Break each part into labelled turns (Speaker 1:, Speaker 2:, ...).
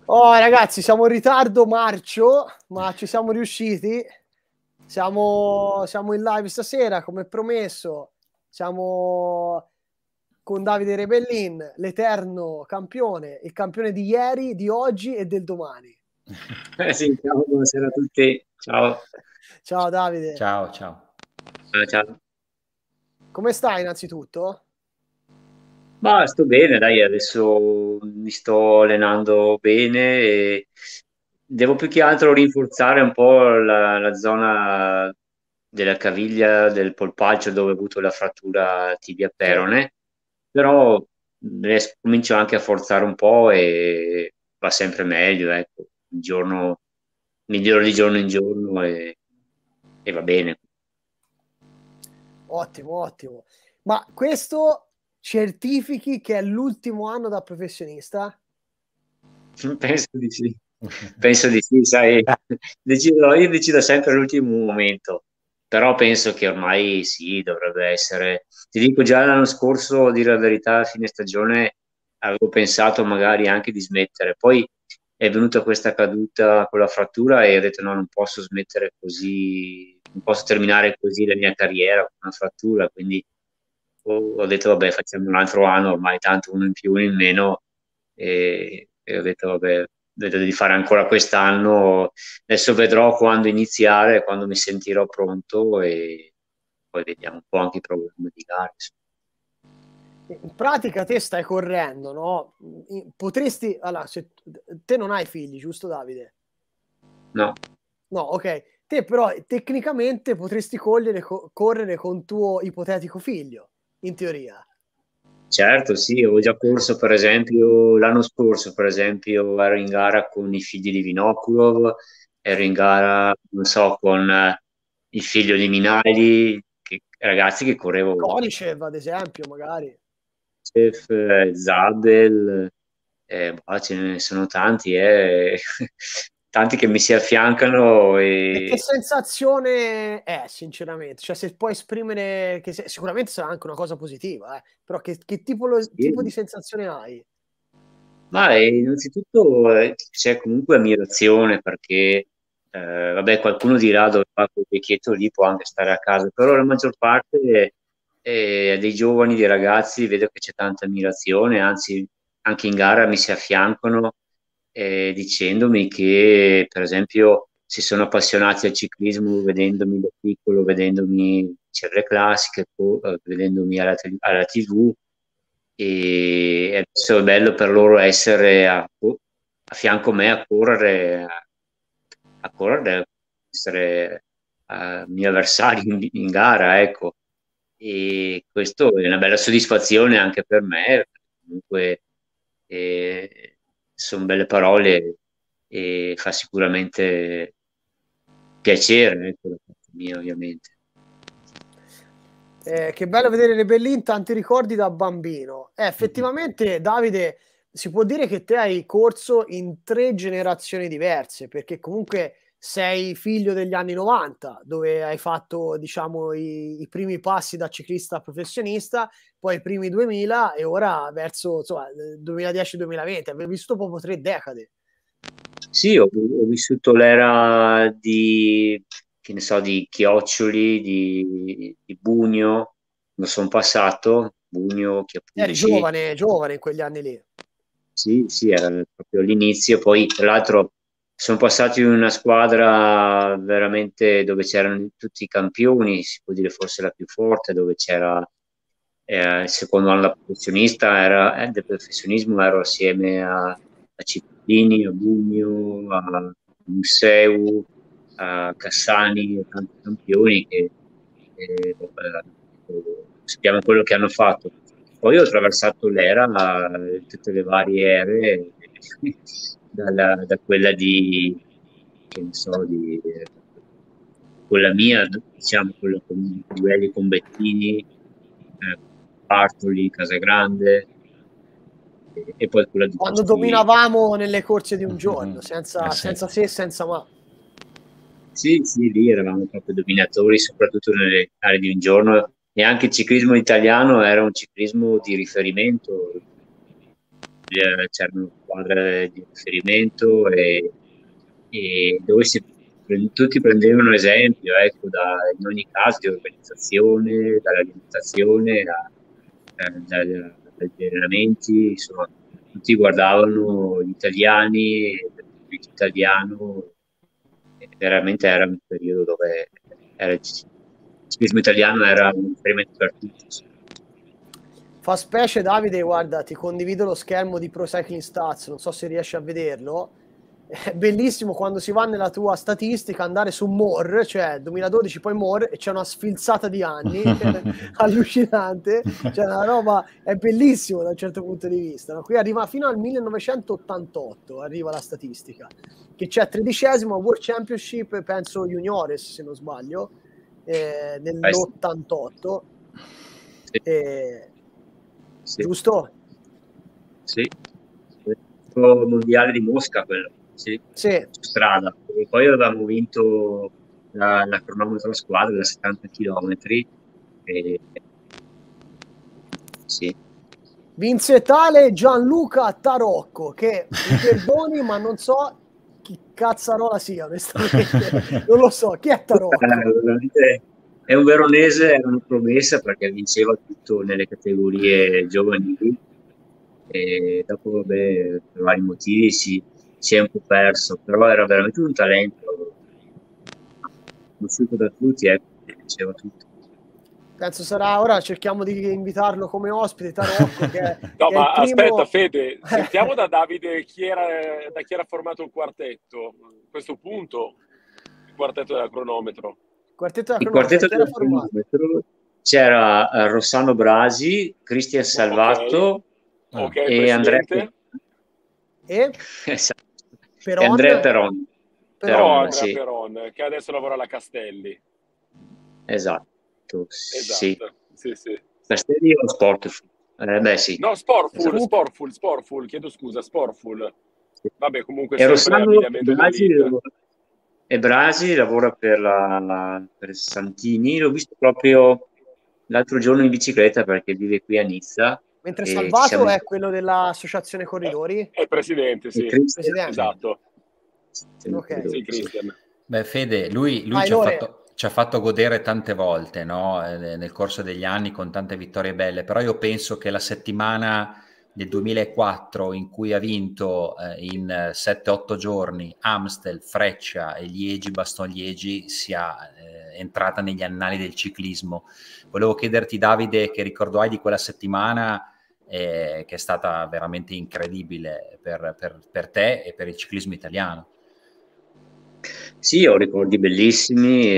Speaker 1: Oh ragazzi, siamo in ritardo marcio, ma ci siamo riusciti. Siamo in live stasera, come promesso. Siamo con Davide Rebellin, l'eterno campione, il campione di ieri, di oggi e del domani.
Speaker 2: Sì, ciao, buonasera a tutti. Ciao.
Speaker 1: Ciao Davide.
Speaker 3: Ciao, ciao.
Speaker 2: Ciao.
Speaker 1: Come stai innanzitutto?
Speaker 2: Ma sto bene, dai, adesso mi sto allenando bene e devo più che altro rinforzare un po' la zona della caviglia, del polpaccio dove ho avuto la frattura
Speaker 1: Sì.
Speaker 2: tibia-perone, però comincio anche a forzare un po' e va sempre meglio, ecco. Il giorno miglioro di giorno in giorno e va bene.
Speaker 1: Ottimo, ottimo. Ma questo certifichi che è l'ultimo anno da professionista?
Speaker 2: Penso di sì. Penso di sì, sai, io decido sempre all'ultimo momento, però penso che ormai sì, dovrebbe essere. Ti dico già l'anno scorso, a dire la verità, a fine stagione avevo pensato magari anche di smettere, poi è venuta questa caduta con la frattura e ho detto no, non posso smettere così, non posso terminare così la mia carriera con una frattura, quindi ho detto vabbè facciamo un altro anno, ormai tanto uno in più, uno in meno e ho detto vabbè vedo di fare ancora quest'anno, adesso vedrò quando iniziare, quando mi sentirò pronto e poi vediamo un po' anche i programmi di gara.
Speaker 1: In pratica te stai correndo, no? Potresti, allora, se te non hai figli, giusto Davide?
Speaker 2: No.
Speaker 1: No, ok. Te però tecnicamente potresti correre con tuo ipotetico figlio, in teoria.
Speaker 2: Certo, sì, ho già corso per esempio l'anno scorso, per esempio ero in gara con i figli di Vinokurov, ero in gara, non so, con il figlio di Minali, ragazzi che correvo,
Speaker 1: Konicev, ad esempio, magari.
Speaker 2: Chef, Zabel, ce ne sono tanti, tanti che mi si affiancano
Speaker 1: E che
Speaker 2: e
Speaker 1: sensazione è, sinceramente? Cioè, se puoi esprimere, sicuramente sarà anche una cosa positiva, però che tipo di
Speaker 2: sì.
Speaker 1: sensazione hai?
Speaker 2: Ma innanzitutto c'è comunque ammirazione perché, vabbè, qualcuno dirà dove fa quel vecchietto lì può anche stare a casa, però la maggior parte dei giovani, dei ragazzi, vedo che c'è tanta ammirazione, anzi anche in gara mi si affiancano dicendomi che, per esempio, si sono appassionati al ciclismo vedendomi da piccolo, vedendomi le classiche, vedendomi alla TV e adesso è bello per loro essere a fianco a me a correre, essere miei avversari in gara, ecco. E questo è una bella soddisfazione anche per me, perché comunque sono belle parole e fa sicuramente piacere, ecco, da parte mia, ovviamente.
Speaker 1: Che bello vedere Rebellin, tanti ricordi da bambino. Effettivamente, Davide, si può dire che te hai corso in 3 generazioni diverse, perché comunque sei figlio degli anni 90, dove hai fatto, diciamo, i primi passi da ciclista a professionista, poi i primi 2000 e ora verso, insomma, 2010-2020. Avevi visto proprio 3 decadi.
Speaker 2: Sì, ho vissuto l'era di, che ne so, di Chioccioli, di Bugno, lo sono passato, Bugno,
Speaker 1: Eri
Speaker 2: Chiapucci,
Speaker 1: giovane, giovane in quegli anni lì.
Speaker 2: sì, sì, era proprio l'inizio, poi tra l'altro sono passato in una squadra veramente dove c'erano tutti i campioni, si può dire forse la più forte, dove c'era il secondo anno da professionista, del professionismo ero assieme a Cittadini, a Bugno, a Museu, a Cassani, a tanti campioni che sappiamo quello che hanno fatto. Poi ho attraversato l'era, tutte le varie ere, da quella di, che ne so, di quella mia, diciamo, quella con duelli con Bettini, Bartoli, Casagrande, e poi quella di
Speaker 1: Quando
Speaker 2: questi.
Speaker 1: dominavamo nelle corse di un giorno,
Speaker 3: Sì.
Speaker 1: senza se e senza ma.
Speaker 2: Sì, sì, lì eravamo proprio dominatori, soprattutto nelle aree di un giorno, e anche il ciclismo italiano era un ciclismo di riferimento. c'erano squadre di riferimento e dove tutti prendevano esempio, ecco, in ogni caso di organizzazione, dall'alimentazione dagli allenamenti, insomma, tutti guardavano gli italiani, il italiano, e veramente era un periodo dove il ciclismo italiano era un riferimento per tutti.
Speaker 1: Fa specie, Davide, guarda, ti condivido lo schermo di Pro Cycling Stats, non so se riesci a vederlo. È bellissimo quando si va nella tua statistica andare su More, cioè 2012 poi More, e c'è una sfilzata di anni allucinante, cioè una roba, è bellissimo da un certo punto di vista, no? Qui arriva fino al 1988, arriva la statistica, che c'è 13esimo World Championship, penso juniores se non sbaglio, nell'88.
Speaker 2: Sì.
Speaker 1: Sì. Giusto?
Speaker 2: Sì, il mondiale di Mosca quello, sì,
Speaker 1: sì.
Speaker 2: Su strada. E poi avevamo vinto la cronometro squadra da 70 km. Sì.
Speaker 1: Vinse tale Gianluca Tarocco, che mi perdoni ma non so chi cazzarola sia, onestamente. Non lo so, chi è Tarocco?
Speaker 2: È un veronese, è una promessa perché vinceva tutto nelle categorie giovanili e dopo, vabbè, per vari motivi si è un po' perso, però era veramente un talento conosciuto da tutti, ecco, vinceva tutto.
Speaker 1: Penso sarà, ora cerchiamo di invitarlo come ospite, Tarocco,
Speaker 3: no,
Speaker 1: che
Speaker 3: ma
Speaker 1: è il primo...
Speaker 3: aspetta Fede, sentiamo da Davide da chi era formato il quartetto. A questo punto, il quartetto della cronometro.
Speaker 2: Il quartetto della cronometro c'era Rossano Brasi, Cristian Salvatto e Andrea
Speaker 1: Peron.
Speaker 3: Andrea Peron, che adesso lavora alla Castelli.
Speaker 2: Esatto. Sì.
Speaker 3: Sì.
Speaker 2: Castelli o Sportful? Beh, sì.
Speaker 3: No, Sportful, chiedo scusa, Sportful. Sì. Vabbè, comunque
Speaker 2: e
Speaker 3: sempre abbigliamento d'elite.
Speaker 2: E Brasi lavora per Santini, l'ho visto proprio l'altro giorno in bicicletta perché vive qui a Nizza.
Speaker 1: Mentre Salvato è quello dell'associazione corridori?
Speaker 3: È il presidente, sì.
Speaker 1: Presidente.
Speaker 3: Esatto.
Speaker 1: Ok.
Speaker 3: Sì, Christian.
Speaker 4: Beh, Fede, lui ci ha fatto godere tante volte, no? Nel corso degli anni con tante vittorie belle, però io penso che la settimana del 2004 in cui ha vinto in 7-8 giorni Amstel, Freccia e Liegi-Bastogne-Liegi sia entrata negli annali del ciclismo. Volevo chiederti, Davide, che ricordo hai di quella settimana che è stata veramente incredibile per te e per il ciclismo italiano.
Speaker 2: Sì, ho ricordi bellissimi.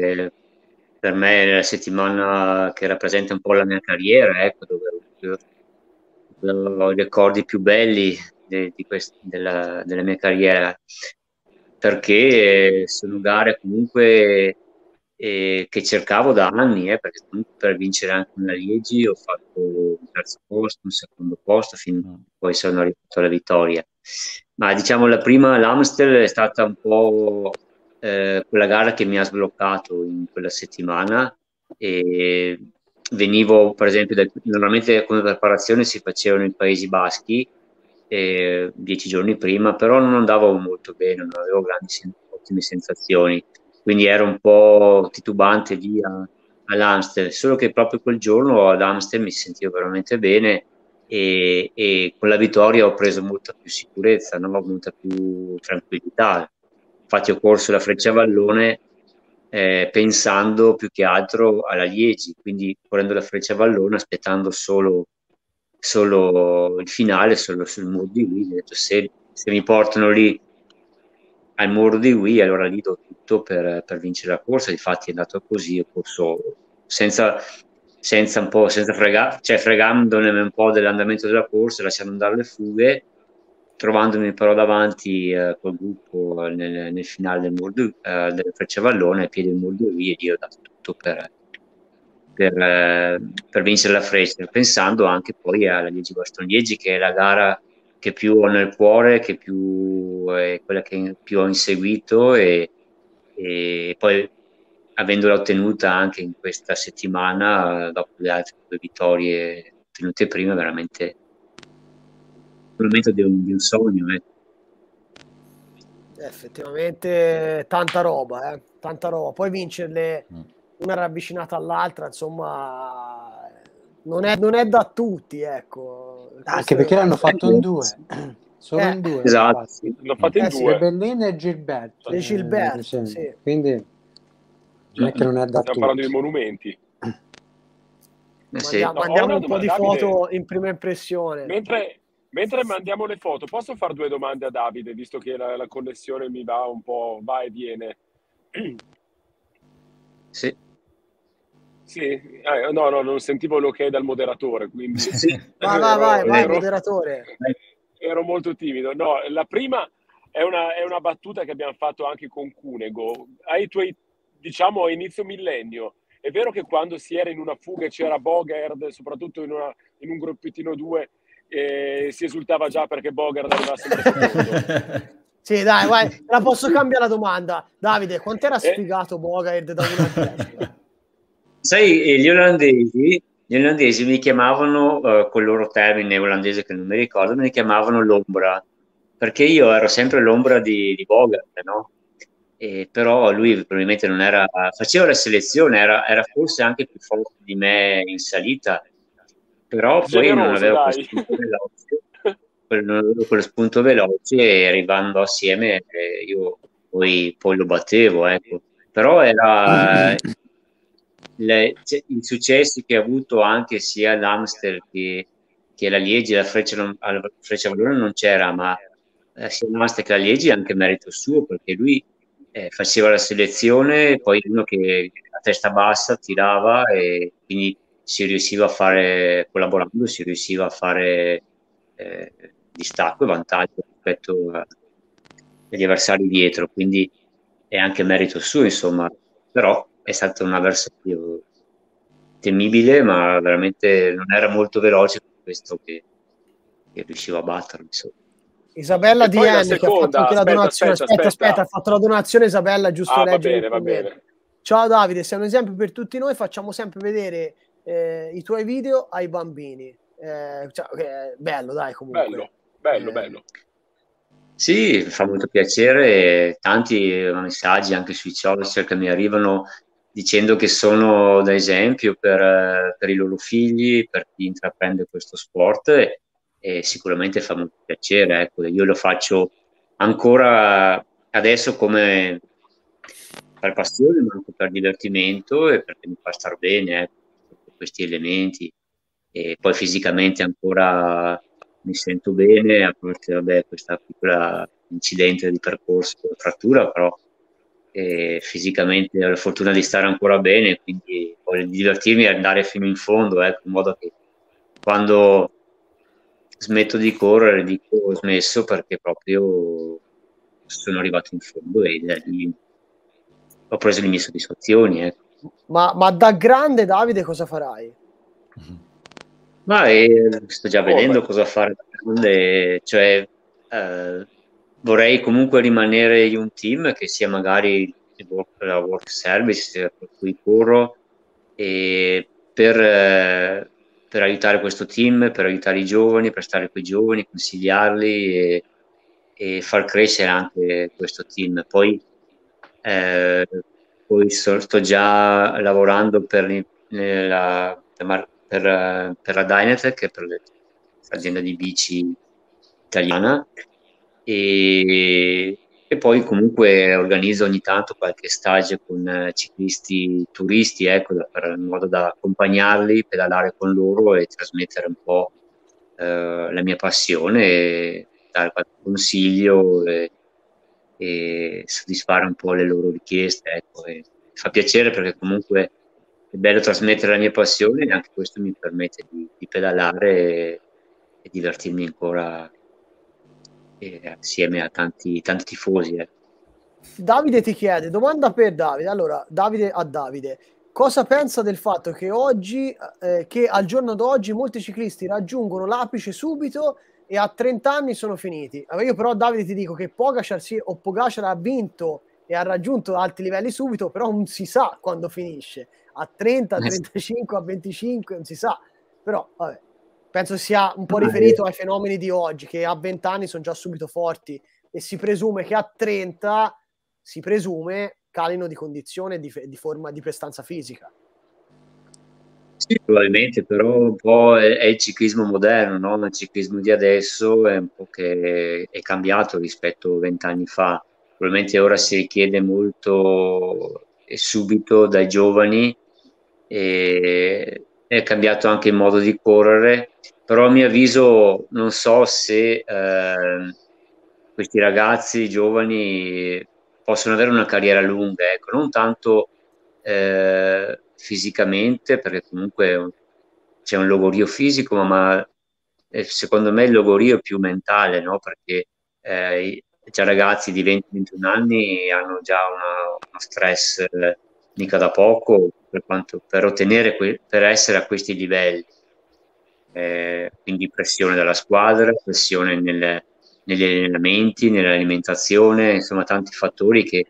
Speaker 2: Per me è la settimana che rappresenta un po' la mia carriera, ecco, dove ho i ricordi più belli della mia carriera, perché sono gare comunque che cercavo da anni, perché comunque per vincere anche una Liegi ho fatto un terzo posto, un secondo posto, poi sono arrivato alla vittoria. Ma diciamo l'Amstel è stata un po' quella gara che mi ha sbloccato in quella settimana e venivo, per esempio, normalmente come preparazione si facevano nei Paesi Baschi 10 giorni prima, però non andavo molto bene, non avevo ottime sensazioni, quindi ero un po' titubante lì all'Amstel, solo che proprio quel giorno ad Amstel mi sentivo veramente bene e con la vittoria ho preso molta più sicurezza, no? Molta più tranquillità. Infatti ho corso la Frecciavallone pensando più che altro alla Liegi, quindi correndo la Frecciavallone aspettando solo il finale, solo sul muro di Wii. Ho detto, se mi portano lì al muro di Wii, allora lì do tutto per vincere la corsa. Infatti è andato così, ho corso senza fregandomi un po' dell'andamento della corsa, lasciando andare le fughe, trovandomi però davanti col gruppo nel finale del Frecciavallone, ai piedi del muro di Wii, e lì ho dato tutto per vincere la Freccia, pensando anche poi alla Liegi-Bastogne-Liegi, che è la gara che più ho nel cuore, che è quella che più ho inseguito e poi avendola ottenuta anche in questa settimana dopo le altre 2 vittorie ottenute prima, veramente momento di un sogno.
Speaker 1: Effettivamente tanta roba, tanta roba. Poi vincerle una ravvicinata all'altra, insomma, non è da tutti, ecco.
Speaker 5: Anche perché l'hanno fatto in due, solo in due.
Speaker 2: Esatto.
Speaker 3: L'ho fatto in due.
Speaker 5: Rebellin e Gilbert.
Speaker 1: E Gilbert, sì.
Speaker 5: Quindi non è che non è da
Speaker 3: Stiamo parlando di monumenti.
Speaker 1: Mandiamo un po' di foto in prima impressione.
Speaker 3: Mentre mandiamo le foto, posso fare 2 domande a Davide, visto che la connessione mi va un po', va e viene?
Speaker 2: Sì.
Speaker 3: Sì? No, non sentivo l'ok dal moderatore, quindi...
Speaker 2: Sì.
Speaker 1: Vai, moderatore.
Speaker 3: Ero molto timido. No, la prima è una battuta che abbiamo fatto anche con Cunego. Ai tuoi, diciamo, a inizio millennio, è vero che quando si era in una fuga e c'era Bogard, soprattutto in un gruppettino 2, si esultava già perché Bogard arrivasse in secondo?
Speaker 1: Sì, dai, vai, la posso cambiare la domanda. Davide, quant'era sfigato Bogard da 1 a 10?
Speaker 2: Sai, gli olandesi mi chiamavano, col loro termine olandese che non mi ricordo, mi chiamavano l'ombra, perché io ero sempre l'ombra di Bogart, no? Però lui probabilmente non era, faceva la selezione, era forse anche più forte di me in salita, però poi non avevo quello spunto veloce e arrivando assieme io poi lo battevo, ecco. Però era i successi che ha avuto anche sia l'Amstel che la Liegi, la Freccia Valona non c'era, ma sia l'Amstel che la Liegi è anche merito suo, perché lui faceva la selezione, poi uno che a testa bassa tirava e quindi si riusciva a fare, collaborando, si riusciva a fare distacco e vantaggio rispetto agli avversari dietro, quindi è anche merito suo, insomma, però è stato un avversario temibile, ma veramente non era molto veloce per questo che riusciva a batterlo, insomma.
Speaker 1: Isabella Di Anni, che ha fatto anche la donazione. Aspetta, ha fatto la donazione Isabella, giusto leggere.
Speaker 3: Va bene.
Speaker 1: Ciao Davide, sei un esempio per tutti noi, facciamo sempre vedere i tuoi video ai bambini. Bello, dai, comunque.
Speaker 3: Bello.
Speaker 2: Sì, fa molto piacere, tanti messaggi anche sui social che mi arrivano dicendo che sono da esempio per i loro figli, per chi intraprende questo sport, e sicuramente fa molto piacere. Ecco, io lo faccio ancora adesso come per passione, ma anche per divertimento e perché mi fa star bene, ecco, questi elementi. E poi fisicamente ancora mi sento bene, a parte questa piccola incidente di percorso, frattura, però fisicamente ho la fortuna di stare ancora bene, quindi voglio divertirmi e andare fino in fondo, in modo che quando smetto di correre dico ho smesso perché proprio sono arrivato in fondo e da lì ho preso le mie soddisfazioni.
Speaker 1: Ma da grande, Davide, cosa farai?
Speaker 2: Ma sto già vedendo cosa fare da grande, cioè vorrei comunque rimanere in un team che sia magari la work service per cui corro, e per aiutare questo team, per aiutare i giovani, per stare con i giovani, consigliarli e far crescere anche questo team. Poi sto già lavorando per la Dynatec, che è per l'azienda di bici italiana, e poi comunque organizzo ogni tanto qualche stage con ciclisti turisti, ecco, in modo da accompagnarli, pedalare con loro e trasmettere un po' la mia passione, e dare qualche consiglio e soddisfare un po' le loro richieste, ecco. E fa piacere perché comunque è bello trasmettere la mia passione e anche questo mi permette di pedalare e divertirmi ancora assieme a tanti tifosi.
Speaker 1: Davide ti chiede, domanda per Davide. Allora, Davide, cosa pensa del fatto che oggi, che al giorno d'oggi molti ciclisti raggiungono l'apice subito e a 30 anni sono finiti? Io però, Davide, ti dico che Pogacar ha vinto e ha raggiunto alti livelli subito, però non si sa quando finisce. A 30, a 35, a 25, non si sa. Però, vabbè, penso sia un po' riferito ai fenomeni di oggi, che a 20 anni sono già subito forti e si presume che a 30 calino di condizione, di forma, di prestanza fisica.
Speaker 2: Sì, probabilmente, però un po' è il ciclismo moderno, no? Il ciclismo di adesso è un po' che è cambiato rispetto a 20 anni fa. Probabilmente ora si richiede molto e subito dai giovani, e è cambiato anche il modo di correre, però a mio avviso non so se questi ragazzi giovani possono avere una carriera lunga, ecco, non tanto fisicamente, perché comunque c'è un logorio fisico, ma secondo me il logorio è più mentale, no? Perché già ragazzi di 20-21 anni hanno già uno stress mica da poco per ottenere per essere a questi livelli. Quindi pressione dalla squadra, pressione negli allenamenti, nell'alimentazione, insomma tanti fattori che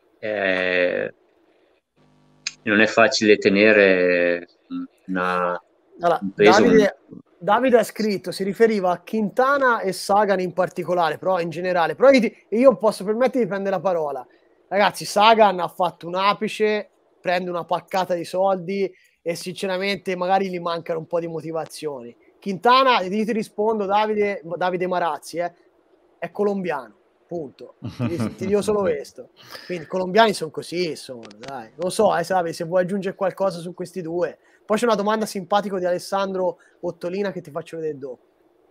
Speaker 2: non è facile tenere un peso.
Speaker 1: Davide ha scritto, si riferiva a Quintana e Sagan in particolare, però in generale. Però io posso permettermi di prendere la parola. Ragazzi, Sagan ha fatto un apice, prende una paccata di soldi e sinceramente magari gli mancano un po' di motivazioni. Quintana, io ti rispondo, Davide Marazzi, è colombiano, punto. Ti dico solo questo. Quindi i colombiani sono così, insomma, dai. Non so, se vuoi aggiungere qualcosa su questi due. Poi c'è una domanda simpatica di Alessandro Ottolina che ti faccio vedere dopo.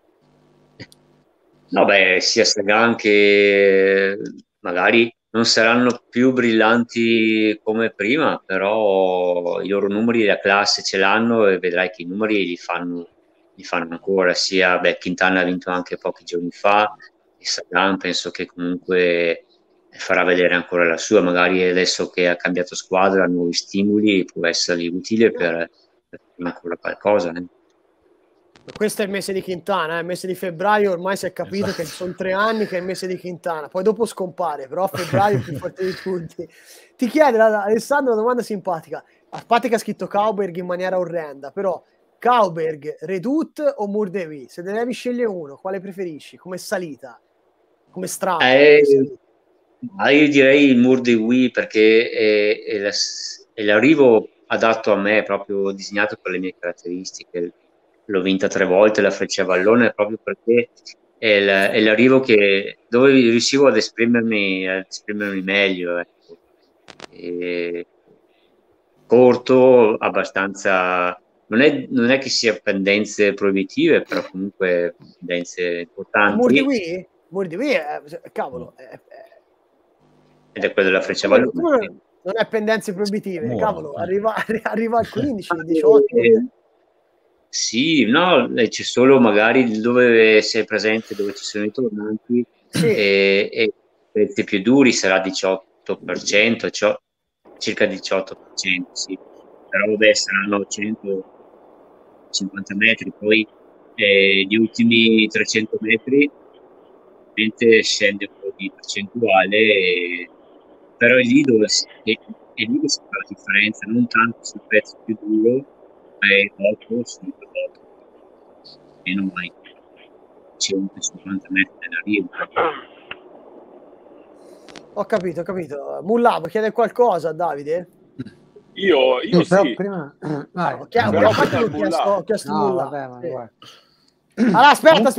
Speaker 2: No, beh, sia Sagan che magari non saranno più brillanti come prima, però i loro numeri della classe ce l'hanno e vedrai che i numeri li fanno ancora. Sia, Quintana ha vinto anche pochi giorni fa e Sagan penso che comunque farà vedere ancora la sua, magari adesso che ha cambiato squadra, nuovi stimoli, può essergli utile per ancora qualcosa.
Speaker 1: Questo è il mese di Quintana, il mese di febbraio ormai si è capito che sono 3 anni che è il mese di Quintana, poi dopo scompare, però a febbraio è più forte di tutti. Ti chiede Alessandro una domanda simpatica, a parte che ha scritto Kauberg in maniera orrenda, però Kauberg, Redoute o Mur de Huy? Se ne devi scegliere uno, quale preferisci? Come salita? Come strada?
Speaker 2: Io direi il Mur de Huy perché è l'arrivo adatto a me, proprio disegnato per le mie caratteristiche. L'ho vinta 3 volte la Frecciavallone proprio perché è l'arrivo dove riuscivo ad esprimermi meglio, ecco. Corto, abbastanza, non è che sia pendenze proibitive, però comunque pendenze importanti.
Speaker 1: Mur de Huy cavolo,
Speaker 2: ed è quello della Frecciavallone.
Speaker 1: Non è pendenze proibitive, cavolo, arriva al 15, 18.
Speaker 2: Sì, no, c'è solo magari dove sei presente, dove ci sono i tornanti, sì. E pezzi più duri sarà 18%, circa 18%, sì. Però vabbè, saranno 150 metri, poi gli ultimi 300 metri scende un po' di percentuale, però è lì dove si fa la differenza, non tanto sul pezzo più duro, dopo e non mai 150 metri dall'arrivo.
Speaker 1: Ho capito. Mullavo, chiede qualcosa a Davide?
Speaker 3: Io sì.
Speaker 5: Prima...
Speaker 1: ho chiesto Mullavo. Allora, aspetta,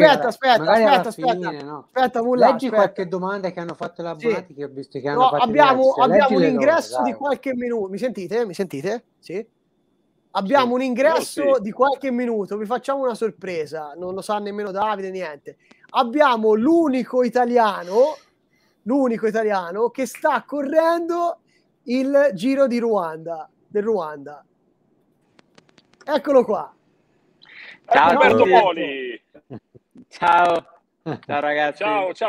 Speaker 1: Mullavo.
Speaker 5: Leggi qualche domanda che hanno fatto l'abbonati, che ho visto che hanno fatto
Speaker 1: abbiamo un ingresso di qualche minuto. Mi sentite? Sì. Abbiamo un ingresso di qualche minuto, vi facciamo una sorpresa, non lo sa nemmeno Davide, niente. Abbiamo l'unico italiano che sta correndo il Giro del Ruanda. Eccolo qua.
Speaker 3: Ciao Alberto Poli.
Speaker 6: Ciao ragazzi.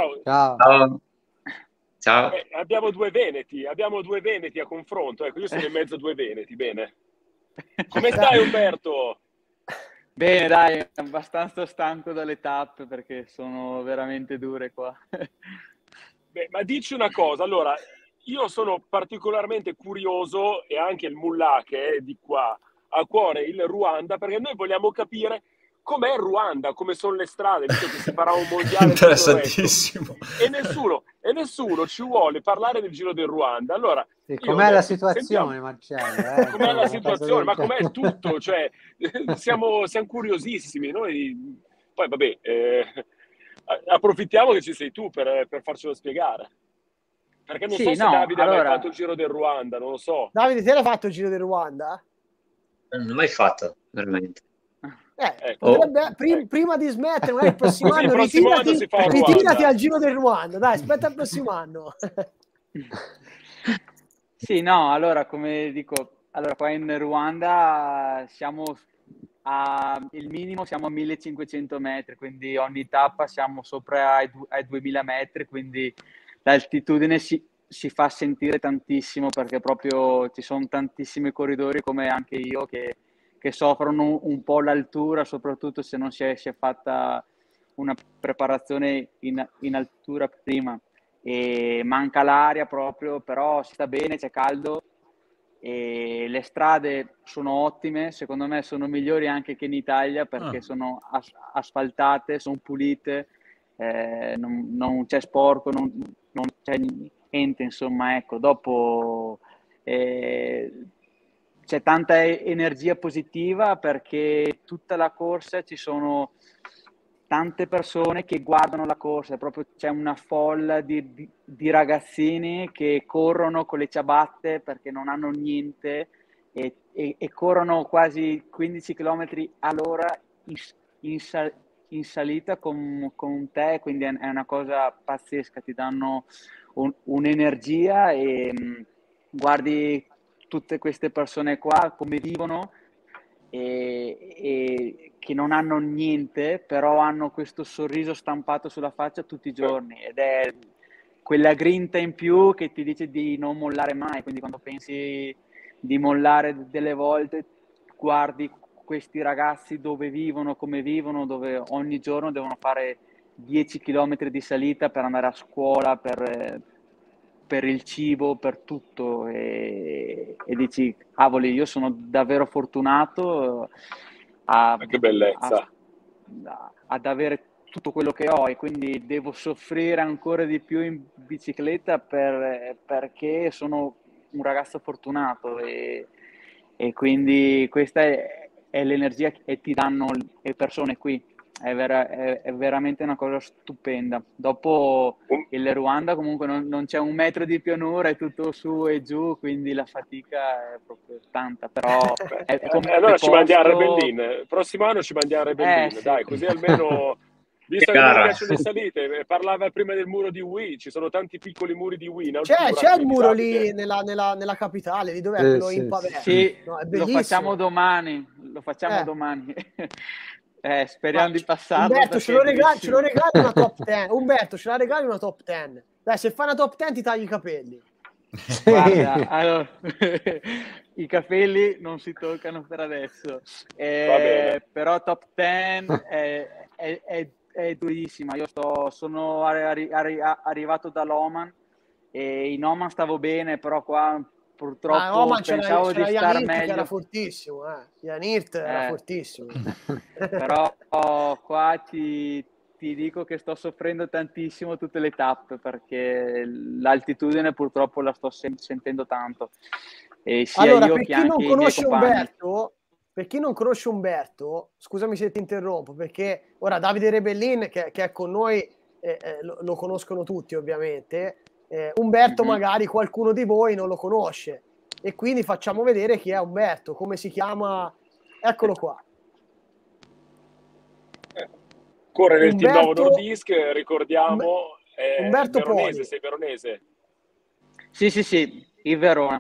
Speaker 2: Ciao.
Speaker 3: Abbiamo due veneti a confronto. Ecco, io sono in mezzo a 2 veneti, bene. Come stai Umberto?
Speaker 6: Bene, dai, abbastanza stanco dalle tappe perché sono veramente dure qua.
Speaker 3: Ma dici una cosa, allora, io sono particolarmente curioso, e anche il Mullah che è di qua, a cuore il Ruanda, perché noi vogliamo capire com'è Ruanda, come sono le strade, visto che si farà un mondiale.
Speaker 4: Interessantissimo.
Speaker 3: E nessuno ci vuole parlare del Giro del Ruanda. Allora,
Speaker 5: sì, com'è la situazione, Marcello?
Speaker 3: Com'è la situazione, ma com'è tutto? Cioè, siamo curiosissimi. Noi, poi, vabbè, approfittiamo che ci sei tu per farcelo spiegare. Perché non so se Davide ha mai fatto il Giro del Ruanda, non lo so.
Speaker 1: Davide, te l'hai fatto il Giro del Ruanda?
Speaker 2: Non l'ho mai fatto, veramente.
Speaker 1: Potrebbe, prima di smettere, magari il prossimo anno ritirati al Giro del Ruanda. Dai, aspetta il prossimo anno.
Speaker 6: Sì, no, allora, come dico, qua in Ruanda siamo il minimo siamo a 1500 metri, quindi ogni tappa siamo sopra ai 2000 metri, quindi l'altitudine si fa sentire tantissimo, perché proprio ci sono tantissimi corridori come anche io che soffrono un po' l'altura, soprattutto se non si è fatta una preparazione in altura prima, e manca l'aria proprio, però si sta bene, c'è caldo e le strade sono ottime, secondo me sono migliori anche che in Italia, perché sono asfaltate, sono pulite, non c'è sporco, non c'è niente, insomma, ecco. Dopo c'è tanta energia positiva, perché tutta la corsa ci sono tante persone che guardano la corsa, proprio c'è una folla di ragazzini che corrono con le ciabatte perché non hanno niente e corrono quasi 15 km all'ora in salita con te, quindi è una cosa pazzesca, ti danno un'energia e guardi tutte queste persone qua come vivono e che non hanno niente, però hanno questo sorriso stampato sulla faccia tutti i giorni, ed è quella grinta in più che ti dice di non mollare mai. Quindi quando pensi di mollare delle volte, guardi questi ragazzi dove vivono, come vivono, dove ogni giorno devono fare 10 km di salita per andare a scuola, per il cibo, per tutto, e dici, cavoli, io sono davvero fortunato
Speaker 3: che bellezza.
Speaker 6: ad avere tutto quello che ho, e quindi devo soffrire ancora di più in bicicletta perché sono un ragazzo fortunato, e quindi questa è l'energia che ti danno le persone qui. È veramente una cosa stupenda. Dopo il Ruanda comunque non c'è un metro di pianura, è tutto su e giù, quindi la fatica è proprio tanta, però
Speaker 3: allora ci mandiamo a Rebellin, il prossimo anno ci mandiamo a Rebellin,
Speaker 6: sì.
Speaker 3: dai, così almeno, visto che non mi piacciono le salite, parlava prima del muro di Wii, ci sono tanti piccoli muri di Wii,
Speaker 1: c'è il muro lì nella capitale, lì dov'è quello in Pavese?
Speaker 6: Sì,
Speaker 1: no, è
Speaker 6: lo facciamo domani, speriamo di passarlo.
Speaker 1: Umberto, ce lo regali una top 10. Umberto, ce la regali una top 10. Dai, se fai una top 10 ti tagli i capelli.
Speaker 6: Guarda, allora, i capelli non si toccano per adesso, però top 10 è durissima. Io sono arrivato dall'Oman, e in Oman stavo bene, però qua purtroppo pensavo di star meglio.
Speaker 1: Era fortissimo, Yanirt era fortissimo.
Speaker 6: Però qua ti dico che sto soffrendo tantissimo tutte le tappe, perché l'altitudine purtroppo la sto sentendo tanto. E sia
Speaker 1: allora,
Speaker 6: io che anche i miei compagni.
Speaker 1: Per chi non conosce Umberto, scusami se ti interrompo, perché ora Davide Rebellin che è con noi lo conoscono tutti ovviamente. Umberto magari qualcuno di voi non lo conosce, e quindi facciamo vedere chi è Umberto, come si chiama. Eccolo qua.
Speaker 3: Corre nel team Novo Nordisk, ricordiamo.
Speaker 1: Umberto
Speaker 3: veronese,
Speaker 1: Poli.
Speaker 3: Sei veronese?
Speaker 6: Sì, il Verona.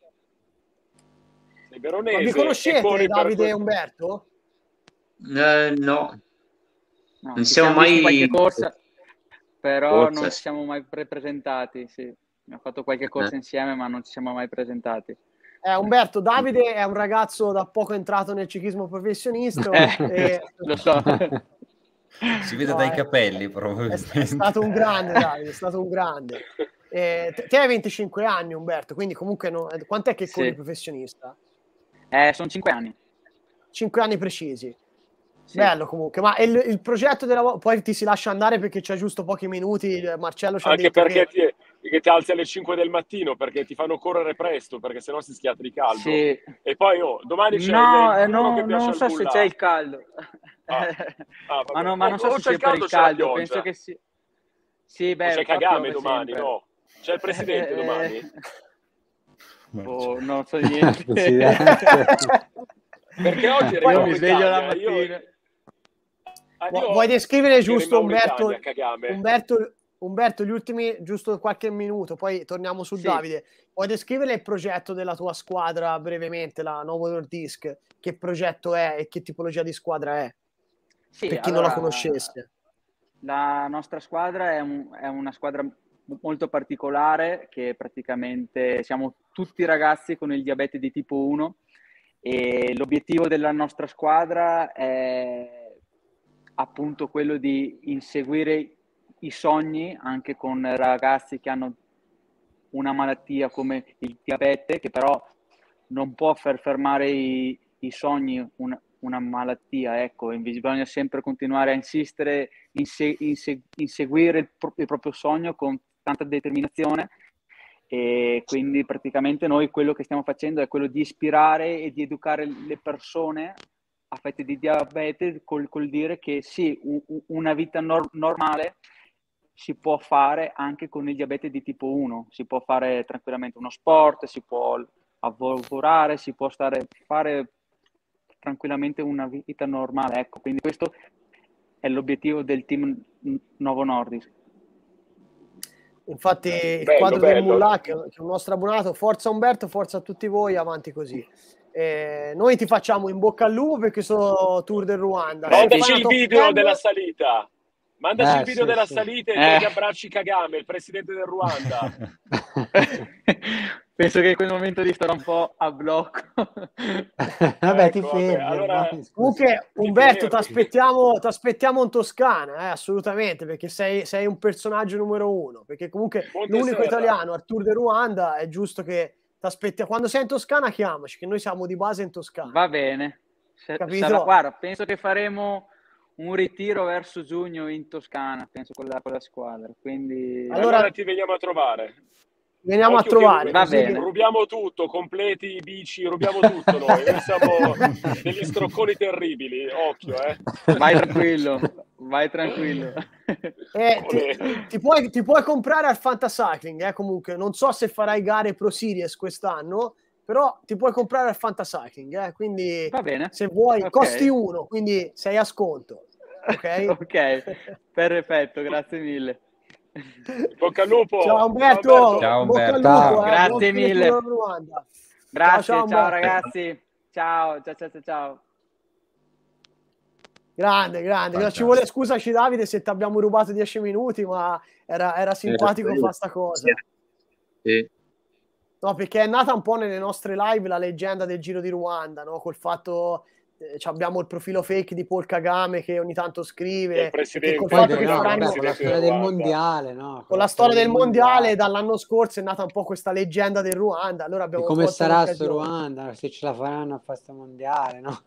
Speaker 3: Sei veronese.
Speaker 1: Ma vi conoscete Davide e Umberto?
Speaker 2: No. Non siamo mai
Speaker 6: qualche corsa, però non ci siamo mai presentati. Sì, abbiamo fatto qualche corsa insieme, ma non ci siamo mai presentati.
Speaker 1: Umberto, Davide è un ragazzo da poco entrato nel ciclismo professionista.
Speaker 6: Lo so.
Speaker 4: Si vede dai capelli, probabilmente.
Speaker 1: È stato un grande, Davide, è stato un grande. Te hai 25 anni, Umberto, quindi comunque quant'è che corri professionista?
Speaker 6: Sono 5 anni.
Speaker 1: 5 anni precisi. Sì. Bello comunque, ma il progetto della... Poi ti si lascia andare perché c'è giusto pochi minuti, Marcello ci ha
Speaker 3: anche
Speaker 1: detto
Speaker 3: perché
Speaker 1: che...
Speaker 3: ti alzi alle 5 del mattino, perché ti fanno correre presto, perché sennò si schiatta di caldo.
Speaker 6: Sì.
Speaker 3: E poi domani c'è il duro che piace
Speaker 6: non
Speaker 3: al
Speaker 6: so se
Speaker 3: Bulla.
Speaker 6: c'è il caldo. Ma non so se c'è per il caldo, penso che sì. Sì, beh,
Speaker 3: c'è Kagame domani,
Speaker 6: sempre.
Speaker 3: no? C'è il presidente domani?
Speaker 6: Non so niente.
Speaker 3: Perché oggi
Speaker 6: io mi sveglio la mattina.
Speaker 1: Vuoi descrivere giusto
Speaker 3: Umberto,
Speaker 1: gli ultimi, giusto qualche minuto, poi torniamo su Davide. Vuoi descrivere il progetto della tua squadra brevemente, la Novo Nordisk? Che progetto è e che tipologia di squadra è?
Speaker 6: Sì,
Speaker 1: per chi non la conoscesse.
Speaker 6: La nostra squadra è una squadra molto particolare, che praticamente siamo tutti ragazzi con il diabete di tipo 1 e l'obiettivo della nostra squadra è appunto quello di inseguire i sogni anche con ragazzi che hanno una malattia come il diabete, che però non può far fermare i sogni una malattia, ecco, bisogna sempre continuare a insistere, inseguire il proprio sogno con tanta determinazione. E quindi praticamente noi quello che stiamo facendo è quello di ispirare e di educare le persone affette di diabete col dire che sì, una vita normale si può fare anche con il diabete di tipo 1, si può fare tranquillamente uno sport, si può lavorare, si può fare tranquillamente una vita normale, ecco, quindi questo è l'obiettivo del team Novo Nordisk.
Speaker 1: Infatti il quadro del Mullah, che è un nostro abbonato, forza Umberto, forza a tutti voi, avanti così. Noi ti facciamo in bocca al lupo per questo tour del Ruanda.
Speaker 3: Mandaci il video della salita. Mandaci il video della salita e ti abbracci Kagame, il presidente del Ruanda.
Speaker 6: Penso che in quel momento lì starò un po' a blocco.
Speaker 5: Vabbè, ti fermi.
Speaker 3: Allora,
Speaker 1: comunque, Umberto, ti aspettiamo in Toscana, assolutamente, perché sei un personaggio numero 1. Perché comunque l'unico italiano al Tour del Ruanda, è giusto che ti aspettiamo. Quando sei in Toscana, chiamaci, che noi siamo di base in Toscana.
Speaker 6: Va bene. Guarda, penso che faremo un ritiro verso giugno in Toscana, penso con la squadra, quindi
Speaker 3: allora ti veniamo a trovare.
Speaker 1: Veniamo a trovare,
Speaker 6: va bene.
Speaker 3: Rubiamo tutto, completi, bici, rubiamo tutto noi siamo degli strocconi terribili, occhio
Speaker 6: vai tranquillo.
Speaker 1: Ti puoi comprare al Fantacycling, comunque non so se farai gare Pro Series quest'anno, però ti puoi comprare al Fantacycling, quindi
Speaker 6: va bene.
Speaker 1: Se vuoi, costi 1, quindi sei a sconto.
Speaker 6: Ok, perfetto, grazie mille.
Speaker 3: Bocca al lupo.
Speaker 1: Ciao Umberto.
Speaker 4: Ciao Umberto.
Speaker 1: Bocca al lupo,
Speaker 6: grazie mille. Grazie, ciao
Speaker 1: ragazzi.
Speaker 6: Ciao.
Speaker 1: Grande. Ci vuole, scusaci Davide se ti abbiamo rubato 10 minuti, ma era simpatico fare sta cosa.
Speaker 2: Sì.
Speaker 1: No, perché è nata un po' nelle nostre live la leggenda del Giro di Ruanda, no? Col fatto abbiamo il profilo fake di Paul Kagame che ogni tanto scrive,
Speaker 5: con la storia del mondiale, no?
Speaker 1: Con la storia del mondiale dall'anno scorso è nata un po' questa leggenda del Ruanda. Allora abbiamo
Speaker 5: come sarà sto Ruanda, se ce la faranno a fare sto mondiale, no?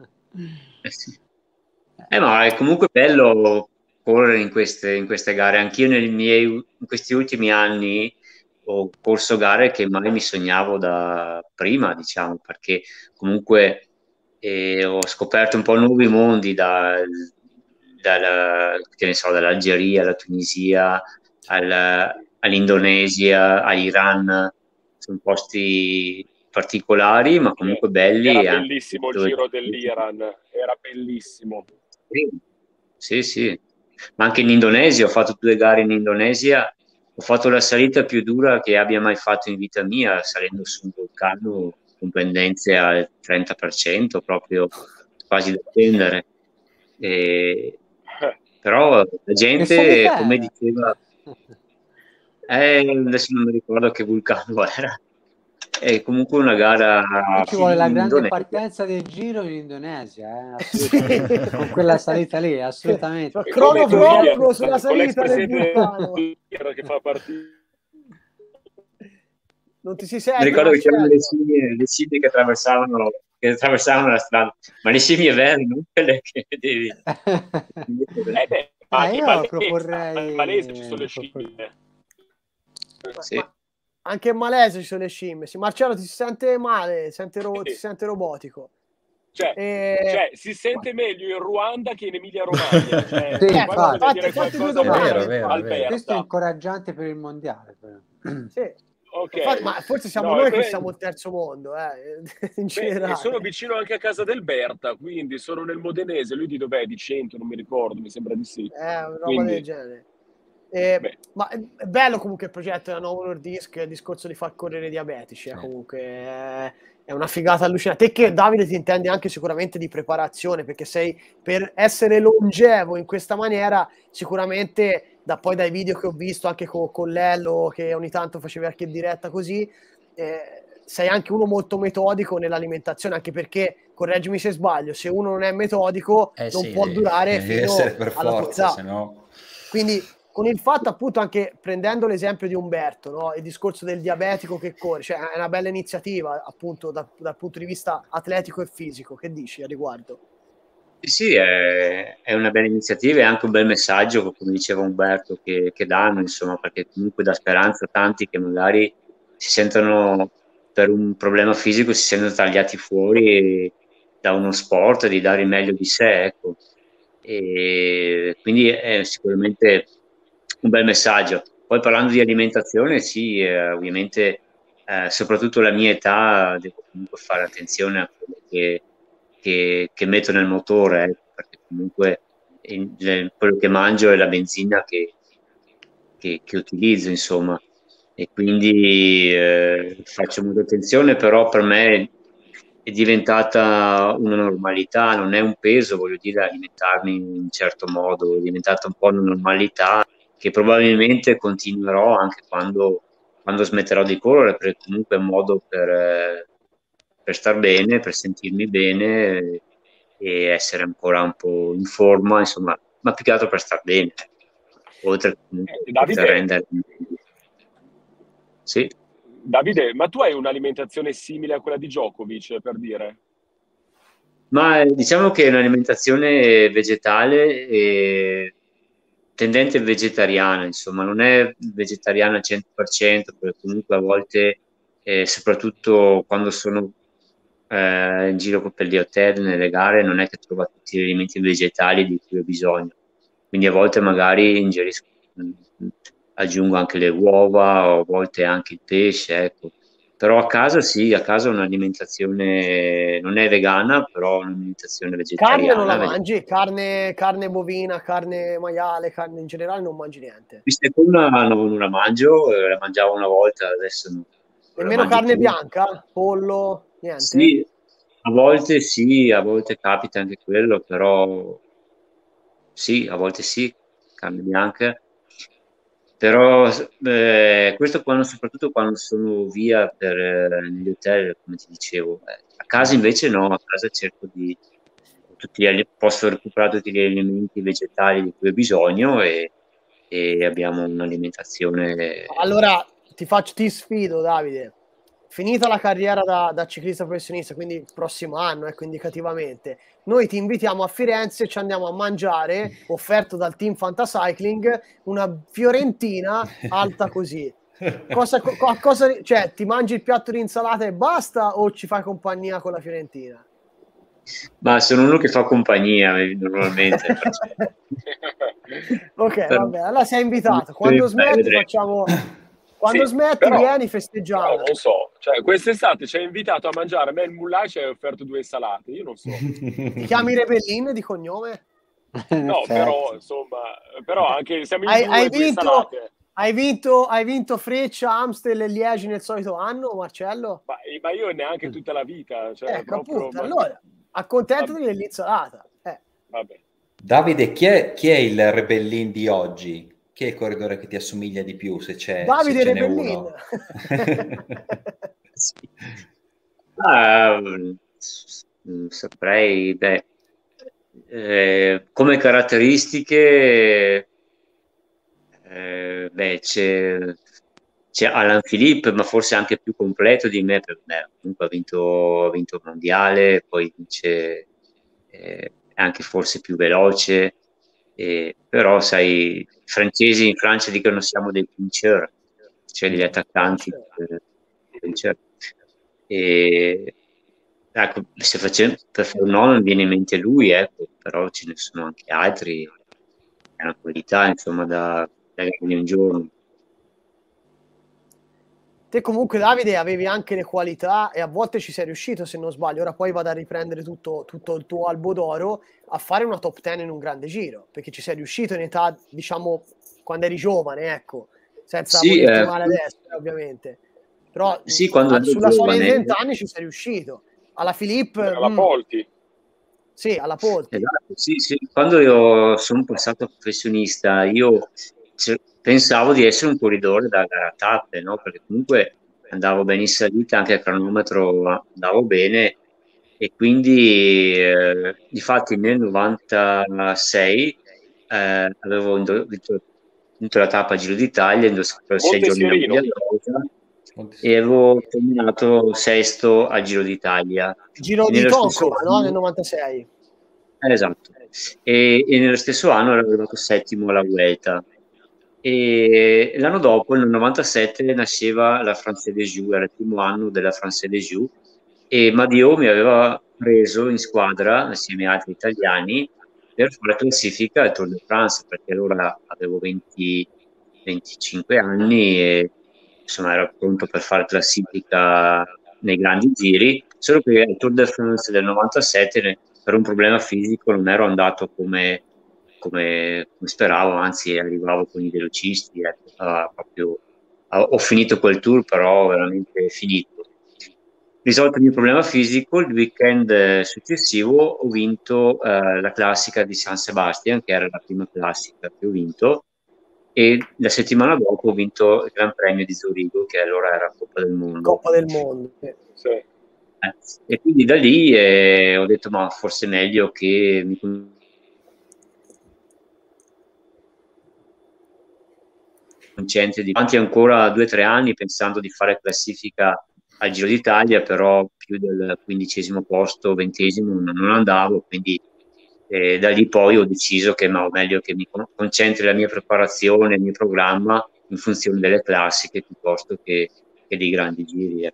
Speaker 2: Ma è comunque bello correre in queste gare. Anch'io in questi ultimi anni ho corso gare che mai mi sognavo da prima, diciamo, perché comunque ho scoperto un po' nuovi mondi dall'Algeria alla Tunisia all'Indonesia, all'Iran. Sono posti particolari ma comunque belli.
Speaker 3: Era bellissimo il giro dell'Iran, era bellissimo.
Speaker 2: Sì, ma anche in Indonesia ho fatto 2 gare in Indonesia. Ho fatto la salita più dura che abbia mai fatto in vita mia, salendo su un vulcano con pendenze al 30%, proprio quasi da scendere. Però la gente, come diceva, adesso non mi ricordo che vulcano era. È comunque una gara.
Speaker 5: Ci vuole la grande partenza del giro in Indonesia, con quella salita lì, assolutamente.
Speaker 1: Cronoprologo sulla salita del vulcano.
Speaker 3: Che fa partire.
Speaker 1: Non ti si sente?
Speaker 2: Mi ricordo che c'erano le scimmie che attraversavano che attraversavano la strada, ma le scimmie vere, non quelle che vedevi.
Speaker 5: Io proporrei...
Speaker 3: In Malesia ci sono le scimmie.
Speaker 2: Sì.
Speaker 1: Ma anche in Malesia ci sono le scimmie. Marcello, ti si sente male, ti sente robotico.
Speaker 3: Cioè, si sente meglio in Ruanda che in Emilia Romagna. Cioè,
Speaker 1: infatti due domande.
Speaker 5: Questo è incoraggiante per il mondiale.
Speaker 1: Sì.
Speaker 3: Okay.
Speaker 1: Infatti, ma forse siamo noi che siamo il terzo mondo, in generale.
Speaker 3: Sono vicino anche a casa del Berta, quindi sono nel modenese. Lui di dov'è? Di Cento, non mi ricordo, mi sembra di sì.
Speaker 1: Una roba del genere. Ma è bello comunque il progetto della Novo Nordisk, il discorso di far correre i diabetici, comunque è una figata allucinante. Te che, Davide, ti intendi anche sicuramente di preparazione, perché per essere longevo in questa maniera, sicuramente poi dai video che ho visto anche con Lello, che ogni tanto facevi anche in diretta così, sei anche uno molto metodico nell'alimentazione, anche perché, correggimi se sbaglio, se uno non è metodico non può durare fino alla tua età.
Speaker 4: Sennò...
Speaker 1: Quindi con il fatto, appunto, anche prendendo l'esempio di Umberto, no? Il discorso del diabetico che corre, cioè è una bella iniziativa, appunto, dal punto di vista atletico e fisico. Che dici a riguardo?
Speaker 2: Sì, è una bella iniziativa e anche un bel messaggio, come diceva Umberto, che danno, insomma, perché comunque dà speranza a tanti che magari si sentono, per un problema fisico, si sentono tagliati fuori da uno sport, di dare il meglio di sé, ecco. E quindi è sicuramente un bel messaggio. Poi parlando di alimentazione, sì, ovviamente, soprattutto alla mia età, devo comunque fare attenzione a quello che metto nel motore, perché comunque quello che mangio è la benzina che utilizzo, insomma, e quindi faccio molta attenzione, però per me è diventata una normalità, non è un peso, voglio dire, alimentarmi in un certo modo, è diventata un po' una normalità che probabilmente continuerò anche quando smetterò di correre, perché comunque è un modo per star bene, per sentirmi bene e essere ancora un po' in forma, insomma, ma più che altro per star bene, oltre a rendere... Sì.
Speaker 3: Davide, ma tu hai un'alimentazione simile a quella di Djokovic, per dire?
Speaker 2: Ma diciamo che è un'alimentazione vegetale e tendente vegetariana, insomma, non è vegetariana al 100%, perché comunque a volte, soprattutto quando sono in giro per gli hotel, nelle gare, non è che trovo tutti gli alimenti vegetali di cui ho bisogno. Quindi a volte magari ingerisco, aggiungo anche le uova, o a volte anche il pesce, ecco. Però a casa sì, a casa un'alimentazione non è vegana, però un'alimentazione vegetariana.
Speaker 1: Carne non la mangi? Carne bovina, carne maiale, carne in generale non mangi niente?
Speaker 2: Bistecca non la mangio, la mangiavo una volta, adesso no.
Speaker 1: Nemmeno carne bianca? Pollo? Niente?
Speaker 2: Sì, a volte capita anche quello, però sì, a volte sì, carne bianca. Però questo soprattutto quando sono via negli hotel, come ti dicevo. A casa invece no, a casa cerco posso recuperare tutti gli alimenti vegetali di cui ho bisogno e abbiamo un'alimentazione...
Speaker 1: Allora ti sfido, Davide. Finita la carriera da ciclista professionista, quindi il prossimo anno, ecco, indicativamente, noi ti invitiamo a Firenze e ci andiamo a mangiare, offerto dal team Fantacycling, una fiorentina alta così. Cioè, ti mangi il piatto di insalata e basta, o ci fai compagnia con la fiorentina?
Speaker 2: Ma sono uno che fa compagnia normalmente.
Speaker 1: Ok, vabbè, allora sei invitato. Quando smetti facciamo... Quando smetti, vieni, festeggiamo.
Speaker 3: Non so, cioè, quest'estate ci hai invitato a mangiare, a me il mulai ci hai offerto 2 insalate, io non so.
Speaker 1: Ti chiami Rebellin di cognome?
Speaker 3: No, però, insomma, anche siamo in due insalate.
Speaker 1: Hai vinto Freccia, Amstel e Liegi nel solito anno, Marcello?
Speaker 3: Ma io neanche tutta la vita. Cioè, proprio,
Speaker 1: appunto, allora, accontentati dell'insalata.
Speaker 3: Vabbè.
Speaker 4: Davide, chi è il Rebellin di oggi? Chi è il corridore che ti assomiglia di più, se
Speaker 1: Davide
Speaker 4: ce n'è
Speaker 1: Rebellin.
Speaker 4: uno?
Speaker 2: Saprei, come caratteristiche, c'è c'è Alain Philippe, ma forse anche più completo di me, per me. Comunque ha vinto il mondiale, poi vince, è anche forse più veloce, però sai, i francesi in Francia dicono siamo dei pincher, cioè degli attaccanti pincher. E ecco, se per fare un nome mi viene in mente lui, ecco, però ce ne sono anche altri, è una qualità insomma da di un giorno.
Speaker 1: Te comunque, Davide, avevi anche le qualità e a volte ci sei riuscito, se non sbaglio. Ora poi vado a riprendere tutto il tuo albo d'oro, a fare una top 10 in un grande giro, perché ci sei riuscito in età, diciamo, quando eri giovane, ecco, senza volerti male adesso, ovviamente. Però
Speaker 2: sì, quando ero
Speaker 1: sulla soglia
Speaker 2: giovane,
Speaker 1: di 20 anni ci sei riuscito. Alla Filippo...
Speaker 3: alla Polti.
Speaker 1: Sì, alla Polti.
Speaker 2: Esatto, sì. Quando io sono passato professionista, io pensavo di essere un corridore da gara a tappe, no? Perché comunque andavo bene in salita, anche a cronometro andavo bene, e quindi difatti nel 96 avevo vinto la tappa Giro d'Italia, indossato 6 giorni la maglia rosa e avevo terminato sesto al Giro d'Italia.
Speaker 1: Giro di Tonco, no? Nel 96.
Speaker 2: Esatto. E nello stesso anno ero arrivato settimo alla Vuelta. E l'anno dopo, nel 97, nasceva la France des Jeux, era il primo anno della France des Jeux, e Madio mi aveva preso in squadra assieme a altri italiani per fare la classifica al Tour de France, perché allora avevo 25 anni e insomma ero pronto per fare classifica nei grandi giri, solo che al Tour de France del 97 per un problema fisico non ero andato come speravo, anzi arrivavo con i velocisti, ho finito quel tour, però veramente finito. Risolto il mio problema fisico, il weekend successivo ho vinto la classica di San Sebastian, che era la prima classica che ho vinto, e la settimana dopo ho vinto il Gran Premio di Zurigo, che allora era Coppa del Mondo.
Speaker 1: Coppa del Mondo,
Speaker 3: sì.
Speaker 2: E quindi da lì ho detto, ma forse è meglio che mi concentri di avanti ancora 2 o 3 anni pensando di fare classifica al Giro d'Italia, però più del 15° posto, 20° non andavo, quindi da lì poi ho deciso che ma meglio che mi concentri la mia preparazione, il mio programma in funzione delle classiche piuttosto che dei grandi giri.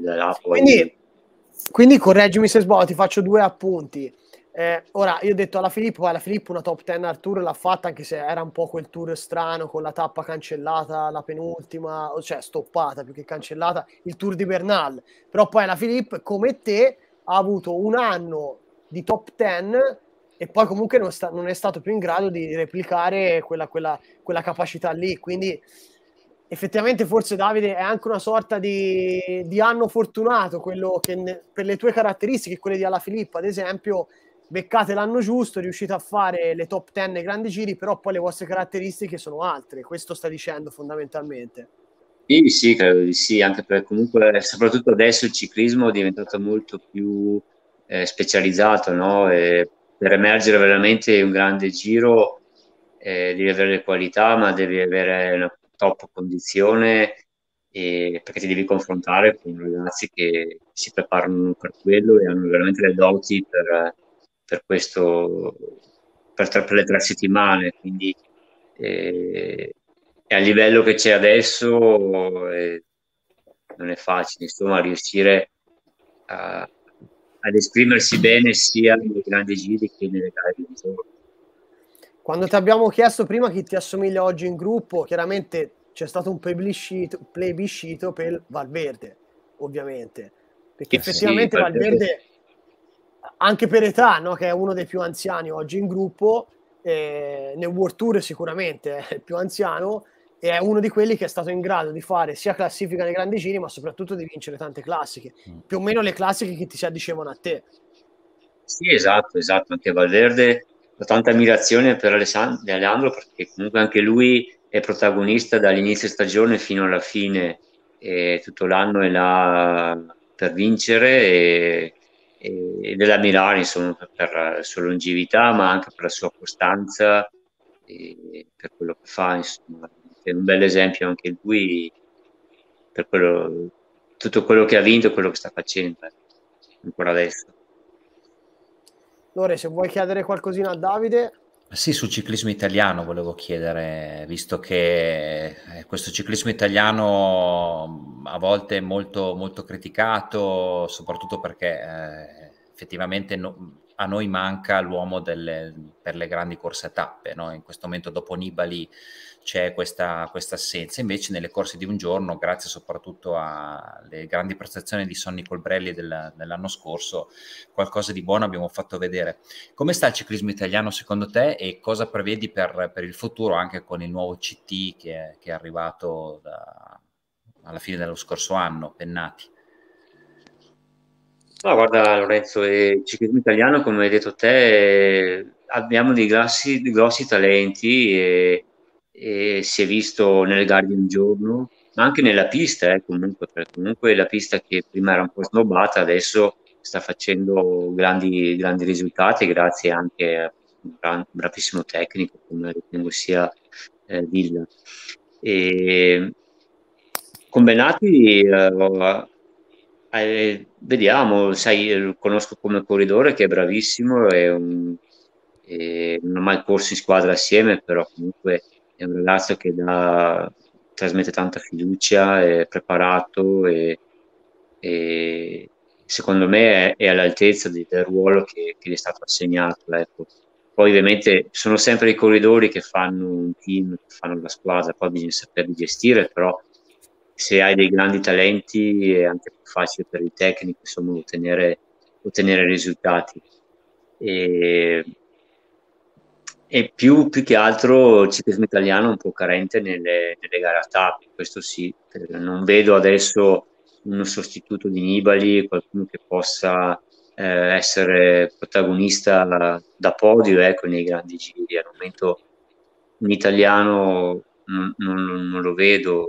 Speaker 1: Quindi correggimi se sbaglio, ti faccio 2 appunti. Ora, io ho detto alla Filippo una top 10 al tour l'ha fatta, anche se era un po' quel tour strano con la tappa cancellata, la penultima, cioè stoppata più che cancellata, il tour di Bernal. Però poi la Filippo, come te, ha avuto un anno di top 10 e poi comunque non è stato più in grado di replicare quella capacità lì. Quindi effettivamente forse, Davide, è anche una sorta di anno fortunato, quello che per le tue caratteristiche, quelle di Alaphilippe ad esempio, beccate l'anno giusto, riuscite a fare le top 10 nei grandi giri, però poi le vostre caratteristiche sono altre. Questo sta dicendo fondamentalmente.
Speaker 2: Sì, credo di sì, anche perché comunque soprattutto adesso il ciclismo è diventato molto più specializzato, no? E per emergere veramente un grande giro devi avere le qualità, ma devi avere una top condizione, perché ti devi confrontare con ragazzi che si preparano per quello e hanno veramente le doti per questo, per le 3 settimane, quindi e a livello che c'è adesso non è facile, insomma, riuscire ad esprimersi bene sia nei grandi giri che nelle gare di giorno.
Speaker 1: Quando ti abbiamo chiesto prima chi ti assomiglia oggi in gruppo, chiaramente c'è stato un plebiscito per Valverde, ovviamente, perché effettivamente Valverde, anche per età, no, che è uno dei più anziani oggi in gruppo, nel World Tour sicuramente è il più anziano, e è uno di quelli che è stato in grado di fare sia classifica nei grandi giri, ma soprattutto di vincere tante classiche, più o meno le classiche che ti si addicevano a te.
Speaker 2: Sì, esatto, anche Valverde, ho tanta ammirazione per Alessandro, perché comunque anche lui è protagonista dall'inizio stagione fino alla fine, e tutto l'anno è là per vincere ed è da ammirare, insomma, per la sua longevità, ma anche per la sua costanza e per quello che fa, insomma. È un bel esempio anche lui, per tutto quello che ha vinto e quello che sta facendo ancora adesso.
Speaker 1: Lore, se vuoi chiedere qualcosina a Davide.
Speaker 4: Sì, sul ciclismo italiano volevo chiedere, visto che questo ciclismo italiano a volte è molto, molto criticato, soprattutto perché effettivamente a noi manca l'uomo per le grandi corse a tappe, no? In questo momento dopo Nibali c'è questa assenza, invece nelle corse di un giorno, grazie soprattutto alle grandi prestazioni di Sonny Colbrelli dell'anno scorso, qualcosa di buono abbiamo fatto vedere. Come sta il ciclismo italiano secondo te e cosa prevedi per il futuro anche con il nuovo CT che è arrivato alla fine dello scorso anno, Pennati?
Speaker 2: No, guarda Lorenzo, il ciclismo italiano, come hai detto te, abbiamo dei grossi talenti e si è visto nelle gare di un giorno, ma anche nella pista, comunque, perché comunque la pista che prima era un po' snobbata, adesso sta facendo grandi risultati grazie anche a un bravissimo tecnico, come ritengo sia Villa. E con Benati vediamo, sai, lo conosco come corridore che è bravissimo e non ha mai corso in squadra assieme, però comunque è un ragazzo che trasmette tanta fiducia, è preparato e secondo me è all'altezza del ruolo che gli è stato assegnato, ecco. Poi ovviamente sono sempre i corridori che fanno un team, che fanno la squadra, poi bisogna saperli gestire, però se hai dei grandi talenti è anche più facile per il tecnico, insomma, ottenere risultati. E più che altro il ciclismo italiano è un po' carente nelle gare a tappe, questo sì, non vedo adesso uno sostituto di Nibali, qualcuno che possa essere protagonista da podio, ecco, nei grandi giri. Al momento un italiano non lo vedo,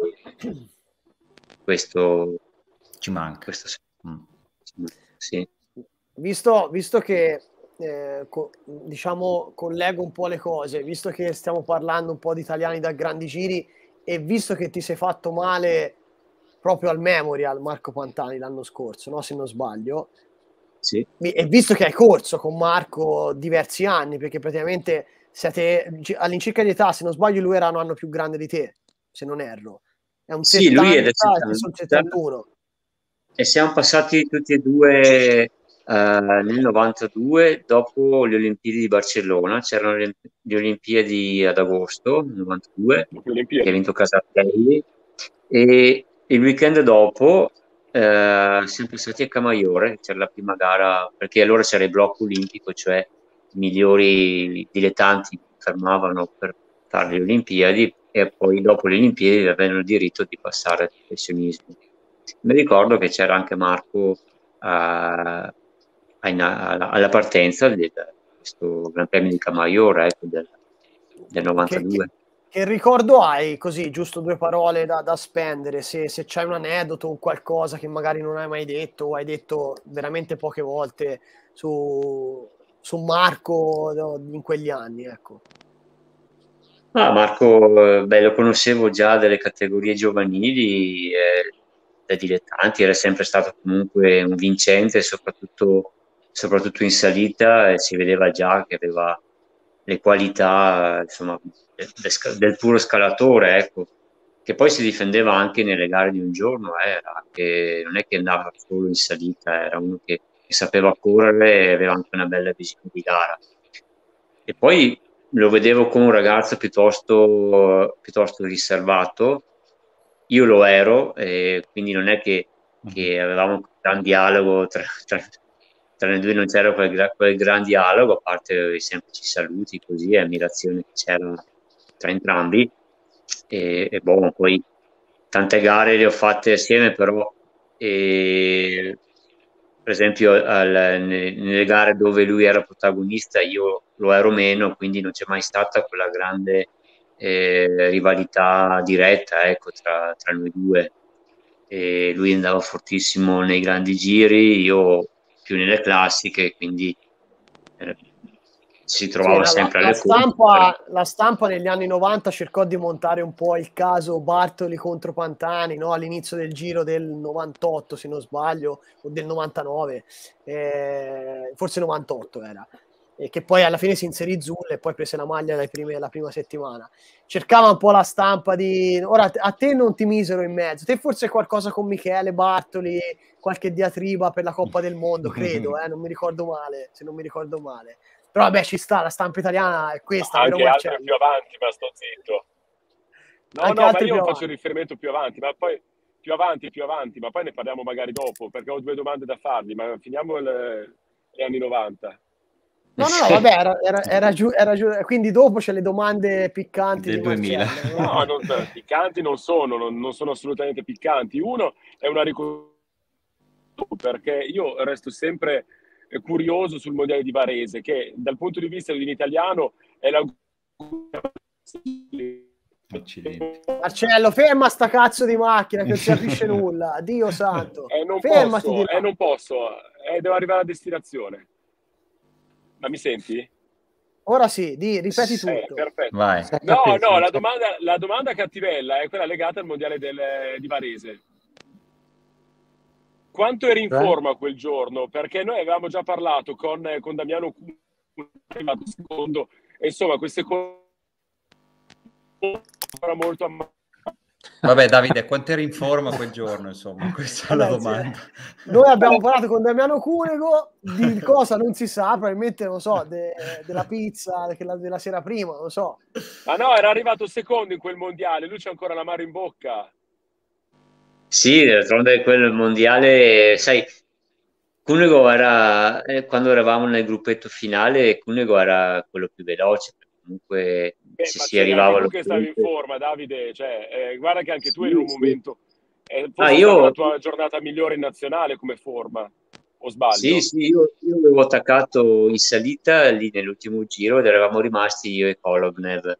Speaker 2: questo
Speaker 4: ci manca.
Speaker 2: Sì.
Speaker 1: Visto che diciamo collego un po' le cose, visto che stiamo parlando un po' di italiani da grandi giri e visto che ti sei fatto male proprio al Memorial Marco Pantani l'anno scorso, no? Se non sbaglio,
Speaker 2: sì.
Speaker 1: E visto che hai corso con Marco diversi anni, perché praticamente siete all'incirca di età, se non sbaglio lui era un anno più grande di te, se non erro. È un 70,
Speaker 2: sì, lui è del 70,
Speaker 1: sono 71.
Speaker 2: E siamo passati tutti e due nel 92, dopo le Olimpiadi di Barcellona. C'erano le Olimpiadi ad agosto, nel 92, che ha vinto Casartelli, e il weekend dopo siamo passati a Camaiore, c'era la prima gara, perché allora c'era il blocco olimpico, cioè i migliori dilettanti fermavano per fare le Olimpiadi e poi dopo le Olimpiadi avevano il diritto di passare al professionismo. Mi ricordo che c'era anche Marco alla partenza di questo Gran Premio di Camaiore, ecco, del 92.
Speaker 1: Che ricordo hai, così, giusto due parole da spendere, se c'hai un aneddoto o qualcosa che magari non hai mai detto o hai detto veramente poche volte su Marco in quegli anni, ecco.
Speaker 2: Marco, lo conoscevo già dalle categorie giovanili, da dilettanti, era sempre stato comunque un vincente, soprattutto in salita, e si vedeva già che aveva le qualità, insomma, del puro scalatore, ecco, che poi si difendeva anche nelle gare di un giorno, non è che andava solo in salita, era uno che sapeva correre e aveva anche una bella visione di gara. E poi lo vedevo come un ragazzo piuttosto riservato. Io lo ero, quindi non è che avevamo un gran dialogo tra noi due, non c'era quel gran dialogo, a parte i semplici saluti così e ammirazione che c'era tra entrambi. E poi tante gare le ho fatte assieme, però per esempio nelle gare dove lui era protagonista io lo ero meno, quindi non c'è mai stata quella grande rivalità diretta, ecco, tra noi due. E lui andava fortissimo nei grandi giri, io più nelle classiche, quindi si trovava sempre alle
Speaker 1: la stampa negli anni 90 cercò di montare un po' il caso Bartoli contro Pantani, no? All'inizio del Giro del 98 se non sbaglio, o del 99, forse 98 era, e che poi alla fine si inserì Zulle e poi prese la maglia la prima settimana. Cercava un po' la stampa di... Ora, a te non ti misero in mezzo, te forse qualcosa con Michele Bartoli, qualche diatriba per la Coppa del Mondo, credo, non mi ricordo male, se non mi ricordo male. Però vabbè, ci sta, la stampa italiana è questa.
Speaker 3: Anche altri più avanti, ma sto zitto. Ma io faccio riferimento più avanti, ma poi più avanti, ma poi ne parliamo magari dopo, perché ho 2 domande da fargli, ma finiamo gli anni 90.
Speaker 1: No, vabbè, era giù, quindi dopo c'è le domande piccanti
Speaker 4: del
Speaker 1: di
Speaker 4: 2000.
Speaker 3: No, piccanti non sono assolutamente piccanti. Uno è una perché io resto sempre curioso sul mondiale di Varese, che dal punto di vista di un italiano è la...
Speaker 1: Marcello, ferma sta cazzo di macchina che non si capisce nulla, Dio santo.
Speaker 3: Non posso, devo arrivare a destinazione. Ma mi senti?
Speaker 1: Ora sì, ripeti tutto.
Speaker 3: Perfetto.
Speaker 4: Vai.
Speaker 3: No, la domanda cattivella è quella legata al mondiale di Varese. Quanto eri in forma quel giorno? Perché noi avevamo già parlato con Damiano Cunego, arrivato secondo, e insomma queste cose molto
Speaker 4: Vabbè Davide, quanto eri in forma quel giorno, insomma, questa è la domanda.
Speaker 1: Noi abbiamo parlato con Damiano Cunego di cosa non si sa, probabilmente non so, della pizza della sera prima, non so.
Speaker 3: Ma no, era arrivato secondo in quel mondiale, lui c'ha ancora l'amaro in bocca.
Speaker 2: Sì, d'altronde quel mondiale, sai, Cunego era, quando eravamo nel gruppetto finale, Cunego era quello più veloce, comunque se si arrivava
Speaker 3: tu che stavi in forma, Davide, cioè, guarda che anche tu eri in un momento, forse la tua giornata migliore in nazionale come forma, o sbaglio?
Speaker 2: Sì, io avevo attaccato in salita lì nell'ultimo giro ed eravamo rimasti io e Kolobnev,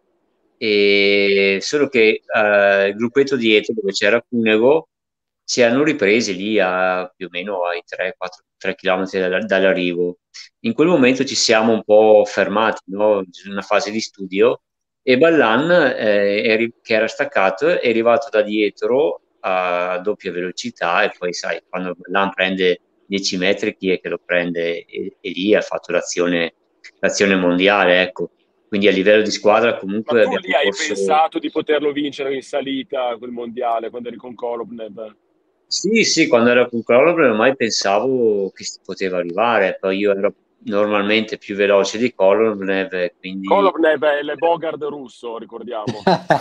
Speaker 2: e solo che il gruppetto dietro dove c'era Cunego si erano ripresi lì più o meno ai 3 km dall'arrivo. In quel momento ci siamo un po' fermati, no? In una fase di studio, e Ballan, che era staccato, è arrivato da dietro a doppia velocità, e poi sai, quando Ballan prende 10 metri, chi è che lo prende? E lì ha fatto l'azione mondiale, ecco. Quindi a livello di squadra comunque...
Speaker 3: Ma tu lì hai pensato di poterlo vincere in salita quel mondiale, quando eri con Kolobnev?
Speaker 2: Sì, quando ero con Kolobnev mai pensavo che si poteva arrivare, poi io ero normalmente più veloce di Kolobnev, quindi...
Speaker 3: Kolobnev è il Bogard russo, ricordiamo.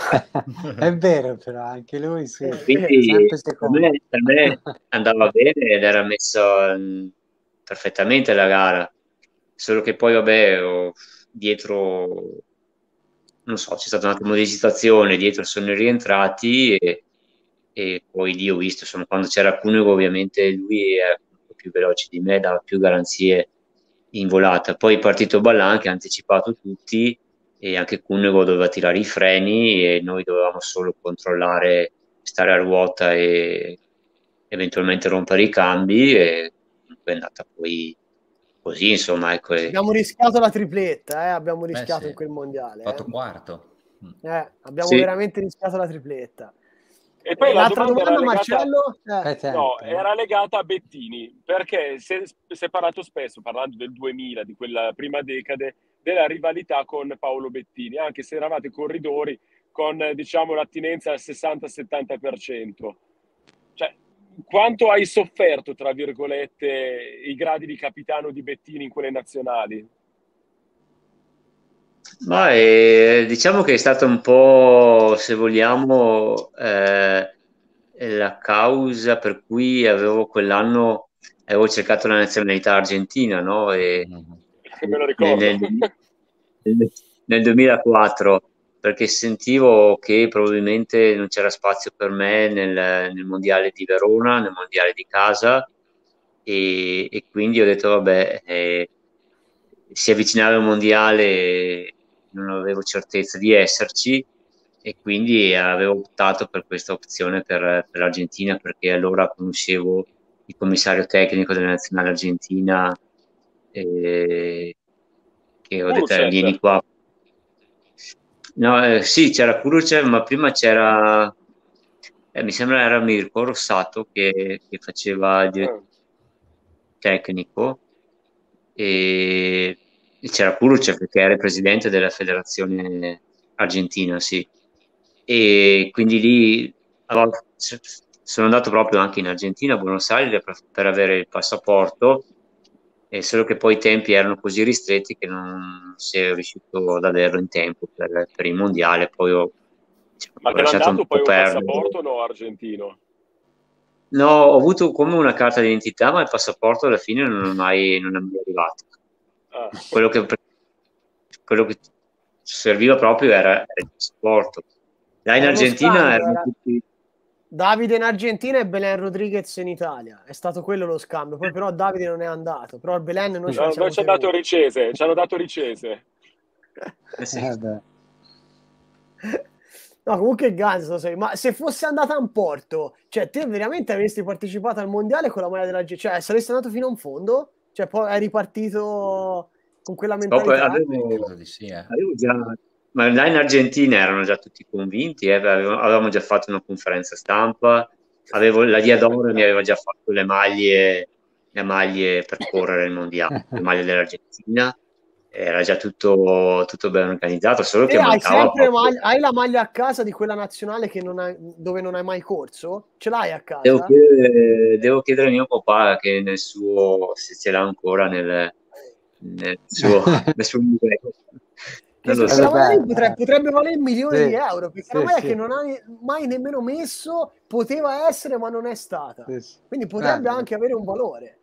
Speaker 5: È vero, però anche lui sì.
Speaker 2: Quindi per me andava bene ed era messo perfettamente la gara, solo che poi vabbè, dietro, non so, c'è stata un attimo di esitazione, dietro sono rientrati e poi lì ho visto, insomma, quando c'era Cunego ovviamente lui era un po' più veloce di me, dava più garanzie in volata. Poi è partito Ballan che ha anticipato tutti e anche Cunego doveva tirare i freni e noi dovevamo solo controllare, stare a ruota e eventualmente rompere i cambi, e è andata poi così, insomma, ecco.
Speaker 1: Abbiamo rischiato la tripletta, abbiamo rischiato in quel mondiale.
Speaker 4: Fatto quarto.
Speaker 1: Abbiamo veramente rischiato la tripletta.
Speaker 3: E poi l'altra domanda
Speaker 1: Marcello?
Speaker 3: No, era legata a Bettini, perché si è parlato spesso, parlando del 2000, di quella prima decade, della rivalità con Paolo Bettini, anche se eravate corridori con, diciamo, l'attinenza al 60-70%. Cioè, quanto hai sofferto, tra virgolette, i gradi di capitano di Bettini in quelle nazionali?
Speaker 2: Ma diciamo che è stata un po', se vogliamo, la causa per cui quell'anno avevo cercato la nazionalità argentina, no? E
Speaker 3: me lo ricordo.
Speaker 2: Nel 2004, perché sentivo che probabilmente non c'era spazio per me nel mondiale di Verona, nel mondiale di casa, e quindi ho detto vabbè, si avvicinava il mondiale, non avevo certezza di esserci, e quindi avevo optato per questa opzione per l'Argentina, perché allora conoscevo il commissario tecnico della nazionale argentina, che ho detto vieni qua. No, sì, c'era Kurucev, ma prima c'era, mi sembra era Mirko Rossato che faceva il direttore tecnico, e c'era Kurucev che era il presidente della federazione argentina, sì. E quindi lì sono andato proprio anche in Argentina, a Buenos Aires, per avere il passaporto, e solo che poi i tempi erano così ristretti che non si è riuscito ad averlo in tempo per il mondiale. Poi ho
Speaker 3: Ma te l'hanno
Speaker 2: lasciato
Speaker 3: dato poi un
Speaker 2: perdere.
Speaker 3: passaporto no argentino?
Speaker 2: No, ho avuto come una carta d'identità, ma il passaporto alla fine non è mai arrivato. Quello che serviva proprio era il passaporto. Là in Argentina erano tutti...
Speaker 1: Davide in Argentina e Belen Rodriguez in Italia. È stato quello lo scambio. Poi però Davide non è andato. Però il Belen noi ce
Speaker 3: ci hanno dato Ricese. Ci hanno dato Ricese.
Speaker 2: Sì.
Speaker 1: No, comunque ganzo, ma se fosse andata in porto, cioè te veramente avresti partecipato al mondiale con la maglia dell'Argentina? Cioè saresti andato fino in fondo? Cioè poi hai ripartito con quella mentalità?
Speaker 2: Avevo già... Ma là in Argentina erano già tutti convinti, avevamo già fatto una conferenza stampa, la Diadora mi aveva già fatto le maglie per correre il mondiale, le maglie dell'Argentina, era già tutto ben organizzato, solo che mancava
Speaker 1: hai la maglia a casa di quella nazionale dove non hai mai corso? Ce l'hai a casa?
Speaker 2: Devo chiedere a mio papà che nel suo, se ce l'ha ancora nel suo museo.
Speaker 1: La maglia potrebbe valere milioni di euro, perché è una maglia che non hai mai nemmeno messo, poteva essere ma non è stata, quindi potrebbe anche avere un valore.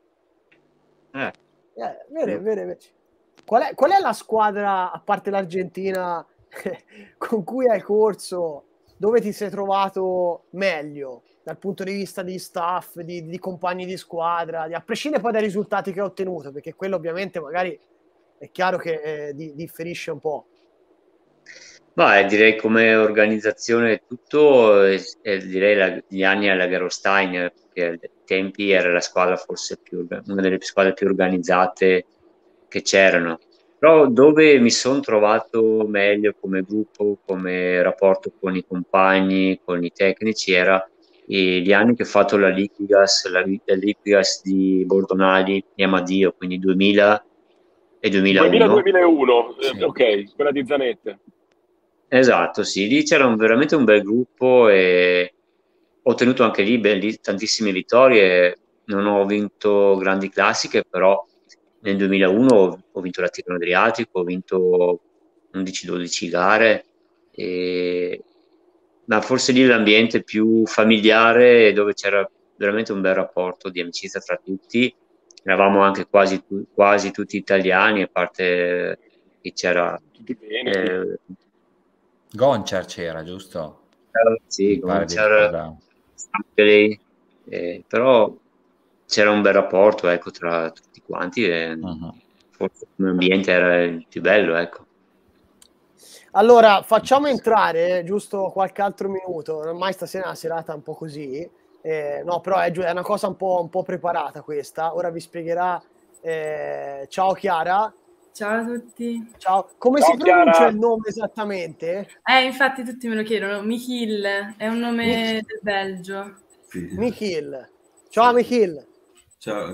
Speaker 1: Vero. Qual è la squadra, a parte l'Argentina, con cui hai corso, dove ti sei trovato meglio dal punto di vista di staff, di compagni di squadra, a prescindere poi dai risultati che hai ottenuto, perché quello ovviamente magari è chiaro che differisce un po'.
Speaker 2: Ma direi come organizzazione tutto, direi gli anni alla Gerolstein, che ai tempi era la squadra forse una delle squadre più organizzate che c'erano. Però dove mi sono trovato meglio come gruppo, come rapporto con i compagni, con i tecnici, era gli anni che ho fatto la Liquigas di Bordonali e Amadio, quindi 2000 e 2001.
Speaker 3: 2000-2001, sì. Ok, quella di Zanetti.
Speaker 2: Esatto, sì, lì c'era veramente un bel gruppo e ho ottenuto anche lì tantissime vittorie. Non ho vinto grandi classiche, però nel 2001 ho vinto la Tirreno Adriatico, ho vinto 11-12 gare, ma forse lì l'ambiente più familiare, dove c'era veramente un bel rapporto di amicizia tra tutti. Eravamo anche quasi tutti italiani, a parte che c'era...
Speaker 4: Gonchar c'era, giusto?
Speaker 2: Sì, Gonchar, però c'era un bel rapporto, ecco, tra tutti quanti, e forse l'ambiente era il più bello, ecco.
Speaker 1: Allora, facciamo entrare giusto qualche altro minuto, ormai stasera è una serata un po' così, no, però è una cosa un po' preparata questa, ora vi spiegherà. Ciao Chiara.
Speaker 7: Ciao a tutti.
Speaker 1: Ciao. Come si pronuncia il nome esattamente?
Speaker 7: Infatti tutti me lo chiedono. Michiel, è un nome del Belgio.
Speaker 1: Sì. Michiel. Ciao Michiel.
Speaker 8: Ciao.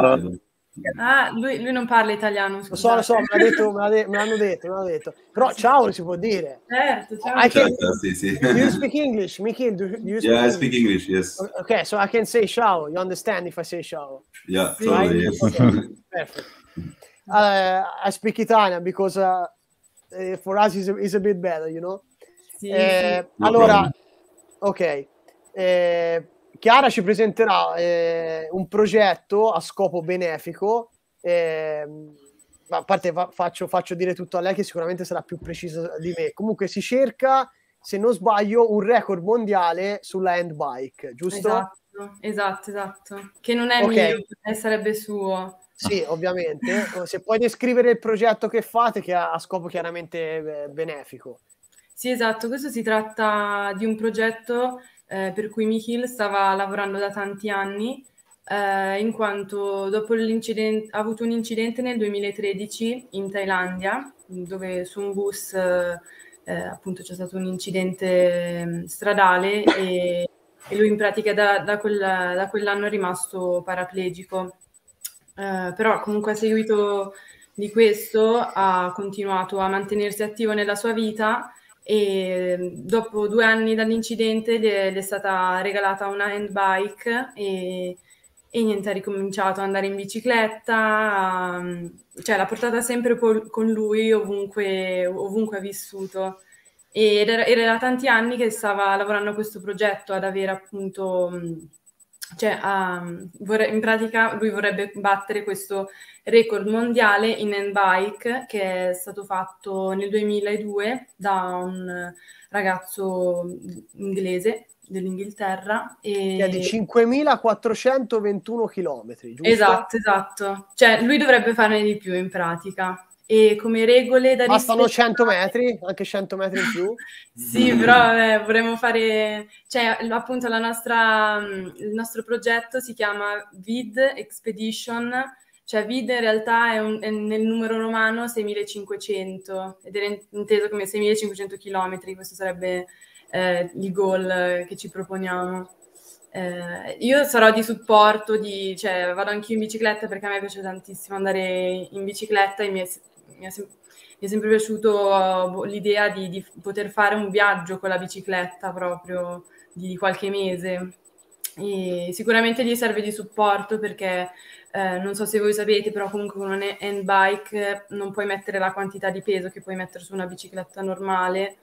Speaker 7: Lui non parla italiano.
Speaker 1: Lo so, me l'hanno detto. Però ciao si può dire.
Speaker 7: Certo, ciao.
Speaker 8: Sì.
Speaker 1: Do you speak English, Michiel? Do you speak
Speaker 8: I speak English, yes.
Speaker 1: Okay, so I can say ciao. You understand if I say ciao?
Speaker 8: Yeah, totally.
Speaker 1: Yes. Okay. Perfect. I speak Italian because for us is a bit better, you know?
Speaker 7: Sì.
Speaker 1: Allora, ok. Chiara ci presenterà un progetto a scopo benefico. A parte faccio dire tutto a lei, che sicuramente sarà più precisa di me. Comunque si cerca, se non sbaglio, un record mondiale sulla handbike, giusto?
Speaker 7: Esatto. Che non è mio, sarebbe suo.
Speaker 1: Sì, ovviamente. Se puoi descrivere il progetto che fate, che ha scopo chiaramente benefico.
Speaker 7: Sì, esatto. Questo si tratta di un progetto per cui Michiel stava lavorando da tanti anni, in quanto dopo l'incidente, ha avuto un incidente nel 2013 in Thailandia, dove su un bus appunto c'è stato un incidente stradale e lui in pratica da quell'anno è rimasto paraplegico. Però comunque a seguito di questo ha continuato a mantenersi attivo nella sua vita e dopo 2 anni dall'incidente gli è stata regalata una handbike e niente, ha ricominciato ad andare in bicicletta, cioè l'ha portata sempre con lui ovunque ha vissuto. Ed era da tanti anni che stava lavorando a questo progetto, ad avere appunto, cioè in pratica lui vorrebbe battere questo record mondiale in handbike che è stato fatto nel 2002 da un ragazzo inglese dell'Inghilterra.
Speaker 1: Che è di 5.421 chilometri, giusto?
Speaker 7: Esatto. Cioè lui dovrebbe farne di più in pratica. E come regole da
Speaker 1: bastano 100 metri, anche 100 metri in più?
Speaker 7: Sì, però vorremmo fare, cioè appunto il nostro progetto si chiama VID Expedition, cioè VID in realtà è nel numero romano 6.500 ed è inteso come 6.500 chilometri, questo sarebbe il goal che ci proponiamo. Io sarò di supporto, cioè vado anch'io in bicicletta perché a me piace tantissimo andare in bicicletta e mi è sempre piaciuto l'idea di poter fare un viaggio con la bicicletta proprio di qualche mese. E sicuramente gli serve di supporto perché non so se voi sapete, però comunque con un handbike non puoi mettere la quantità di peso che puoi mettere su una bicicletta normale.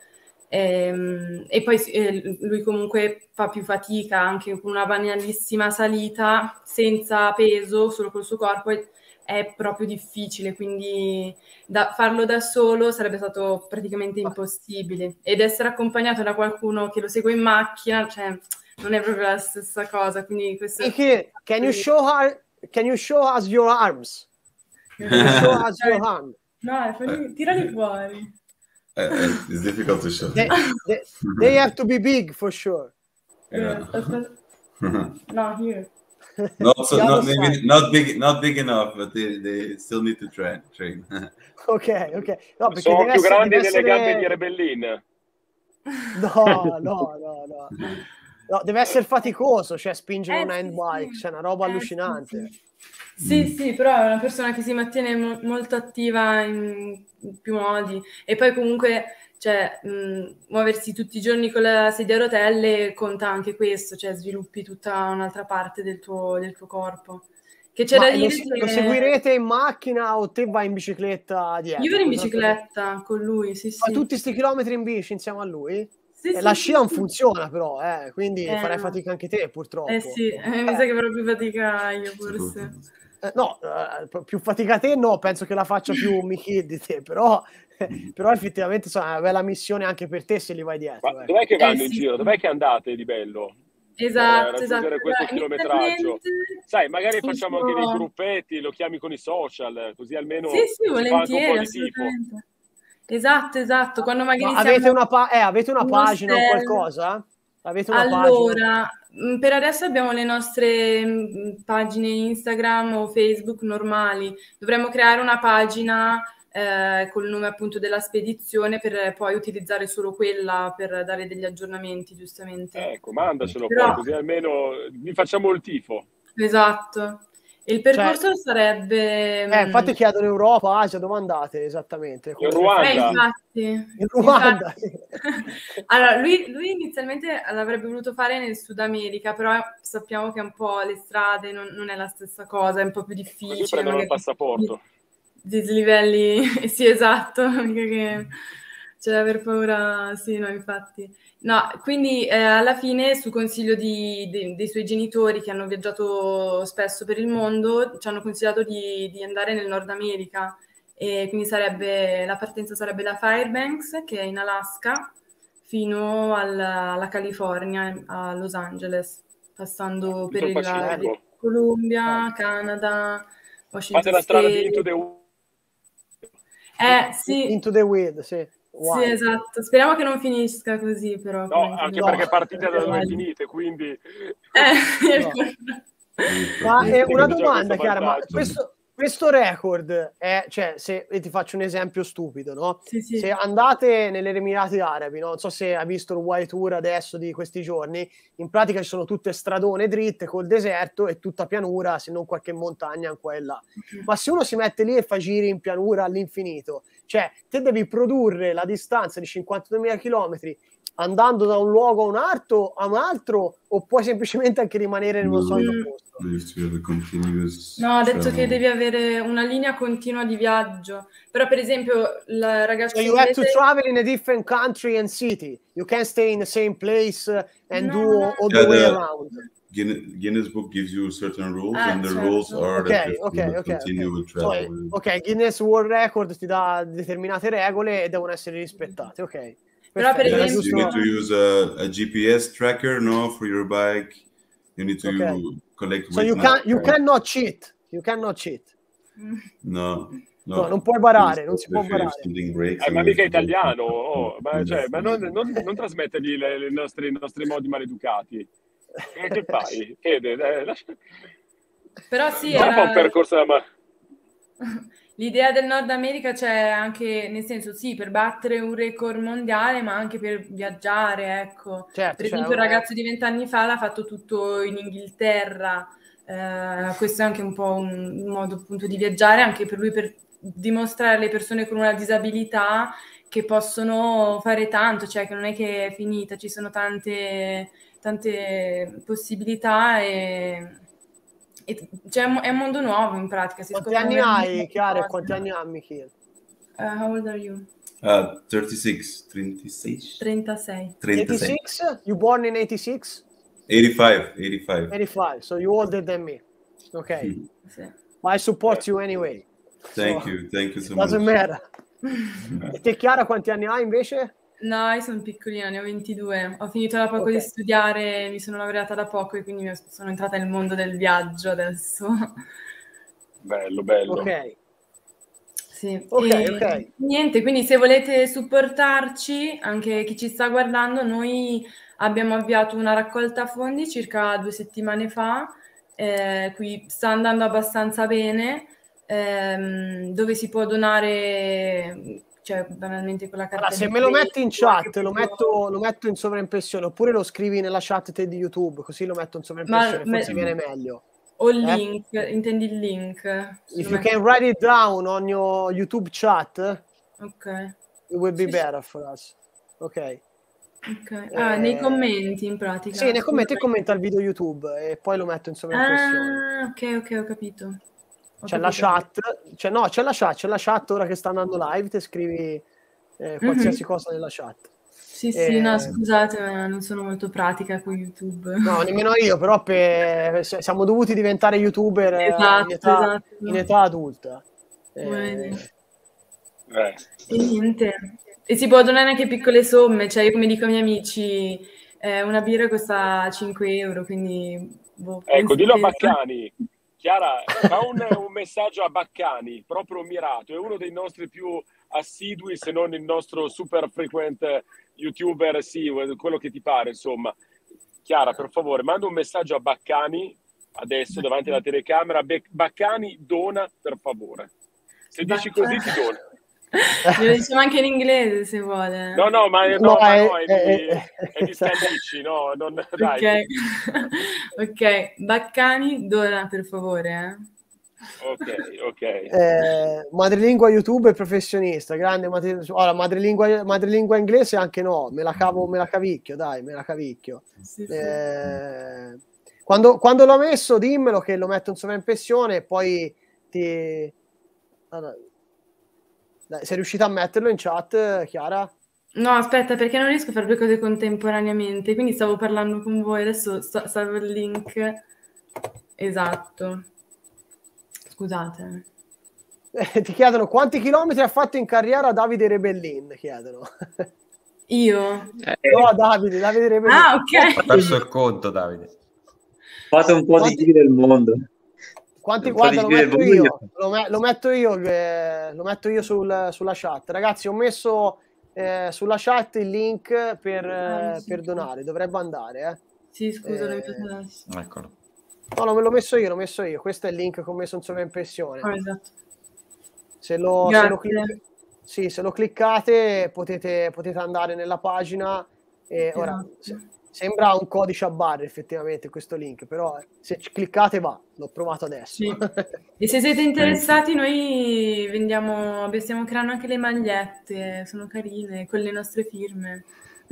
Speaker 7: E poi lui comunque fa più fatica anche con una banalissima salita senza peso, solo col suo corpo è proprio difficile, quindi farlo da solo sarebbe stato praticamente impossibile ed essere accompagnato da qualcuno che lo segue in macchina, cioè non è proprio la stessa cosa, quindi questo
Speaker 1: can you show us your arms? Can you show us your hand?
Speaker 7: No, tirali fuori.
Speaker 8: It's difficult to show.
Speaker 1: They have to be big for sure.
Speaker 8: Yeah.
Speaker 7: No, here.
Speaker 8: Not big enough, but they still need to train.
Speaker 1: Ok. No,
Speaker 3: sono più grandi delle gambe di Rebellin.
Speaker 1: No, deve essere faticoso, cioè spingere un handbike, c'è una roba allucinante.
Speaker 7: Sì, però è una persona che si mantiene molto attiva in più modi e poi comunque cioè, muoversi tutti i giorni con la sedia a rotelle conta anche questo, cioè sviluppi tutta un'altra parte del tuo corpo. Che c'è da dire
Speaker 1: lo seguirete in macchina o te vai in bicicletta dietro?
Speaker 7: Io vado in bicicletta con lui, sì.
Speaker 1: Ma tutti sti chilometri in bici insieme a lui?
Speaker 7: Sì,
Speaker 1: la scia non funziona però, quindi farai
Speaker 7: no.
Speaker 1: fatica anche te purtroppo.
Speaker 7: Sì, mi sa che farò più fatica io forse.
Speaker 1: No, più fatica te no, penso che la faccia più Michi di te, però effettivamente è una bella missione anche per te se li vai dietro.
Speaker 3: Ma dov'è che vanno in giro? Dov'è che andate di bello?
Speaker 7: Esatto.
Speaker 3: Questo chilometraggio. Sai, magari facciamo anche dei gruppetti, lo chiami con i social, così almeno
Speaker 7: sì, volentieri,
Speaker 3: assolutamente.
Speaker 7: Esatto, quando magari
Speaker 1: avete una pagina o qualcosa? Avete una
Speaker 7: pagina? Per adesso abbiamo le nostre pagine Instagram o Facebook normali. Dovremmo creare una pagina col nome appunto della spedizione per poi utilizzare solo quella per dare degli aggiornamenti, giustamente.
Speaker 3: Ecco, mandacelo poi, così almeno vi facciamo il tifo.
Speaker 7: Esatto. Il percorso sarebbe...
Speaker 1: infatti chiedono Europa, Asia, dove andate esattamente?
Speaker 3: In Ruanda.
Speaker 1: In Ruanda.
Speaker 7: Allora, lui inizialmente l'avrebbe voluto fare nel Sud America, però sappiamo che un po' le strade non è la stessa cosa, è un po' più difficile.
Speaker 3: Così prendono il passaporto.
Speaker 7: Dislivelli, sì, esatto, mica che c'è da aver paura, sì, no, infatti. No, quindi alla fine, su consiglio dei suoi genitori che hanno viaggiato spesso per il mondo, ci hanno consigliato di andare nel Nord America e quindi la partenza sarebbe da Fairbanks, che è in Alaska, fino alla California, a Los Angeles, passando per il Columbia, Canada, Washington
Speaker 3: Fate la strada di Into the
Speaker 7: sì.
Speaker 1: Into the Wind, sì.
Speaker 7: Wow. Sì, esatto. Speriamo che non finisca così, però.
Speaker 3: No, anche perché partite da dove finite, quindi...
Speaker 1: Ma è una
Speaker 3: Già
Speaker 1: domanda,
Speaker 3: questo
Speaker 1: Chiara, ma
Speaker 3: vantaggio.
Speaker 1: questo record è, cioè, se ti faccio un esempio stupido, no?
Speaker 7: Sì, sì.
Speaker 1: Se andate negli Emirati Arabi, no? Non so se hai visto il White Tour adesso di questi giorni, in pratica ci sono tutte stradone dritte col deserto e tutta pianura, se non qualche montagna qua e là. Ma se uno si mette lì e fa giri in pianura all'infinito, cioè te devi produrre la distanza di 52.000 chilometri andando da un luogo a un altro, o puoi semplicemente anche rimanere in uno solito posto?
Speaker 7: No, ha detto che devi avere una linea continua di viaggio. Però, per esempio, la ragazza
Speaker 1: So you have to travel in a different country and city. You can't stay in the same place and do all the way around.
Speaker 8: Guinness Book gives you certain rules,
Speaker 7: Ah,
Speaker 8: and the
Speaker 7: certo.
Speaker 8: rules are that you have to
Speaker 1: Okay.
Speaker 8: continue with
Speaker 1: So,
Speaker 8: travel.
Speaker 1: ok, Guinness World Record ti dà determinate regole e devono essere rispettate, ok.
Speaker 7: Però, per
Speaker 1: Perfetto, era
Speaker 7: esempio-
Speaker 8: You
Speaker 1: giusto-
Speaker 8: need to use a GPS tracker, no, for your bike. You need to
Speaker 1: Okay.
Speaker 8: collect.
Speaker 1: So you cannot cheat. You cannot cheat.
Speaker 8: No,
Speaker 1: non puoi barare, non si può barare.
Speaker 3: Ma mica italiano, ma non trasmettergli i nostri modi maleducati. Che fai? Fede,
Speaker 7: Però sì,
Speaker 3: non fa un percorso da
Speaker 7: l'idea del Nord America c'è anche, nel senso, sì, per battere un record mondiale, ma anche per viaggiare, ecco.
Speaker 1: Certo,
Speaker 7: Per esempio, un ragazzo di 20 anni fa l'ha fatto tutto in Inghilterra. Questo è anche un po' un modo appunto di viaggiare, anche per lui, per dimostrare alle persone con una disabilità che possono fare tanto, cioè che non è che è finita, ci sono tante possibilità e cioè, è un mondo nuovo in pratica.
Speaker 1: Quanti anni hai, Chiara, e quanti anni ha Michiel?
Speaker 7: How old are you?
Speaker 8: 36.
Speaker 7: 36.
Speaker 1: 86? You born in 86?
Speaker 8: 85.
Speaker 1: So you older than me. Ok.
Speaker 7: Sì.
Speaker 1: Ma I support you anyway.
Speaker 8: Thank you so
Speaker 1: Doesn't
Speaker 8: much.
Speaker 1: matter. E te, Chiara, quanti anni hai invece?
Speaker 7: No, io sono piccolina, ne ho 22. Ho finito da poco di studiare, mi sono laureata da poco e quindi sono entrata nel mondo del viaggio adesso.
Speaker 3: Bello.
Speaker 1: Ok.
Speaker 7: Sì.
Speaker 1: Ok.
Speaker 7: Niente, quindi se volete supportarci, anche chi ci sta guardando, noi abbiamo avviato una raccolta fondi circa 2 settimane fa, qui sta andando abbastanza bene, dove si può donare, cioè banalmente con la carta.
Speaker 1: Allora, se me lo metti in chat, lo metto in sovraimpressione, oppure lo scrivi nella chat te di YouTube, così lo metto in sovraimpressione, forse viene meglio.
Speaker 7: O il link, intendi il link?
Speaker 1: If you can write it down on your YouTube chat,
Speaker 7: ok,
Speaker 1: it will be better for us. Ok.
Speaker 7: Nei commenti in pratica.
Speaker 1: Sì, nei commenti commenta il video YouTube e poi lo metto in sovraimpressione.
Speaker 7: Ok, ho capito.
Speaker 1: C'è la chat, c'è la chat ora che sta andando live, te scrivi qualsiasi cosa nella chat.
Speaker 7: Sì, no, scusate, ma non sono molto pratica con YouTube.
Speaker 1: No, nemmeno io, però siamo dovuti diventare YouTuber in età adulta.
Speaker 7: E niente. E si può donare anche piccole somme, cioè io come dico ai miei amici, una birra costa 5 euro, quindi...
Speaker 3: ecco, dillo a Baccani. Chiara, fa un messaggio a Baccani, proprio mirato, è uno dei nostri più assidui, se non il nostro super frequent YouTuber, sì, quello che ti pare, insomma. Chiara, per favore, manda un messaggio a Baccani, adesso, davanti alla telecamera. Baccani, dona, per favore. Se dici così, ti dona.
Speaker 7: Lo diciamo anche in inglese, se vuole.
Speaker 3: No, è di Scaldici, no, dai.
Speaker 7: Ok, Baccani, dona, per favore,
Speaker 3: Ok.
Speaker 1: Madrelingua YouTube professionista, grande madrelingua inglese anche no, me la cavicchio.
Speaker 7: Sì.
Speaker 1: Quando l'ho messo dimmelo che lo metto in sovraimpressione e poi dai, sei riuscita a metterlo in chat, Chiara?
Speaker 7: No, aspetta, perché non riesco a fare 2 cose contemporaneamente, quindi stavo parlando con voi, adesso salvo il link. Esatto. Scusate.
Speaker 1: Ti chiedono quanti chilometri ha fatto in carriera Davide Rebellin, chiedono.
Speaker 7: Io?
Speaker 1: No, Davide Rebellin.
Speaker 7: Ah, ok.
Speaker 4: Ha perso il conto, Davide.
Speaker 2: Ho fatto un po' di giri del mondo.
Speaker 1: Guarda, lo metto io sulla chat. Ragazzi, ho messo sulla chat il link per donare, dovrebbe andare.
Speaker 7: Sì, scusa, l'ho messo adesso.
Speaker 4: Eccolo.
Speaker 1: No, non me l'ho messo io. Questo è il link che ho messo in sovraimpressione.
Speaker 7: Esatto.
Speaker 1: Se lo cliccate potete andare nella pagina e ora sembra un codice a barre effettivamente questo link, però se cliccate va, l'ho provato adesso.
Speaker 7: Sì. E se siete interessati noi stiamo creando anche le magliette, sono carine, con le nostre firme.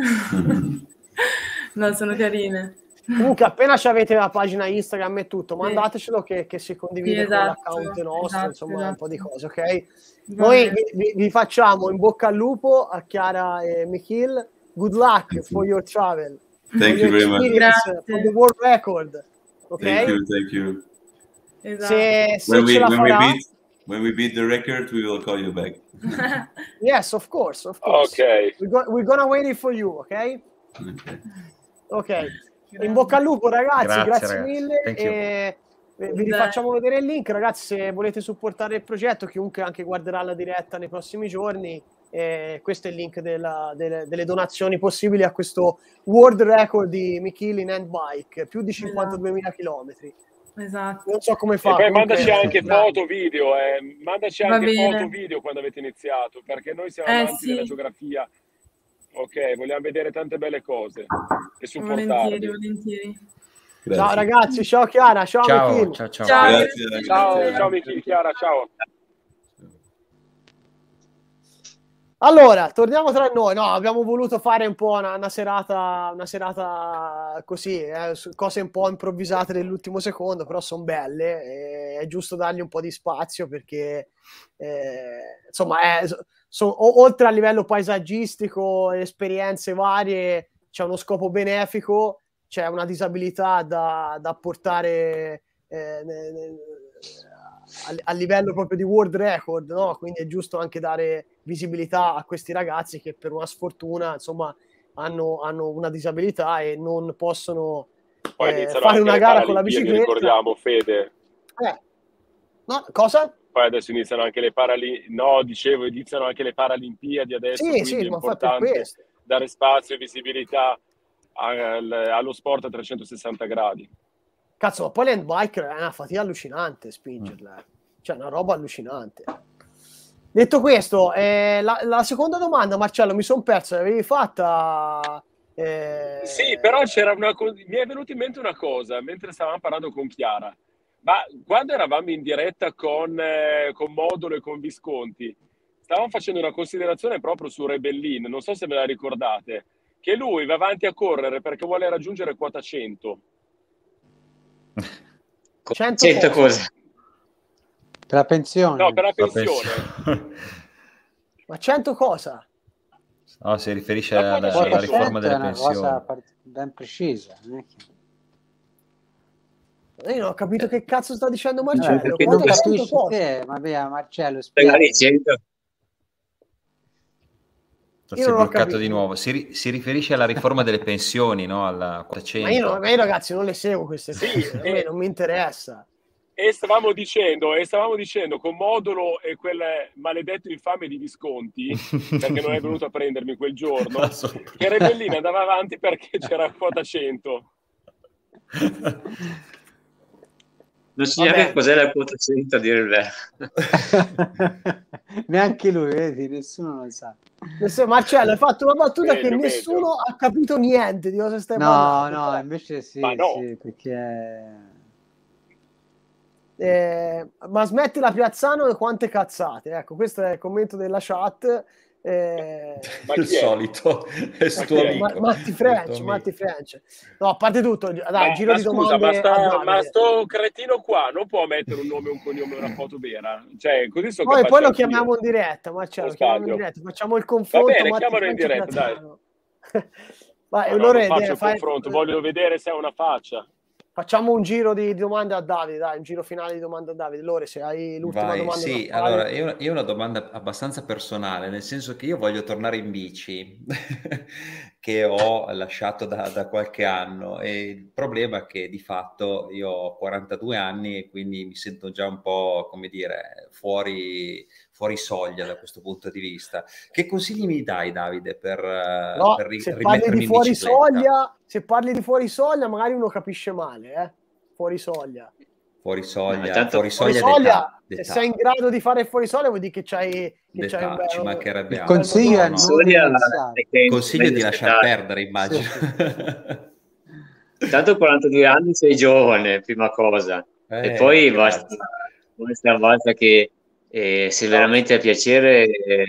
Speaker 7: No, sono carine.
Speaker 1: Comunque appena avete la pagina Instagram e tutto, mandatecelo che si condivide con l'account nostro, insomma un po' di cose, ok? Noi vi facciamo in bocca al lupo a Chiara e Michiel. Good luck for your travel.
Speaker 8: Thank you very much.
Speaker 1: For the world record. Okay?
Speaker 8: Thank you.
Speaker 7: Esatto.
Speaker 8: When we beat the record, we will call you back.
Speaker 1: Yes, of course.
Speaker 3: Okay.
Speaker 1: We're gonna wait for you, ok? Ok. In bocca al lupo, ragazzi, grazie mille. E vi rifacciamo vedere il link, ragazzi. Se volete supportare il progetto, chiunque anche guarderà la diretta nei prossimi giorni, questo è il link delle donazioni possibili a questo world record di Michiel in handbike, più di 52.000 chilometri.
Speaker 7: Esatto.
Speaker 1: Non so come fa.
Speaker 3: E poi mandaci anche foto, video, mandaci anche foto, video quando avete iniziato, perché noi siamo amanti della geografia. Ok, vogliamo vedere tante belle cose e supportarvi.
Speaker 7: Volentieri.
Speaker 1: Ciao ragazzi, ciao Chiara, ciao Michiel.
Speaker 3: Ciao Michiel, Chiara, ciao.
Speaker 1: Allora, torniamo tra noi. No, abbiamo voluto fare un po' una serata così, cose un po' improvvisate nell'ultimo secondo, però sono belle. È giusto dargli un po' di spazio perché, insomma, oltre a livello paesaggistico, esperienze varie, c'è uno scopo benefico, c'è una disabilità da portare a livello proprio di world record, no? Quindi è giusto anche dare visibilità a questi ragazzi che per una sfortuna, insomma, hanno una disabilità e non possono fare una gara con la bicicletta.
Speaker 3: Ricordiamo, Fede.
Speaker 1: No, cosa?
Speaker 3: Poi adesso iniziano anche le iniziano anche le Paralimpiadi adesso, quindi è importante dare spazio e visibilità allo sport a 360 gradi.
Speaker 1: Cazzo, ma poi l'handbike è una fatica allucinante spingerla, cioè una roba allucinante. Detto questo, la seconda domanda, Marcello, mi sono perso, l'avevi fatta?
Speaker 3: Sì, però mi è venuta in mente una cosa, mentre stavamo parlando con Chiara, ma quando eravamo in diretta con Modolo e con Visconti, stavamo facendo una considerazione proprio su Rebellin, non so se ve la ricordate, che lui va avanti a correre perché vuole raggiungere quota 100.
Speaker 2: 100 cosa?
Speaker 5: Per la pensione.
Speaker 3: No, per la pensione.
Speaker 1: Ma 100 cosa?
Speaker 4: No, si riferisce alla riforma delle pensioni. È una cosa
Speaker 5: ben precisa.
Speaker 1: Io non ho capito che cazzo sta dicendo Marcello.
Speaker 5: Non capisci te, ma via, Marcello, spiega.
Speaker 4: Si è bloccato di nuovo. Si riferisce alla riforma delle pensioni, no? Alla quota 100.
Speaker 1: Ma io ragazzi non le seguo queste cose, a me non mi interessa.
Speaker 3: E stavamo dicendo con Modolo e quel maledetto infame di Visconti, perché non è venuto a prendermi quel giorno, che Rebellin andava avanti perché c'era quota 100.
Speaker 2: Non si sa che cos'è la quota 100 a dire il vero.
Speaker 5: Neanche lui, vedi, nessuno lo sa.
Speaker 1: Marcello, hai fatto una battuta che nessuno ha capito niente di cosa stai parlando.
Speaker 5: No, invece sì, sì, perché...
Speaker 1: ma smettila Piazzano e quante cazzate, ecco, questo è il commento della chat.
Speaker 3: Ma
Speaker 4: il solito è il tuo amico
Speaker 1: Matti French. No, a parte tutto, dai, giro di domande.
Speaker 3: Ma sto cretino qua non può mettere un nome, un cognome e una foto vera, cioè così
Speaker 1: poi lo chiamiamo in diretta, Marcello, facciamo il confronto.
Speaker 3: Va bene, chiamalo in diretta, dai.
Speaker 1: Vai,
Speaker 3: allora faccio il confronto, voglio vedere se ha una faccia.
Speaker 1: Facciamo un giro di domande a Davide, dai, un giro finale di domande a Davide. Lore, se hai l'ultima domanda.
Speaker 4: Sì, allora, io ho una domanda abbastanza personale, nel senso che io voglio tornare in bici, che ho lasciato da qualche anno, e il problema è che di fatto io ho 42 anni e quindi mi sento già un po', come dire, fuori soglia da questo punto di vista. Che consigli mi dai, Davide, per rimettermi in bicicletta?
Speaker 1: Se parli di fuori soglia, magari uno capisce male, fuori soglia.
Speaker 4: Fuori soglia,
Speaker 2: tanto
Speaker 4: fuori
Speaker 1: Fuori
Speaker 4: soglia
Speaker 1: soglia,
Speaker 4: d'età.
Speaker 1: se sei in grado di fare fuori soglia vuol dire che c'hai un
Speaker 4: D'età, ci mancherebbe
Speaker 5: Il
Speaker 4: altro.
Speaker 5: consiglio è
Speaker 4: No,
Speaker 5: non
Speaker 2: Soglia
Speaker 5: iniziare.
Speaker 4: Consiglio di lasciar perdere, immagino.
Speaker 2: Tanto 42 anni sei giovane, prima cosa. E poi
Speaker 4: Grazie.
Speaker 2: basta che se veramente è piacere,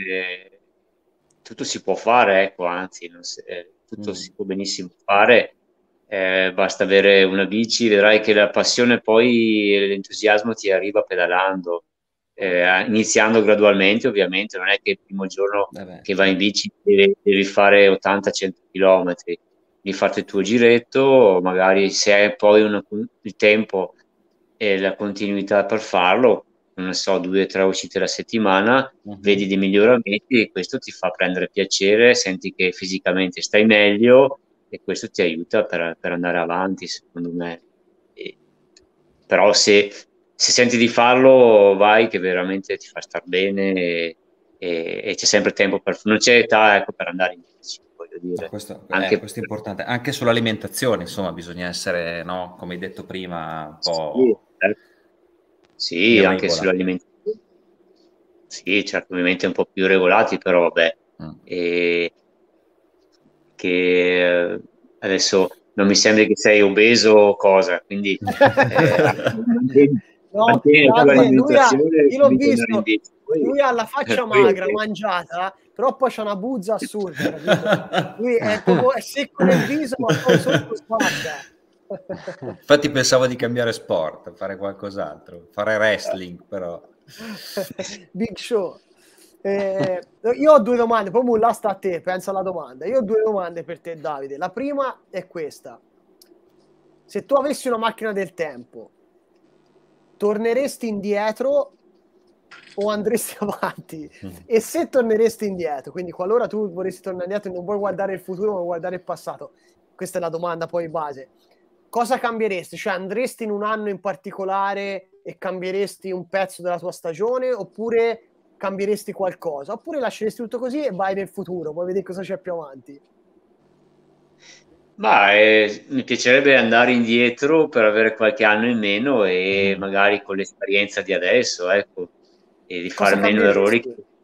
Speaker 2: tutto si può fare, ecco, anzi, tutto si può benissimo fare. Basta avere una bici, vedrai che la passione poi, l'entusiasmo ti arriva pedalando, iniziando gradualmente, ovviamente, non è che il primo giorno che vai in bici devi fare 80-100 km, devi farti il tuo giretto, magari se hai poi il tempo e la continuità per farlo, non so, 2 o 3 uscite alla settimana, vedi dei miglioramenti e questo ti fa prendere piacere, senti che fisicamente stai meglio e questo ti aiuta per andare avanti, secondo me. Però se senti di farlo, vai che veramente ti fa star bene e c'è sempre tempo non c'è età, ecco, per andare in bici, voglio dire.
Speaker 4: Questo è importante. Anche sull'alimentazione, insomma, bisogna essere, no, come hai detto prima, un po'...
Speaker 2: Sì, anche sull'alimentazione. Sì, certo, ovviamente un po' più regolati, però vabbè. Che adesso non mi sembra che sei obeso o cosa, quindi
Speaker 1: no, io l'ho visto, lui ha la faccia magra, mangiata, però poi c'ha una buzza assurda, capito? Lui è secco nel viso, ma poi sotto spacca.
Speaker 4: Infatti pensavo di cambiare sport, fare qualcos'altro, fare wrestling, però.
Speaker 1: Big Show. Io ho 2 domande, poi Mulla sta a te, pensa alla domanda. Io ho 2 domande per te, Davide. La prima è questa: se tu avessi una macchina del tempo, torneresti indietro o andresti avanti? E se torneresti indietro, quindi qualora tu vorresti tornare indietro e non vuoi guardare il futuro ma guardare il passato, questa è la domanda poi base, cosa cambieresti? Cioè andresti in un anno in particolare e cambieresti un pezzo della tua stagione, oppure cambieresti qualcosa, oppure lasceresti tutto così e vai nel futuro, poi vedi cosa c'è più avanti?
Speaker 2: Ma mi piacerebbe andare indietro per avere qualche anno in meno e magari con l'esperienza di adesso, ecco, e di fare meno errori.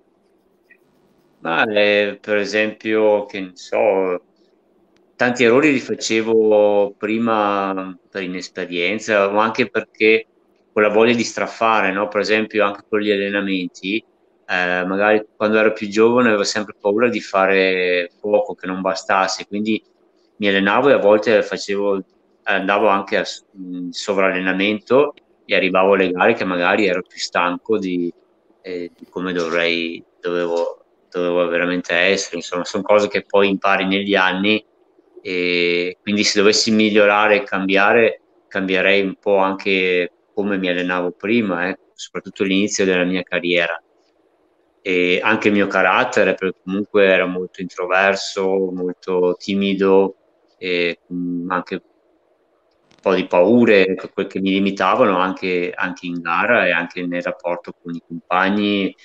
Speaker 2: Ma per esempio, che ne so, tanti errori li facevo prima per inesperienza o anche perché con la voglia di straffare, no? Per esempio anche con gli allenamenti, magari quando ero più giovane avevo sempre paura di fare poco, che non bastasse, quindi mi allenavo e a volte andavo anche in sovrallenamento e arrivavo alle gare che magari ero più stanco di come dovevo veramente essere. Insomma, sono cose che poi impari negli anni e quindi se dovessi migliorare e cambiare, cambierei un po' anche come mi allenavo prima, soprattutto all'inizio della mia carriera. E anche il mio carattere, perché comunque era molto introverso, molto timido, e anche un po' di paure che mi limitavano anche in gara e anche nel rapporto con i compagni.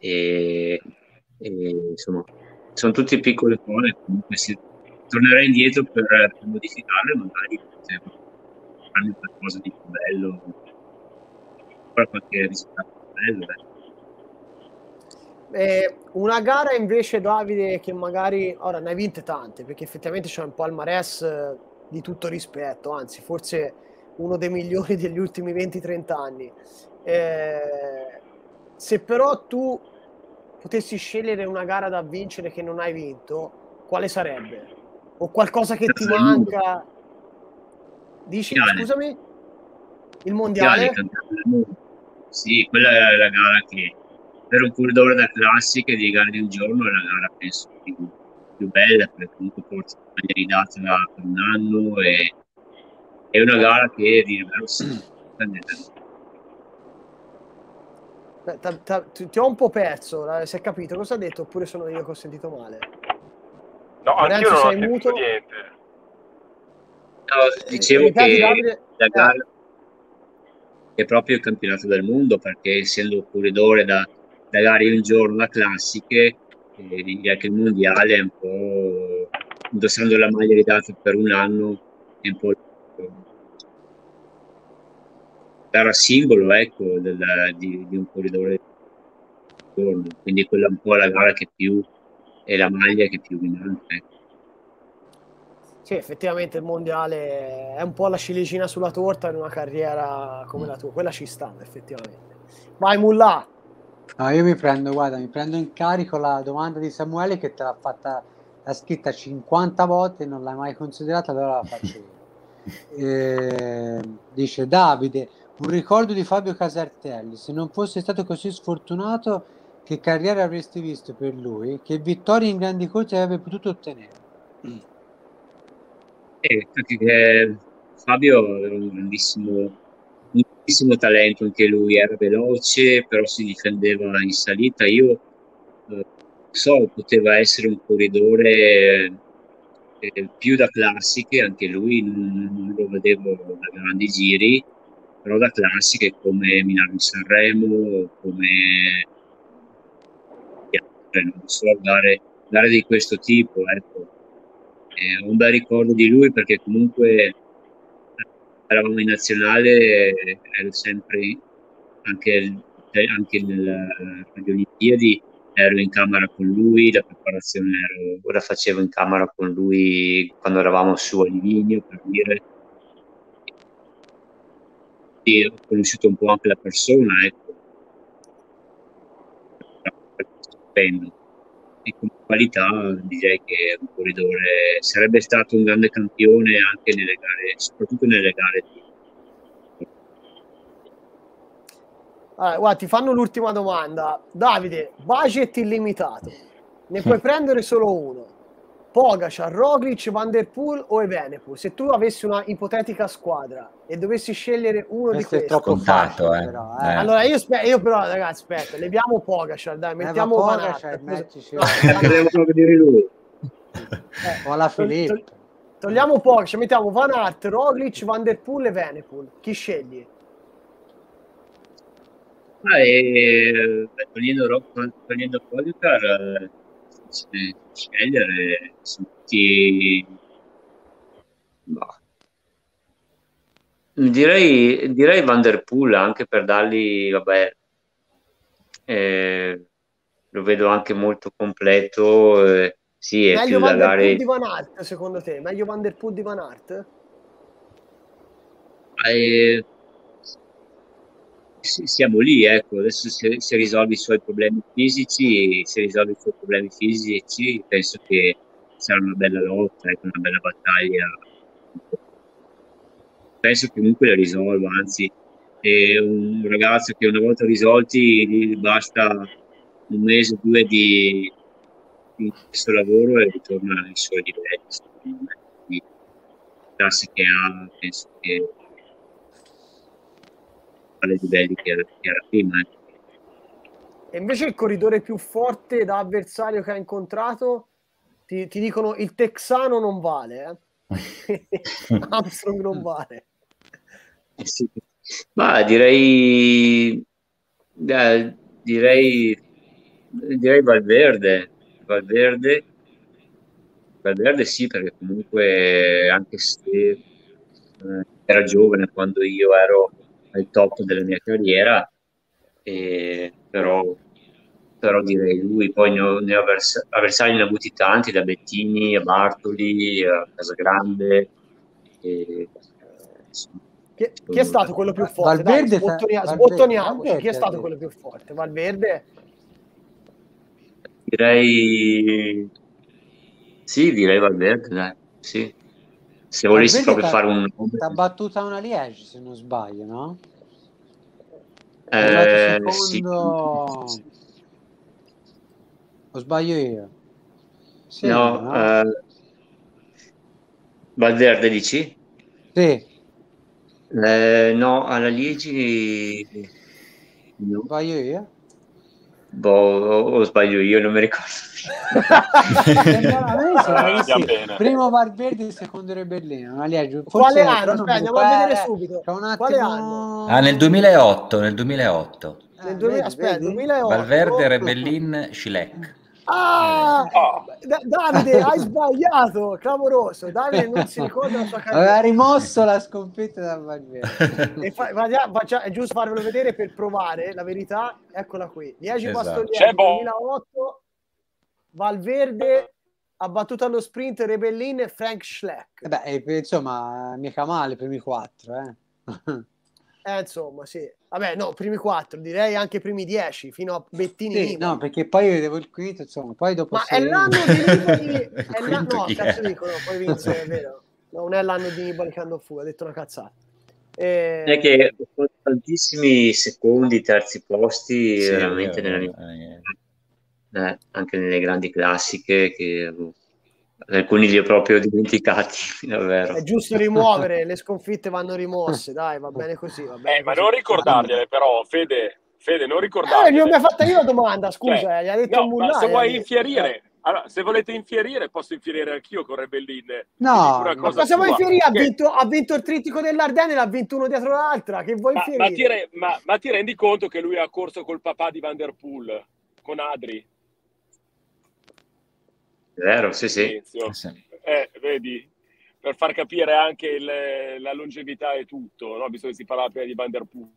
Speaker 2: Insomma, sono tutte piccole cose, comunque tornerei indietro per modificarle, magari per farmi qualcosa di più bello, per qualche risultato bello.
Speaker 1: Una gara invece, Davide, che magari ora ne hai vinte tante, perché effettivamente c'è un palmarès di tutto rispetto, anzi forse uno dei migliori degli ultimi 20-30 anni. Se però tu potessi scegliere una gara da vincere che non hai vinto, quale sarebbe? O qualcosa che ti manca? Dici, scusami? Il mondiale?
Speaker 2: Sì, quella è la gara che per un corridore da classica di gare di un giorno è la gara penso più bella, perché comunque porti maglie date per un anno e è una gara che di vero sì.
Speaker 1: Ti ho un po' perso, si è capito cosa ha detto oppure sono io che ho sentito male?
Speaker 3: No, anch'io non ho sentito niente.
Speaker 2: No, dicevo che la gara è proprio il campionato del mondo, perché essendo corridore da gare di un giorno da classiche, anche il mondiale è un po' indossando la maglia ridata per un anno è un po'. era simbolo, ecco, di un corridore, quindi quella è un po' la gara che più è la maglia che più mi manca.
Speaker 1: Sì, effettivamente il mondiale è un po' la ciliegina sulla torta in una carriera come la tua, quella ci sta effettivamente. Vai Mullah.
Speaker 5: No, io mi prendo in carico la domanda di Samuele che te l'ha scritta 50 volte e non l'hai mai considerata, allora la faccio io. Dice Davide, un ricordo di Fabio Casartelli, se non fosse stato così sfortunato, che carriera avresti visto per lui? Che vittorie in grandi corse avrebbe potuto ottenere?
Speaker 2: Perché Fabio era un grandissimo talento, anche lui era veloce, però si difendeva in salita. Io poteva essere un corridore più da classiche, anche lui non lo vedevo da grandi giri, però da classiche come Milano-Sanremo, come non so, gare di questo tipo, ecco. Ho un bel ricordo di lui perché comunque eravamo in nazionale, ero sempre anche agli Olimpiadi, ero in camera con lui, la preparazione la facevo in camera con lui quando eravamo su a Livigno, per dire. E ho conosciuto un po' anche la persona, ecco. Stupendo. E come qualità direi che un corridore sarebbe stato un grande campione anche nelle gare, soprattutto nelle gare di...
Speaker 1: Guarda, ti fanno l'ultima domanda. Davide, budget illimitato, ne puoi prendere solo uno: Pogacar, Roglic, Van der Poel o Evenepoel. Se tu avessi una ipotetica squadra e dovessi scegliere uno di questi,
Speaker 5: è troppo facile, però,
Speaker 1: allora io però ragazzi, aspetta, leviamo Pogacar, dai, mettiamo
Speaker 5: Pogacar,
Speaker 2: devo vedere lui.
Speaker 5: O la Filippo.
Speaker 1: Togliamo Pogacar, mettiamo Van Aert, Roglic, Van der Poel e Evenepoel. Chi scegli?
Speaker 2: Togliendo Pogacar, scegliere tutti, direi Van der Poel, anche per dargli, vabbè, lo vedo anche molto completo, sì, è
Speaker 1: meglio
Speaker 2: più
Speaker 1: Van
Speaker 2: da
Speaker 1: der
Speaker 2: gare.
Speaker 1: Poel di Van Aert, secondo te? Meglio Van der Poel di Van Aert?
Speaker 2: Siamo lì, ecco, adesso se risolvi i suoi problemi fisici, penso che sarà una bella lotta, ecco, una bella battaglia. Penso che comunque la risolva, anzi, è un ragazzo che una volta risolti gli basta un mese o due di questo lavoro e ritorna ai suoi livelli, di classe che ha, penso che alle livelli che era prima.
Speaker 1: E invece il corridore più forte da avversario che ha incontrato, ti dicono il texano non vale, Armstrong non vale.
Speaker 2: Sì. Ma direi Valverde sì, perché comunque anche se era giovane quando io ero al top della mia carriera, però direi lui. Poi ne ho avversari, ne ho avuti tanti, da Bettini a Bartoli a Casagrande,
Speaker 1: chi è stato quello più forte?
Speaker 5: Valverde,
Speaker 1: sbottoniamoci. Chi è stato quello più forte? Valverde?
Speaker 2: Direi Valverde, dai. Sì. Se volessi proprio fare un...
Speaker 5: T'ha battuta una Liège, se non sbaglio, no?
Speaker 2: Sì.
Speaker 5: O sbaglio io? Sì,
Speaker 2: no? Valverde dici?
Speaker 5: Sì.
Speaker 2: No, alla Liegi no.
Speaker 5: Sbaglio io?
Speaker 2: O sbaglio io, non mi ricordo.
Speaker 5: Primo Valverde, secondo Rebellino, una Liegi.
Speaker 1: Quale anno? Aspetta, andiamo a vedere subito. Quale anno?
Speaker 4: Nel 2008.
Speaker 1: Aspetta, 2008.
Speaker 4: Valverde, Rebellin, Schleck.
Speaker 1: Davide, hai sbagliato, clamoroso. Davide non si ricorda la sua carriera.
Speaker 5: Aveva rimosso la sconfitta da Valverde.
Speaker 1: È giusto farvelo vedere per provare la verità. Eccola qui. 10 Bastoglieti
Speaker 3: C'è
Speaker 1: 2008. Valverde ha battuto allo sprint Rebellin e Frank Schleck.
Speaker 5: Insomma, mica male, primi 4,
Speaker 1: insomma, sì. Vabbè, no, primi 4, direi anche primi 10, fino a Bettini.
Speaker 5: Sì, no, perché poi vedevo il quinto, insomma, poi dopo...
Speaker 1: Ma è l'anno di Nibali... No, cazzo dicono, poi vinse, è vero. No, non è l'anno di Nibali che andò a fuga, ha detto una cazzata.
Speaker 2: È che tantissimi secondi, terzi posti,
Speaker 4: Sì,
Speaker 2: veramente anche nelle grandi classiche, che alcuni li ho proprio dimenticati, davvero.
Speaker 1: È giusto rimuovere, le sconfitte vanno rimosse, dai, va bene così. Va bene
Speaker 3: ma
Speaker 1: così.
Speaker 3: non ricordargliele però, Fede, non ricordargliele.
Speaker 1: Non mi ha fatta io la domanda, scusa, gli ha detto
Speaker 3: ma se vuoi infierire, allora, se volete infierire, posso infierire anch'io con Rebellin.
Speaker 5: No,
Speaker 1: ma cosa vuoi infierire? Ha vinto il trittico dell'Ardenne, l'ha vinto uno dietro l'altra, che vuoi infierire?
Speaker 3: Ma ti rendi conto che lui ha corso col papà di Van der Poel, con Adri?
Speaker 2: Vero, sì.
Speaker 3: Vedi, per far capire anche la longevità e tutto, no? Visto che si parlava prima di Van der Poel.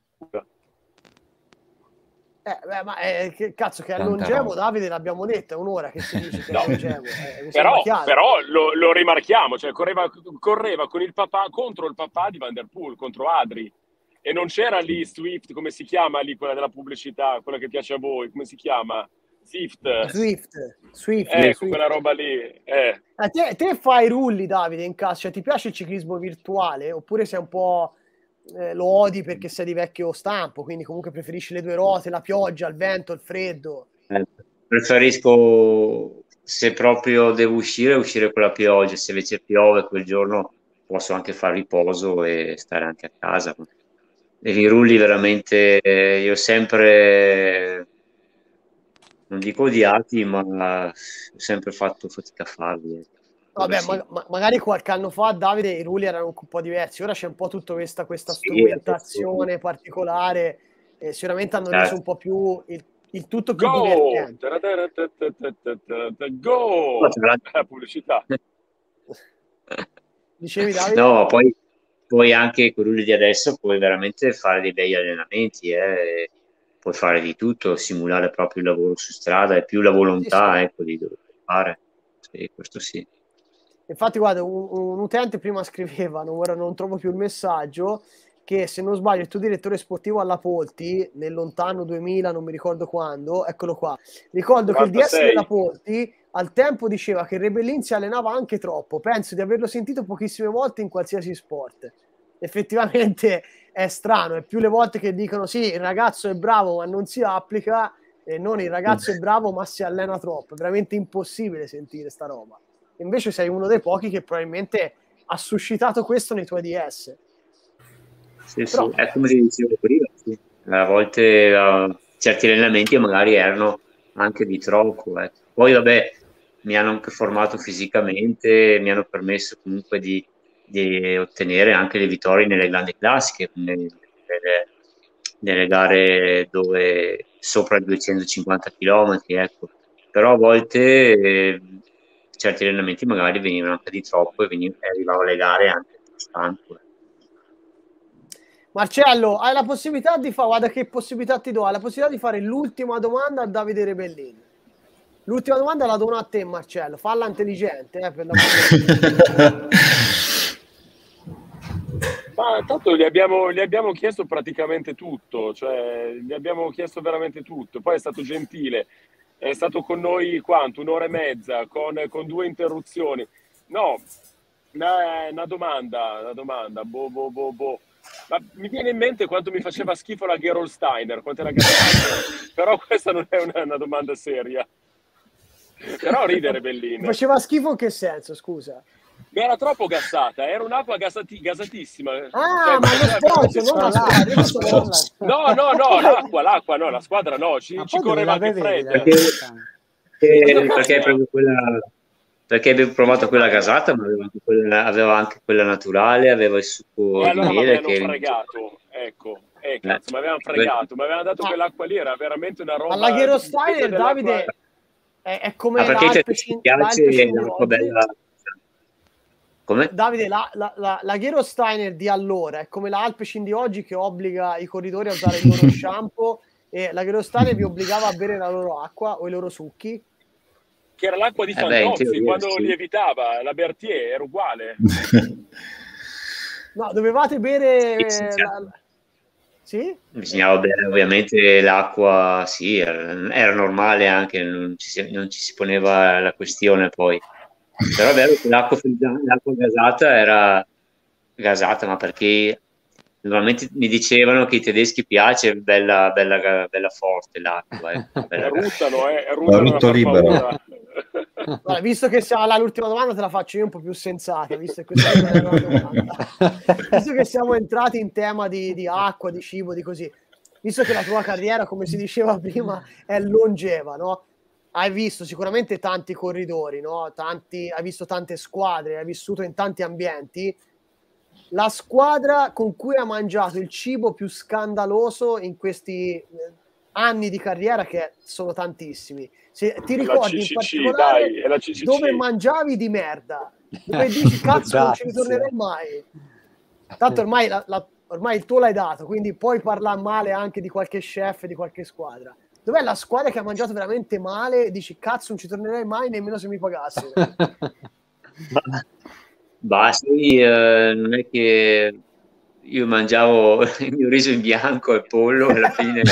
Speaker 1: Che cazzo, che è longevo, Davide, l'abbiamo detto, è un'ora che si dice che è longevo.
Speaker 3: Però lo rimarchiamo, cioè correva con il papà, contro il papà di Van der Poel, contro Adri, e non c'era lì Swift, come si chiama lì, quella della pubblicità, quella che piace a voi, come si chiama? Swift. Quella roba lì.
Speaker 1: Te fai rulli, Davide, in casa, cioè ti piace il ciclismo virtuale, oppure sei un po'... lo odi perché sei di vecchio stampo, quindi comunque preferisci le due ruote, la pioggia, il vento, il freddo?
Speaker 2: Preferisco, se proprio devo uscire con la pioggia, se invece piove quel giorno posso anche fare riposo e stare anche a casa. I rulli veramente io sempre, non dico odiati, ma ho sempre fatto fatica a farli.
Speaker 1: Vabbè,
Speaker 2: sì.
Speaker 1: magari qualche anno fa, Davide, i rulli erano un po' diversi. Ora c'è un po' tutta questa strumentazione particolare. Sicuramente hanno reso un po' più il tutto più divertente.
Speaker 3: Go! La pubblicità.
Speaker 1: Dicevi, Davide?
Speaker 2: No, poi anche con i rulli di adesso puoi veramente fare dei bei allenamenti. Puoi fare di tutto, simulare proprio il lavoro su strada e più la volontà, ecco, di dover fare. Sì, questo sì.
Speaker 1: Infatti, guarda, un utente prima scriveva, ora non trovo più il messaggio, che se non sbaglio il tuo direttore sportivo alla Polti, nel lontano 2000, non mi ricordo quando, eccolo qua, ricordo 96. Che il DS della Polti al tempo diceva che Rebellin si allenava anche troppo, penso di averlo sentito pochissime volte in qualsiasi sport. Effettivamente è strano, è più le volte che dicono sì, il ragazzo è bravo ma non si applica, e non il ragazzo è bravo ma si allena troppo, è veramente impossibile sentire sta roba. Invece sei uno dei pochi che probabilmente ha suscitato questo nei tuoi DS.
Speaker 2: Sì, è come ti dicevo prima, sì. A volte certi allenamenti magari erano anche di troppo. Poi vabbè, mi hanno anche formato fisicamente, mi hanno permesso comunque di ottenere anche le vittorie nelle grandi classiche, nelle gare dove sopra i 250 km, ecco. Però a volte certi allenamenti magari venivano anche di troppo e arrivavo alle gare anche stanco.
Speaker 1: Marcello, hai la possibilità di fare, guarda che possibilità ti do, hai la possibilità di fare l'ultima domanda a Davide Rebellin. L'ultima domanda la dono a te, Marcello, falla intelligente. Per la
Speaker 3: Ma tanto gli abbiamo chiesto praticamente tutto, cioè gli abbiamo chiesto veramente tutto, poi è stato gentile, è stato con noi quanto? Un'ora e mezza, con 2 interruzioni. No, una domanda, boh. Ma mi viene in mente quanto mi faceva schifo la Gerolsteiner, quanto era gassata. Però questa non è una domanda seria. Però ridere, Bellino.
Speaker 1: Faceva schifo in che senso, scusa?
Speaker 3: Mi era troppo gassata, era un'acqua gasatissima.
Speaker 1: Ah, ma lo sponsor, non la squadra.
Speaker 3: No, l'acqua, no, la squadra no, ci correva anche fredda.
Speaker 2: Perché proprio quella... Perché avevo provato quella gasata, ma aveva anche quella naturale, aveva il succo
Speaker 3: allora
Speaker 2: di miele.
Speaker 3: Mi avevano fregato, ecco. Cazzo, mi avevano fregato, mi avevano dato quell'acqua lì, era veramente una roba.
Speaker 1: Alla Gerolsteiner, Davide, È come
Speaker 2: perché
Speaker 1: l'Alpe
Speaker 2: ti piace l'acqua bella. Come?
Speaker 1: Davide, la Gerolsteiner di allora è come la Alpecin di oggi, che obbliga i corridori a usare il loro shampoo, e la Gerolsteiner vi obbligava a bere la loro acqua o i loro succhi.
Speaker 3: Che era l'acqua di Fantozzi quando lievitava, la Berthier era uguale.
Speaker 1: No, dovevate bere... Sì?
Speaker 2: Bisognava bere ovviamente l'acqua, sì, era normale anche, non ci si poneva la questione poi. Però è vero che l'acqua gasata era gasata, ma perché normalmente mi dicevano che i tedeschi piace bella forte l'acqua.
Speaker 3: Ruttano
Speaker 4: libero.
Speaker 1: Allora, visto che siamo all'ultima domanda, te la faccio io un po' più sensata, visto che questa è una domanda. Visto che siamo entrati in tema di acqua, di cibo, di così, visto che la tua carriera, come si diceva prima, è longeva, no? Hai visto sicuramente tanti corridori, no? Hai visto tante squadre, hai vissuto in tanti ambienti. La squadra con cui ha mangiato il cibo più scandaloso in questi anni di carriera, che sono tantissimi. Se ti ricordi in particolare dove mangiavi di merda, dove dici cazzo non ci ritornerò mai. Tanto ormai il tuo l'hai dato, quindi puoi parlare male anche di qualche chef, di qualche squadra. Dov'è la squadra che ha mangiato veramente male e dici cazzo non ci tornerei mai nemmeno se mi pagassero?
Speaker 2: Sì, non è che io mangiavo il mio riso in bianco e pollo alla fine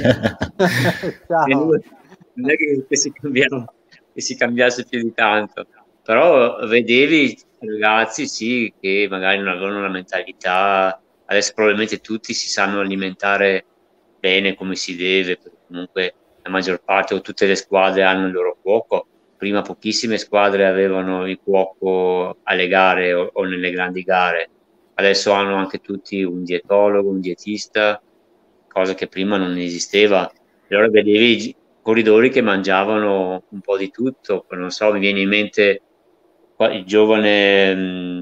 Speaker 2: non è che si cambiasse più di tanto, però vedevi ragazzi sì che magari non avevano una mentalità. Adesso probabilmente tutti si sanno alimentare bene come si deve, perché comunque la maggior parte o tutte le squadre hanno il loro cuoco. Prima pochissime squadre avevano il cuoco alle gare o nelle grandi gare, adesso hanno anche tutti un dietologo, un dietista, cosa che prima non esisteva. Allora vedevi i corridori che mangiavano un po' di tutto, non so, mi viene in mente il giovane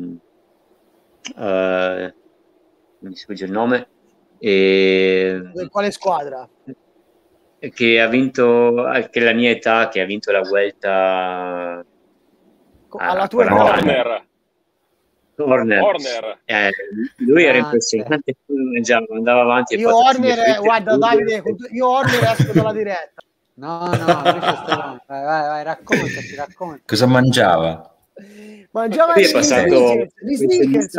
Speaker 2: mi sfugge il nome,
Speaker 1: quale squadra?
Speaker 2: Che ha vinto, che la mia età, che ha vinto la Vuelta
Speaker 1: alla tua età.
Speaker 2: Horner. Lui era impressionante, andava avanti.
Speaker 1: Io Horner, guarda Davide, io Horner esco dalla diretta.
Speaker 5: No, vai, raccontaci.
Speaker 4: Cosa mangiava?
Speaker 1: Mangiava gli sneakers.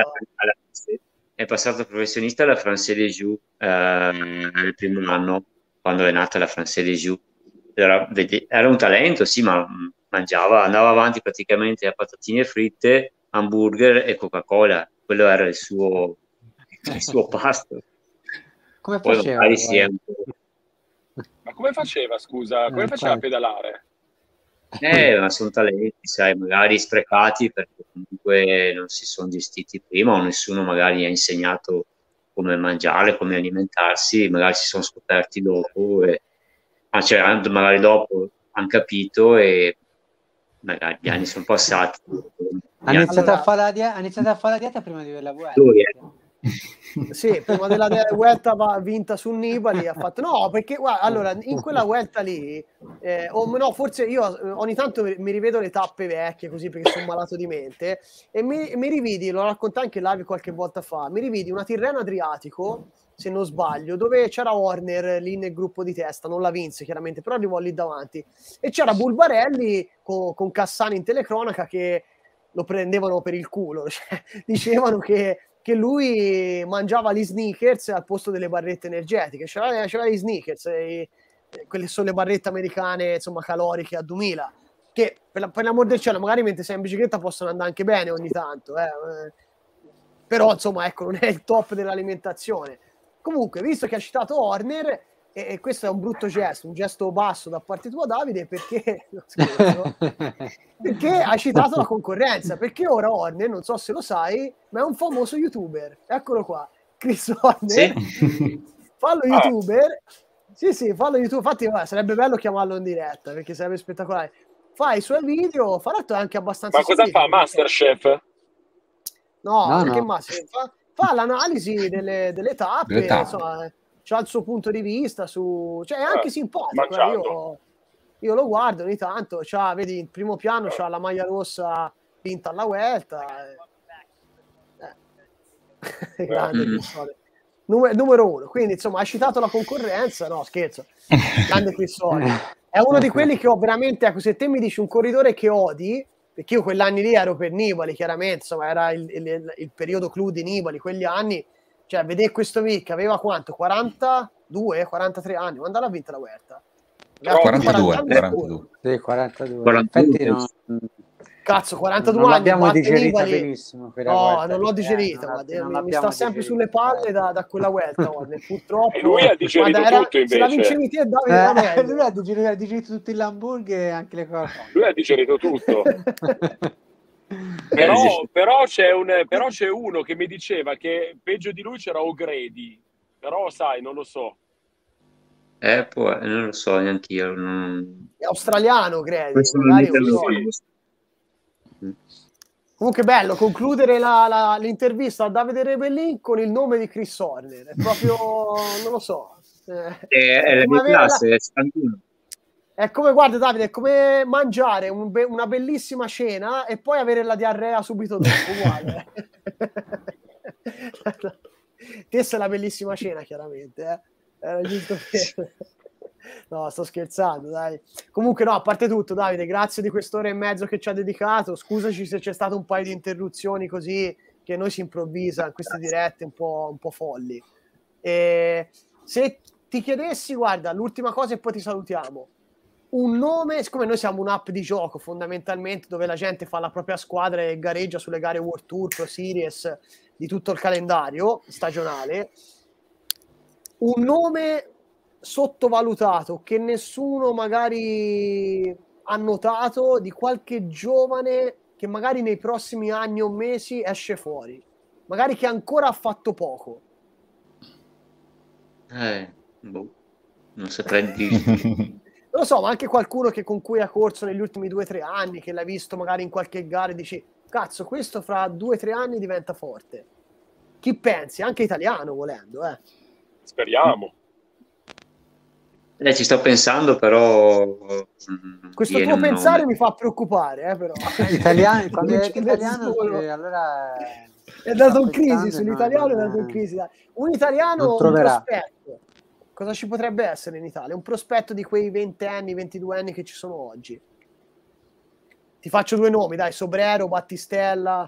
Speaker 2: È passato professionista alla France des Jeux nel primo anno, quando è nata la France des Jeux. Era un talento, sì, ma andava avanti praticamente a patatine fritte, hamburger e Coca-Cola. Quello era il suo pasto.
Speaker 5: Come faceva?
Speaker 3: Ma come faceva, scusa? Come faceva a pedalare?
Speaker 2: Ma sono talenti, sai, magari sprecati perché comunque non si sono gestiti prima o nessuno magari ha insegnato come mangiare, come alimentarsi, magari si sono scoperti dopo, magari dopo hanno capito e magari gli anni sono passati.
Speaker 5: Ha iniziato a fare la dieta prima di la Vuelta.
Speaker 1: Sì, prima della Vuelta vinta su Nibali ha fatto no, perché guarda, allora in quella Vuelta lì forse io ogni tanto mi rivedo le tappe vecchie così perché sono malato di mente e mi rividi, lo raccontai anche live qualche volta fa, mi rividi una Tirreno Adriatico, se non sbaglio, dove c'era Horner lì nel gruppo di testa, non la vinse chiaramente, però arrivò lì davanti e c'era Bulbarelli con Cassani in telecronaca che lo prendevano per il culo, cioè, dicevano che lui mangiava gli sneakers al posto delle barrette energetiche, c'era gli sneakers, quelle sono le barrette americane, insomma, caloriche a 2000, che per l'amor del cielo, magari mentre sei in bicicletta possono andare anche bene ogni tanto, però insomma, ecco, non è il top dell'alimentazione. Comunque, visto che ha citato Horner, e questo è un brutto gesto, un gesto basso da parte tua, Davide, perché hai citato la concorrenza, perché ora Horner, non so se lo sai, ma è un famoso youtuber, eccolo qua, Chris Horner, fallo youtuber, sì, fallo youtuber, infatti sarebbe bello chiamarlo in diretta, perché sarebbe spettacolare, fa i suoi video, fa l'altro è anche abbastanza...
Speaker 3: Ma cosa fa, Masterchef?
Speaker 1: No, perché Masterchef fa l'analisi delle tappe, insomma... c'ha il suo punto di vista cioè è anche simpatico. io lo guardo ogni tanto, vedi in primo piano c'ha la maglia rossa vinta alla Vuelta. Grande Cristone. Numero 1. Quindi insomma hai citato la concorrenza, no scherzo, grande Cristone. È uno di quelli che ho veramente, ecco, se te mi dici un corridore che odi, perché io quell'anni lì ero per Nibali, chiaramente, insomma era il periodo clou di Nibali, quegli anni, cioè vedere questo Vic, aveva quanto? 42, 43 anni, quando l'ha vinta la Vuelta?
Speaker 4: 42.
Speaker 5: Sì, 42. Infatti
Speaker 1: Cazzo, 42
Speaker 5: non
Speaker 1: anni.
Speaker 5: l'abbiamo digerita
Speaker 1: Nibali.
Speaker 5: benissimo.
Speaker 1: No, non l'ho digerita. Mi sta sempre sulle palle da quella Vuelta. Purtroppo.
Speaker 3: E lui ha digerito tutto, invece.
Speaker 1: Se la vincevi te, Davide,
Speaker 5: lui ha digerito tutti gli hamburger e anche le cose.
Speaker 3: Lui ha digerito tutto. però c'è uno che mi diceva che peggio di lui c'era O'Grady. Però sai, non lo so.
Speaker 2: Non lo so neanche io.
Speaker 1: È australiano, credo. Magari Comunque bello concludere l'intervista a Davide Rebellin con il nome di Chris Horner. È proprio, non lo so.
Speaker 2: È la mia classe,
Speaker 1: è come, guarda Davide, è come mangiare una bellissima cena e poi avere la diarrea subito dopo, uguale. Questa è la bellissima cena, chiaramente. Era giusto per... No, sto scherzando, dai. Comunque no, a parte tutto, Davide, grazie di quest'ora e mezzo che ci ha dedicato. Scusaci se c'è stato un paio di interruzioni così, che noi si improvvisa in queste dirette un po' folli. E se ti chiedessi, guarda, l'ultima cosa e poi ti salutiamo. Un nome, siccome noi siamo un'app di gioco fondamentalmente, dove la gente fa la propria squadra e gareggia sulle gare World Tour, Pro Series, di tutto il calendario stagionale, un nome sottovalutato che nessuno magari ha notato di qualche giovane che magari nei prossimi anni o mesi esce fuori, magari che ancora ha fatto poco.
Speaker 2: Non saprei dire.
Speaker 1: Non lo so, ma anche qualcuno con cui ha corso negli ultimi 2 o 3 anni, che l'hai visto magari in qualche gara e dici cazzo, questo fra 2 o 3 anni diventa forte. Chi pensi? Anche italiano, volendo,
Speaker 3: Speriamo.
Speaker 2: Ci sto pensando, però
Speaker 1: questo tuo pensare mi fa preoccupare, però.
Speaker 5: Italiano, quando è italiano, allora
Speaker 1: è dato in crisi sull'italiano, è dato in crisi. Un italiano, un prospetto. Cosa ci potrebbe essere in Italia? Un prospetto di quei 20 anni, 22 anni che ci sono oggi. Ti faccio 2 nomi, dai, Sobrero, Battistella,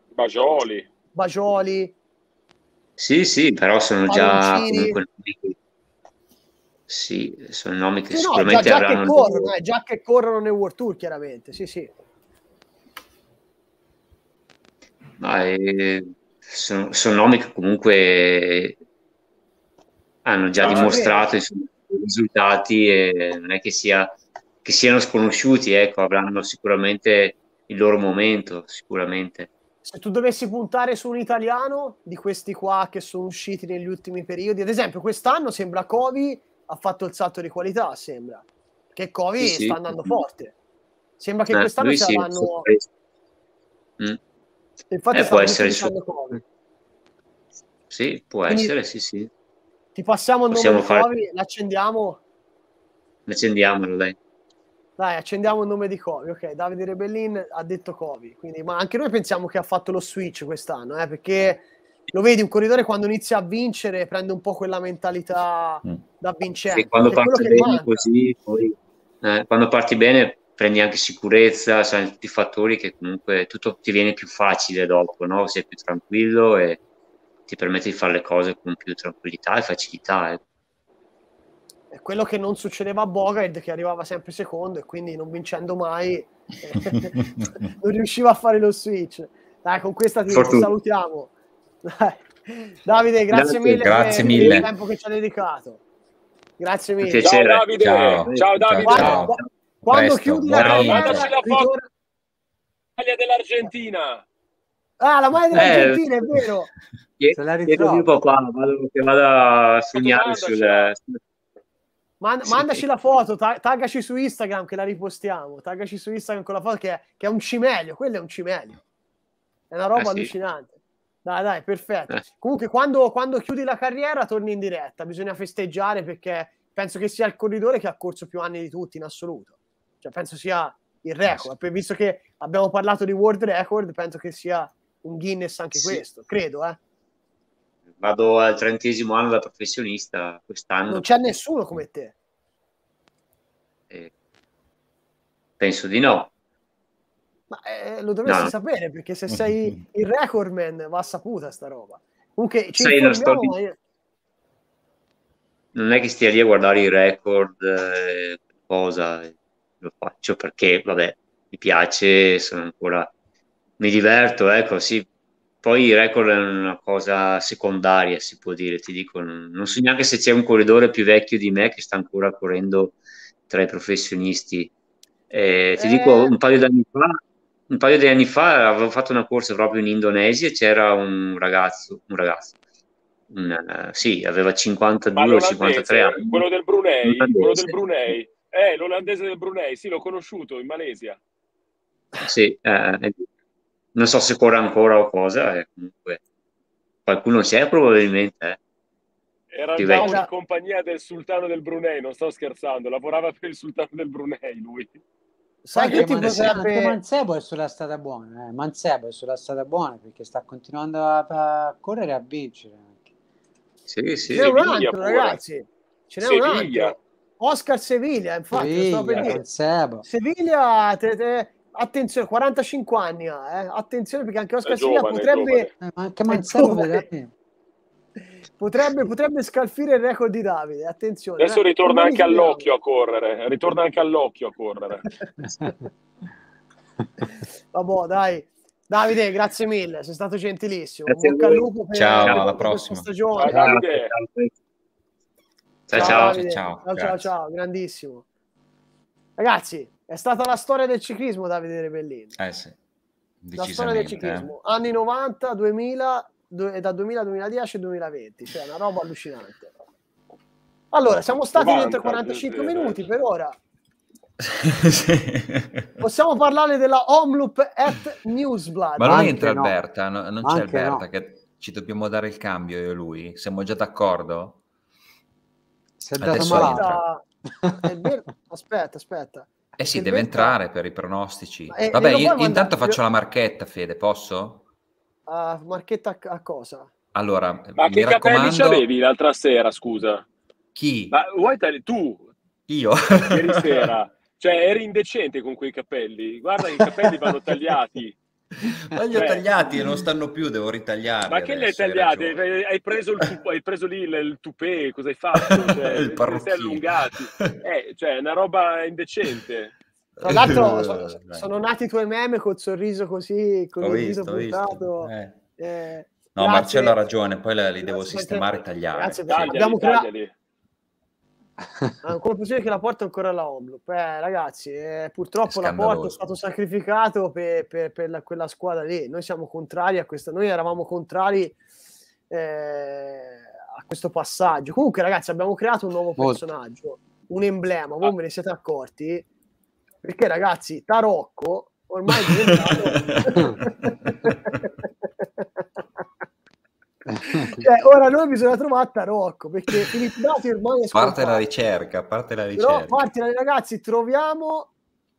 Speaker 1: Bajoli.
Speaker 2: Sì, però sono già comunque... Sì, sono nomi che sicuramente avranno...
Speaker 1: Già che corrono nel World Tour, chiaramente, sì.
Speaker 2: Ma sono nomi che comunque hanno già dimostrato i risultati e non è che siano sconosciuti, ecco, avranno sicuramente il loro momento, sicuramente.
Speaker 1: Se tu dovessi puntare su un italiano di questi qua che sono usciti negli ultimi periodi, ad esempio quest'anno sembra Covi ha fatto il salto di qualità, sembra che Covi sta andando forte, sembra che quest'anno ce l'hanno. Infatti
Speaker 2: può essere
Speaker 1: Covi.
Speaker 2: Sì, può essere, sì.
Speaker 1: Ti passiamo il nome di Covi, l'accendiamo,
Speaker 2: dai.
Speaker 1: Dai, accendiamo il nome di Covi. Ok, Davide Rebellin ha detto Covi, quindi, ma anche noi pensiamo che ha fatto lo switch quest'anno, perché lo vedi, un corridore quando inizia a vincere prende un po' quella mentalità da vincente.
Speaker 2: Sì, quando parti bene così, poi quando parti bene prendi anche sicurezza, sai, tutti i fattori che comunque tutto ti viene più facile dopo, no? Sei più tranquillo e ti permette di fare le cose con più tranquillità e facilità.
Speaker 1: È quello che non succedeva a Bogard, che arrivava sempre secondo e quindi non vincendo mai non riusciva a fare lo switch. Dai, con questa ti salutiamo. Dai. Davide, grazie mille per il tempo che ci ha dedicato. Grazie mille.
Speaker 3: Ciao Davide. Ciao Davide.
Speaker 1: Quando chiudi la carriera,
Speaker 3: mandaci la foto dell'Argentina.
Speaker 1: La maglia dell'Argentina, è vero.
Speaker 5: Se la ritrovo.
Speaker 2: Mio papà, vado a segnare
Speaker 1: Mandaci la foto, taggaci su Instagram che la ripostiamo. Taggaci su Instagram con la foto che è un cimelio. Quello è un cimelio. È una roba allucinante. Dai, perfetto. Comunque quando chiudi la carriera torni in diretta. Bisogna festeggiare perché penso che sia il corridore che ha corso più anni di tutti in assoluto. cioè penso sia il record, visto che abbiamo parlato di world record, penso che sia un Guinness anche questo, credo.
Speaker 2: Vado al 30° anno da professionista quest'anno.
Speaker 1: Non c'è nessuno come te.
Speaker 2: Penso di no.
Speaker 1: Ma lo dovresti sapere, perché se sei il recordman va saputa sta roba. Comunque ci informiamo, ma
Speaker 2: non è che stia lì a guardare i record, cosa lo faccio perché, vabbè, mi piace, sono ancora, mi diverto, ecco, sì. Poi i record è una cosa secondaria, si può dire, ti dico, non so neanche se c'è un corridore più vecchio di me che sta ancora correndo tra i professionisti. Ti dico, un paio di anni fa avevo fatto una corsa proprio in Indonesia e c'era un ragazzo, sì, aveva 52 o 53 anni.
Speaker 3: Quello del Brunei, l'olandese del Brunei, sì, l'ho conosciuto in Malesia.
Speaker 2: Sì, non so se corre ancora o cosa, comunque qualcuno c'è probabilmente.
Speaker 3: Era in compagnia del sultano del Brunei, non sto scherzando, lavorava per il sultano del Brunei lui.
Speaker 5: Sai che anche Mancebo è sulla strada buona, Mancebo è sulla strada buona perché sta continuando a correre e a vincere.
Speaker 2: Sì.
Speaker 1: Ce n'è un altro, ragazzi. Ce n'è un altro. Oscar Sevilla, infatti. Sevilla, attenzione, 45 anni ha, attenzione perché anche Oscar Sevilla potrebbe...
Speaker 5: anche Mancebo
Speaker 1: potrebbe scalfire il record di Davide, attenzione.
Speaker 3: Adesso ritorna anche all'occhio a correre.
Speaker 1: Vabbè, dai. Davide, grazie mille, sei stato gentilissimo.
Speaker 2: Bocca
Speaker 1: al lupo per
Speaker 4: alla prossima
Speaker 1: stagione. Ciao, grandissimo. Ragazzi, è stata la storia del ciclismo, Davide Rebellini.
Speaker 4: Sì,
Speaker 1: la storia del ciclismo, anni 90, 2000, da 2000 2010 e 2020, cioè una roba allucinante. Allora, siamo stati dentro 45 minuti per ora. Possiamo parlare della Omloop at Newsblad.
Speaker 4: Ma non entra Alberta, non c'è Alberta, che ci dobbiamo dare il cambio io e lui, siamo già d'accordo?
Speaker 5: Si è dato malato.
Speaker 1: Aspetta.
Speaker 4: Sì, deve entrare per i pronostici. Vabbè, io intanto faccio la marchetta, Fede, posso?
Speaker 1: Marchetta a cosa?
Speaker 4: Allora,
Speaker 3: ma che capelli c'avevi l'altra sera, scusa?
Speaker 4: Chi?
Speaker 3: Ma tu?
Speaker 4: Io?
Speaker 3: Ieri sera. Cioè, eri indecente con quei capelli. Guarda, i capelli vanno tagliati.
Speaker 4: Ma li ho tagliati e non stanno più, devo ritagliarli.
Speaker 3: Ma che li hai tagliati? Hai preso lì il toupé, cosa hai fatto? Cioè,
Speaker 4: il parrucchino.
Speaker 3: Sei allungati. Cioè, è una roba indecente.
Speaker 1: Tra l'altro sono nati i tuoi meme col sorriso così, con il viso puntato.
Speaker 4: No, Marcello ha ragione, poi li devo sistemare e tagliare.
Speaker 1: Grazie, abbiamo creato... Come possibile che la porta ancora alla Omloop? Ragazzi, purtroppo la porta è stato sacrificato per quella squadra lì. Noi siamo contrari a questo, noi eravamo contrari a questo passaggio. Comunque, ragazzi, abbiamo creato un nuovo personaggio, un emblema. Voi me ne siete accorti? Perché, ragazzi, Tarocco ormai è diventato... Cioè, ora noi bisogna trovare Tarocco, perché Filippo Dati ormai è scomparso.
Speaker 4: Parte la ricerca.
Speaker 1: Però, ragazzi, troviamo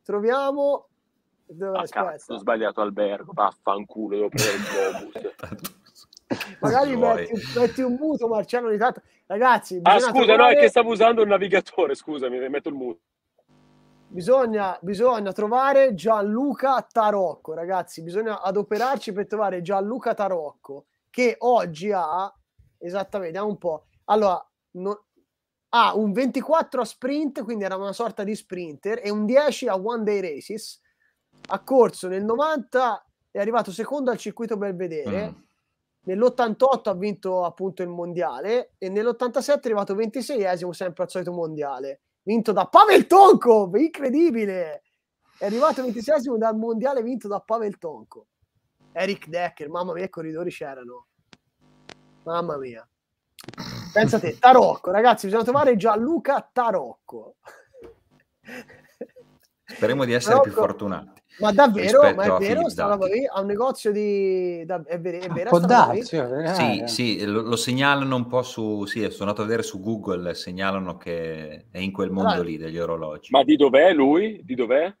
Speaker 1: dove
Speaker 3: cazzo, ho sbagliato albergo, vaffanculo, devo prendere il globus.
Speaker 1: Magari metti un muto, Marcello, ogni tanto. Ragazzi,
Speaker 3: scusa, no, è che stavo usando il navigatore, scusami, metto il muto.
Speaker 1: Bisogna trovare Gianluca Tarocco, ragazzi, bisogna adoperarci per trovare Gianluca Tarocco, che oggi ha, esattamente, un po', allora, ha un 24 a sprint, quindi era una sorta di sprinter, e un 10 a one day races, ha corso nel 90, è arrivato secondo al circuito Belvedere, nell'88 ha vinto appunto il mondiale, e nell'87 è arrivato 26esimo sempre al solito mondiale, vinto da Pavel Tonkov, incredibile, è arrivato 26esimo dal mondiale vinto da Pavel Tonkov. Eric Decker, mamma mia, che corridori c'erano, mamma mia. Pensate, Tarocco, ragazzi, bisogna trovare Gianluca Tarocco.
Speaker 4: Speriamo di essere più fortunati.
Speaker 1: Ma davvero? Ma è vero? A un negozio di... È vero?
Speaker 5: Può darsi.
Speaker 4: Sì, lo segnalano un po' su... Sì, sono andato a vedere su Google, segnalano che è in quel mondo lì degli orologi.
Speaker 3: Ma di dov'è lui? Di dov'è?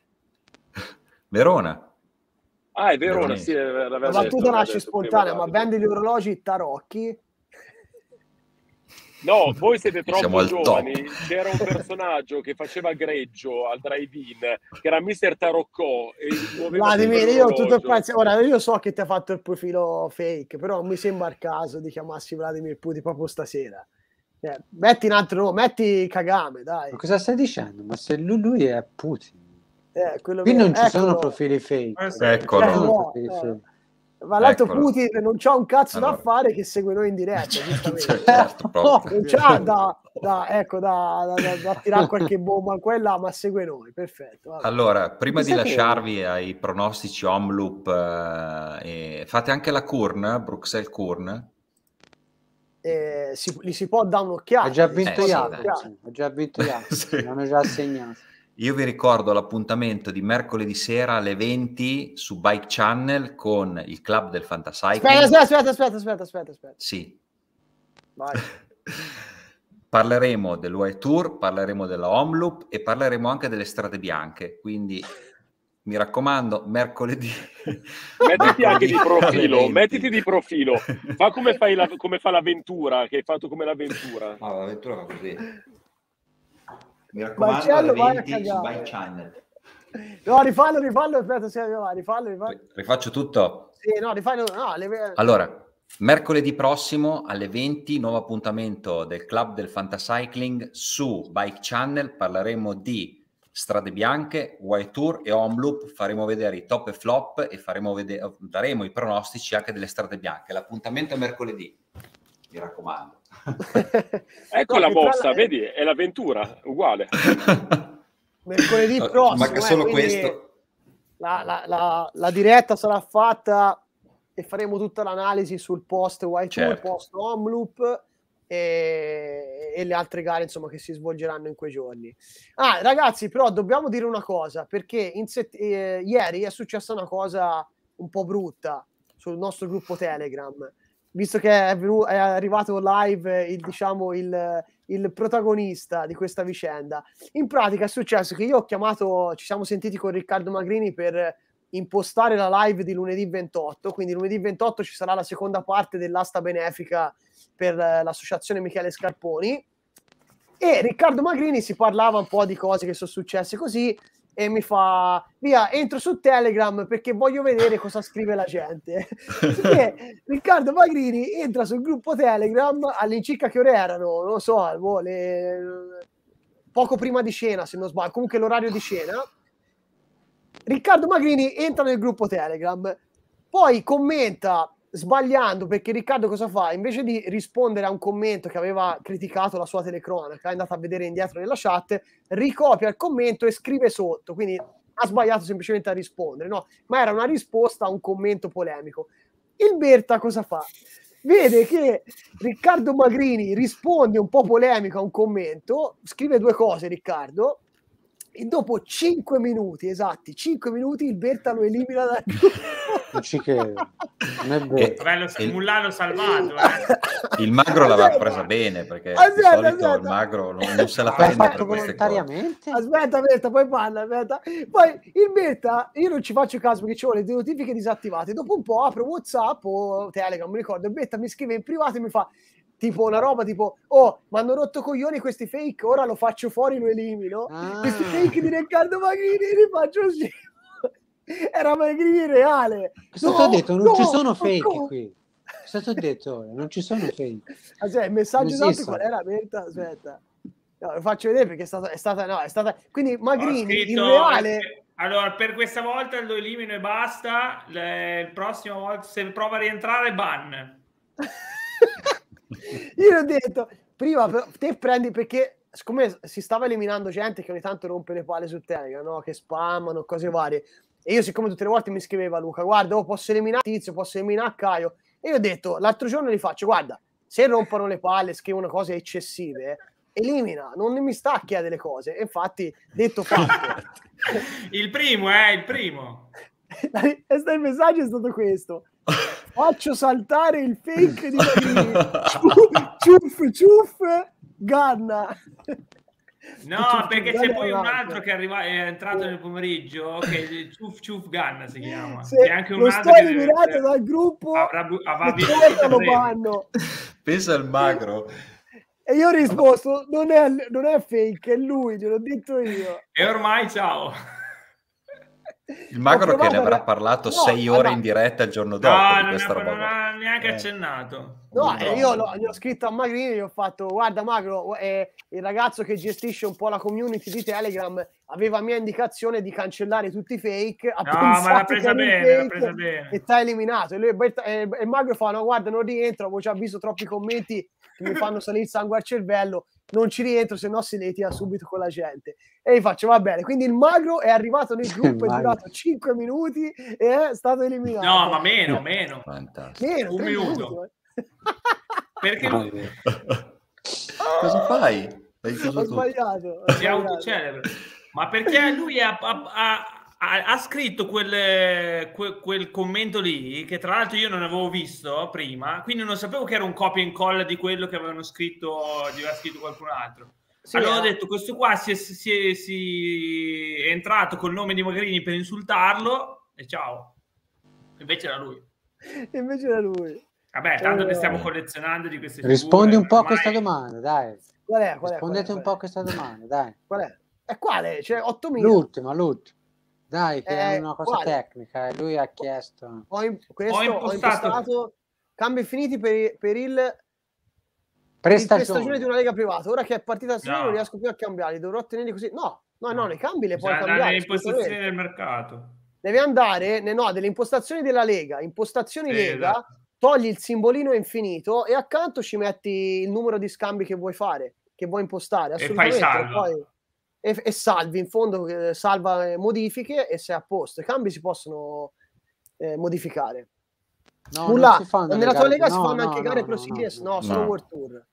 Speaker 4: Verona.
Speaker 3: Ah, è Verona, sì.
Speaker 1: La battuta nasce spontanea, ma vende gli orologi tarocchi?
Speaker 3: No, voi siete troppo giovani. C'era un personaggio che faceva greggio al drive-in, che era Mr. Tarocco.
Speaker 1: Vladimir, io tutto il pezzo. Ora, io so che ti ha fatto il profilo fake, però non mi sembra il caso di chiamarsi Vladimir Putin proprio stasera. Metti un altro nome, metti Kagame, dai.
Speaker 5: Ma cosa stai dicendo? Ma se lui è Putin. Qui non ci sono profili fake.
Speaker 4: Eccolo.
Speaker 1: Ma l'altro Putin non c'ha un cazzo da fare che segue noi in diretta,
Speaker 4: certo,
Speaker 1: non c'ha da tirare qualche bomba quella, ma segue noi, perfetto.
Speaker 4: Allora, prima di lasciarvi ai pronostici Omloop, fate anche la Kurn, Bruxelles Kurn?
Speaker 1: Li si può dare un'occhiata.
Speaker 5: Ha già vinto l'hanno già assegnato.
Speaker 4: Io vi ricordo l'appuntamento di mercoledì sera alle 20 su Bike Channel con il club del Fantacycling.
Speaker 1: Aspetta.
Speaker 4: Sì.
Speaker 1: Vai.
Speaker 4: Parleremo dell'UAE Tour, parleremo della Omloop e parleremo anche delle strade bianche. Quindi mi raccomando, mercoledì.
Speaker 3: Mettiti anche di profilo, mettiti di profilo. Fa come fa l'avventura, che hai fatto come l'avventura.
Speaker 4: No, l'avventura va così. Mi raccomando,
Speaker 1: Marcello,
Speaker 4: alle 20 su Bike Channel.
Speaker 1: No, rifallo, aspetta, rifallo.
Speaker 4: Rifaccio tutto?
Speaker 1: Sì, no, rifallo.
Speaker 4: Allora, mercoledì prossimo alle 20, nuovo appuntamento del club del Fantacycling su Bike Channel. Parleremo di strade bianche, UAE Tour e Omloop. Faremo vedere i top e flop e daremo i pronostici anche delle strade bianche. L'appuntamento è mercoledì, mi raccomando.
Speaker 3: Ecco la mossa, vedi, è l'avventura, uguale.
Speaker 1: Mercoledì prossimo.
Speaker 4: Manca solo questo.
Speaker 1: La diretta sarà fatta e faremo tutta l'analisi sul post UAE Tour, post Omloop e le altre gare insomma che si svolgeranno in quei giorni. Ragazzi, però dobbiamo dire una cosa, perché ieri è successa una cosa un po' brutta sul nostro gruppo Telegram. Visto che è arrivato live il protagonista di questa vicenda. In pratica è successo che io ho chiamato, ci siamo sentiti con Riccardo Magrini per impostare la live di lunedì 28, quindi lunedì 28 ci sarà la seconda parte dell'asta benefica per l'associazione Michele Scarponi, e Riccardo Magrini si parlava un po' di cose che sono successe così, e mi fa: via, entro su Telegram perché voglio vedere cosa scrive la gente. E Riccardo Magrini entra sul gruppo Telegram all'incirca, che ore erano? Non lo so, poco prima di cena, se non sbaglio, comunque l'orario di cena. Riccardo Magrini entra nel gruppo Telegram, poi commenta sbagliando, perché Riccardo cosa fa? Invece di rispondere a un commento che aveva criticato la sua telecronaca, è andato a vedere indietro nella chat, ricopia il commento e scrive sotto, quindi ha sbagliato semplicemente a rispondere, no? Ma era una risposta a un commento polemico. Il Berta cosa fa? Vede che Riccardo Magrini risponde un po' polemico a un commento, scrive due cose Riccardo, e dopo 5 minuti, esatti 5 minuti, il Berta lo elimina dal gruppo.
Speaker 5: Non ci credo, non è vero.
Speaker 9: Mullà l'ho salvato.
Speaker 4: Il magro l'aveva presa bene, perché di solito il magro non se la prende per queste cose.
Speaker 1: Aspetta, poi parla, Poi il Berta, io non ci faccio caso perché c'ho le notifiche disattivate, dopo un po' apro WhatsApp o Telegram, mi ricordo, il Berta mi scrive in privato e mi fa tipo una roba tipo: oh, mi hanno rotto coglioni questi fake, ora lo faccio fuori, lo elimino. Questi fake di Riccardo Magrini li faccio sì. Era Magrini reale.
Speaker 5: Cosa ti ho detto? Non ci sono fake qui. Cosa ti ho detto? Non ci sono fake.
Speaker 1: Il messaggio esatto qual era? Aspetta. No, lo faccio vedere perché è stata quindi Magrini in reale.
Speaker 9: Allora, per questa volta lo elimino e basta. Il prossimo volta, se prova a rientrare, ban.
Speaker 1: Io ho detto prima, te prendi, perché siccome si stava eliminando gente che ogni tanto rompe le palle su Telegram, no? Che spammano, cose varie, e io siccome tutte le volte mi scriveva Luca: guarda, posso eliminare Tizio, posso eliminare Caio, e io ho detto l'altro giorno gli faccio: guarda, se rompono le palle, scrivono cose eccessive, elimina, non mi sta a chiedere le cose. E infatti, detto fatto.
Speaker 9: il primo.
Speaker 1: Il messaggio è stato questo: faccio saltare il fake di Marini. Ciuff Ganna.
Speaker 9: No, perché c'è poi un altro che è entrato nel pomeriggio, che è il Ciuff Ganna si chiama.
Speaker 1: Se
Speaker 9: c'è anche un
Speaker 1: lo
Speaker 9: altro
Speaker 1: sto
Speaker 9: che
Speaker 1: eliminato dal gruppo,
Speaker 9: avrà
Speaker 1: lo vanno.
Speaker 4: Pensa al magro.
Speaker 1: E io ho risposto: non è fake, è lui, gliel'ho detto io.
Speaker 9: E ormai ciao.
Speaker 4: Il magro che ne avrà parlato 6 ore in diretta il giorno dopo di questa roba.
Speaker 9: Non ha neanche accennato.
Speaker 1: No, io gli ho scritto a Magrini, gli ho fatto: guarda Magro, il ragazzo che gestisce un po' la community di Telegram aveva mia indicazione di cancellare tutti i fake.
Speaker 9: Ma l'ha presa bene,
Speaker 1: e t'ha eliminato. E Magro fa: no, guarda, non rientro, avevo già visto troppi commenti che mi fanno salire il sangue al cervello, non ci rientro, se no si litia subito con la gente. E gli faccio: va bene. Quindi il Magro è arrivato nel gruppo, è durato 5 minuti e è stato eliminato.
Speaker 9: No, ma meno.
Speaker 4: Fantastico.
Speaker 9: Un minuto. Perché
Speaker 4: cosa fai?
Speaker 1: Ho sbagliato.
Speaker 9: Si è autocelebre. Ma perché lui ha scritto quel commento lì, che tra l'altro io non avevo visto prima, quindi non sapevo che era un copia e incolla di quello che aveva scritto qualcun altro. Sì, allora ho detto: questo qua si è entrato col nome di Magrini per insultarlo e ciao. Invece era lui. Vabbè, tanto ne stiamo collezionando di queste figure.
Speaker 5: Rispondi un po' a questa domanda, dai.
Speaker 1: Rispondete
Speaker 5: un po' a questa domanda, dai.
Speaker 1: Qual è? E quale? Cioè 8.000.
Speaker 5: L'ultima. Dai, che è una cosa tecnica. Lui ha chiesto.
Speaker 1: Ho impostato cambi infiniti per il prestagione di una lega privata. Ora che è partita non riesco più a cambiarli. Dovrò tenerli così. No, i cambi le puoi cambiare.
Speaker 9: Nelle impostazioni del mercato.
Speaker 1: Devi andare delle impostazioni della lega, impostazioni lega, esatto. Togli il simbolino infinito e accanto ci metti il numero di scambi che vuoi fare, che vuoi impostare. Assolutamente.
Speaker 9: E fai salva.
Speaker 1: Poi, e salvi, in fondo salva modifiche e sei a posto. I cambi si possono modificare. Nella tua lega si fanno anche gare Pro Series? No, solo World Tour.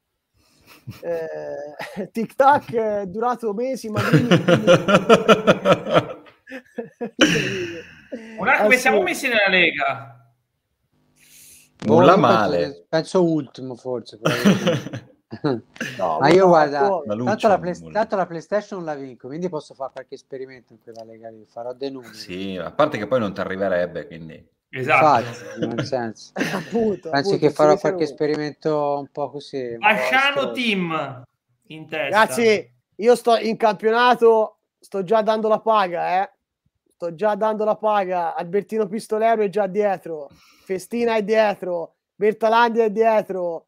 Speaker 1: Tic Tac è durato mesi, ma
Speaker 9: come siamo messi nella lega?
Speaker 4: Nulla male.
Speaker 5: Penso ultimo forse. Ma io guarda, tanto la PlayStation la vinco, quindi posso fare qualche esperimento in quella lega lì, farò dei numeri.
Speaker 4: Sì, a parte che poi non ti arriverebbe, quindi.
Speaker 9: Esatto.
Speaker 5: Infatti, nel senso. Penso che farò qualche esperimento un po' così.
Speaker 9: Asciano Team in testa.
Speaker 1: Ragazzi, io sto in campionato, sto già dando la paga, Albertino Pistolero è già dietro, Festina è dietro, Bertalandia è dietro.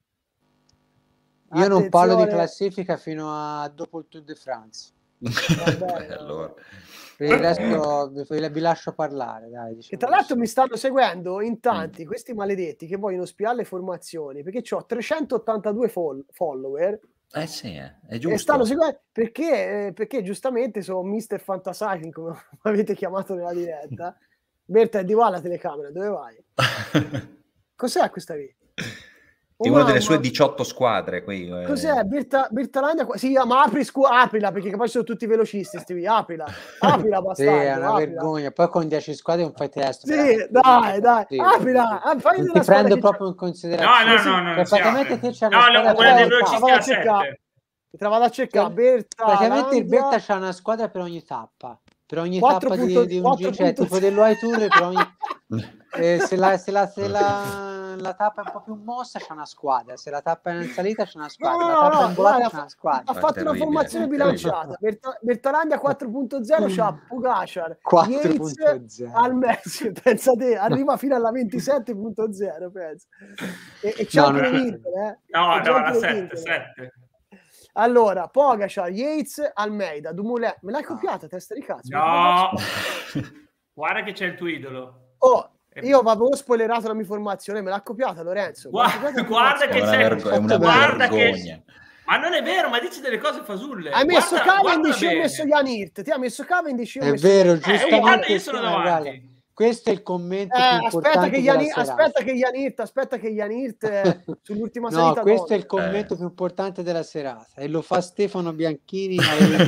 Speaker 5: Io non parlo di classifica fino a dopo il Tour de France.
Speaker 1: Vabbè,
Speaker 4: allora.
Speaker 5: Per il resto vi lascio parlare, dai, diciamo.
Speaker 1: E tra l'altro mi stanno seguendo in tanti questi maledetti che vogliono spiare le formazioni, perché ho 382 follower.
Speaker 4: Sì, è giusto.
Speaker 1: E stanno seguendo perché giustamente sono Mister Fantasycling, come avete chiamato nella diretta. Berta, è di qua la telecamera, dove vai? Cos'è questa lì?
Speaker 4: Di una delle sue 18 squadre.
Speaker 1: Cos'è? Bertalandia? Sì, ma aprila, perché poi sono tutti velocisti, aprila bastardo.
Speaker 5: Sì, è una vergogna. Poi con 10 squadre non fai testo.
Speaker 1: Sì, dai,
Speaker 5: sì,
Speaker 1: aprila. Fai
Speaker 5: ti prendo proprio in considerazione.
Speaker 9: No,
Speaker 5: praticamente te c'è
Speaker 9: una quella dei velocisti a 7.
Speaker 1: Te la vado a cercare.
Speaker 5: Praticamente il Berta c'ha una squadra per ogni tappa. Per ogni tappa di un giro, cioè tipo dell'Uai Tour, per ogni se la tappa è un po' più mossa c'è una squadra, se la tappa è in salita c'è una squadra, la tappa è in volata c'è una squadra.
Speaker 1: Ha fatto una formazione bilanciata. Bertalandia 4.0 c'ha Pogacar
Speaker 5: 4.0
Speaker 1: al Messi, pensate, arriva fino alla 27.0 penso. E c'è anche l'Inter,
Speaker 9: la 7.
Speaker 1: Allora, Pogacar, Yates, Almeida, Dumoulin. Me l'hai copiata, testa di cazzo?
Speaker 9: No, guarda che c'è il tuo idolo.
Speaker 1: Io avevo spoilerato la mia formazione, me l'ha copiata Lorenzo.
Speaker 9: Guarda che c'è.
Speaker 4: È una vergogna.
Speaker 9: Ma non è vero, ma dici delle cose fasulle.
Speaker 1: Hai messo Cavendish, io ho messo Jan Hirt. Ti ha messo Cavendish, io ho messo...
Speaker 5: È vero, giustamente.
Speaker 9: Io sono davanti.
Speaker 5: questo è il commento più importante della serata.
Speaker 1: Aspetta che Yannirt sull'ultima salita.
Speaker 5: No, questo è il commento più importante della serata e lo fa Stefano Bianchini.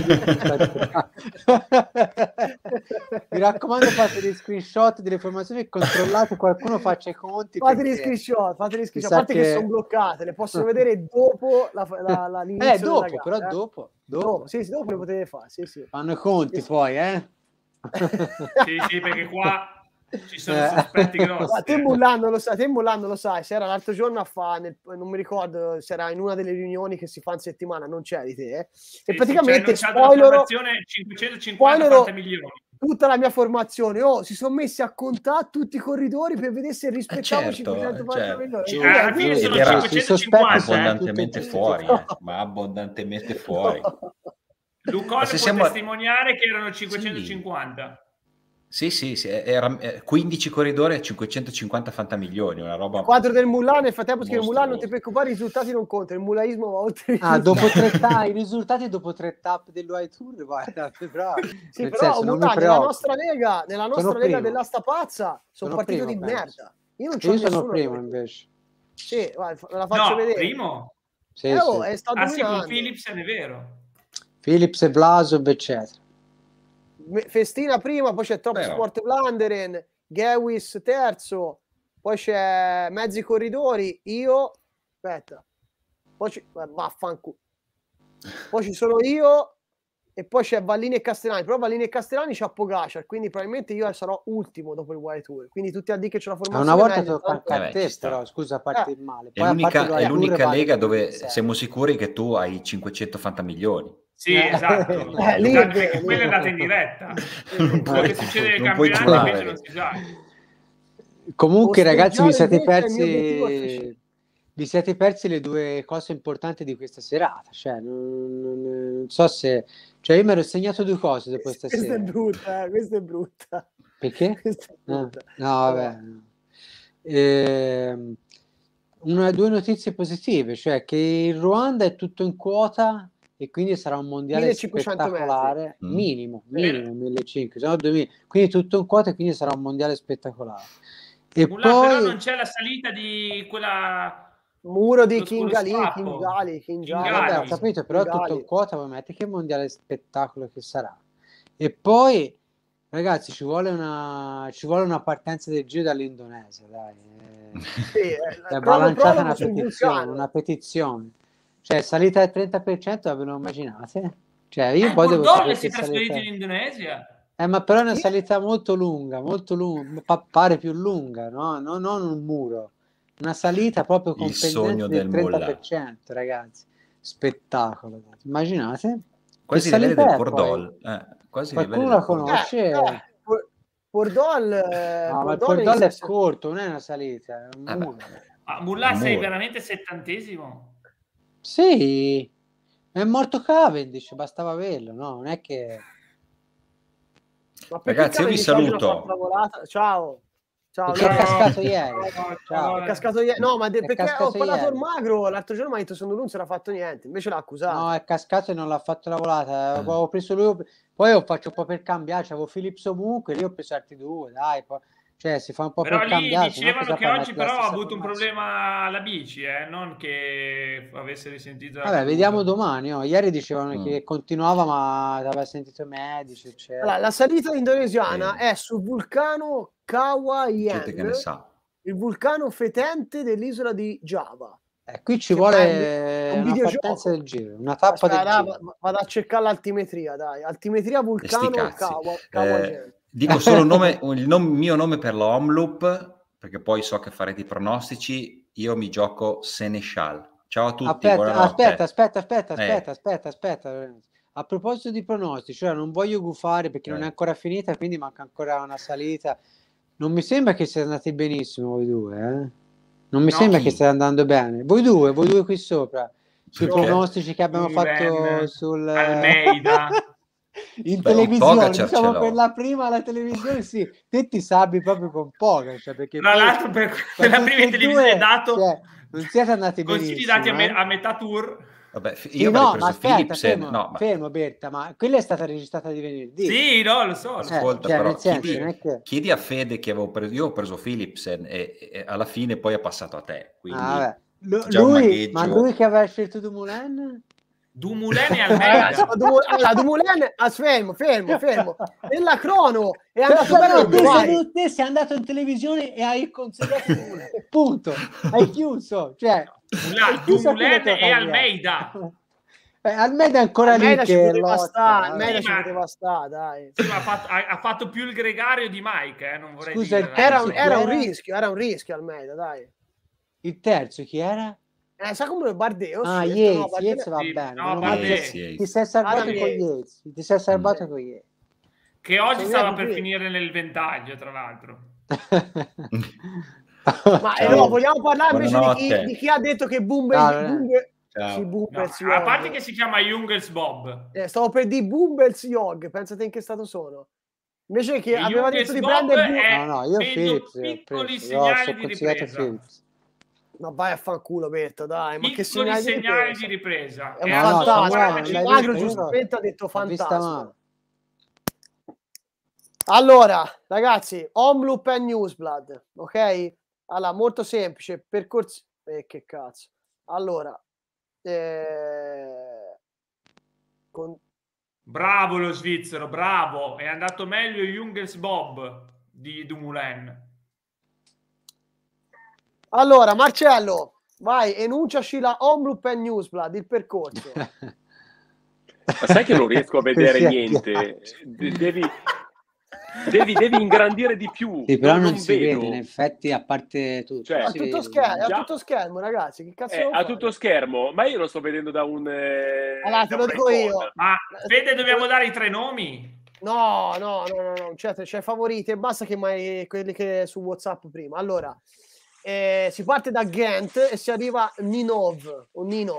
Speaker 5: Mi raccomando, fate degli screenshot delle formazioni e controllate qualcuno faccia i conti.
Speaker 1: Fate gli screenshot, a parte che sono bloccate, le possono vedere dopo l'inizio
Speaker 5: dopo,
Speaker 1: della gara,
Speaker 5: però dopo.
Speaker 1: Sì, dopo le potete fare, sì.
Speaker 5: Fanno i conti poi,
Speaker 9: Sì, perché qua ci sono sospetti grossi.
Speaker 1: Ma te Mullan lo sai, se era l'altro giorno non mi ricordo, se era in una delle riunioni che si fa in settimana, non c'eri te, e praticamente
Speaker 9: spoilerò 550 milioni.
Speaker 1: Tutta la mia formazione, si sono messi a contare tutti i corridori per vedere se rispettavo 540 milioni.
Speaker 9: Alla fine sono 550
Speaker 4: abbondantemente fuori, ma abbondantemente fuori.
Speaker 9: Lucone può testimoniare che erano 550.
Speaker 4: Sì, era 15 corridori a 550 fantamilioni, una roba.
Speaker 1: Il quadro del Mullan, nel frattempo scrive Mullan, non ti preoccupare, i risultati non contano, il mulaismo va oltre
Speaker 5: i risultati dopo 3 tappe dell'UAE Tour, guarda,
Speaker 1: sì, però Mullan, nella nostra lega dell'asta pazza sono partito di merda.
Speaker 5: Io sono primo invece.
Speaker 1: Sì, guarda, la faccio vedere.
Speaker 9: Primo?
Speaker 5: Sì.
Speaker 1: È stato
Speaker 9: con Philips, è vero.
Speaker 5: Philips e Vlasov, eccetera.
Speaker 1: Festina prima, poi c'è Top Sport Vlaanderen, Gewis terzo, poi c'è mezzi corridori, io poi vaffanculo, poi ci sono io e poi c'è Vallini e Castellani, però Vallini e Castellani c'ha Pogacar, quindi probabilmente io sarò ultimo dopo il World Tour, quindi tutti a dire che c'è la formazione.
Speaker 5: Una volta tocca anche a te, però scusa, a parte il male. Poi
Speaker 4: è l'unica lega dove siamo sicuri che tu hai 580 milioni.
Speaker 9: Sì, esatto. Perché quella è andata in diretta. Quello che succede nel campionato invece non si sa.
Speaker 5: Comunque, ragazzi, vi siete persi le due cose importanti di questa serata. Cioè, non so se... Cioè, io mi ero segnato 2 cose dopo questa sera.
Speaker 1: Questa è brutta.
Speaker 5: Perché? No, vabbè. 2 notizie positive, cioè che il Ruanda è tutto in quota e quindi sarà un mondiale spettacolare, minimo 1500, sono 2000, quindi tutto in quota e quindi sarà un mondiale spettacolare. E poi
Speaker 9: però non c'è la salita di quella
Speaker 1: muro di Kingali.
Speaker 5: Vabbè, ho capito, però tutto in quota, voi metti che mondiale spettacolo che sarà. E poi ragazzi, ci vuole una partenza del Giro dall'Indonesia, dai. Va lanciata una petizione. Cioè, salita del 30%, ve lo immaginate? Cioè, io poi devo sapere
Speaker 9: si è trasferito in Indonesia.
Speaker 5: Ma però è una salita molto lunga, pare più lunga, no? Non un muro. Una salita proprio con pendenza del 30%, ragazzi. Spettacolo. Immaginate?
Speaker 4: Quasi livelli del Pordol.
Speaker 5: Qualcuno la conosce?
Speaker 1: Pordol
Speaker 5: ma il Pordol è corto, non è una salita, è un muro.
Speaker 9: Mullan, sei veramente 70°?
Speaker 5: Sì, è morto Cavendish, bastava averlo, no? Non è che...
Speaker 4: Ragazzi, io vi saluto.
Speaker 1: Ciao.
Speaker 5: Che è cascato ieri.
Speaker 1: È cascato ieri. No, ma perché ho parlato al magro, l'altro giorno mi ha detto sono non si era fatto niente, invece l'ha accusato.
Speaker 5: No, è cascato e non l'ha fatto la volata. Avevo preso lui, poi ho fatto un po' per cambiare, c'avevo Philips ovunque, lì ho preso altri 2, dai, poi... Cioè, si fa un po'
Speaker 9: però
Speaker 5: per
Speaker 9: lì
Speaker 5: cambiare.
Speaker 9: Dicevano che oggi però ha avuto un problema alla bici, non che avesse risentito.
Speaker 5: Vabbè, vediamo domani. Ieri dicevano che continuava, ma aveva sentito i medici, eccetera.
Speaker 1: Allora, la salita indonesiana è sul vulcano Kawayan,
Speaker 4: che ne sa.
Speaker 1: Il vulcano fetente dell'isola di Giava.
Speaker 5: Qui ci vuole una partenza del giro, una tappa del giro.
Speaker 1: Vado a cercare l'altimetria, dai. Altimetria vulcano Kawayan.
Speaker 4: Dico solo il mio nome per la Omloop, perché poi so che farete i pronostici. Io mi gioco Seneschal. Ciao a tutti.
Speaker 5: Aspetta. A proposito di pronostici, cioè non voglio gufare perché non è ancora finita, quindi manca ancora una salita. Non mi sembra che siete andati benissimo voi due, Non mi sembra che state andando bene. Voi due qui sopra. Sui pronostici che abbiamo fatto sul
Speaker 9: Almeida.
Speaker 5: In televisione, diciamo per la prima la televisione, sì, te ti sabbi proprio con poca, cioè perché
Speaker 9: tra l'altro per la prima televisione dato
Speaker 5: non siete andati
Speaker 9: consigli
Speaker 5: benissimo,
Speaker 9: dati a metà tour.
Speaker 4: Vabbè,
Speaker 5: Sì,
Speaker 4: io
Speaker 5: no,
Speaker 4: avrei
Speaker 5: ma
Speaker 4: preso
Speaker 5: aspetta,
Speaker 4: Philipsen.
Speaker 5: fermo,
Speaker 4: No, ma
Speaker 5: fermo Berta, ma quella è stata registrata di venerdì.
Speaker 9: Sì, no, lo so.
Speaker 4: ascolta,
Speaker 5: cioè,
Speaker 4: però
Speaker 5: nel senso, non è che...
Speaker 4: chiedi a Fede che avevo preso. Io ho preso Philipsen e alla fine poi è passato a te. Quindi
Speaker 5: vabbè.
Speaker 4: già un
Speaker 5: Ma
Speaker 4: magheggio.
Speaker 5: lui che aveva scelto Dumoulin?
Speaker 9: Dumoulin e
Speaker 1: Ragazzi,
Speaker 9: Almeida.
Speaker 1: Dumoulin, fermo. Nella crono è andato bene.
Speaker 5: Te sei andato in televisione e hai consigliato Dumoulin. Punto. Hai chiuso. Cioè,
Speaker 9: Dumoulin e Almeida.
Speaker 5: Almeida è ancora
Speaker 1: Almeida
Speaker 5: lì
Speaker 1: ci
Speaker 5: che
Speaker 1: poteva stare,
Speaker 5: lotta.
Speaker 1: ci poteva stare, dai.
Speaker 9: Sì, ma ha fatto più il gregario di Mike, non vorrei
Speaker 5: Scusa,
Speaker 9: dire.
Speaker 1: Era un rischio Almeida, dai.
Speaker 5: Il terzo chi era?
Speaker 1: Sa come Bardet?
Speaker 5: Yates va bene.
Speaker 9: No,
Speaker 5: ti sei salvato con Yates. Ti sei salvato con Yates.
Speaker 9: Che oggi stava per finire nel ventaglio, tra l'altro.
Speaker 1: Ma no, vogliamo parlare invece di chi ha detto che
Speaker 9: a parte che si chiama Jungels Bob.
Speaker 1: Stavo per dire Bumbels Jog, pensate in che stato sono. Invece che aveva detto di prendere
Speaker 5: io Philips
Speaker 9: piccoli segnali di ripresa.
Speaker 1: Ma vai a fanculo, Berta, dai. Ma che
Speaker 9: segnali di ripresa.
Speaker 1: È un fantasma. Magro giustamente ha detto fantasma. Allora, ragazzi, Omloop e Newsblad, ok? Allora, molto semplice, percorsi... che cazzo. Allora,
Speaker 9: bravo lo svizzero, bravo. È andato meglio Jungels Bob di Dumoulin.
Speaker 1: Allora, Marcello, vai, enunciaci la Omloop e Newsblad, il percorso.
Speaker 3: Ma sai che non riesco a vedere niente? Devi ingrandire di più.
Speaker 5: Sì, però non si vede, in effetti, a parte tutto.
Speaker 3: Cioè,
Speaker 1: a tutto schermo, ragazzi. Che cazzo
Speaker 3: a tutto schermo, ma io lo sto vedendo da un...
Speaker 1: allora, te lo dico io.
Speaker 9: Ma Fede, dobbiamo dare i 3 nomi?
Speaker 1: No. C'è favoriti e basta che mai quelli che su WhatsApp prima. Allora, si parte da Ghent e si arriva a Ninov.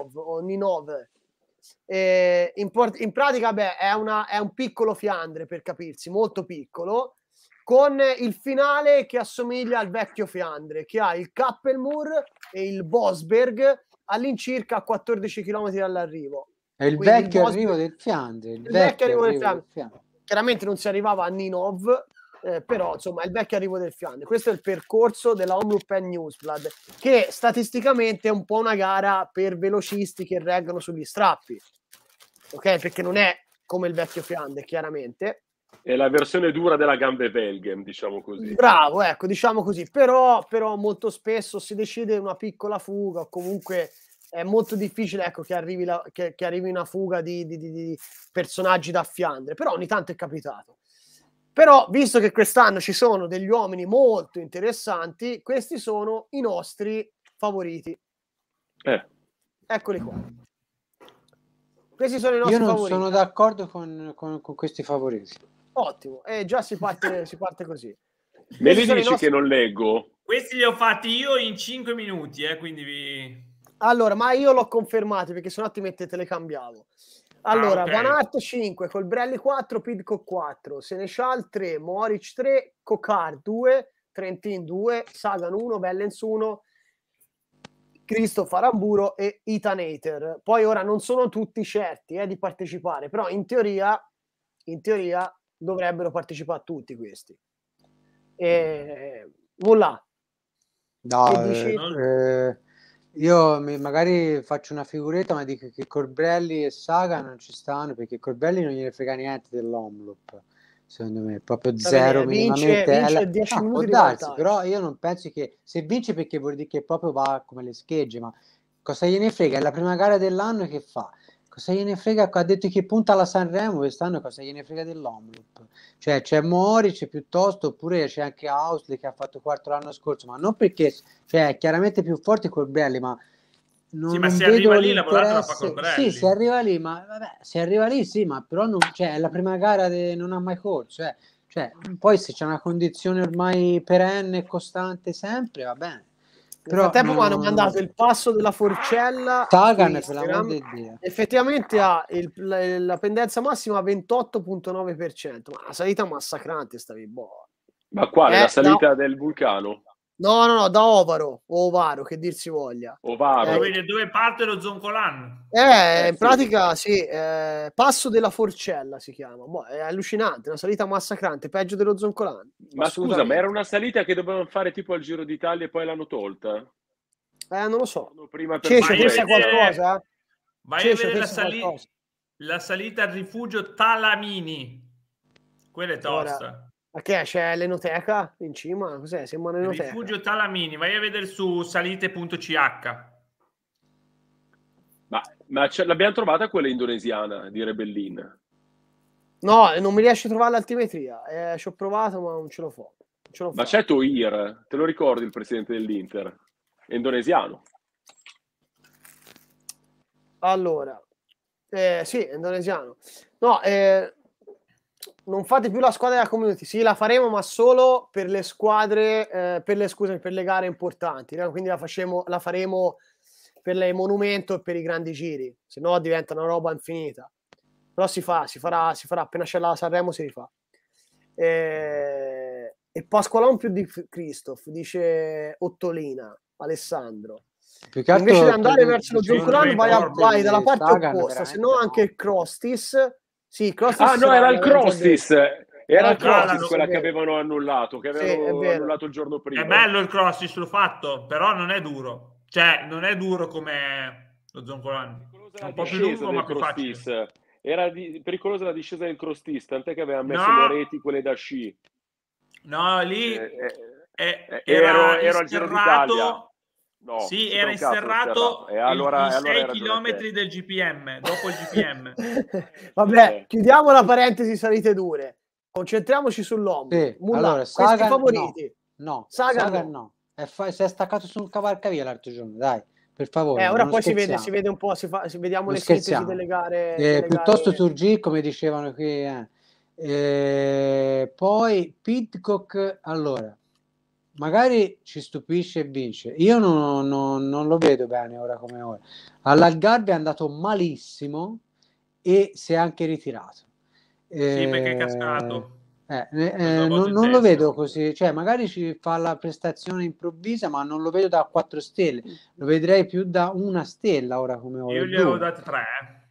Speaker 1: In pratica, è un piccolo Fiandre, per capirsi, molto piccolo, con il finale che assomiglia al vecchio Fiandre, che ha il Kappelmoor e il Bosberg all'incirca a 14 km dall'arrivo.
Speaker 5: È il vecchio arrivo del Fiandre. Il vecchio arrivo del Fiandre.
Speaker 1: Chiaramente non si arrivava a Ninov, però insomma è il vecchio arrivo del Fiandre. Questo è il percorso della Omloop e Newsblad, che statisticamente è un po' una gara per velocisti che reggono sugli strappi, ok? Perché non è come il vecchio Fiandre, chiaramente.
Speaker 3: È la versione dura della Gambe Belgem, diciamo così.
Speaker 1: Bravo, ecco, diciamo così. Però molto spesso si decide una piccola fuga, o comunque è molto difficile, ecco, che arrivi una fuga di personaggi da Fiandre, però ogni tanto è capitato. Però, visto che quest'anno ci sono degli uomini molto interessanti, questi sono i nostri favoriti. Eccoli qua. Questi sono i nostri favoriti.
Speaker 5: Io non sono d'accordo con questi favoriti.
Speaker 1: Ottimo, e già si parte così.
Speaker 3: Me li dici che non leggo?
Speaker 9: Questi li ho fatti io in 5 minuti, quindi vi...
Speaker 1: Allora, ma io l'ho confermato perché sennò ti mettete le cambiavo. Allora,
Speaker 9: okay.
Speaker 1: Van Aert 5, Colbrelli 4, Pidcock 4, Seneschal 3, Mohoric 3, Coquard 2, Trentin 2, Sagan 1, Wellens 1, Christoph Aramburo e Ethan Hayter. Poi ora non sono tutti certi di partecipare, però in teoria dovrebbero partecipare tutti questi. Voilà.
Speaker 5: Io magari faccio una figuretta, ma dico che Colbrelli e Sagan non ci stanno, perché Colbrelli non gliene frega niente dell'Omloop, secondo me, proprio zero minimamente.
Speaker 1: Vince 10 minuti
Speaker 5: può darsi, però io non penso che se vince, perché vuol dire che proprio va come le schegge, ma cosa gliene frega? È la prima gara dell'anno, che fa? Cosa gliene frega? Ha detto che punta alla Sanremo quest'anno, cosa gliene frega dell'Omloop? Cioè c'è Mohoric piuttosto, oppure c'è anche Ausley che ha fatto quarto l'anno scorso, ma non perché, cioè è chiaramente più forte Colbrelli, ma non
Speaker 9: se
Speaker 5: vedo
Speaker 9: arriva lì la fa Colbrelli.
Speaker 5: Sì, se arriva lì, ma vabbè, se arriva lì sì, ma però non, cioè, è la prima gara non ha mai corso, cioè poi se c'è una condizione ormai perenne e costante sempre, va bene.
Speaker 1: Nel frattempo mi hanno mandato il passo della Forcella.
Speaker 5: Sagan, per l'amor di Dio.
Speaker 1: Effettivamente ha la pendenza massima 28,9%, ma la salita massacrante stavi boh.
Speaker 3: Ma quale? La salita del vulcano?
Speaker 1: No, da Ovaro, o Ovaro, che dir si voglia.
Speaker 3: Ovaro.
Speaker 9: Dove parte lo Zoncolan?
Speaker 1: In pratica sì, Passo della Forcella si chiama. È allucinante, una salita massacrante, peggio dello Zoncolan.
Speaker 3: Ma scusa, ma era una salita che dovevano fare tipo al Giro d'Italia e poi l'hanno tolta?
Speaker 1: Non lo so.
Speaker 3: Prima
Speaker 1: Cece, pensa qualcosa?
Speaker 9: Vai a vedere la salita al rifugio Talamini. Quella è tosta.
Speaker 1: Ma che è? C'è l'enoteca in cima? Cos'è? Sembra un'enoteca.
Speaker 9: Rifugio Talamini, vai a vedere su salite.ch.
Speaker 3: Ma l'abbiamo trovata quella indonesiana di Rebellin?
Speaker 1: No, non mi riesce a trovare l'altimetria. Ci ho provato, ma non ce lo fa.
Speaker 3: Ma c'è Toir, te lo ricordi, il presidente dell'Inter? È indonesiano.
Speaker 1: Allora, sì, è indonesiano. No, non fate più la squadra della community. Sì, la faremo, ma solo per le squadre, per le gare importanti. Quindi la faremo per il monumento e per i grandi giri, se no diventa una roba infinita. Però si farà appena c'è la Sanremo, si rifà. E Pasqualone più di Christoph, dice Ottolina Alessandro. Invece di andare verso lo Zoncolan vai dalla parte opposta, se no anche il Crostis. Sì, Crostis
Speaker 3: era il Crostis. Era il Crostis quella che avevano annullato, annullato il giorno prima.
Speaker 9: È bello il Crostis, l'ho fatto, però non è duro. Cioè, non è duro come lo Zoncolan. È un po' più lungo, ma più facile.
Speaker 3: Era pericolosa la discesa del Crostis, tant'è che aveva messo le reti, quelle da sci.
Speaker 9: No, lì
Speaker 3: ero al Giro d'Italia.
Speaker 9: No, sì, era inserrato i 6 chilometri del GPM, dopo il GPM.
Speaker 1: Vabbè, chiudiamo la parentesi salite dure. Concentriamoci sull'uomo.
Speaker 5: Sì, allora, Sagan, favoriti. No, Sagan no. Si è staccato su un cavalcavia l'altro giorno, dai, per favore.
Speaker 1: Ora poi si vede un po', vediamo le sintesi delle gare.
Speaker 5: Piuttosto Turgi, come dicevano qui. Poi Pidcock, allora, magari ci stupisce e vince. Io non lo vedo bene ora come ora. All'Algarve è andato malissimo e si è anche ritirato.
Speaker 9: Sì, perché è cascato.
Speaker 5: Non lo vedo così, cioè magari ci fa la prestazione improvvisa, ma non lo vedo da 4 stelle, lo vedrei più da 1 stella ora come ora.
Speaker 9: Io gli avevo date 3.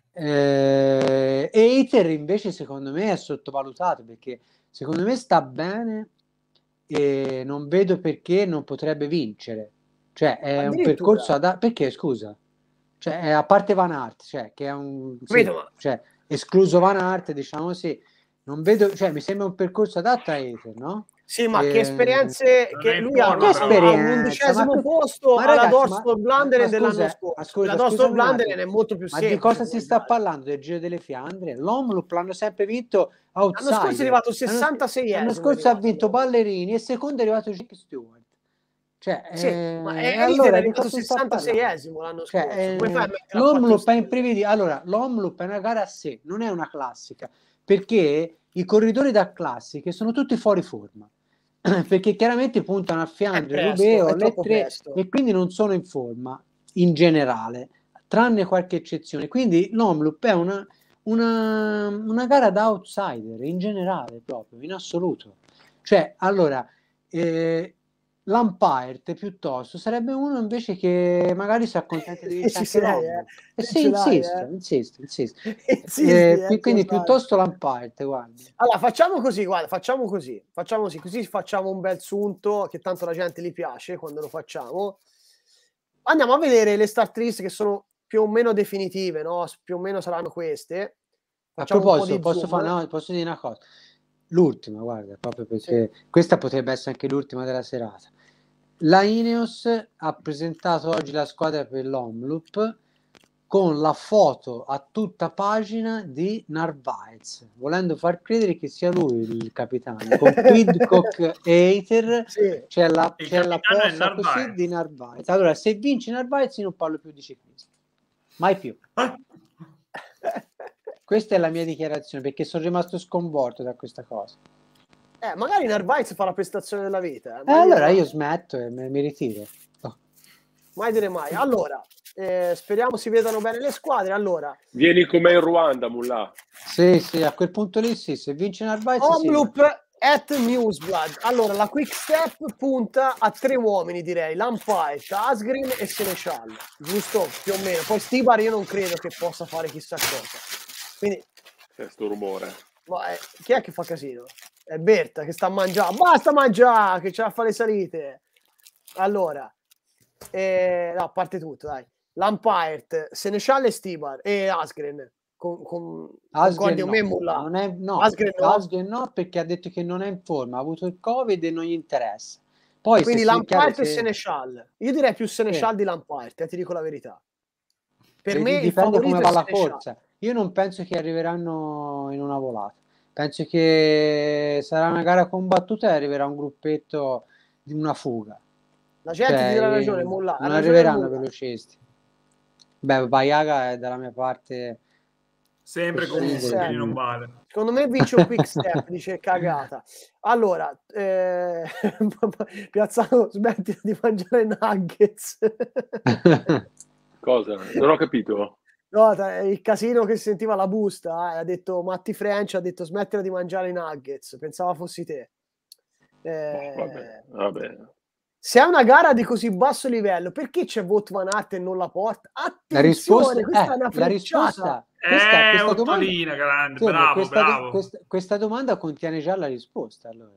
Speaker 5: Eiter invece secondo me è sottovalutato, perché secondo me sta bene e non vedo perché non potrebbe vincere, cioè è un percorso perché scusa, cioè a parte Van Aert, cioè che è cioè escluso Van Aert, diciamo, sì, non vedo, cioè mi sembra un percorso adatto a Eiter, no?
Speaker 1: Sì, ma che esperienze che lui ha, all'11° posto alla Dorstol Blanderen dell'anno scorso. La Dorstol Blanderen è molto più semplice.
Speaker 5: Ma di cosa si sta parlando? Del Giro delle Fiandre? L'Omloop l'hanno sempre vinto outsider.
Speaker 1: L'anno scorso è arrivato 66esimo.
Speaker 5: L'anno scorso ha vinto Ballerini e secondo è arrivato Jake Stewart. Cioè,
Speaker 1: ma allora, è arrivato 66esimo l'anno scorso.
Speaker 5: L'Omloop è imprevedibile. Allora, l'Omloop è una gara a sé, non è una classica, perché i corridori da classiche sono tutti fuori forma. Perché chiaramente puntano a Fiandre, Roubaix o le 3 e quindi non sono in forma in generale, tranne qualche eccezione. Quindi l'Omloop è una gara da outsider in generale, proprio in assoluto. Cioè, allora, l'Umpire piuttosto sarebbe uno invece che magari si accontenta di vincere. Insisto. Quindi piuttosto l'Umpire, guardi.
Speaker 1: Allora facciamo così, così facciamo un bel sunto che tanto la gente gli piace quando lo facciamo. Andiamo a vedere le start list che sono più o meno definitive, no? Più o meno saranno queste.
Speaker 5: Facciamo a proposito, posso dire una cosa? L'ultima, guarda, proprio perché questa potrebbe essere anche l'ultima della serata. La Ineos ha presentato oggi la squadra per l'Omloop con la foto a tutta pagina di Narvaez, volendo far credere che sia lui il capitano, con Pidcock e Eiter. C'è la posta così di Narvaez. Allora, se vince Narvaez io non parlo più di ciclismo, mai più. Questa è la mia dichiarazione, perché sono rimasto sconvolto da questa cosa.
Speaker 1: Magari Narvaez fa la prestazione della vita.
Speaker 5: Allora io smetto e mi ritiro.
Speaker 1: Mai dire mai. Allora, speriamo si vedano bene le squadre. Allora,
Speaker 3: vieni come in Ruanda, Mullah.
Speaker 5: Sì, a quel punto lì sì, se vince Narvaez
Speaker 1: @newsblood. Allora, la Quick Step punta a 3 uomini, direi: Lampaert, Asgreen e Seneschal, giusto? Più o meno. Poi Stibar io non credo che possa fare chissà cosa. Quindi
Speaker 3: sto rumore.
Speaker 1: ma chi è che fa casino? È Berta che sta a mangiare. Basta mangiare, che c'è a fare le salite. Allora, no, a parte tutto, dai. Lampaert, Seneschal e Stibar e Asgreen. Concordi con me, Mullah?
Speaker 5: Asgreen no, perché ha detto che non è in forma, ha avuto il Covid e non gli interessa. Poi
Speaker 1: quindi Lampaert e Seneschal. Io direi più Seneschal di Lampaert, ti dico la verità. Per me
Speaker 5: dipende come va la corsa. Io non penso che arriveranno in una volata. Penso che sarà una gara combattuta e arriverà un gruppetto di una fuga.
Speaker 1: La gente ti dà ragione, Mullah.
Speaker 5: Non arriveranno velocisti. Beh, Bayaga è dalla mia parte.
Speaker 9: Sempre comunque, quindi non vale.
Speaker 1: Secondo me vince un Quick Step, dice cagata. Allora, Piazzano, smetti di mangiare nuggets.
Speaker 3: Cosa? Non ho capito.
Speaker 1: No, il casino che sentiva la busta, ha detto Matti French, ha detto smettila di mangiare i nuggets, pensava fossi te.
Speaker 3: Vabbè.
Speaker 1: Se è una gara di così basso livello, perché c'è Wout van Aert e non la porta? Attenzione,
Speaker 5: la risposta,
Speaker 1: questa è una
Speaker 5: frecciata.
Speaker 9: Questa Ottolina, grande, bravo.
Speaker 5: Questa domanda contiene già la risposta. Allora,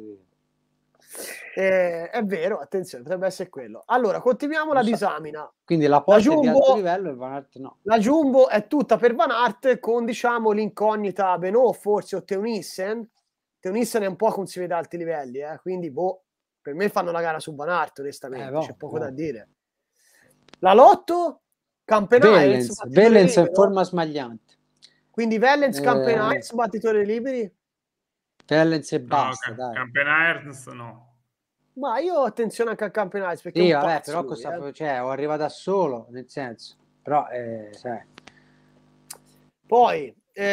Speaker 1: è vero, attenzione, potrebbe essere quello. Allora, continuiamo la disamina.
Speaker 5: Quindi la porta è di alto livello e Van Aert no.
Speaker 1: La Jumbo è tutta per Van Aert con, diciamo, l'incognita Benoît, forse, o Teunissen. Teunissen è un po' come si vede a alti livelli, quindi per me fanno la gara su Van Aert, onestamente, c'è poco da dire. La Lotto, Campenaerts,
Speaker 5: Wellens in forma smagliante.
Speaker 1: Quindi Wellens, Campenaerts, battitore liberi?
Speaker 5: Wellens e basta, dai.
Speaker 9: Campenaerts no.
Speaker 1: Ma io attenzione anche a Campenaerts, perché
Speaker 5: sì, vabbè, però o arriva da solo, nel senso, però
Speaker 1: poi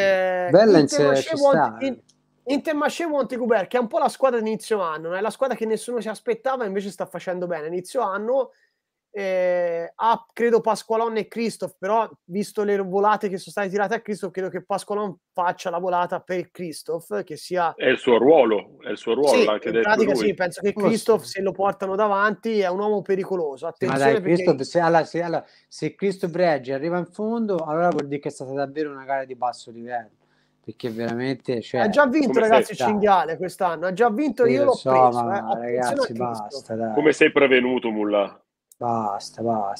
Speaker 5: Wellens
Speaker 1: Intermarché Montecouber, che è un po' la squadra di inizio anno, è la squadra che nessuno si aspettava, invece sta facendo bene inizio anno. Ha credo Pasqualon e Christoph, però visto le volate che sono state tirate a Christoph, credo che Pasqualon faccia la volata per Christoph, che sia
Speaker 3: è il suo ruolo,
Speaker 1: sì,
Speaker 3: l'anche
Speaker 1: in
Speaker 3: detto
Speaker 1: pratica
Speaker 3: lui.
Speaker 1: Sì, penso che Christoph, se lo portano davanti, è un uomo pericoloso. Attenzione,
Speaker 5: ma dai, se Christoph Breggi arriva in fondo, allora vuol dire che è stata davvero una gara di basso livello, perché veramente
Speaker 1: ha già vinto, ragazzi, Cinghiale quest'anno, ha già vinto, io l'ho preso,
Speaker 5: ma ragazzi, basta, dai.
Speaker 3: Come sei prevenuto, Mullah?
Speaker 5: Basta.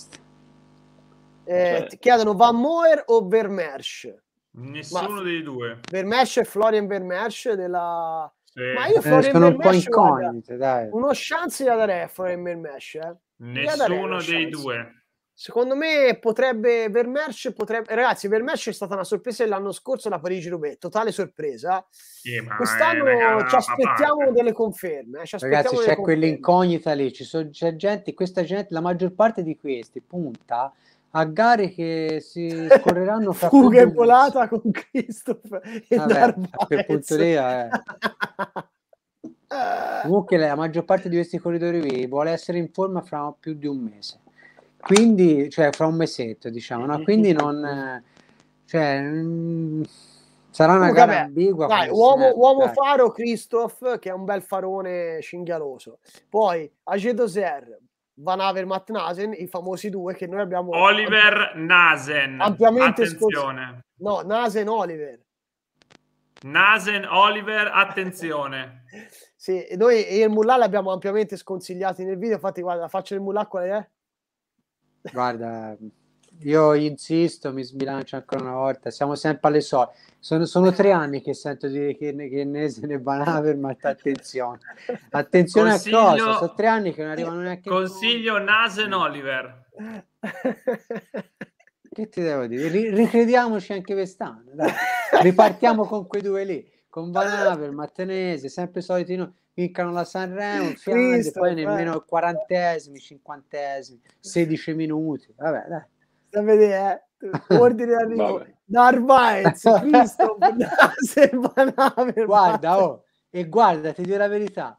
Speaker 1: Ti chiedono Van Moer o Vermeersch?
Speaker 9: Nessuno dei due.
Speaker 1: Vermeersch è Florian Vermeersch della...
Speaker 9: Sì.
Speaker 1: Ma io Florian
Speaker 5: sono un po'
Speaker 1: Vermeersch,
Speaker 5: incognite, dai.
Speaker 1: Uno chance gli darei a Florian Vermeersch,
Speaker 9: Nessuno dei due.
Speaker 1: Secondo me Vermeersch potrebbe... Ragazzi, Vermeersch è stata una sorpresa dell'anno scorso alla Parigi-Roubaix, totale sorpresa. Quest'anno ci aspettiamo delle conferme.
Speaker 5: Ragazzi, c'è quell'incognita lì, c'è gente, questa gente, la maggior parte di questi punta a gare che si scorreranno fra
Speaker 1: fuga e volata con Christoph e Narvaez.
Speaker 5: A quel punto lì comunque la maggior parte di questi corridori qui vuole essere in forma fra più di un mese, quindi fra un mesetto, diciamo, no? Quindi non sarà una gara ambigua.
Speaker 1: Dai, uomo faro Christoph, che è un bel farone cinghialoso. Poi Age Dozer, Van Avermaet, Nasen, i famosi due che noi abbiamo.
Speaker 9: Oliver Nasen.
Speaker 1: Ampiamente
Speaker 9: attenzione.
Speaker 1: No, Nasen Oliver.
Speaker 9: Nasen Oliver, attenzione.
Speaker 1: Sì, e noi e il Mullah l'abbiamo ampiamente sconsigliati nel video. Infatti, guarda, la faccia del Mullah qual è?
Speaker 5: Guarda, io insisto, mi sbilancio ancora una volta, siamo sempre alle solite. Sono 3 anni che sento dire che Nasen e Van Avermaet, attenzione a cosa? Sono 3 anni che non arrivano neanche.
Speaker 9: Consiglio Nasen Oliver.
Speaker 5: Che ti devo dire? Ricrediamoci anche quest'anno, dai. Ripartiamo con quei due lì, con Van Avermaet, Nasen, sempre soliti vincano la Sanremo, Fiandre, poi nemmeno 40esimi, 50esimi, 16 minuti. Vabbè, dai.
Speaker 1: Sta a vedere, ordine d'arrivo. Narvaez, Christoph, Nasen, Van Avermaet.
Speaker 5: Guarda, guarda, ti dico la verità,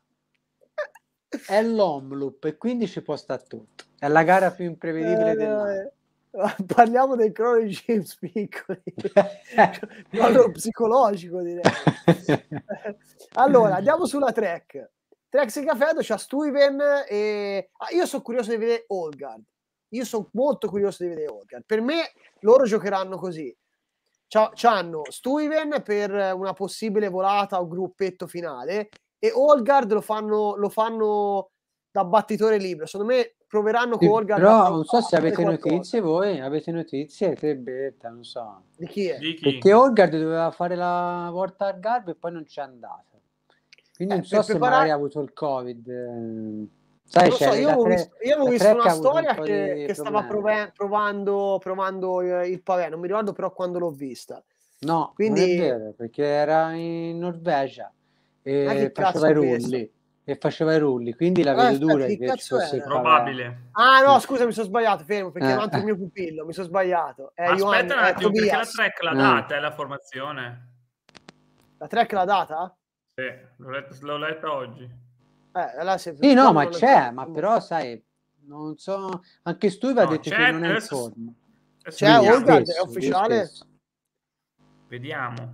Speaker 5: è l'Omloop e quindi ci può stare tutto. È la gara più imprevedibile dell'anno.
Speaker 1: Parliamo del crono di James piccoli, crono psicologico direi. Allora andiamo sulla Trek Segafredo, c'ha Stuyven e io sono curioso di vedere Olgard. Io sono molto curioso di vedere Olgard. Per me loro giocheranno così. C'hanno Stuyven per una possibile volata o gruppetto finale e Olgard lo fanno da battitore libero. Secondo me proveranno con Olgard.
Speaker 5: Però non so se avete notizie voi, avete notizie, te betta, non so.
Speaker 1: Di chi è?
Speaker 5: Perché Olgard doveva fare la volta al Garbo e poi non c'è andato. Quindi non so se magari ha avuto il Covid. Sai,
Speaker 1: non so, io avevo visto una storia che stava provando il Pavè, non mi ricordo però quando l'ho vista.
Speaker 5: No, quindi non è vero, perché era in Norvegia e faceva i rulli, quindi la vedo dura che ci fosse
Speaker 9: probabile.
Speaker 1: Ah no, scusa, mi sono sbagliato, fermo, perché è un altro mio pupillo, mi sono sbagliato.
Speaker 9: Aspetta un attimo, perché la Trek l'ha data, è la formazione.
Speaker 1: La Trek l'ha data?
Speaker 9: Sì, l'ho letta oggi.
Speaker 5: Sì, no, ma c'è, ma però sai, non so, anche Stuiva ha detto che non è in forma.
Speaker 1: C'è Olgard, è ufficiale?
Speaker 9: Vediamo.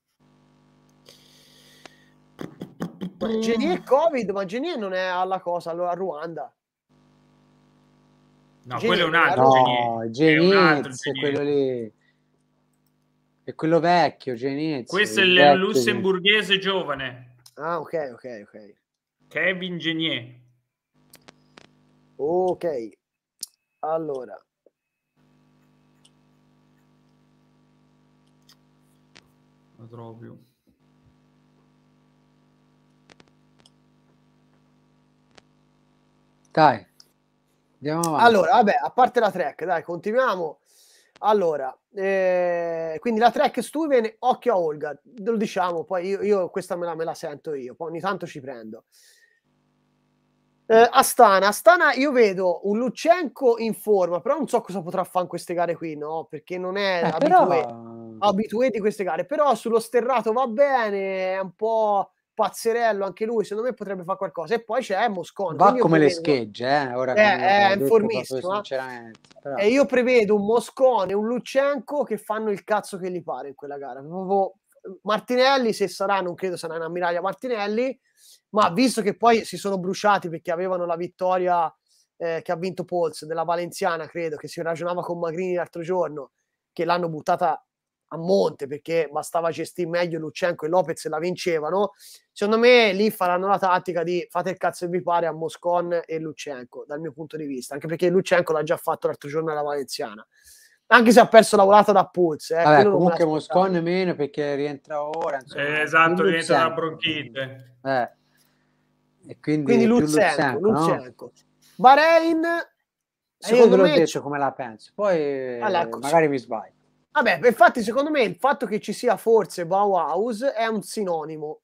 Speaker 1: Genie è Covid, ma Genie non è alla cosa, allora a Ruanda.
Speaker 9: No, Genie, quello è un altro
Speaker 5: Genie. È quello lì. È quello vecchio, Genie.
Speaker 9: Questo è il lussemburghese giovane.
Speaker 1: Ah, ok.
Speaker 9: Kevin Genier.
Speaker 1: Ok, allora
Speaker 9: lo trovo più.
Speaker 5: Dai, andiamo avanti.
Speaker 1: Allora, vabbè, a parte la Trek, dai, continuiamo. Allora, quindi la Trek Stuyven, occhio a Olga, lo diciamo, poi io questa me la sento io, poi ogni tanto ci prendo. Astana, io vedo un Lutsenko in forma, però non so cosa potrà fare in queste gare qui, no? Perché non è abitué di queste gare, però sullo sterrato va bene, è un po' pazzerello anche lui, secondo me potrebbe fare qualcosa. E poi c'è Moscon.
Speaker 5: Va come le schegge, ora
Speaker 1: è informissimo.
Speaker 5: Sinceramente. Però.
Speaker 1: E io prevedo un Moscon e un Lutsenko che fanno il cazzo che gli pare in quella gara. Proprio Martinelli, se sarà, non credo sarà in ammiraglia Martinelli, ma visto che poi si sono bruciati perché avevano la vittoria che ha vinto Pols della Valenziana, credo che si ragionava con Magrini l'altro giorno, che l'hanno buttata a monte perché bastava gestire meglio Lutsenko e Lopez e la vincevano. Secondo me lì faranno la tattica di fate il cazzo che vi pare a Moscon e Lutsenko, dal mio punto di vista, anche perché Lutsenko l'ha già fatto l'altro giorno alla Valenziana, anche se ha perso la volata da Puls.
Speaker 5: Vabbè, comunque Moscon meno perché rientra ora, insomma,
Speaker 9: esatto, rientra da bronchite.
Speaker 5: E quindi
Speaker 1: Lutsenko.
Speaker 5: No?
Speaker 1: Bahrain,
Speaker 5: secondo me, detto come la penso, poi magari mi sbaglio.
Speaker 1: Vabbè, infatti secondo me il fatto che ci sia forse Bauhaus è un sinonimo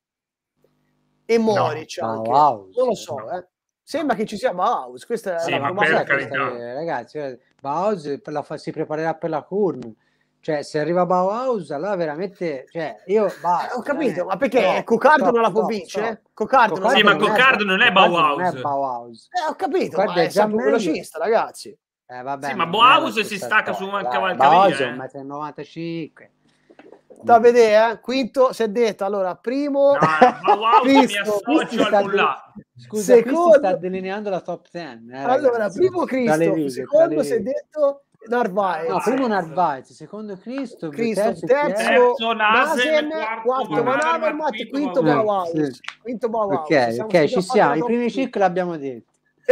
Speaker 1: e Moric anche.
Speaker 5: Bauhaus,
Speaker 1: non lo so, sembra che ci sia Bauhaus. Questa è
Speaker 9: ma per carità.
Speaker 5: Ragazzi, Bauhaus si preparerà per la Kurn. Cioè, se arriva Bauhaus, allora veramente, cioè, io basta.
Speaker 1: Ho capito, ma perché Cocardo non la può vincere? Cocardo
Speaker 9: sì, ma Cocardo non è Bauhaus.
Speaker 5: Non è Bauhaus.
Speaker 1: Ho capito, ma è sempre velocista, ragazzi.
Speaker 5: Vabbè,
Speaker 9: sì, ma Bauhaus si stacca su una cavalcavia.
Speaker 5: Bauhaus è 1,95 m.
Speaker 1: Da vedere, quinto, si è detto, allora, primo...
Speaker 9: No, Bauhaus mi associo al Mullah.
Speaker 5: Scusa, secondo... sta delineando la top 10.
Speaker 1: Allora,
Speaker 5: ragazzi.
Speaker 1: primo Cristo, secondo si è detto... Narvaez.
Speaker 5: No, primo Narvaez, secondo Cristo,
Speaker 1: terzo Nasen, quarto Van Avermaet, quinto Bauhaus. Quinto Bauhaus.
Speaker 5: Ok, ci siamo, i primi 5 l'abbiamo detto.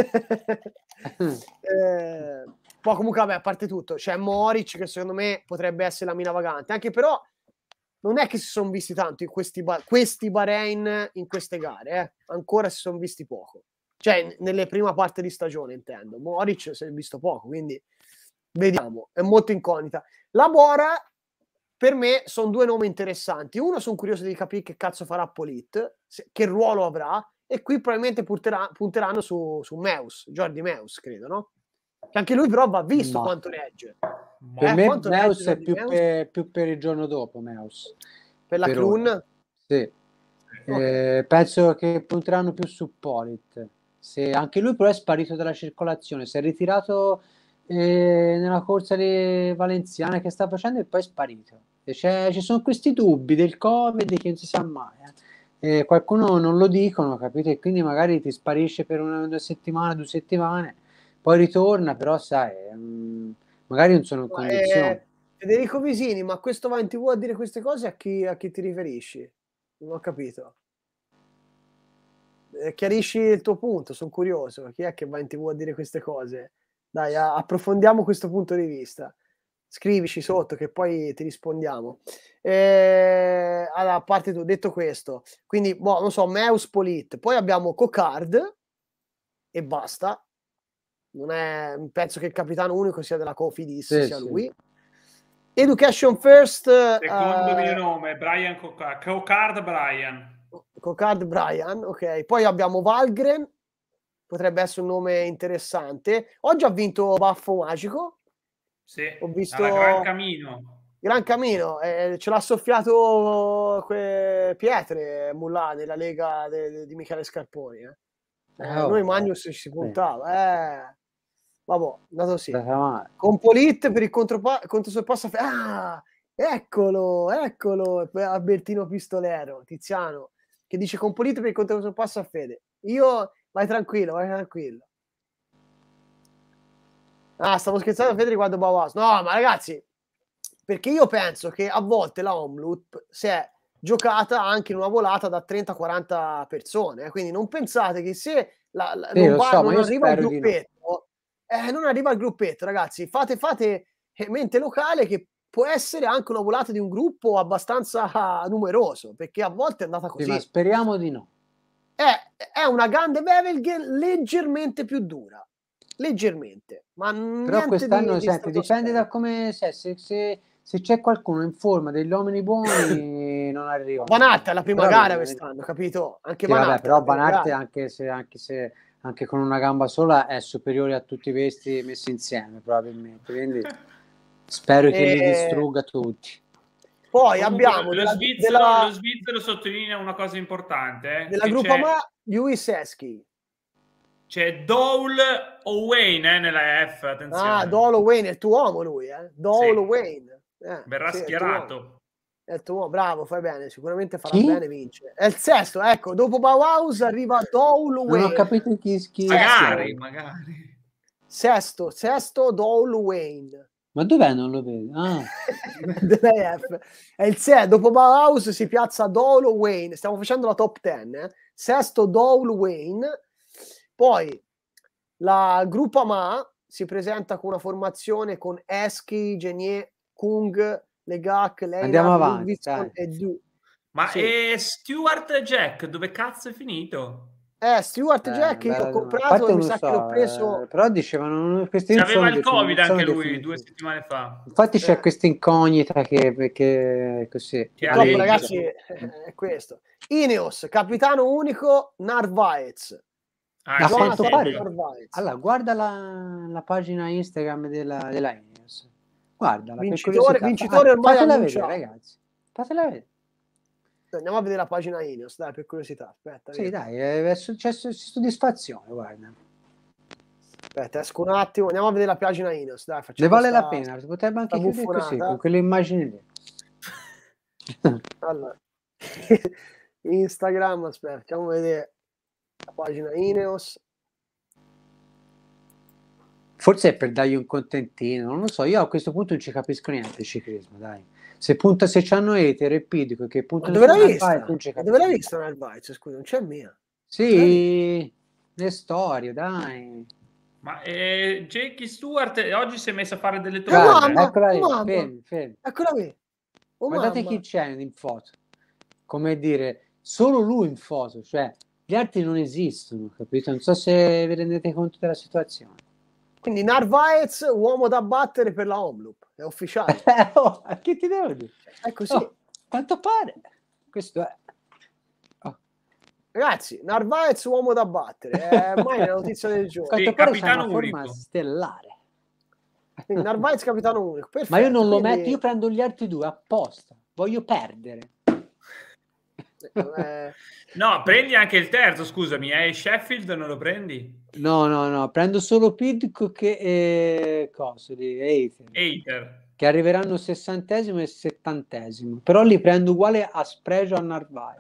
Speaker 1: Poi comunque, vabbè, a parte tutto, c'è Moric che secondo me potrebbe essere la mina vagante, anche però non è che si sono visti tanto in questi Bahrain in queste gare, ancora si sono visti poco. Cioè, nelle prima parte di stagione, intendo. Moric si è visto poco, quindi vediamo, è molto incognita. La Bora, per me, sono due nomi interessanti. Uno, sono curioso di capire che cazzo farà Polit, che ruolo avrà, e qui probabilmente punteranno su Meus, Jordi Meus, credo, no? Che anche lui però va visto quanto regge.
Speaker 5: Per me Meus è più per il giorno dopo, Meus.
Speaker 1: Per la Clun?
Speaker 5: Sì. Okay. Penso che punteranno più su Polit. Se anche lui però è sparito dalla circolazione, si è ritirato nella corsa di Valenziana che sta facendo e poi è sparito. E ci sono questi dubbi del Covid che non si sa mai. E qualcuno non lo dicono, capito? E quindi magari ti sparisce per una settimana, 2 settimane, poi ritorna, però sai, magari non sono in condizione.
Speaker 1: Federico Visini, ma questo va in TV a dire queste cose a chi ti riferisci? Non ho capito. Chiarisci il tuo punto, sono curioso. Chi è che va in TV a dire queste cose? Dai, approfondiamo questo punto di vista. Scrivici sotto che poi ti rispondiamo. Allora, a parte tu, detto questo, quindi, non so, Meus Polit, poi abbiamo Cocard e basta. Penso che il capitano unico sia della Cofidis, sia lui. Education First.
Speaker 9: Secondo mio nome, Brian Cocard.
Speaker 1: Cocard Brian, ok. Poi abbiamo Valgren, potrebbe essere un nome interessante. Oggi ha vinto Baffo Magico.
Speaker 9: Sì,
Speaker 1: ho visto
Speaker 9: Gran Camino.
Speaker 1: Gran Camino, ce l'ha soffiato Pietre Mullà nella lega di Michele Scarponi. Noi Magnus ci si puntava. Vabbè, andato così. Con Polit per il controsorpasso. Eccolo, Albertino Pistolero, Tiziano, che dice con Polit per il controsorpasso a Fede. Vai tranquillo. Stavo scherzando a Fede riguardo Bauhaus. No, ma ragazzi, perché io penso che a volte la Omloop si è giocata anche in una volata da 30-40 persone, quindi non pensate che se non arriva il gruppetto, non arriva il gruppetto, ragazzi, fate mente locale che può essere anche una volata di un gruppo abbastanza numeroso, perché a volte è andata così.
Speaker 5: Sì, ma speriamo di no.
Speaker 1: È una grande Wevelgem leggermente più dura. Leggermente, ma
Speaker 5: però quest'anno dipende da come se c'è qualcuno in forma, degli uomini buoni non arriva.
Speaker 1: Van Aert è la prima gara quest'anno, capito? Anche Van Aert,
Speaker 5: però Van Aert anche con una gamba sola è superiore a tutti questi messi insieme probabilmente, quindi spero che li distrugga tutti.
Speaker 1: Poi
Speaker 9: comunque,
Speaker 1: abbiamo
Speaker 9: lo svizzero sottolinea una cosa importante
Speaker 1: della gruppo Ma Lewis Eschi.
Speaker 9: C'è Dole Owain nella F, attenzione.
Speaker 1: Dole Owain è il tuo uomo lui, Dole Owain.
Speaker 9: Verrà schierato.
Speaker 1: È il tuo uomo, bravo, fai bene, sicuramente farà bene, vince. È il sesto, ecco, dopo Bauhaus arriva Dole Owain.
Speaker 5: Non ho capito chi
Speaker 9: magari.
Speaker 1: Sesto, Dole Owain.
Speaker 5: Ma dov'è? Non lo vedo.
Speaker 1: Della F. È il sesto, dopo Bauhaus si piazza Dole Owain, stiamo facendo la top 10, Sesto Dole Owain. Poi la Groupama si presenta con una formazione con Eschi, Genier, Kung, Legac, Leina,
Speaker 5: andiamo avanti,
Speaker 1: e Du.
Speaker 9: Ma è Stuart Jack, dove cazzo è finito?
Speaker 1: Stuart Jack io ho comprato e mi sa che l'ho preso.
Speaker 5: Però dicevano questi
Speaker 9: aveva il Covid anche lui 2 settimane fa.
Speaker 5: Infatti c'è questa incognita perché così.
Speaker 1: Purtroppo, ragazzi, è questo. Ineos, capitano unico, Narvaez.
Speaker 5: Allora, guarda la pagina Instagram della Ineos. Guarda,
Speaker 1: vincitore ormai
Speaker 5: annunciato, ragazzi. Fatela vedere.
Speaker 1: Andiamo a vedere la pagina Ineos, dai, per curiosità. Aspetta.
Speaker 5: Sì, dai, è successo soddisfazione, guarda.
Speaker 1: Aspetta, esco un attimo, andiamo a vedere la pagina Ineos, dai,
Speaker 5: ne vale la pena, si potrebbe anche chiudere così, con quelle immagini lì.
Speaker 1: Allora, Instagram, aspetta, facciamo vedere la pagina Ineos.
Speaker 5: Forse è per dargli un contentino, non lo so, io a questo punto non ci capisco niente il ciclismo, dai. Se c'hanno Eter e Pidico che puntano
Speaker 1: dove l'hai vista Narvaez? Scusa, non c'è mia.
Speaker 5: Sì, le storie, dai.
Speaker 9: Ma Jackie Stewart oggi si è messo a fare delle
Speaker 5: fermi.
Speaker 1: Eccola qui.
Speaker 5: Guardate chi c'è in foto. Come dire, solo lui in foto, cioè gli altri non esistono, capito? Non so se vi rendete conto della situazione.
Speaker 1: Quindi Narvaez, uomo da battere per la Omloop, è ufficiale.
Speaker 5: Che ti devo dire?
Speaker 1: È così.
Speaker 5: Quanto pare. Questo è.
Speaker 1: Ragazzi, Narvaez, uomo da battere, è ormai la notizia del giorno.
Speaker 5: Quanto pare c'è una forma stellare.
Speaker 1: Quindi Narvaez capitano unico. Perfetto,
Speaker 5: ma io non lo metto, io prendo gli altri due apposta. Voglio perdere.
Speaker 9: No, prendi anche il terzo, scusami, Sheffield non lo prendi?
Speaker 5: No, prendo solo Pidcock e cose di
Speaker 9: Hater.
Speaker 5: che arriveranno 60° e 70°, però li prendo uguale a spregio a Narvaez.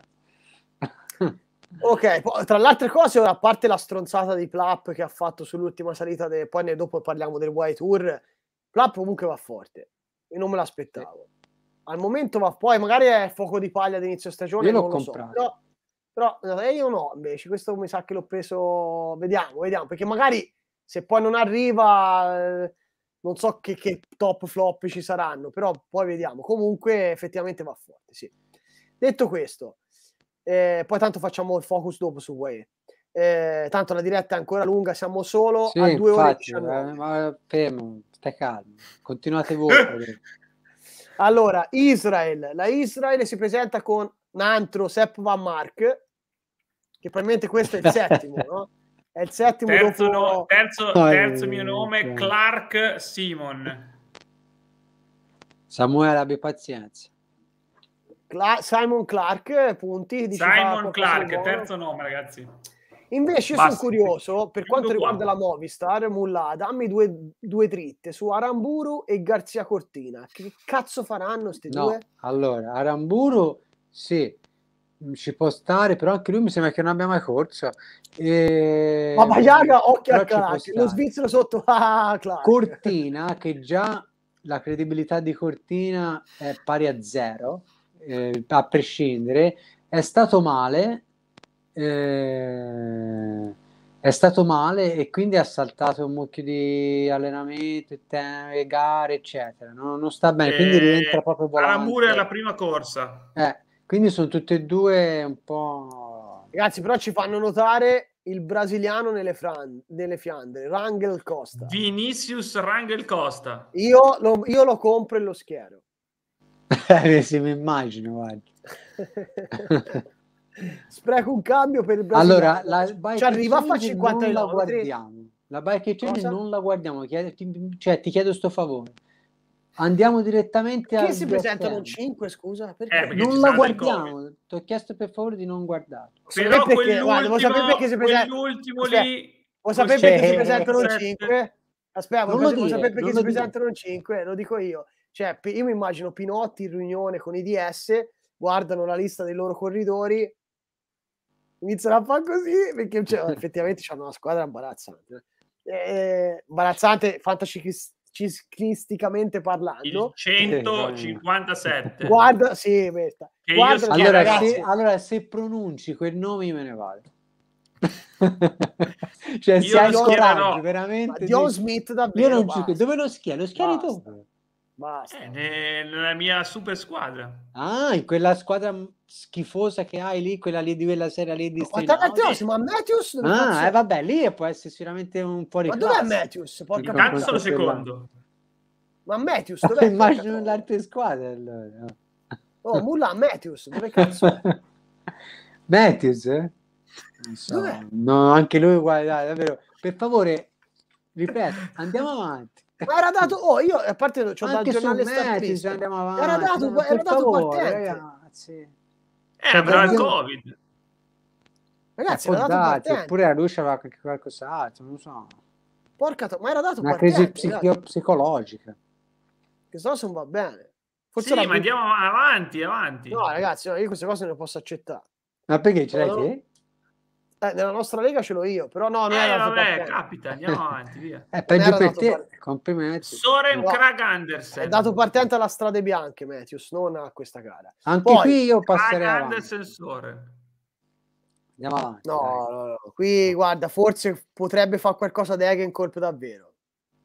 Speaker 1: Ok, tra le altre cose, a parte la stronzata di Plapp che ha fatto sull'ultima salita, poi dopo parliamo del World Tour, Plapp comunque va forte, e non me l'aspettavo. Al momento va, poi magari è fuoco di paglia ad inizio stagione,
Speaker 5: Io l'ho
Speaker 1: non lo
Speaker 5: comprato.
Speaker 1: so, però io no, invece, questo mi sa che l'ho preso, vediamo, perché magari se poi non arriva, non so che top flop ci saranno, però poi vediamo. Comunque effettivamente va forte, sì. Detto questo, poi tanto facciamo il focus dopo su Way. Tanto la diretta è ancora lunga, siamo solo a 2 ore e 19.
Speaker 5: Ma fermo, stai calmo, continuate voi.
Speaker 1: Allora, la Israel si presenta con un altro Sepp Van Mark, che probabilmente questo è il settimo, no? È il settimo dopo...
Speaker 9: Terzo mio nome, Clark Simon.
Speaker 5: Samuele, abbi pazienza.
Speaker 1: Simon Clark, punti.
Speaker 9: Simon Clark, terzo nome, ragazzi.
Speaker 1: Invece io sono curioso, per quanto riguarda la Movistar, Mulla, dammi due dritte su Aramburu e Garzia Cortina. Che cazzo faranno questi due?
Speaker 5: Allora, Aramburu, sì, ci può stare, però anche lui mi sembra che non abbia mai corso.
Speaker 1: Ma Bagliaga, occhio a Clark, lo svizzero sotto Clark.
Speaker 5: Cortina, che già la credibilità di Cortina è pari a 0, a prescindere, è stato male e quindi ha saltato un mucchio di allenamento, gare, eccetera. Non sta bene, quindi rientra proprio volante.
Speaker 9: Aramburu è la prima corsa.
Speaker 5: Quindi sono tutte e due un po'...
Speaker 1: Ragazzi, però ci fanno notare il brasiliano nelle Fiandre, Rangel Costa.
Speaker 9: Vinicius Rangel Costa.
Speaker 1: Io lo compro e lo schiero.
Speaker 5: Se mi immagino, guarda.
Speaker 1: Spreco un cambio per il brasiliano.
Speaker 5: Allora,
Speaker 1: ci arriva a fare 50
Speaker 5: non la guardiamo. La bike exchange non la guardiamo. Ti chiedo sto favore. Andiamo direttamente
Speaker 1: a. Che si presentano 5, scusa? Perché?
Speaker 5: Non la guardiamo. Ti ho chiesto per favore di non guardare.
Speaker 9: Però
Speaker 1: devo sapere perché si presenta.
Speaker 9: Quell'ultimo lì.
Speaker 1: Vuoi sapere perché si presentano 5? Aspetta, vuoi sapere perché si presentano 5? Lo dico io. Cioè, io mi immagino Pinotti in riunione con i DS, guardano la lista dei loro corridori, iniziano a fare così, perché effettivamente hanno una squadra imbarazzante. Imbarazzante, fantasciisticamente parlando.
Speaker 9: Il 157.
Speaker 1: Guarda, sì,
Speaker 5: allora, se pronunci quel nome me ne vado. Cioè, se hai coraggio, veramente.
Speaker 1: John Smith, davvero.
Speaker 5: Io non gioco. Dove lo schieri? Lo schieri tu?
Speaker 1: Basta.
Speaker 9: Nella mia super squadra.
Speaker 5: In quella squadra schifosa che hai lì, quella lì di quella serie lì di
Speaker 1: ma Matthews
Speaker 5: vabbè, lì può essere sicuramente un po' di
Speaker 1: ma dov'è Matthews?
Speaker 9: Intanto sono secondo.
Speaker 1: Ma Matthews dov'è?
Speaker 5: Immagino le altre squadre allora.
Speaker 1: Mulla, Matthews dove cazzo è?
Speaker 5: Matthews? Non so.
Speaker 1: Dov'è?
Speaker 5: No, anche lui guarda, davvero. Per favore, ripeto, andiamo avanti.
Speaker 1: Ma era dato, io a parte c'ho dal giornale
Speaker 5: Matthews, andiamo avanti.
Speaker 1: Era dato partente,
Speaker 5: ragazzi.
Speaker 9: Però il Covid.
Speaker 1: Ragazzi, era dato partente.
Speaker 5: Oppure la luce aveva qualcos'altro, non so.
Speaker 1: Porca ma era dato
Speaker 5: una
Speaker 1: partente.
Speaker 5: Crisi psicologica.
Speaker 1: Che se no non va bene.
Speaker 9: Forse ma andiamo avanti.
Speaker 1: No, ragazzi, io queste cose non le posso accettare.
Speaker 5: Ma perché ce l'hai te?
Speaker 1: Nella nostra lega ce l'ho io, però non era
Speaker 9: vabbè, capita, andiamo avanti, via.
Speaker 5: Peggio per te, complimenti.
Speaker 9: Soren Krag Andersen.
Speaker 1: È dato partente alla Strade Bianche, Matthews, non a questa gara.
Speaker 5: Anche qui io passerei avanti.
Speaker 9: Andersen, Soren.
Speaker 5: Andiamo avanti.
Speaker 1: No, qui guarda, forse potrebbe fare qualcosa di Egenkolb davvero.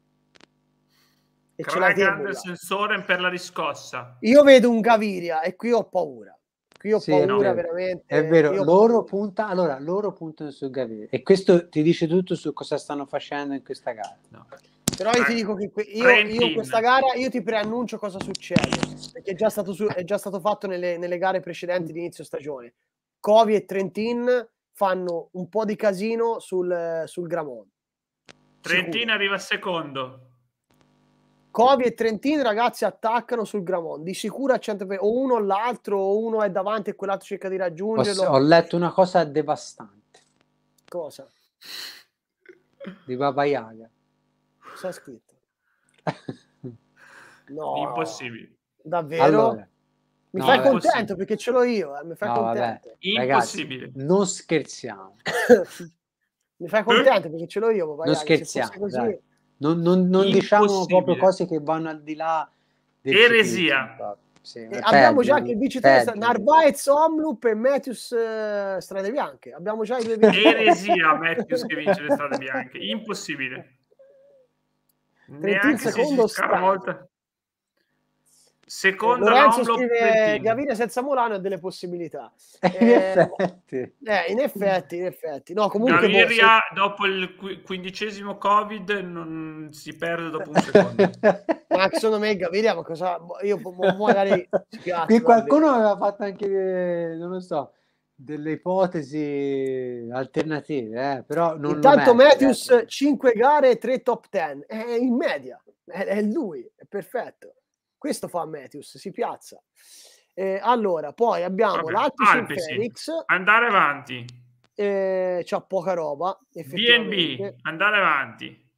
Speaker 9: E Krag Andersen, Soren per la riscossa.
Speaker 1: Io vedo un Gaviria e qui ho paura. Qui ho paura veramente.
Speaker 5: È vero, loro puntano su Gaviria e questo ti dice tutto su cosa stanno facendo in questa gara.
Speaker 1: No. Però io ti dico che io questa gara io ti preannuncio cosa succede, perché è già stato fatto nelle gare precedenti di inizio stagione. Covi e Trentin fanno un po' di casino sul Gramont.
Speaker 9: Trentin arriva secondo.
Speaker 1: Covi e Trentin, ragazzi, attaccano sul Gramont di sicuro a 100%, o uno o l'altro, o uno è davanti e quell'altro cerca di raggiungerlo.
Speaker 5: Ho letto una cosa devastante.
Speaker 1: Cosa?
Speaker 5: Di Baba Yaga.
Speaker 1: Cosa ha scritto? No,
Speaker 9: Impossibile.
Speaker 1: davvero?
Speaker 5: Allora,
Speaker 1: mi
Speaker 5: no,
Speaker 1: fai
Speaker 5: vabbè.
Speaker 1: contento perché ce l'ho io, mi fai
Speaker 5: No,
Speaker 1: contento.
Speaker 9: Impossibile.
Speaker 5: Ragazzi, non scherziamo.
Speaker 1: Mi fai contento perché ce l'ho io, Baba
Speaker 5: Non
Speaker 1: Yaga. Se
Speaker 5: scherziamo,
Speaker 1: fosse così...
Speaker 5: dai. Non diciamo proprio cose che vanno al di là del
Speaker 9: Eresia.
Speaker 5: ciclismo. Sì,
Speaker 1: abbiamo già anche il vincitore
Speaker 5: peggio.
Speaker 1: Narvaez Omloop e Matthews Strade Bianche. Abbiamo già i due vincitori.
Speaker 9: Eresia Matthews che vince le strade bianche. Impossibile. Neanche
Speaker 1: secondo
Speaker 9: se si volta. Secondo
Speaker 1: Lorenzo
Speaker 9: l'Omloop
Speaker 1: scrive Gaviria senza Molano ha delle possibilità. In effetti. No, comunque
Speaker 9: Gaviria dopo il 15° Covid non si perde dopo un secondo.
Speaker 1: Ma secondo me Gaviria, ma cosa io magari
Speaker 5: qui qualcuno aveva fatto anche non lo so, delle ipotesi alternative, però non
Speaker 1: intanto Matthews 5 gare e 3 top 10 è in media, è lui, è perfetto. Questo fa Matthews, si piazza. Allora, poi abbiamo l'Alpecin Phoenix.
Speaker 9: Andare avanti.
Speaker 1: C'ha poca roba.
Speaker 9: B&B, andare avanti.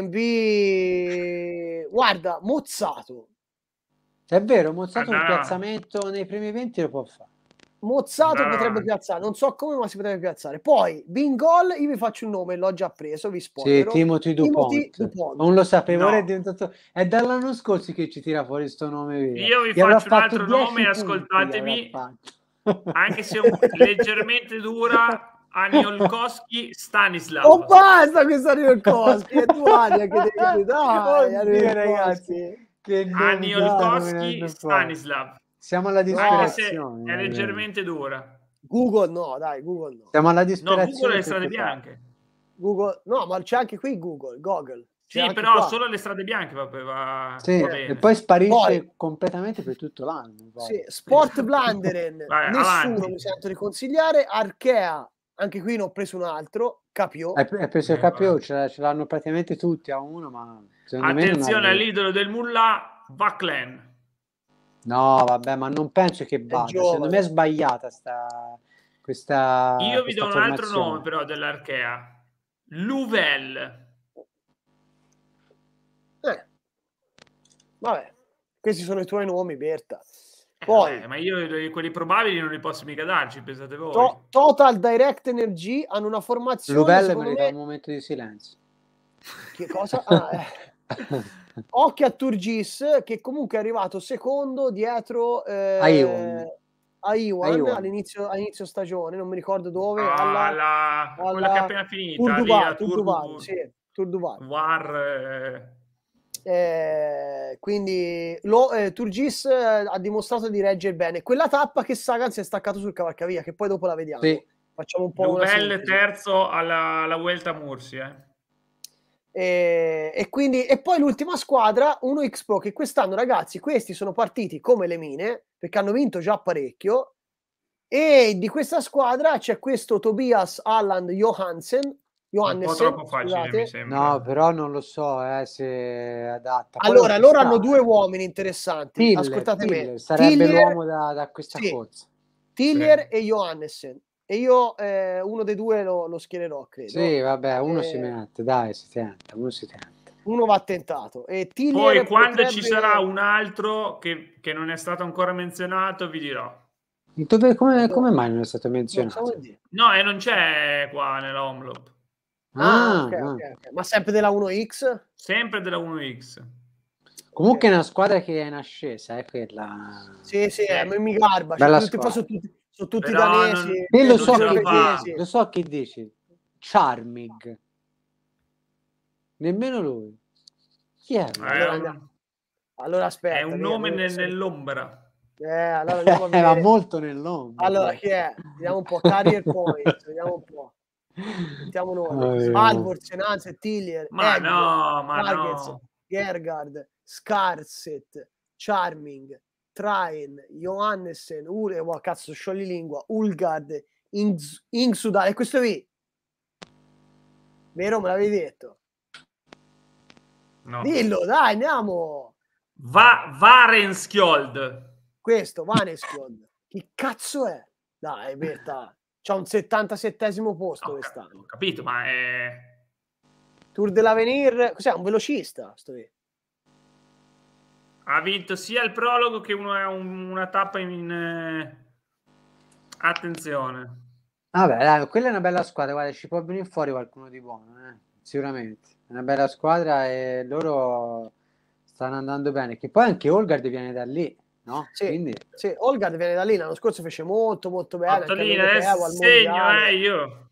Speaker 1: B&B, guarda, Mozzato.
Speaker 5: È vero, Mozzato un piazzamento nei primi 20 lo può fare.
Speaker 1: Mozzato potrebbe piazzare, non so come, ma si potrebbe piazzare. Poi Bingol, io vi faccio un nome, l'ho già preso, vi spoilerò.
Speaker 5: Sì, Timothy Dupont. Non lo sapevo, ora è diventato... È dall'anno scorso che ci tira fuori sto nome via.
Speaker 9: Io vi faccio un altro nome e ascoltatemi, anche se leggermente dura, Aniolkowski Stanislav.
Speaker 1: Oh, basta questo Aniolkowski, è 2 anni che dai,
Speaker 5: ragazzi.
Speaker 9: Aniolkowski Stanislav.
Speaker 5: Siamo alla disperazione.
Speaker 9: È leggermente dura.
Speaker 1: Google no, dai, Google no.
Speaker 5: Siamo alla disperazione.
Speaker 9: No, Google è le strade bianche.
Speaker 1: Google, no, ma c'è anche qui Google.
Speaker 9: Sì, però qua. Solo le strade bianche va
Speaker 5: sì,
Speaker 9: bene.
Speaker 5: E poi sparisce completamente per tutto l'anno.
Speaker 1: Sì, Sport Blanderen, nessuno mi sento di consigliare. Arkea, anche qui ne ho preso un altro. Capio.
Speaker 5: Hai preso il Capio, ce l'hanno praticamente tutti a uno, ma
Speaker 9: attenzione all'idolo del Mullah, Vaclen.
Speaker 5: No, vabbè, ma non penso che vada. Secondo me è sbagliata questa.
Speaker 9: Io vi do un altro
Speaker 5: formazione.
Speaker 9: nome però dell'Archea. Louvel.
Speaker 1: Vabbè, questi sono i tuoi nomi, Berta. Poi,
Speaker 9: ma io quelli probabili non li posso mica darci, pensate voi.
Speaker 1: Total Direct Energy hanno una formazione.
Speaker 5: Louvel merita un momento di silenzio.
Speaker 1: Che cosa? Occhio a Turgis, che comunque è arrivato secondo dietro a Iwan all'inizio stagione, non mi ricordo dove.
Speaker 9: Quella che è appena finita.
Speaker 1: Tour du Var.
Speaker 9: Var.
Speaker 1: Quindi Turgis ha dimostrato di reggere bene quella tappa che Sagan si è staccato sul cavalcavia, che poi dopo la vediamo.
Speaker 5: Sì.
Speaker 1: Facciamo un po'
Speaker 9: Louvel terzo alla Vuelta a Murcia.
Speaker 1: E poi l'ultima squadra, 1X Pro, che quest'anno, ragazzi, questi sono partiti come le mine perché hanno vinto già parecchio, e di questa squadra c'è questo Tobias Alland Johannessen,
Speaker 9: un po' troppo facile, mi sembra.
Speaker 5: No, però non lo so se è adatta.
Speaker 1: Allora, loro hanno 2 uomini interessanti. Ascoltate me.
Speaker 5: Sarebbe l'uomo da questa corsa.
Speaker 1: Tillier e Johannessen. E io uno dei 2 lo schiererò, credo.
Speaker 5: Sì, vabbè, uno si mette, dai, uno si tenta.
Speaker 1: Uno va tentato. E
Speaker 9: poi quando ci sarà un altro che non è stato ancora menzionato, vi dirò.
Speaker 5: Come mai non è stato menzionato?
Speaker 9: No, e non c'è qua nell'Omloop.
Speaker 1: Okay. Ma sempre della 1X?
Speaker 9: Sempre della 1X.
Speaker 5: Comunque è una squadra che è in ascesa, quella.
Speaker 1: Sì, mi garba. Sono tutti danesi.
Speaker 5: Lo so che dici. Charming. Nemmeno lui. Chi è?
Speaker 1: Allora aspetta.
Speaker 9: È un nome nell'ombra.
Speaker 1: Allora
Speaker 5: va molto nell'ombra.
Speaker 1: Allora chi è? Vediamo un po'. Carrier Point. Vediamo un po'. Mettiamo noi. Alvor, Nanze, Tillier,
Speaker 9: no.
Speaker 1: Gergard, Scarset, Charming, Train, Johannessen, cazzo, scioglilingua, Ulgard, Ingsudal, e questo qui. Vero, me l'avevi detto?
Speaker 9: No.
Speaker 1: Dillo, dai, andiamo.
Speaker 9: Varenskjold.
Speaker 1: Questo, Varenskjold. Chi cazzo è? Dai, Berta. C'ha un 77esimo posto quest'anno.
Speaker 9: Ho capito, ma è...
Speaker 1: Tour dell'Avenir, cos'è? Un velocista? Sto lì.
Speaker 9: Ha vinto sia il prologo che una tappa in... Attenzione.
Speaker 5: Vabbè, dai, quella è una bella squadra, guarda, ci può venire fuori qualcuno di buono, sicuramente. È una bella squadra e loro stanno andando bene. Che poi anche Olgard viene da lì, no?
Speaker 1: Sì,
Speaker 5: Quindi...
Speaker 1: sì, Olgard viene da lì, l'anno scorso fece molto molto bene.
Speaker 9: Ottolina, adesso segno, io.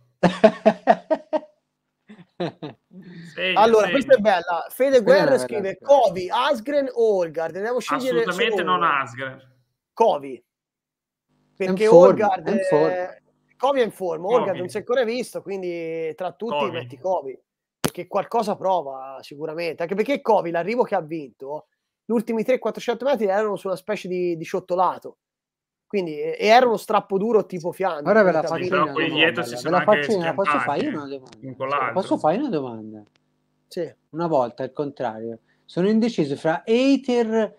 Speaker 9: Segno,
Speaker 1: allora,
Speaker 9: segno.
Speaker 1: questa è bella. Fede Guerra scrive Covi, Asgren o Olgard. Devo scegliere
Speaker 9: assolutamente non Asgren.
Speaker 1: Covi. Perché
Speaker 5: Olgard
Speaker 1: Covi è in forma, Olgard non si è ancora visto, quindi tra tutti metti Covi. Perché qualcosa prova sicuramente. Anche perché Covi, l'arrivo che ha vinto, gli ultimi 300-400 metri erano su una specie di sciottolato. Quindi, e era uno strappo duro tipo Fiandre.
Speaker 5: Ora ve la faccio
Speaker 9: però quelli dietro si sono anche
Speaker 5: posso fare una domanda? Posso fare una domanda?
Speaker 1: Sì.
Speaker 5: Una volta, al contrario. Sono indeciso fra Eiter,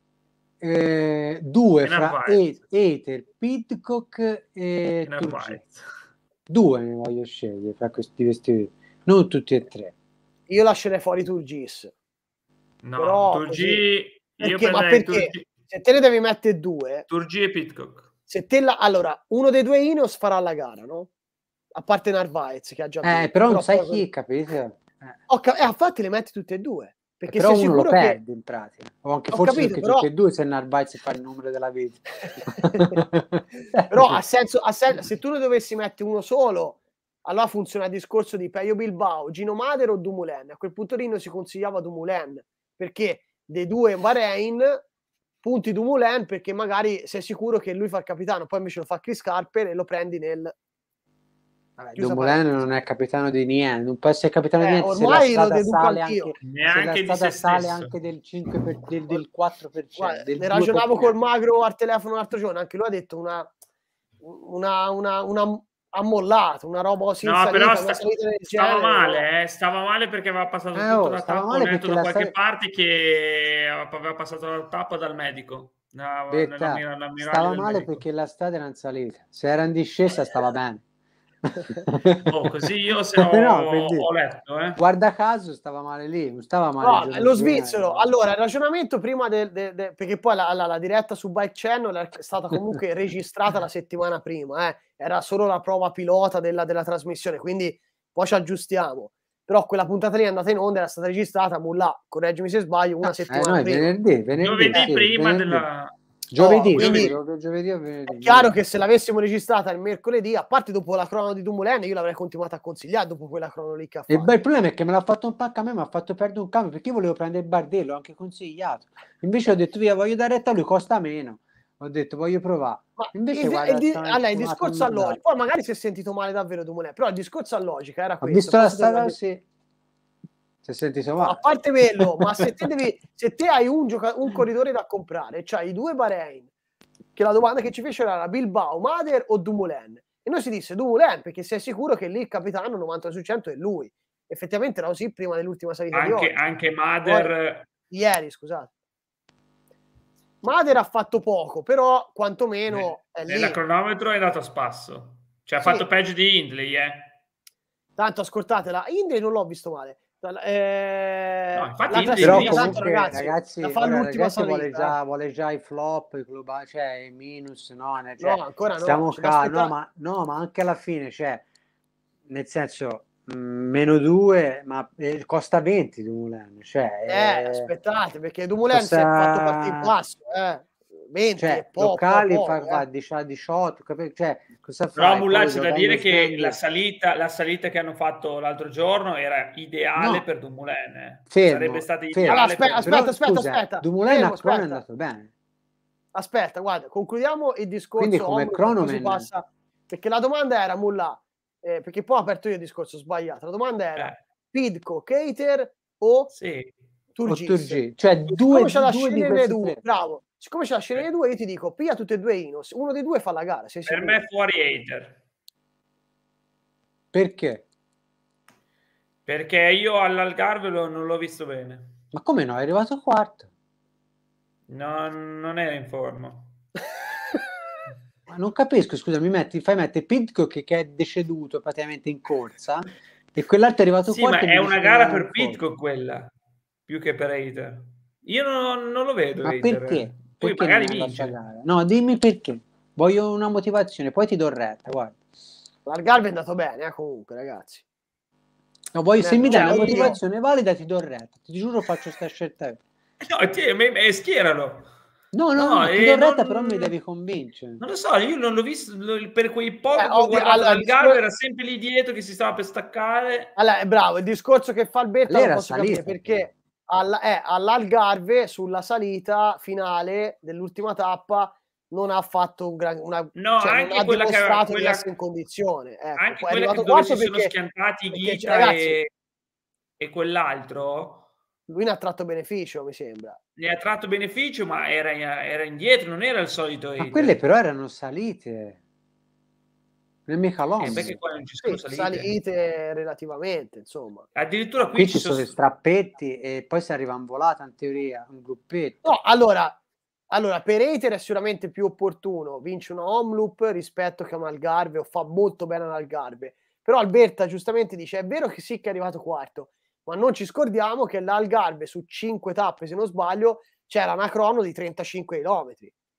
Speaker 5: fra Eiter, Pidcock e Turgi. Due ne voglio scegliere fra questi, non tutti e tre.
Speaker 1: Io lascerei fuori Turgis.
Speaker 9: No,
Speaker 1: però
Speaker 9: Turgi...
Speaker 1: Perché? Ma perché? Turgi... Se te ne devi mettere due...
Speaker 9: Turgi e Pidcock.
Speaker 1: Se te allora, uno dei due Ineos farà la gara, no? A parte Narvaez che ha già vinto.
Speaker 5: Però non sai chi, capito?
Speaker 1: Infatti le metti tutte e due. Perché
Speaker 5: però
Speaker 1: sei
Speaker 5: uno lo perde
Speaker 1: che...
Speaker 5: in pratica. O anche forse capito, però... tutte e due se Narvaez fa il numero della vita.
Speaker 1: Però ha senso, se tu ne dovessi mettere uno solo, allora funziona il discorso di Pello Bilbao, Gino Mader o Dumoulin. A quel punto lì si consigliava Dumoulin, perché dei due Bahrain punti Dumoulin, perché magari sei sicuro che lui fa il capitano, poi invece lo fa Chris Carper e lo prendi nel...
Speaker 5: Dumoulin non è capitano di niente, non può essere capitano di niente
Speaker 1: ormai
Speaker 5: se la
Speaker 1: lo
Speaker 5: sale
Speaker 1: anch'io.
Speaker 5: Anche, se la strada sale anche del 5%, del 4%.
Speaker 1: Guarda, ne ragionavo col Magro al telefono l'altro giorno, anche lui ha detto una ammollata, una roba così.
Speaker 9: No, però stava male, stava male perché aveva passato tutta la tappa, ho letto da qualche parte che aveva passato la tappa dal medico.
Speaker 5: Stava male perché la strada era in salita, se era in discesa stava bene.
Speaker 9: Così io se ho letto,
Speaker 5: guarda caso stava male lì, non stava male.
Speaker 1: Lo svizzero, allora il ragionamento prima perché poi la diretta su Bike Channel è stata comunque registrata la settimana prima, era solo la prova pilota della trasmissione, quindi poi ci aggiustiamo. Però quella puntata lì è andata in onda, era stata registrata, correggimi se sbaglio, una settimana prima.
Speaker 5: Venerdì
Speaker 9: prima della...
Speaker 5: Giovedì,
Speaker 1: giovedì o venerdì. È chiaro che se l'avessimo registrata il mercoledì, a parte dopo la crono di Dumoulin, io l'avrei continuato a consigliare dopo quella crono lì che ha fatto.
Speaker 5: Il problema è che me l'ha fatto un pacco a me, mi ha fatto perdere un cambio perché io volevo prendere il Bardet, l'ho anche consigliato. Invece ho detto via, voglio dare retta a lui, costa meno. Ho detto voglio provare.
Speaker 1: Ma
Speaker 5: invece
Speaker 1: il discorso a logica, poi magari si è sentito male davvero Dumoulin, però il discorso a logica era questo.
Speaker 5: Ho visto la strada, sì.
Speaker 1: A parte quello, ma se te hai un corridore da comprare, c'hai i due Bahrain, che la domanda che ci fecero era Bilbao, Mader o Dumoulin, e noi si disse Dumoulin perché sei sicuro che lì il capitano 90% è lui. Effettivamente era così prima dell'ultima salita di oggi.
Speaker 9: Anche Mader
Speaker 1: ieri, scusate. Mader ha fatto poco, però quantomeno è lì.
Speaker 9: Nella cronometro è andato a spasso, cioè ha fatto peggio di Hindley,
Speaker 1: Tanto ascoltatela, Hindley non l'ho visto male.
Speaker 5: No, infatti però comunque, ragazzi vuole già i flop, i globali, cioè i minus, no,
Speaker 1: ancora
Speaker 5: stiamo ma anche alla fine, cioè nel senso -2, ma costa 20 Dumoulin, cioè
Speaker 1: aspettate, perché Dumoulin si è fatto partire in basso, 20,
Speaker 5: cioè, locali fa 18, cioè cosa fa?
Speaker 9: Però Mulla c'è da dire che la salita che hanno fatto l'altro giorno era ideale per Dumoulin. Sarebbe stata ideale.
Speaker 1: Aspetta.
Speaker 5: Dumoulin a crono è andato bene.
Speaker 1: Aspetta, guarda, concludiamo il discorso.
Speaker 5: Quindi come cronoman,
Speaker 1: perché la domanda era Mulla, perché poi ho aperto io il discorso sbagliato. La domanda era Pidcock, Keiter o Turgis.
Speaker 5: Cioè due di questi
Speaker 1: due. Bravo. Siccome c'è la scena dei due, io ti dico, piglia tutte e due Ineos, uno dei due fa la gara.
Speaker 9: Per me è fuori Eiter.
Speaker 5: Perché?
Speaker 9: Perché io all'Algarve non l'ho visto bene.
Speaker 5: Ma come no? È arrivato quarto.
Speaker 9: No, non era in forma.
Speaker 5: Ma non capisco, scusa, fai mettere Pidcock che è deceduto praticamente in corsa e quell'altro è arrivato
Speaker 9: Sì,
Speaker 5: quarto.
Speaker 9: ma
Speaker 5: e
Speaker 9: è
Speaker 5: mi
Speaker 9: una
Speaker 5: dice
Speaker 9: gara
Speaker 5: che non è
Speaker 9: per
Speaker 5: in forma.
Speaker 9: Pidcock quella, più che per Hater. Io non lo vedo
Speaker 5: Ma
Speaker 9: Hater.
Speaker 5: perché?
Speaker 9: Poi
Speaker 5: Perché
Speaker 9: magari
Speaker 5: non è la sua
Speaker 9: vince.
Speaker 5: gara? No, dimmi perché. Voglio una motivazione, poi ti do retta, guarda.
Speaker 1: L'Algarve è andato bene, comunque, ragazzi.
Speaker 5: No, se mi dai una
Speaker 1: Cioè,
Speaker 5: motivazione valida ti do retta. Ti giuro faccio sta scelta.
Speaker 9: No, schieralo.
Speaker 5: No, ti do retta, però mi devi convincere.
Speaker 9: Non lo so, io non l'ho visto, per quei pochi che ho
Speaker 1: ovvio,
Speaker 9: guardato
Speaker 1: allora,
Speaker 9: l'Algarve era sempre lì dietro che si stava per staccare.
Speaker 1: Allora, è bravo, il discorso che fa Alberto
Speaker 5: Lei
Speaker 1: lo
Speaker 5: era
Speaker 1: posso capire,
Speaker 5: salita.
Speaker 1: perché all'Algarve, sulla salita finale dell'ultima tappa, non ha fatto
Speaker 9: No,
Speaker 1: cioè
Speaker 9: anche
Speaker 1: non ha
Speaker 9: quella
Speaker 1: dimostrato di essere in condizione. Ecco,
Speaker 9: anche
Speaker 1: poi è
Speaker 9: quella
Speaker 1: arrivato
Speaker 9: dove
Speaker 1: quarto
Speaker 9: si sono
Speaker 1: perché
Speaker 9: schiantati Ghita
Speaker 1: ragazzi,
Speaker 9: e quell'altro.
Speaker 1: lui ne ha tratto beneficio, mi sembra.
Speaker 9: Ne ha tratto beneficio, ma era indietro, non era il solito
Speaker 5: Ma
Speaker 9: Hater.
Speaker 5: quelle però erano salite. Non è mica l'Omnium.
Speaker 9: Perché qua non ci sono
Speaker 1: salite relativamente, insomma.
Speaker 9: Addirittura
Speaker 5: qui ci sono i strappetti e poi si arriva in volata in teoria, un gruppetto.
Speaker 1: No, allora per Hater è sicuramente più opportuno, vince una home loop rispetto che a un Algarve, o fa molto bene all'Algarve. Però Alberta giustamente dice, è vero che sì che è arrivato quarto, ma non ci scordiamo che l'Algarve su 5 tappe, se non sbaglio, c'era una crono di 35 km.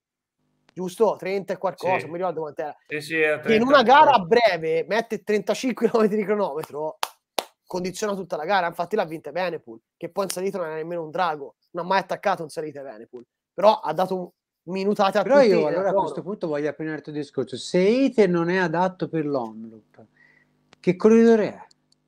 Speaker 1: Giusto? 30 e qualcosa, non mi ricordo quant'era.
Speaker 9: Sì,
Speaker 1: che in una gara breve mette 35 km di cronometro, condiziona tutta la gara. Infatti l'ha vinta Evenepoel, che poi in salita non era nemmeno un drago, non ha mai attaccato in salita Evenepoel, però ha dato minutate a
Speaker 5: però
Speaker 1: tutti.
Speaker 5: Io allora a questo punto voglio aprire il tuo discorso. Se Hater non è adatto per l'Omloop, che corridore è?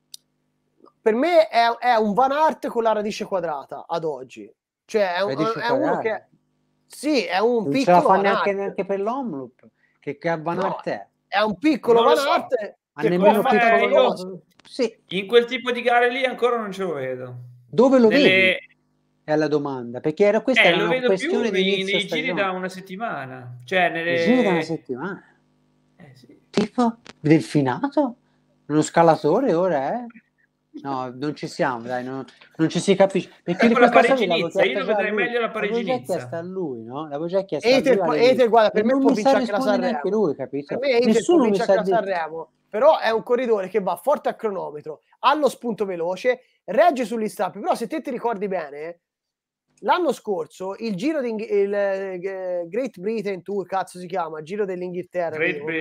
Speaker 1: Per me è un Van Aert con la radice quadrata ad oggi, cioè è uno che sì, è un
Speaker 5: non
Speaker 1: piccolo
Speaker 5: ce la fa
Speaker 1: neanche
Speaker 5: per l'Omloop che Van Aert
Speaker 1: è un piccolo Van Aert
Speaker 5: che nemmeno
Speaker 9: piccolo sì. In quel tipo di gare lì ancora non ce lo vedo.
Speaker 5: Dove lo vedi? È la domanda, perché era questa era
Speaker 9: lo
Speaker 5: una
Speaker 9: vedo
Speaker 5: questione
Speaker 9: più
Speaker 5: di inizio
Speaker 9: nei giri da una settimana, cioè nelle
Speaker 5: giri da una settimana.
Speaker 9: Sì.
Speaker 5: Tipo delfinato? Uno scalatore ora è? No, non ci siamo, dai, non ci si capisce. Perché
Speaker 9: la Parigi-Nizza, io lo vedrei meglio la Parigi-Nizza.
Speaker 5: L'avevo già chiesto a lui, no? L'avevo già chiesto
Speaker 1: a lui. Guarda, per me può vincere anche la Sanremo.
Speaker 5: Neanche lui, capito?
Speaker 1: Per me
Speaker 5: Nessuno mi sa
Speaker 1: la Sanremo, però è un corridore che va forte a cronometro, ha lo spunto veloce, regge sugli strappi, però se te ti ricordi bene, l'anno scorso il giro di il Great Britain Tour, cazzo si chiama, giro dell'Inghilterra,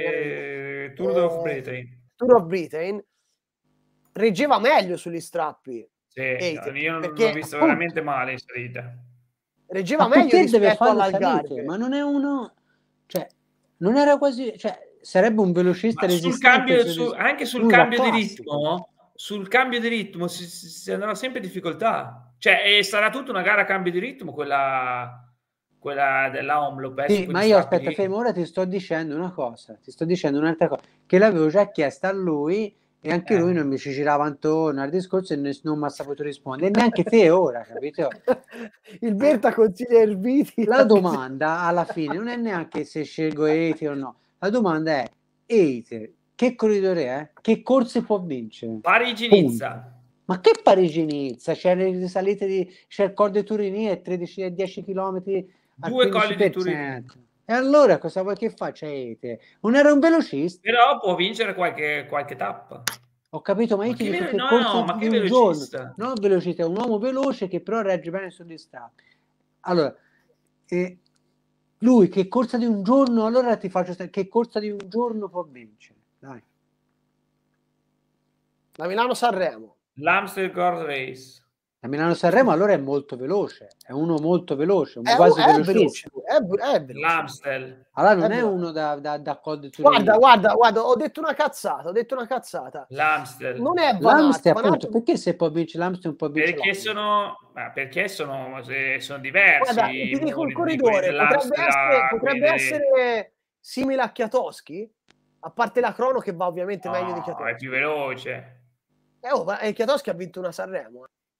Speaker 9: Tour of Britain.
Speaker 1: Tour of Britain reggeva meglio sugli strappi.
Speaker 9: Sì, io non l'ho visto veramente male in salita.
Speaker 1: Reggeva meglio rispetto all'Algarve.
Speaker 5: Ma non è uno, cioè non era quasi, cioè sarebbe un velocista
Speaker 9: resistente anche sul cambio di ritmo. Sul cambio di ritmo si andrà sempre in difficoltà, cioè sarà tutta una gara a cambio di ritmo quella della Omloop.
Speaker 5: Sì, ma io aspetta, fermo, ora ti sto dicendo una cosa, ti sto dicendo un'altra cosa che l'avevo già chiesta a lui e anche lui non mi ci girava intorno al discorso e non mi ha saputo rispondere, e neanche te ora, capito?
Speaker 1: Il Berta consiglia Erviti.
Speaker 5: La domanda alla fine non è neanche se scelgo Hater o no, la domanda è Hater che corridore è? Che corse può vincere?
Speaker 9: Parigi-Nizza.
Speaker 5: Ma che Parigi-Nizza? C'è le salite c'è il Col de Turini e 10 km
Speaker 9: 2 colli di Turini.
Speaker 5: E allora cosa vuoi che faccia Hater? Non era un velocista?
Speaker 9: Però può vincere qualche tappa.
Speaker 5: Ho capito, ma io ti dico che corsa di un giorno. Non velocità, è un uomo veloce che però regge bene sugli strappi. Allora, lui che corsa di un giorno, allora ti faccio che corsa di un giorno può vincere. Dai.
Speaker 1: La Milano-Sanremo.
Speaker 9: L'Amstel Gold Race.
Speaker 5: La Milano-Sanremo allora è molto veloce, è uno molto veloce, quasi velocissimo.
Speaker 9: L'Amstel.
Speaker 5: Allora non è uno da Col de Turini.
Speaker 1: Guarda, ho detto una cazzata.
Speaker 9: L'Amstel.
Speaker 1: Non è
Speaker 5: l'Amstel, appunto, perché se può vincere l'Amstel non può vincere
Speaker 9: perché sono diversi.
Speaker 1: Guarda, ti dico un corridore, potrebbe essere simile a Kwiatkowski, a parte la crono che va ovviamente meglio di Kwiatkowski.
Speaker 9: È più veloce.
Speaker 1: Kwiatkowski ha vinto una Sanremo.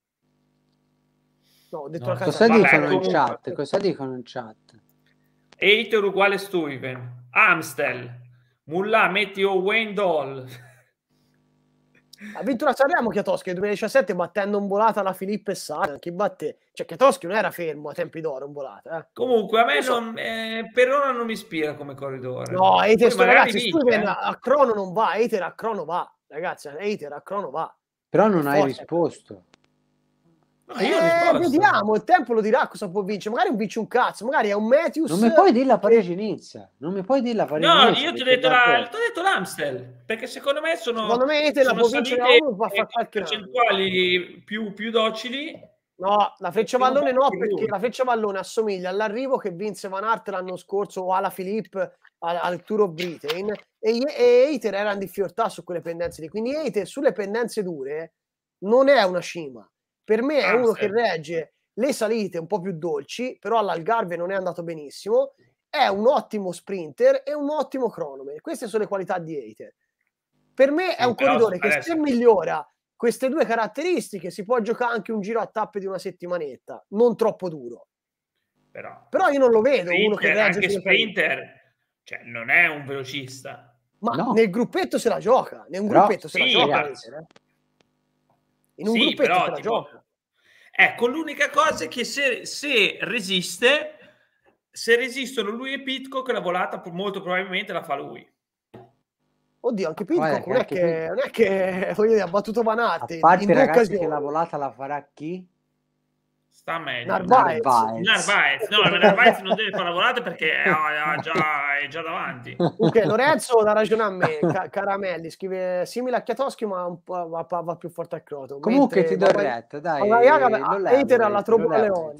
Speaker 1: No, ho detto una
Speaker 5: cosa dicono in chat? Cosa dicono in chat?
Speaker 9: Hater uguale Stuyven. Amstel. Mullah metti Owen Doll.
Speaker 1: Ha vinto una Sanremo Kwiatkowski nel 2017 battendo in volata la Filippo e Sagan. Chi batte? Cioè Kwiatkowski non era fermo a tempi d'oro in volata.
Speaker 9: Comunque a me per ora non mi ispira come corridore.
Speaker 1: No, Eiter, ragazzi,
Speaker 9: vince,
Speaker 1: a crono non va, Eiter a crono va. Ragazzi, Eiter a crono va.
Speaker 5: Però non hai risposto.
Speaker 9: No, io ho risposto.
Speaker 1: Vediamo, il tempo lo dirà cosa può vincere. Magari non vince un cazzo, magari è un Matthews.
Speaker 5: Non mi puoi dire la Parigi-Nizza. Non mi puoi dire la Parigi-Nizza.
Speaker 9: No, io ti ho detto l'Amstel, perché secondo me
Speaker 1: secondo me Eiter la può vincere va a fare qualche
Speaker 9: percentuali più docili.
Speaker 1: No, la Frecciavallone no, perché la Frecciavallone assomiglia all'arrivo che vinse Van Aert l'anno scorso o alla Philippe al Tour of Britain e Eiter era in difficoltà su quelle pendenze lì. Quindi Eiter sulle pendenze dure non è una cima. Per me è uno che regge le salite un po' più dolci, però all'Algarve non è andato benissimo, è un ottimo sprinter e un ottimo cronometro. Queste sono le qualità di Eiter. Per me è un corridore che se migliora queste due caratteristiche si può giocare anche un giro a tappe di una settimanetta, non troppo duro. Però io non lo vedo uno che regge
Speaker 9: anche sprinter, cioè non è un velocista.
Speaker 1: Ma nel gruppetto se la gioca, in un gruppetto se la gioca. In un gruppetto se la gioca.
Speaker 9: Ecco, l'unica cosa è che se resistono lui e Pidcock, la volata molto probabilmente la fa lui.
Speaker 1: Oddio, anche Pidcock non è che voglio dire, ha battuto Van Aert
Speaker 5: a parte ragazzi che la volata la farà chi?
Speaker 9: Sta meglio.
Speaker 1: Narvaez.
Speaker 9: No, Narvaez non deve fare la volata perché è già davanti.
Speaker 1: Ok, Lorenzo dà ragione a me. Caramelli scrive simile a Kwiatkowski ma un po' va più forte al croto.
Speaker 5: Comunque ti do retta, dai.
Speaker 1: Eiter alla Leon.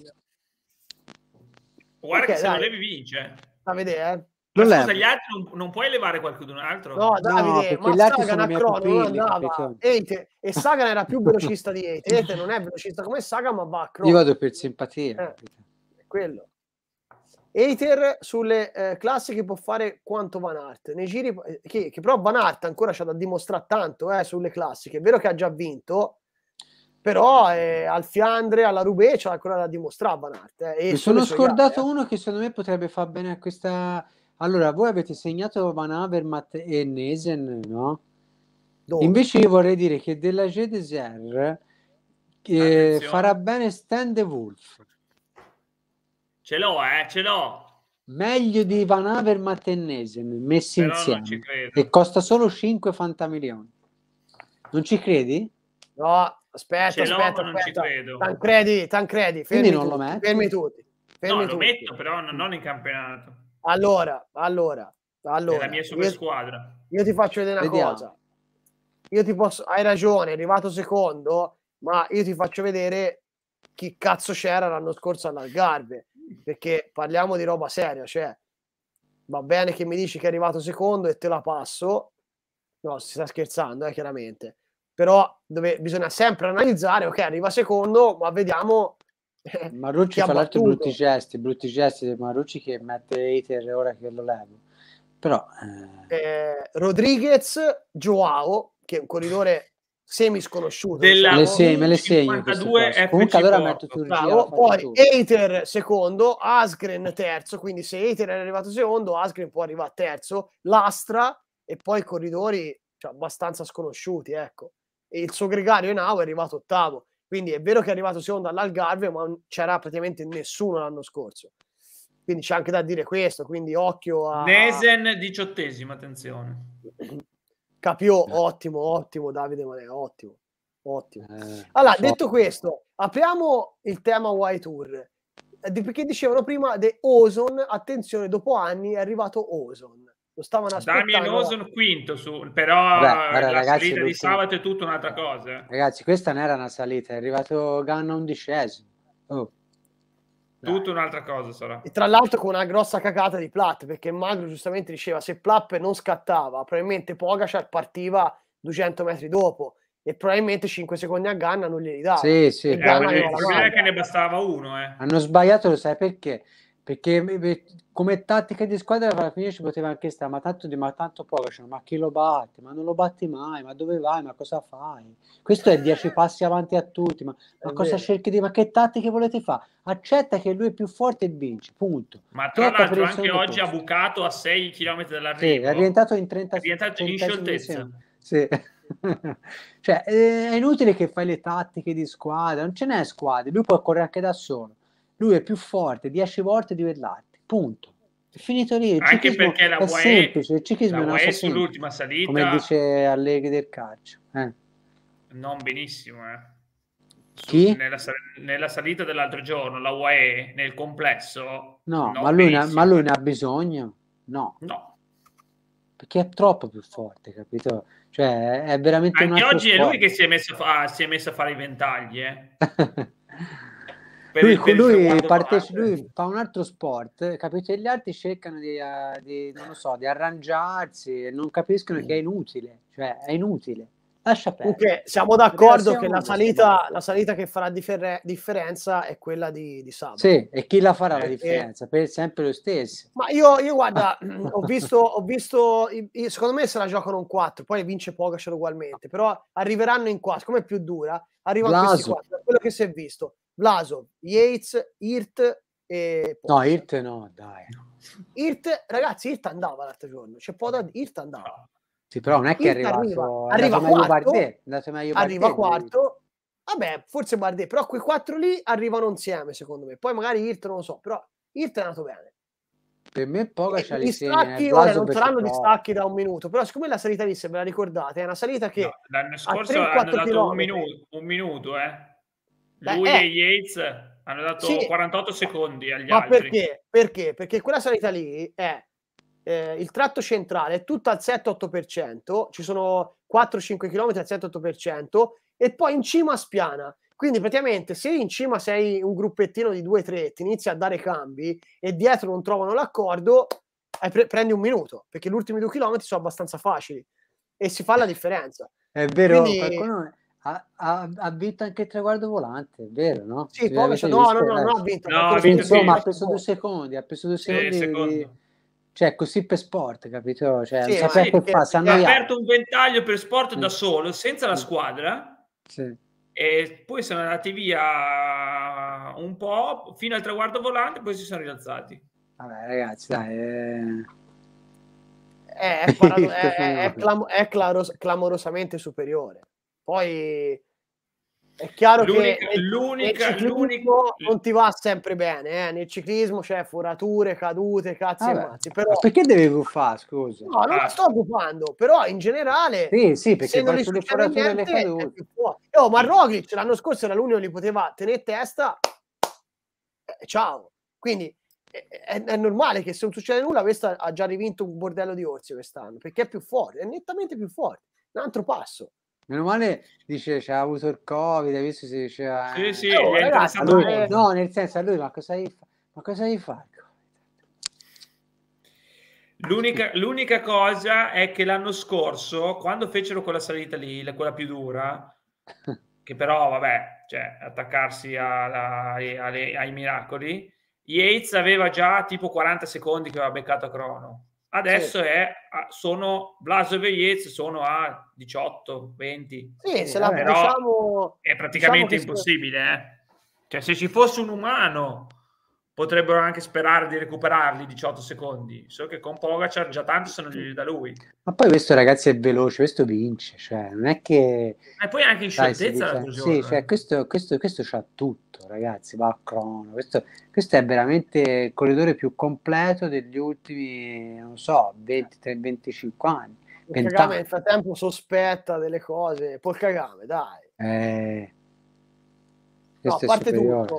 Speaker 9: Guarda che se lo levi vince.
Speaker 1: A vedere,
Speaker 9: Ma scusa, gli altri non puoi elevare qualcun altro?
Speaker 1: No, Davide, ma Sagan a crono non andava. E Sagan era più velocista di Eiter. Eiter non è velocista come Sagan, ma va a crono.
Speaker 5: Io vado per simpatia.
Speaker 1: È quello. Eiter sulle classiche può fare quanto Van Aert. Nei giri che però Van Aert ancora c'ha da dimostrare tanto sulle classiche. È vero che ha già vinto, però al Fiandre, alla Roubaix c'ha ancora da dimostrare Van Aert.
Speaker 5: Mi sono scordato uno che secondo me potrebbe far bene a questa... Allora, voi avete segnato Van Avermaet e Nesen, no? Dove? Invece io vorrei dire che della GDSR farà bene Stan de Wolf.
Speaker 9: Ce l'ho.
Speaker 5: Meglio di Van Avermaet e Nesen messi
Speaker 9: però
Speaker 5: insieme.
Speaker 9: Non ci credo.
Speaker 5: E costa solo 5 fantamilioni. Non ci credi?
Speaker 1: No, aspetta.
Speaker 9: Non ci credo.
Speaker 1: Tancredi,
Speaker 5: quindi non lo metto.
Speaker 1: Fermi tutti.
Speaker 9: Lo metto, però non in campionato.
Speaker 1: Allora,
Speaker 9: è la mia super squadra.
Speaker 1: Io ti faccio vedere una cosa. Hai ragione, è arrivato secondo, ma io ti faccio vedere chi cazzo c'era l'anno scorso all'Algarve, perché parliamo di roba seria, cioè va bene che mi dici che è arrivato secondo e te la passo. No, si sta scherzando, chiaramente. Però bisogna sempre analizzare, ok, arriva secondo, ma vediamo.
Speaker 5: Marrucci fa l'altro brutti gesti di Marrucci che mette Eiter ora che lo levo. Però
Speaker 1: Rodriguez, Joao, che è un corridore semi sconosciuto.
Speaker 5: Me le segno. Comunque allora metto Turgia.
Speaker 1: Poi Eiter secondo, Asgren terzo, quindi se Eiter è arrivato secondo, Asgren può arrivare terzo, Lastra e poi corridori abbastanza sconosciuti, ecco. E il suo gregario Henao è arrivato ottavo. Quindi è vero che è arrivato secondo all'Algarve, ma non c'era praticamente nessuno l'anno scorso. Quindi c'è anche da dire questo, quindi occhio a...
Speaker 9: Nesen 18esimo, attenzione.
Speaker 1: Capio, ottimo, Davide Manè, ottimo. Allora, detto questo, apriamo il tema Y Tour. Perché dicevano prima di Ozon, attenzione, dopo anni è arrivato Ozon. Lo stavano aspettando.
Speaker 9: Damien Ozon quinto però la salita di sabato è tutta un'altra cosa.
Speaker 5: Ragazzi, questa non era una salita, è arrivato Ganna 11esimo.
Speaker 9: Tutta un'altra cosa sarà.
Speaker 1: E tra l'altro con una grossa cagata di Platt, perché Magro giustamente diceva se Platt non scattava, probabilmente Pogacar partiva 200 metri dopo e probabilmente 5 secondi a Ganna non glieli dava.
Speaker 5: Sì.
Speaker 9: Il problema è che ne bastava uno.
Speaker 5: Hanno sbagliato, lo sai perché? Perché come tattica di squadra alla fine ci poteva anche stare, ma tanto Pogacar, ma chi lo batte? Ma non lo batti mai, ma dove vai? Ma cosa fai? Questo è 10 passi avanti a tutti, ma cosa cerchi di... Ma che tattiche volete fare? Accetta che lui è più forte e vince, punto.
Speaker 9: Ma tra l'altro anche oggi ha bucato a 6 km dall'arrivo.
Speaker 5: Sì, è rientrato in 30
Speaker 9: in scioltezza.
Speaker 5: Sì. Cioè, è inutile che fai le tattiche di squadra, non ce n'è squadre, lui può correre anche da solo, lui è più forte 10 volte di Verratti, punto. È finito lì, il
Speaker 9: Anche
Speaker 5: ciclismo
Speaker 9: perché la
Speaker 5: è
Speaker 9: UAE,
Speaker 5: semplice, il ciclismo è una cosa
Speaker 9: sull'ultima
Speaker 5: semplice, come
Speaker 9: salita
Speaker 5: dice Allegri del calcio.
Speaker 9: non benissimo,
Speaker 5: Chi?
Speaker 9: Nella salita dell'altro giorno, la UAE nel complesso
Speaker 5: No,
Speaker 9: non
Speaker 5: ma lui
Speaker 9: benissimo.
Speaker 5: ne ha bisogno? No.
Speaker 9: No.
Speaker 5: Perché è troppo più forte, capito? Cioè, è veramente un
Speaker 9: Anche
Speaker 5: altro
Speaker 9: oggi
Speaker 5: sport.
Speaker 9: è lui che si è messo a fare i ventagli,
Speaker 5: lui fa un altro sport, capito? E gli altri cercano di non lo so, di arrangiarsi e non capiscono che è inutile, cioè è inutile. Lascia perdere.
Speaker 1: Comunque siamo d'accordo che la salita che farà differenza è quella di sabato.
Speaker 5: Sì, e chi la farà la differenza? Per sempre lo stesso.
Speaker 1: Ma io guarda, ho visto secondo me se la giocano in 4, poi vince Pogacar ugualmente, però arriveranno in 4, come è più dura, arrivano questi 4, quello che si è visto. Vlasov, Yates, Hirt e Pogacar.
Speaker 5: No, Hirt no, dai.
Speaker 1: Ragazzi, Hirt andava l'altro giorno, Hirt andava.
Speaker 5: Sì, però non è che
Speaker 1: arriva quarto, vabbè, forse Bardet, però quei 4 lì arrivano insieme secondo me, poi magari Hirt non lo so, però Hirt è andato bene.
Speaker 5: Per me Pogacar
Speaker 1: gli stacchi ora non saranno distacchi da un minuto, però siccome la salita lì, se ve la ricordate, è una salita che
Speaker 9: l'anno scorso hanno dato un minuto, lui e Yates hanno dato 48 secondi agli altri.
Speaker 1: Perché quella salita lì è il tratto centrale è tutto al 7-8%, ci sono 4-5 km al 7-8% e poi in cima spiana. Quindi praticamente se in cima sei un gruppettino di 2-3, ti inizi a dare cambi e dietro non trovano l'accordo, prendi un minuto, perché gli ultimi 2 chilometri sono abbastanza facili e si fa la differenza.
Speaker 5: È vero, qualcuno ha vinto anche il traguardo volante, è vero, no?
Speaker 1: Sì, no, ha vinto.
Speaker 5: Insomma, ha preso 2 secondi, secondi cioè così per sport, capito? Cioè, non sapeva che fa,
Speaker 9: ha aperto un ventaglio per sport da solo, senza la squadra, e poi sono andati via un po' fino al traguardo volante, poi si sono rialzati.
Speaker 5: Vabbè, ragazzi, dai,
Speaker 1: è clamorosamente superiore. Poi è chiaro che nel ciclismo non ti va sempre bene, nel ciclismo c'è forature, cadute, cazzi e mazzi. Però...
Speaker 5: Ma perché devi buffare, scusa?
Speaker 1: No, non la sto buffando, però in generale
Speaker 5: sì, perché
Speaker 1: se non gli succede niente è più fuori. Ma Roglic l'anno scorso era l'unico che li poteva tenere testa, ciao. Quindi è normale che se non succede nulla questo ha già rivinto un bordello di orsi quest'anno, perché è più forte, è nettamente più forte, un altro passo.
Speaker 5: Meno male dice c'ha avuto il Covid, visto si diceva
Speaker 1: ragazzi,
Speaker 5: no, nel senso a lui ma cosa gli fa?
Speaker 9: L'unica cosa è che l'anno scorso, quando fecero quella salita lì, quella più dura, che però vabbè, cioè attaccarsi ai miracoli, Yates aveva già tipo 40 secondi che aveva beccato a crono. Adesso sono Vlasov e Yates sono a 18, 20.
Speaker 1: Sì, se la diciamo,
Speaker 9: è praticamente impossibile. Cioè, se ci fosse un umano, potrebbero anche sperare di recuperarli 18 secondi. So che con Pogacar già tanti sono lì da lui.
Speaker 5: Ma poi questo ragazzo è veloce, questo vince, cioè non è che.
Speaker 9: E poi anche in scioltezza l'altro giorno.
Speaker 5: Sì, cioè questo c'ha tutto, ragazzi, va a crono. Questo è veramente il corridore più completo degli ultimi, non so, 20-25 anni.
Speaker 1: Kagame nel frattempo sospetta delle cose. Pol Kagame, dai. No, a parte tutto,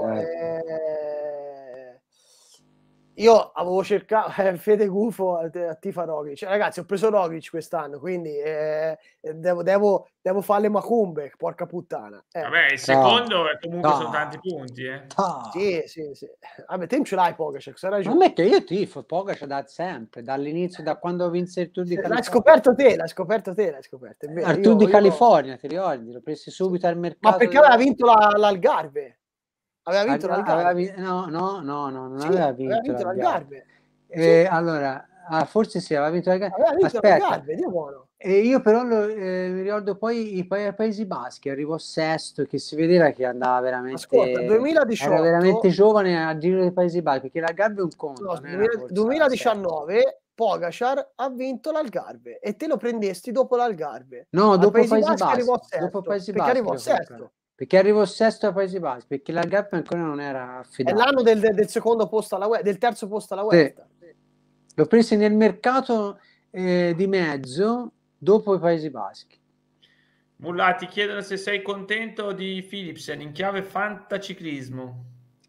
Speaker 1: io avevo cercato Fede Gufo a tifa Roglic, ragazzi ho preso Roglic quest'anno, quindi devo fare le macumbe, porca puttana.
Speaker 9: Vabbè, il secondo è comunque sono tanti punti,
Speaker 1: Sì. Vabbè, te non ce l'hai Pogacar, sai ragione.
Speaker 5: Non è che io tifo Pogacar da sempre, dall'inizio, da quando vinse il Tour di California.
Speaker 1: L'hai scoperto te. È vero.
Speaker 5: Al Tour di California, ti ricordi? L'ho preso subito al mercato.
Speaker 1: Ma perché aveva vinto l'Algarve? Aveva vinto l'Algarve?
Speaker 5: No, non aveva vinto
Speaker 1: l'Algarve.
Speaker 5: Allora, forse sì, aveva vinto l'Algarve.
Speaker 1: Aveva vinto l'Algarve, Dio buono.
Speaker 5: E io però mi ricordo poi i Paesi Baschi, arrivò sesto, che si vedeva che andava veramente.
Speaker 1: Ascolta, 2018,
Speaker 5: era veramente giovane al Giro dei Paesi Baschi, perché l'Algarve è un conto.
Speaker 1: No, 2019 Pogacar ha vinto l'Algarve e te lo prendesti dopo l'Algarve.
Speaker 5: No, dopo
Speaker 1: Paesi
Speaker 5: Paesi
Speaker 1: Baschi
Speaker 5: Bassi.
Speaker 1: arrivò sesto,
Speaker 5: Dopo Paesi
Speaker 1: perché
Speaker 5: Bassi
Speaker 1: arrivò
Speaker 5: lo
Speaker 1: sesto.
Speaker 5: comprare. Perché arrivò sesto ai Paesi Bassi, perché l'Algarve ancora non era
Speaker 1: È
Speaker 5: affidabile.
Speaker 1: l'anno del secondo posto alla Vuelta, del terzo posto alla
Speaker 5: Sì.
Speaker 1: Vuelta.
Speaker 5: L'ho preso nel mercato di mezzo dopo i Paesi Baschi.
Speaker 9: Mulla, ti chiedono se sei contento di Philipsen in chiave fantaciclismo.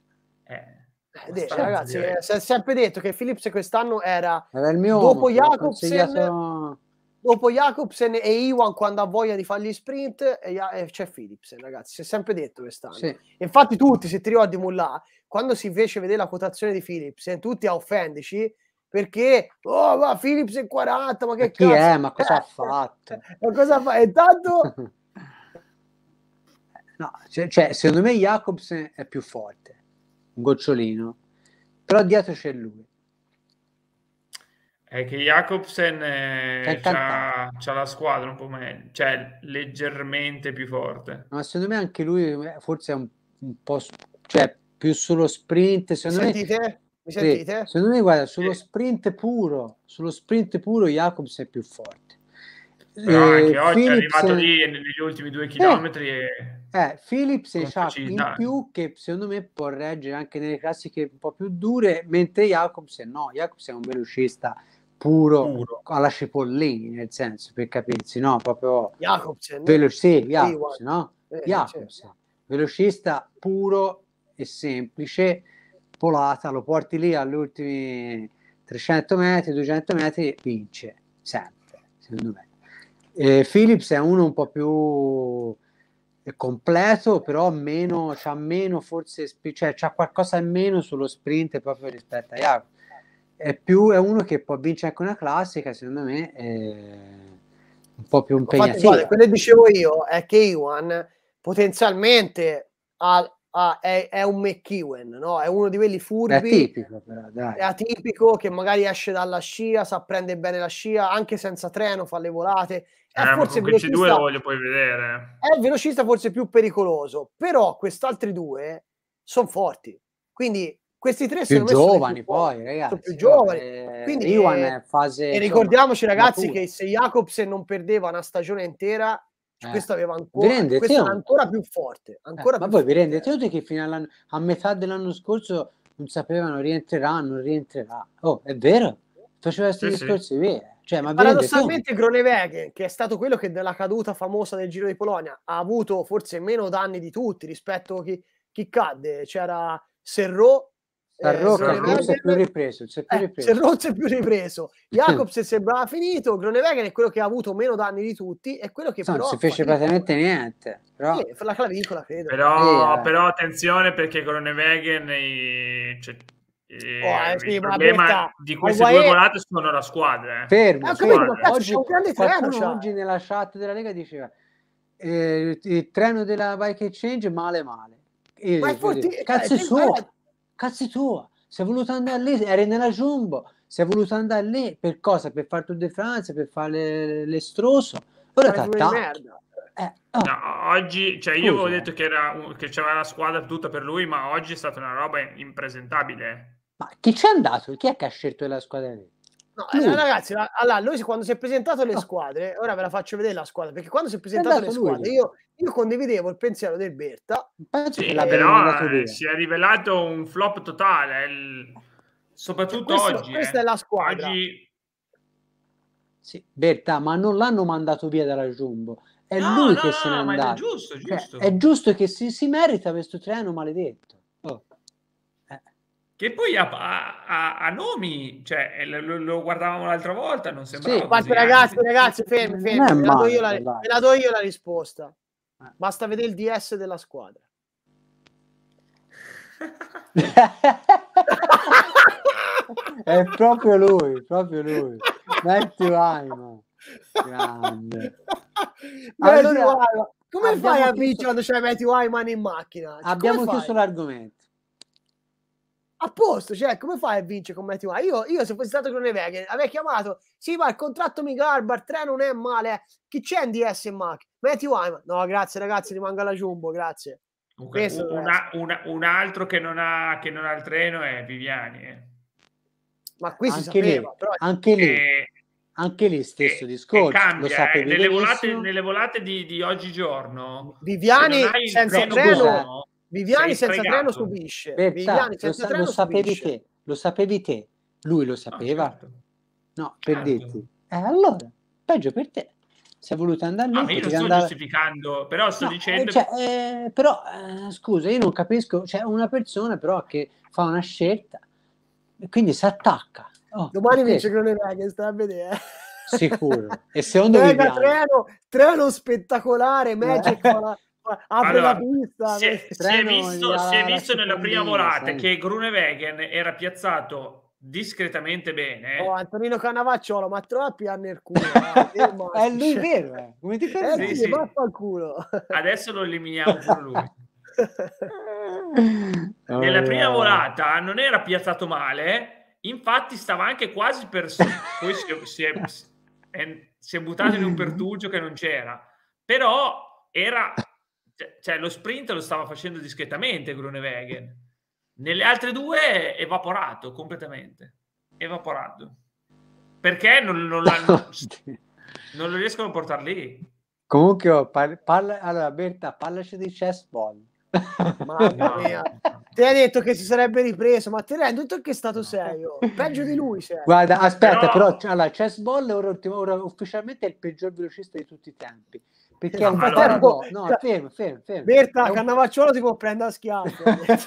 Speaker 1: Ragazzi, si è sempre detto che Philipsen quest'anno era
Speaker 5: il mio
Speaker 1: dopo
Speaker 5: uomo,
Speaker 1: Jacobsen e Iwan quando ha voglia di fare gli sprint e c'è Philipsen, ragazzi, si è sempre detto quest'anno.
Speaker 5: Sì.
Speaker 1: Infatti tutti, se ti ricordi Mulla, quando si fece vedere la quotazione di Philipsen, tutti a offendici perché ma Philipsen 40, ma che
Speaker 5: chi
Speaker 1: cazzo
Speaker 5: è? Ma cosa ha fatto?
Speaker 1: Ma cosa fa? E tanto
Speaker 5: no, cioè, secondo me Jacobsen è più forte, un gocciolino, però dietro c'è lui.
Speaker 9: È che Jacobsen c'ha la squadra un po' meglio, cioè leggermente più forte.
Speaker 5: Ma secondo me anche lui forse è un po', cioè più sullo sprint. Secondo
Speaker 1: me, mi sentite?
Speaker 5: Secondo me, guarda, sullo sprint puro Jacobsen è più forte.
Speaker 9: Però anche oggi è arrivato lì negli ultimi 2 chilometri
Speaker 5: Philipsen c'ha in più che secondo me può reggere anche nelle classiche un po' più dure, mentre Jacobsen è un velocista puro. Alla Cipollini, nel senso, per capirsi, no? Proprio
Speaker 1: Jacobsen,
Speaker 5: no? Jacobsen, velocista puro e semplice, polata, lo porti lì agli ultimi 300 metri, 200 metri, vince sempre, secondo me. Phillips è uno un po' più completo, però c'ha meno forse, cioè c'ha qualcosa in meno sullo sprint proprio rispetto a Jacob. È uno che può vincere anche una classica, secondo me è un po' più impegnativo.
Speaker 1: Guarda, quello che dicevo io è che Iwan potenzialmente è un McEwen, no? È uno di quelli furbi,
Speaker 5: è atipico, però, dai.
Speaker 1: È atipico, che magari esce dalla scia, sa prendere bene la scia, anche senza treno, fa le volate.
Speaker 9: Forse ma questi due lo voglio poi vedere.
Speaker 1: È il velocista forse più pericoloso, però quest'altri due sono forti. Quindi questi tre
Speaker 5: più giovani poi, ragazzi.
Speaker 1: Sono più giovani. Quindi
Speaker 5: Iwan è fase.
Speaker 1: E ricordiamoci, ragazzi,
Speaker 5: matura.
Speaker 1: che se Jacobsen non perdeva una stagione intera, questo aveva ancora, questo era ancora più forte. Ancora
Speaker 5: ma
Speaker 1: più
Speaker 5: poi
Speaker 1: forte.
Speaker 5: Vi rendete conto che fino a metà dell'anno scorso non sapevano rientrerà. Oh, è vero? Faceva questi discorsi veri. Cioè, ma
Speaker 1: paradossalmente Groenewegen, che è stato quello che della caduta famosa del Giro di Polonia ha avuto forse meno danni di tutti rispetto a chi cadde. C'era Serrault,
Speaker 5: non si è più ripreso.
Speaker 1: Serrault si è più ripreso. Jacobsen sembrava finito. Groenewegen è quello che ha avuto meno danni di tutti, è quello che però
Speaker 5: non si fece praticamente niente. Però...
Speaker 1: Sì, la clavicola, credo.
Speaker 9: Però attenzione, perché Groenewegen il problema di queste due volate sono la squadra.
Speaker 5: Fermo.
Speaker 1: Qualcuno
Speaker 5: oggi nella chat della Lega diceva il treno della Bike Exchange male. Cazzo tua, sei voluto andare lì, eri nella Jumbo, sei voluto andare lì per cosa? Per fare Tour de France, per fare l'estroso. Ora
Speaker 1: merda.
Speaker 9: No, oggi, cioè io avevo detto che c'era la squadra tutta per lui, ma oggi è stata una roba impresentabile.
Speaker 5: Ma chi c'è andato? Chi è che ha scelto la squadra lì?
Speaker 1: No, ragazzi, allora, lui quando si è presentato le squadre, ora ve la faccio vedere la squadra, perché quando si è presentato le squadre io condividevo il pensiero del Berta.
Speaker 9: Sì, però si è rivelato un flop totale, soprattutto oggi.
Speaker 1: Questa è la squadra.
Speaker 9: Oggi...
Speaker 5: Sì, Berta, ma non l'hanno mandato via dalla Jumbo. È lui che se n'è andato.
Speaker 9: Ma è giusto.
Speaker 5: Cioè, è giusto che si merita questo treno maledetto.
Speaker 9: Che poi ha nomi, cioè lo guardavamo l'altra volta, non sembrava
Speaker 1: così. Ragazzi, fermi, ve la do io la risposta. Basta vedere il DS della squadra.
Speaker 5: È proprio lui. Matthew Hyman. Grande.
Speaker 1: Allora, come fai a vincere quando c'è Matthew Hyman in macchina?
Speaker 5: Abbiamo chiuso l'argomento.
Speaker 1: A posto, cioè, come fai a vincere con Matthew Hyman? Io se fossi stato Groenewegen, avrei chiamato, sì, ma il contratto mi garba, il treno non è male, Chi c'è in DS in macchina? Matthew Hyman. No, grazie ragazzi, rimango alla Jumbo, grazie.
Speaker 9: Un altro che non ha il treno è Viviani.
Speaker 1: Ma qui si sapeva, però...
Speaker 5: Anche lì stesso discorso,
Speaker 9: cambia,
Speaker 5: lo sapevi
Speaker 9: nelle volate di oggigiorno.
Speaker 1: Viviani senza treno, Viviani
Speaker 9: sei
Speaker 1: senza treno subisce. Viviani senza treno subisce.
Speaker 5: Lo sapevi te, lui lo sapeva?
Speaker 9: No, certo.
Speaker 5: No, per dirti. Allora, peggio per te. Sei voluto andare lì.
Speaker 9: Ma io non sto giustificando, però sto dicendo...
Speaker 5: però, scusa, io non capisco, c'è una persona però che fa una scelta e quindi si attacca.
Speaker 1: Domani vince Groenewegen, stai a vedere.
Speaker 5: Sicuro. E secondo
Speaker 1: Mega treno spettacolare, Magic apre la pista.
Speaker 9: Si è visto nella prima volata che Groenewegen era piazzato discretamente bene.
Speaker 1: Antonino Cannavacciolo, ma troppi hanno il culo.
Speaker 5: È lui vero, come ti fai?
Speaker 1: Sì. Baffa al culo.
Speaker 9: Adesso lo eliminiamo pure lui. Nella prima volata non era piazzato male. Infatti stava anche quasi per poi si è buttato in un pertugio che non c'era, però era, cioè lo sprint lo stava facendo discretamente Groenewegen. Nelle altre due è evaporato completamente, perché non lo riescono a portare lì.
Speaker 5: Comunque allora Berta, parlaci di chessball.
Speaker 1: Mamma mia, ti hai detto che si sarebbe ripreso, ma ti rendi conto che stato sei? Peggio di lui sei.
Speaker 5: Guarda, aspetta, però allora, chessball ora ufficialmente è il peggior velocista di tutti i tempi, perché è un paradosso. No, fermo.
Speaker 1: Berta, Cannavacciolo ti può prendere a schiaffi.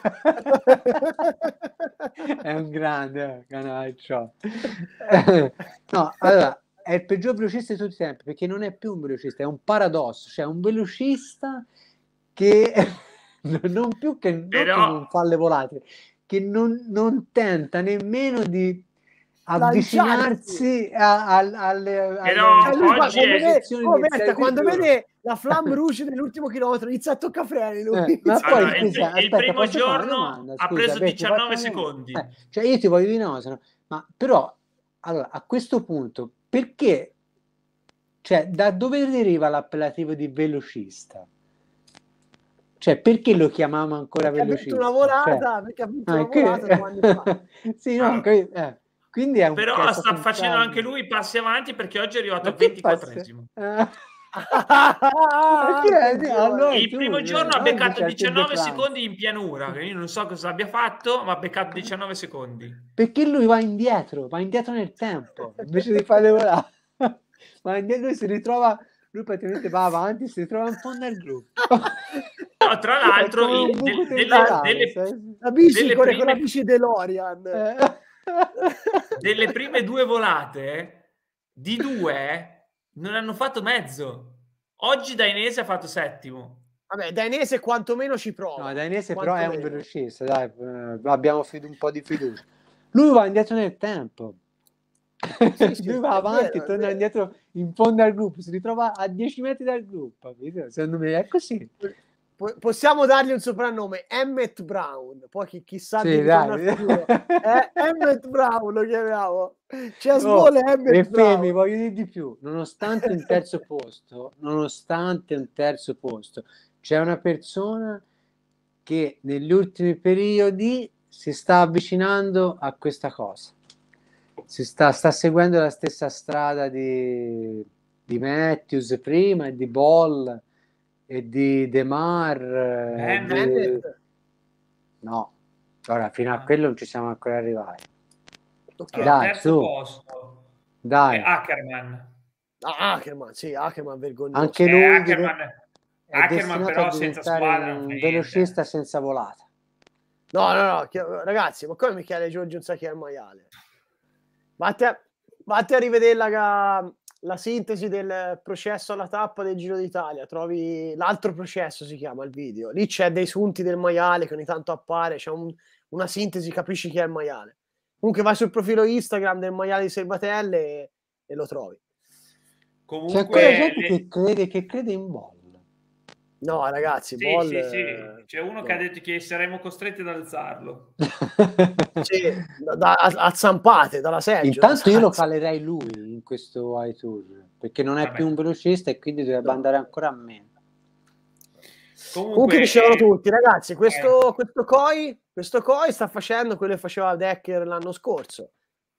Speaker 5: È un grande Cannavacciolo. No, allora è il peggior velocista di tutti i tempi perché non è più un velocista, è un paradosso, cioè un velocista che non più che non fa le volate, che non tenta nemmeno di avvicinarsi alle
Speaker 1: quando vede la flamme rouge dell'ultimo chilometro inizia a toccare freni lui.
Speaker 9: Ma poi il primo giorno ha preso 19 secondi.
Speaker 5: Cioè io ti voglio dire ma però allora a questo punto perché, cioè da dove deriva l'appellativo di velocista? Cioè, perché lo chiamiamo ancora velocista?
Speaker 1: Perché ha vinto una volata 2 anni fa.
Speaker 5: Sì, no, quindi è un
Speaker 9: però sta facendo anche lui passi avanti perché oggi è arrivato al 24esimo. Il primo giorno ha beccato 19 secondi in pianura, io non so cosa abbia fatto, ma ha beccato 19 secondi.
Speaker 5: Perché lui va indietro nel tempo, invece di fare volare. Ma indietro lui si ritrova... Lui praticamente va avanti, si trova in fondo al gruppo.
Speaker 9: No, tra l'altro
Speaker 1: la bici con la bici DeLorean.
Speaker 9: Delle prime 2 volate di 2 non hanno fatto mezzo. Oggi Dainese ha fatto 7º.
Speaker 1: Vabbè, Dainese quantomeno ci prova.
Speaker 5: No, Dainese però è un velocista, dai, abbiamo un po' di fiducia. Lui va indietro nel tempo. Sì, lui va avanti, torna indietro in fondo al gruppo, si ritrova a 10 metri dal gruppo, capito? Secondo me è così.
Speaker 1: Possiamo dargli un soprannome, Emmett Brown, poi chissà
Speaker 5: sì,
Speaker 1: Emmett Brown lo chiamiamo. Emmett
Speaker 5: Brown. Voglio dire di più, nonostante un terzo posto c'è una persona che negli ultimi periodi si sta avvicinando a questa cosa. Sta seguendo la stessa strada di Matthews prima e di Ball e di De Mar. No, ora fino a quello non ci siamo ancora arrivati.
Speaker 9: Okay. Dai, terzo posto.
Speaker 5: Dai.
Speaker 9: Ackerman.
Speaker 1: Ackerman vergognoso.
Speaker 5: Anche lui
Speaker 9: Ackerman però senza squadra
Speaker 5: un velocista senza volata.
Speaker 1: No, ragazzi, ma come Michele Giorgio non sa chi è il maiale? Vatti a rivedere la sintesi del processo alla tappa del Giro d'Italia, trovi l'altro processo, si chiama il video, lì c'è dei sunti del maiale che ogni tanto appare, c'è una sintesi, capisci chi è il maiale. Comunque vai sul profilo Instagram del maiale di Serbatelle e lo trovi.
Speaker 5: Comunque c'è ancora gente che crede in Ball.
Speaker 1: No, ragazzi,
Speaker 9: sì,
Speaker 1: Ball...
Speaker 9: sì. C'è uno che ha detto che saremo costretti ad alzarlo.
Speaker 1: Sì, a zampate, dalla seggiola.
Speaker 5: Intanto io lo calerei lui in questo iTour, perché non è più un velocista e quindi dovrebbe andare ancora a meno.
Speaker 1: Comunque dicevano tutti, ragazzi, questo Koi sta facendo quello che faceva Dekker l'anno scorso.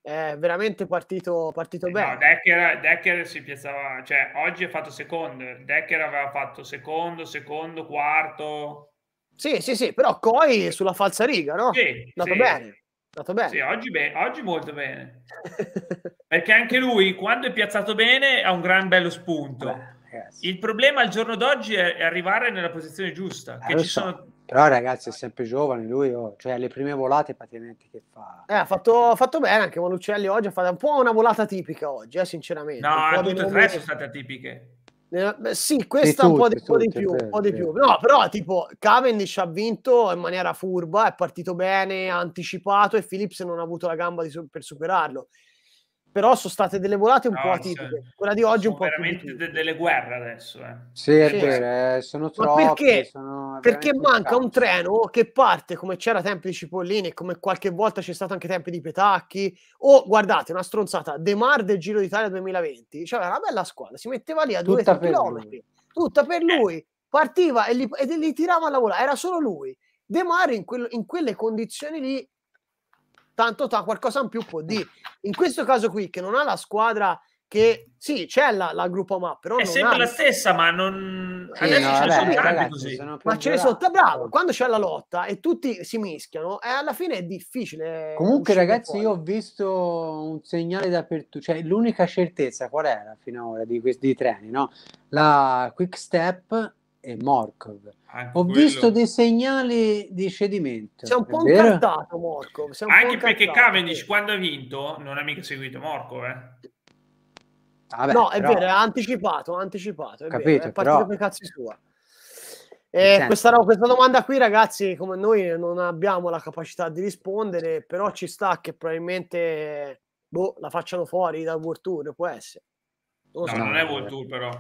Speaker 1: è veramente partito bene.
Speaker 9: No, Decker si piazzava, cioè oggi ha fatto secondo, Decker aveva fatto secondo, quarto.
Speaker 1: Sì, però Coi sulla falsariga, no?
Speaker 9: Sì,
Speaker 1: Andato bene.
Speaker 9: Sì, oggi molto bene. Perché anche lui, quando è piazzato bene, ha un gran bello spunto.
Speaker 5: Vabbè,
Speaker 9: il problema al giorno d'oggi è arrivare nella posizione giusta. Che ci sono...
Speaker 5: Però ragazzi è sempre giovane lui, cioè le prime volate praticamente che fa.
Speaker 1: Ha fatto bene anche Malucelli oggi, ha fatto un po' una volata tipica oggi, sinceramente.
Speaker 9: No, tutte e tre sono state atipiche.
Speaker 1: Sì, questa un po' di più. No, però tipo Cavendish ha vinto in maniera furba, è partito bene, ha anticipato e Phillips non ha avuto la gamba per superarlo. Però sono state delle volate un po' atipiche. Quella di oggi un po'
Speaker 9: veramente delle guerre adesso.
Speaker 5: Sì, è vero, sono troppe.
Speaker 1: Perché manca un treno che parte come c'era a tempi di Cipollini, come qualche volta c'è stato anche a tempi di Petacchi, o guardate, una stronzata, De Mar del Giro d'Italia 2020, cioè una bella squadra, si metteva lì a 2-3 chilometri, tutta per lui, partiva e li tirava a lavorare, era solo lui. De Mar in quelle condizioni lì, tanto qualcosa in più può dire. In questo caso qui, che non ha la squadra che sì, c'è la gruppo map, però
Speaker 9: è sempre la stessa, ma non adesso ce ne sono tanti così.
Speaker 1: Ma ce ne sono, bravo, quando c'è la lotta e tutti si mischiano, alla fine è difficile.
Speaker 5: Comunque ragazzi, io ho visto un segnale dappertutto, cioè l'unica certezza qual era fino ad ora di questi treni, no? La Quick Step e Morkov. Ho visto dei segnali di cedimento.
Speaker 1: Sei un po' incartato Morkov.
Speaker 9: Anche perché Cavendish quando ha vinto non ha mica seguito Morkov,
Speaker 1: Vabbè, no, è vero, è anticipato, è
Speaker 5: capito,
Speaker 1: vero, è partito per cazzi sua. Questa domanda qui, ragazzi, come noi non abbiamo la capacità di rispondere, però ci sta che probabilmente la facciano fuori dal World Tour, può essere.
Speaker 9: Non è World Tour, però.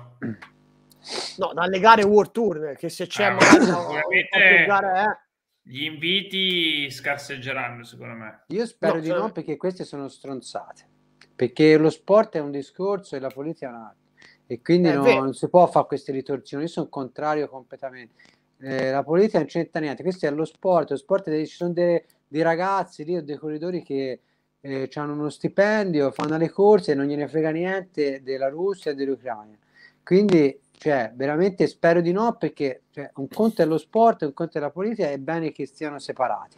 Speaker 1: No, dalle gare World Tour, che se c'è
Speaker 9: sicuramente gli inviti scarseggeranno, secondo me.
Speaker 5: Io spero di no, perché queste sono stronzate. Perché lo sport è un discorso e la politica è un altro. E quindi non si può fare queste ritorsioni. Io sono contrario completamente. La politica non c'entra niente. Questo è lo sport. Lo sport ci sono dei ragazzi lì, dei corridori che hanno uno stipendio, fanno le corse e non gliene frega niente della Russia e dell'Ucraina. Quindi, cioè, veramente spero di no, perché un conto è lo sport, un conto è la politica, è bene che stiano separati.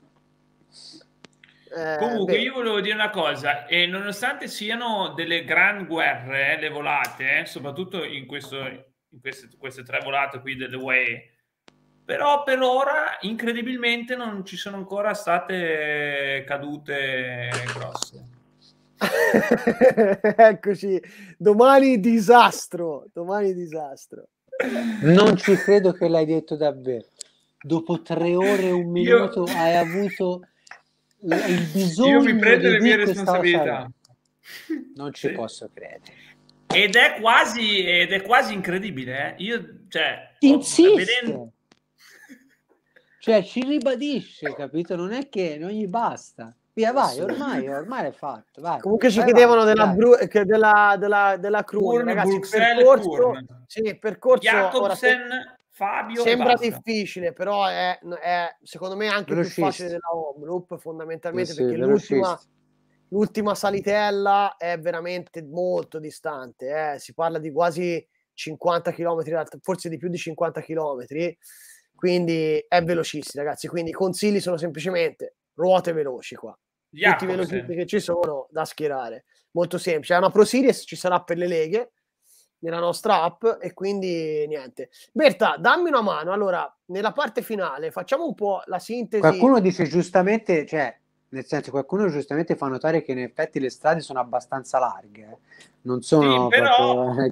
Speaker 9: Comunque io volevo dire una cosa, e nonostante siano delle gran guerre le volate, soprattutto in queste 3 volate qui delle UE, però per ora incredibilmente non ci sono ancora state cadute grosse.
Speaker 1: Eccoci, domani disastro.
Speaker 5: Non ci credo che l'hai detto davvero. Dopo 3 ore e 1 minuto hai avuto il bisogno.
Speaker 9: Io mi prendo le mie
Speaker 5: responsabilità. Non ci posso credere.
Speaker 9: Ed è quasi incredibile, Io,
Speaker 5: insiste. Cioè ci ribadisce, capito? Non è che non gli basta. Via, vai, ormai è fatto. Vai.
Speaker 1: Comunque ci chiedevano della Kroon, ragazzi. Il percorso
Speaker 9: Jacobsen, Fabio
Speaker 1: sembra difficile, però è secondo me anche più facile della Omloop, fondamentalmente perché l'ultima salitella è veramente molto distante. Si parla di quasi 50 km, forse di più di 50 km, quindi è velocissimo, ragazzi. Quindi i consigli sono semplicemente ruote veloci qua. Tutti i velocisti che ci sono da schierare, molto semplice. È una Pro Series, ci sarà per le leghe nella nostra app, e quindi niente. Berta, dammi una mano. Allora, nella parte finale facciamo un po' la sintesi.
Speaker 5: Qualcuno dice giustamente, nel senso, qualcuno giustamente fa notare che in effetti le strade sono abbastanza larghe, non sono
Speaker 9: però
Speaker 5: proprio...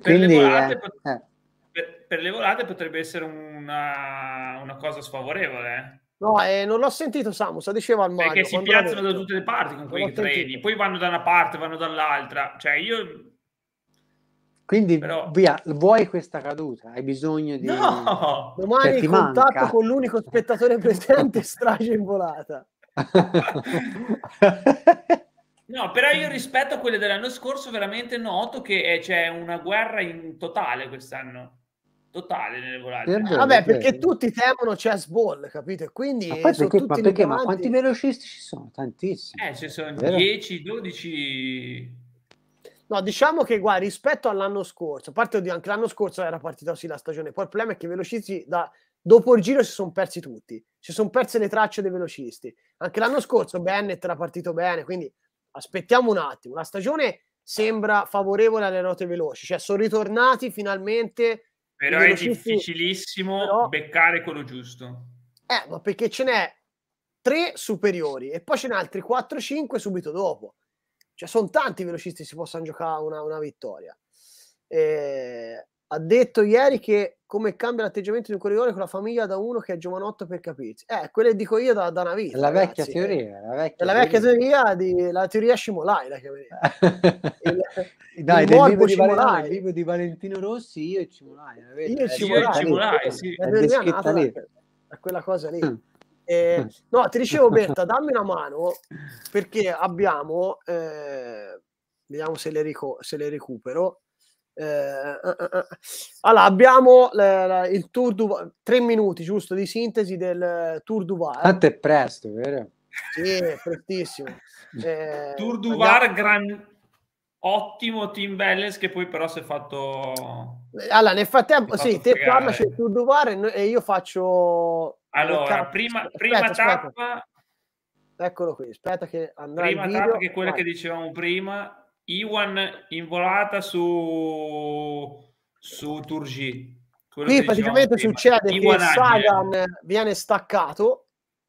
Speaker 9: per le volate potrebbe essere una cosa sfavorevole.
Speaker 1: No, non l'ho sentito Samus, diceva al Mario.
Speaker 9: Perché si piazzano da tutte le parti con quei treni, poi vanno da una parte, vanno dall'altra.
Speaker 5: Quindi via, vuoi questa caduta? Hai bisogno di...
Speaker 9: No!
Speaker 1: Domani contatto con l'unico spettatore presente, strage in volata.
Speaker 9: No, però io rispetto a quelle dell'anno scorso veramente noto che c'è una guerra in totale quest'anno. totale nelle volate.
Speaker 1: Vabbè, perché tutti temono Chess Ball, capito? E quindi
Speaker 5: ma quanti velocisti ci sono? Tantissimi.
Speaker 9: Ci sono 10, 12.
Speaker 1: No, diciamo che guarda, rispetto all'anno scorso, a parte anche l'anno scorso era partita così la stagione, poi il problema è che i velocisti dopo il giro si sono persi tutti, si sono perse le tracce dei velocisti. Anche l'anno scorso Bennett era partito bene, quindi aspettiamo un attimo. La stagione sembra favorevole alle ruote veloci, cioè sono ritornati finalmente.
Speaker 9: Però è difficilissimo beccare quello giusto.
Speaker 1: Ma perché ce n'è 3 superiori e poi ce n'è altri 4-5 subito dopo. Cioè sono tanti velocisti, si possono giocare una vittoria. Ha detto ieri che come cambia l'atteggiamento di un corridore con la famiglia da uno che è giovanotto per capirsi. Quelle dico io da una vita.
Speaker 5: La vecchia teoria.
Speaker 1: La vecchia teoria la teoria Scimolai.
Speaker 5: Dai, nel libro di Valentino Rossi, io e Scimolai.
Speaker 1: Io e Scimolai, sì. È quella cosa lì. No, ti dicevo Berta, dammi una mano perché abbiamo vediamo se le recupero. Allora abbiamo il Tour du Var, 3 minuti giusto di sintesi del Tour du Var.
Speaker 5: Tanto è presto, vero?
Speaker 1: Sì, è prestissimo.
Speaker 9: Tour du Var, ottimo Tim Wellens che poi però si è fatto.
Speaker 1: Allora nel frattempo sì, te parlaci del Tour du Var e io faccio.
Speaker 9: Allora, prima tappa.
Speaker 1: Eccolo qui, aspetta che andrà
Speaker 9: prima tappa che è quella che dicevamo prima. Iwan in volata su Turgi.
Speaker 1: Qui praticamente succede che Sagan viene staccato.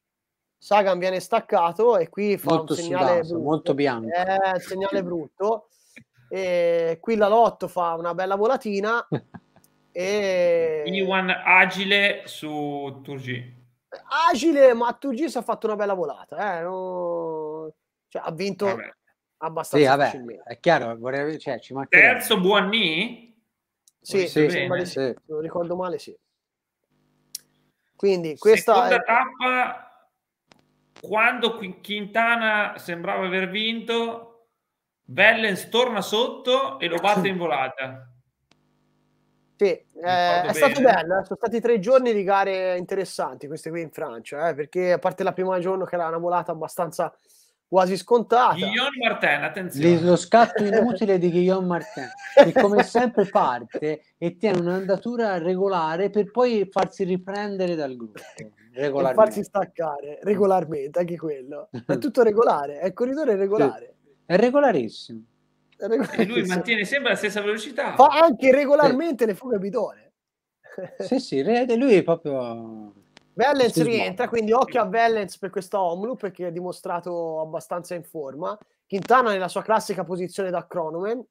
Speaker 1: E qui fa
Speaker 5: molto
Speaker 1: un segnale brutto,
Speaker 5: molto bianco.
Speaker 1: Un segnale brutto. E qui la Lotto fa una bella volatina. E
Speaker 9: Iwan agile su Turgi.
Speaker 1: Agile, ma Turgi si ha fatto una bella volata. Cioè, ha vinto.
Speaker 9: Vabbè.
Speaker 1: Abbastanza facilmente.
Speaker 5: È chiaro, ci
Speaker 9: terzo Buonni?
Speaker 1: Sì, se non ricordo male, sì. Quindi questa
Speaker 9: seconda tappa, quando Quintana sembrava aver vinto, Wellens torna sotto e lo batte in volata.
Speaker 1: Sì, è stato bello, sono stati 3 giorni di gare interessanti queste qui in Francia, perché a parte la prima giorno che era una volata abbastanza quasi scontata.
Speaker 9: Guillaume Martin, attenzione.
Speaker 5: Lo scatto inutile di Guillaume Martin, che come sempre parte e tiene un'andatura regolare per poi farsi riprendere dal gruppo.
Speaker 1: E farsi staccare regolarmente, anche quello. È tutto regolare, è il corridore regolare.
Speaker 5: Sì, è regolarissimo.
Speaker 9: E lui mantiene sempre la stessa velocità.
Speaker 1: Fa anche regolarmente le fughe bidone.
Speaker 5: Sì, lui è proprio...
Speaker 1: Wellens rientra, quindi occhio a Wellens per questa Omloop perché è dimostrato abbastanza in forma. Quintana nella sua classica posizione da cronoman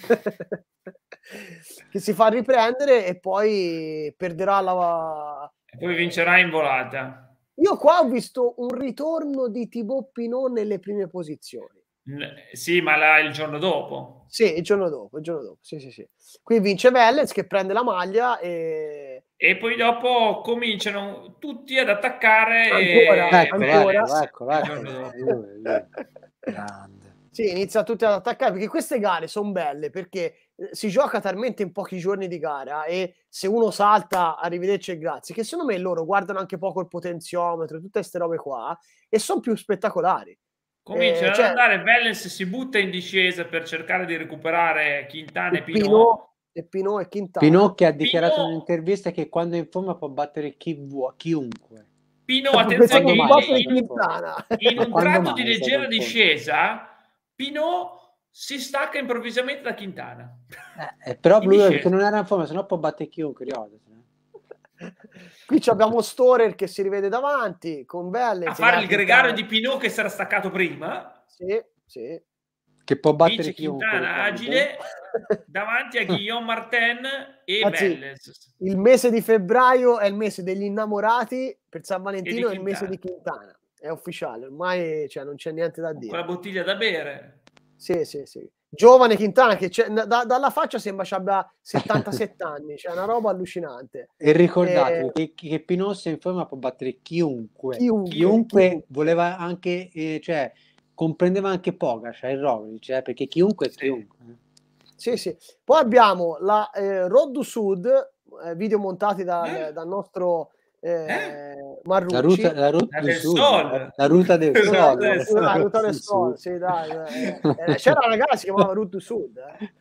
Speaker 1: che si fa riprendere e poi perderà
Speaker 9: e poi vincerà in volata.
Speaker 1: Io qua ho visto un ritorno di Thibaut Pinot nelle prime posizioni.
Speaker 9: Sì, ma il giorno dopo.
Speaker 1: Sì, il giorno dopo. Sì. Qui vince Wellens che prende la maglia e
Speaker 9: poi dopo cominciano tutti ad attaccare
Speaker 1: ancora.
Speaker 5: Ecco. Grande.
Speaker 1: Sì, inizia tutti ad attaccare perché queste gare sono belle perché si gioca talmente in pochi giorni di gara e se uno salta arrivederci e grazie, che secondo me loro guardano anche poco il potenziometro, tutte queste robe qua e sono più spettacolari.
Speaker 9: Comincia ad andare, Wellens si butta in discesa per cercare di recuperare Quintana e Pinot.
Speaker 1: Pinot e Quintana.
Speaker 5: Pinot che ha dichiarato in un'intervista che quando è in forma può battere chiunque.
Speaker 9: Pinot, attenzione, in un tratto di leggera discesa, Pinot si stacca improvvisamente da Quintana.
Speaker 5: Però lui perché non era in forma, sennò può battere chiunque.
Speaker 1: Qui abbiamo Storer che si rivede davanti con Wellens
Speaker 9: a fare il gregario di Pinot che si era staccato prima.
Speaker 1: Sì.
Speaker 5: Che può battere chiunque.
Speaker 9: Quintana agile davanti a Guillaume Martin e Wellens.
Speaker 1: Il mese di febbraio è il mese degli innamorati, per San Valentino è il mese di Quintana. È ufficiale, ormai non c'è niente da dire.
Speaker 9: Con la bottiglia da bere.
Speaker 1: Sì. Giovane Quintana che dalla faccia sembra ci abbia 77 anni, c'è una roba allucinante.
Speaker 5: E ricordatevi che Pinot se in forma può battere chiunque voleva anche, comprendeva anche Pogacar e Roglic, perché chiunque è chiunque.
Speaker 1: Sì. Poi abbiamo la Road du Sud, video montati dal nostro Marrucci.
Speaker 5: La ruta del sol. La ruta del sol.
Speaker 1: La ruta del sol, sì, dai. C'era una gara che si chiamava Route du Sud,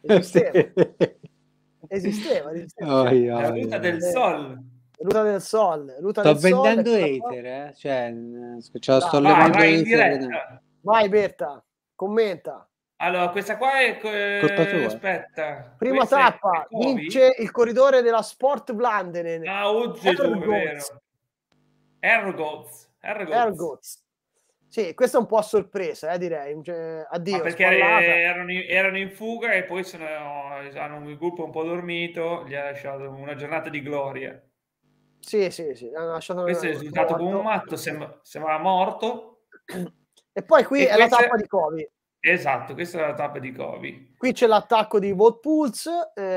Speaker 1: esisteva.
Speaker 9: La ruta del sol.
Speaker 1: Ruta del sol.
Speaker 5: Sto vendendo hater, cioè ce lo sto levando
Speaker 9: vai in diretta.
Speaker 1: Vai Berta, commenta.
Speaker 9: Allora, questa qua è
Speaker 5: colpa tua.
Speaker 9: Aspetta.
Speaker 1: Prima tappa, vince il corridore della Sport Vlaanderen. Ergots. Sì, questa è un po' a sorpresa, direi. Cioè, addio.
Speaker 9: Ma perché erano in fuga e poi hanno il gruppo un po' dormito, gli ha lasciato una giornata di gloria.
Speaker 1: Sì. Hanno lasciato
Speaker 9: questo è risultato come un matto, sembrava morto.
Speaker 1: E poi qui è la tappa di Covi.
Speaker 9: Esatto, questa è la tappa di Covi.
Speaker 1: Qui c'è l'attacco di Wout Poels,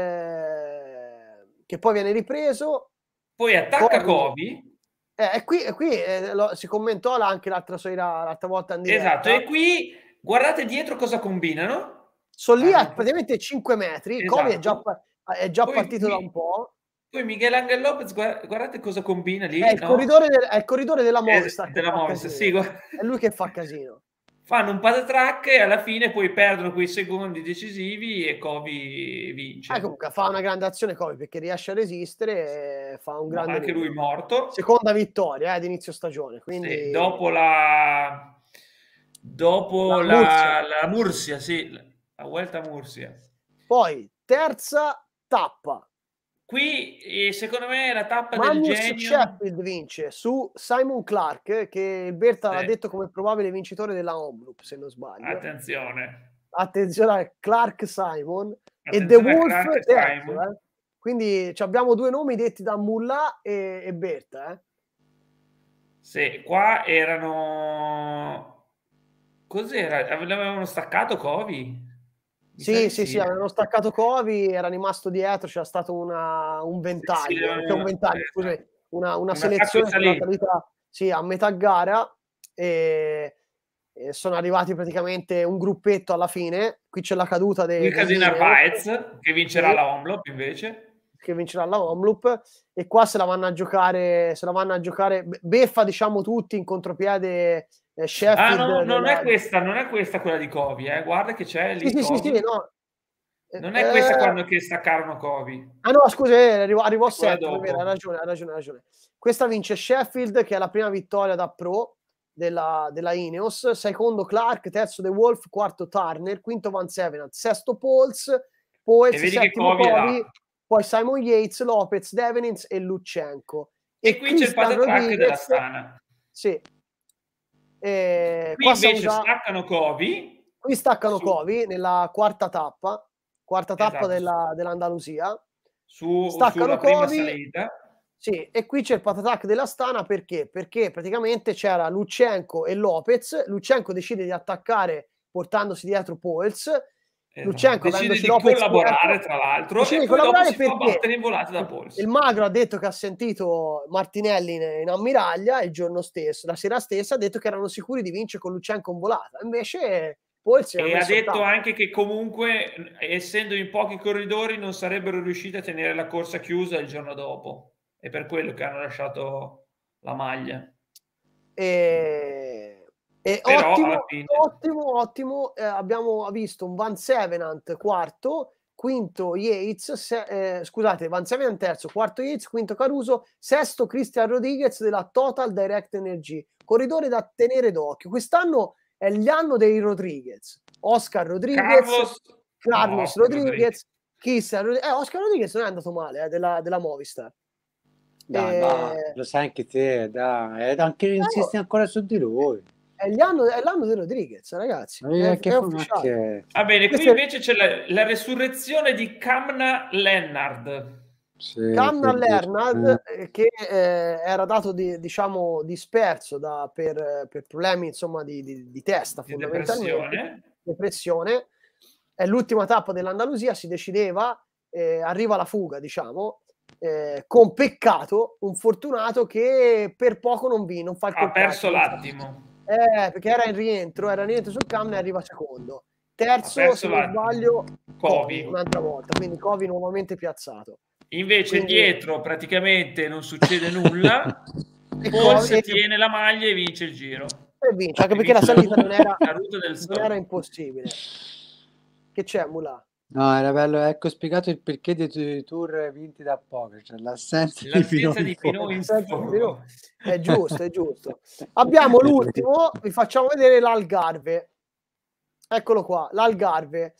Speaker 1: che poi viene ripreso.
Speaker 9: Poi attacca Covi.
Speaker 1: E qui si commentò anche l'altra volta in diretta.
Speaker 9: Esatto, e qui guardate dietro cosa combinano.
Speaker 1: Sono lì a praticamente 5 metri. Esatto. Covi è già partito da un po'.
Speaker 9: Poi Miguel Angel Lopez, guardate cosa combina lì.
Speaker 1: È il corridore della Movistar.
Speaker 9: Sì,
Speaker 1: è lui che fa casino.
Speaker 9: Fanno un patatrack e alla fine poi perdono quei secondi decisivi e Covi vince.
Speaker 1: Comunque fa una grande azione Covi perché riesce a resistere e fa un grande...
Speaker 9: Anche lui morto.
Speaker 1: Seconda vittoria di inizio stagione. Quindi...
Speaker 9: Sì, dopo la Murcia, sì, la Vuelta a Murcia.
Speaker 1: Poi terza tappa.
Speaker 9: Qui secondo me è la tappa
Speaker 1: Magnus
Speaker 9: del genio.
Speaker 1: Sheffield vince su Simon Clark, che Berta l'ha detto come probabile vincitore della Omloop, se non sbaglio.
Speaker 9: Attenzione
Speaker 1: a Clark Simon. E The Wolf terzo, quindi abbiamo due nomi detti da Mullah e Berta.
Speaker 9: Sì, qua erano... Cos'era? Avevano staccato Covi?
Speaker 1: Sì, avevano staccato Covi, era rimasto dietro, c'era stato un ventaglio, scusami, una selezione salita, a metà gara e sono arrivati praticamente un gruppetto alla fine. Qui c'è la caduta dei
Speaker 9: Narvaez, che vincerà la Omloop invece.
Speaker 1: Che vincerà la Omloop, e qua se la vanno a giocare beffa, diciamo, tutti in contropiede. Sheffield
Speaker 9: non è questa quella di Covi, guarda che c'è lì.
Speaker 1: Sì, no.
Speaker 9: Non è questa quando che staccarono Covi.
Speaker 1: No, scusa, arrivò settimo, hai ragione. Questa vince Sheffield, che è la prima vittoria da pro della Ineos, secondo Clark, terzo The Wolf, quarto Turner, quinto Van Sevenant, sesto Poels, settimo Covi, poi Simon Yates, Lopez, Devenins e Lutsenko.
Speaker 9: E qui c'è il patatrack della Astana.
Speaker 1: Sì.
Speaker 9: Qui invece staccano Covi.
Speaker 1: Qui staccano Covi nella quarta tappa dell'Andalusia.
Speaker 9: Staccano Covi.
Speaker 1: Sì, e qui c'è il patatrack dell'Astana perché praticamente c'era Lutsenko e Lopez. Lutsenko decide di attaccare portandosi dietro Poels. Lutsenko
Speaker 9: decide di collaborare tra l'altro e poi dopo si fa battere in volata da Poels.
Speaker 1: Il magro ha detto che ha sentito Martinelli in ammiraglia il giorno stesso, la sera stessa, ha detto che erano sicuri di vincere con Lutsenko in volata, invece Poels
Speaker 9: ha detto anche che comunque, essendo in pochi corridori, non sarebbero riusciti a tenere la corsa chiusa il giorno dopo, è per quello che hanno lasciato la maglia. Però,
Speaker 1: ottimo, abbiamo visto un Van Sevenant quarto, quinto Yates, Van Sevenant terzo, quarto Yates, quinto Caruso, sesto Christian Rodriguez della Total Direct Energy, corridore da tenere d'occhio. Quest'anno è l'anno dei Rodriguez, Oscar Rodriguez, Carlos Rodriguez, Christian Rodriguez. Oscar Rodriguez non è andato male della Movistar.
Speaker 5: Dai, lo sai anche te, dai, anche insisti ancora su di lui.
Speaker 1: È l'anno di Rodriguez, ragazzi. È ufficiale.
Speaker 9: Va bene, qui invece c'è la resurrezione di Kamna Lennard.
Speaker 1: Kamna Lennard, che era dato diciamo disperso per problemi, insomma, di testa, fondamentalmente. Depressione. È l'ultima tappa dell'Andalusia, si decideva, arriva la fuga, diciamo. Con peccato, un fortunato che per poco non fa il colpo.
Speaker 9: Ha perso l'attimo.
Speaker 1: Perché era in rientro sul Kamna e arriva secondo. Terzo, se non sbaglio, Covi un'altra volta, quindi Covi nuovamente piazzato.
Speaker 9: Invece
Speaker 1: Quindi-
Speaker 9: dietro praticamente non succede nulla.
Speaker 1: E
Speaker 9: Forse
Speaker 1: e-
Speaker 9: tiene la maglia e vince il giro.
Speaker 1: e vince, anche
Speaker 9: E
Speaker 1: perché la
Speaker 9: vince
Speaker 1: salita non era,
Speaker 9: la ruta del
Speaker 1: non era
Speaker 9: Sol.
Speaker 1: impossibile. Che c'è, Mulà?
Speaker 5: No, era bello, ecco spiegato il perché dei tour vinti da poco, cioè l'assenza di Pinot in
Speaker 9: Pinot in
Speaker 1: Però,
Speaker 9: fuoco.
Speaker 1: è giusto, è giusto. Abbiamo l'ultimo, vi facciamo vedere l'Algarve. Eccolo qua, l'Algarve.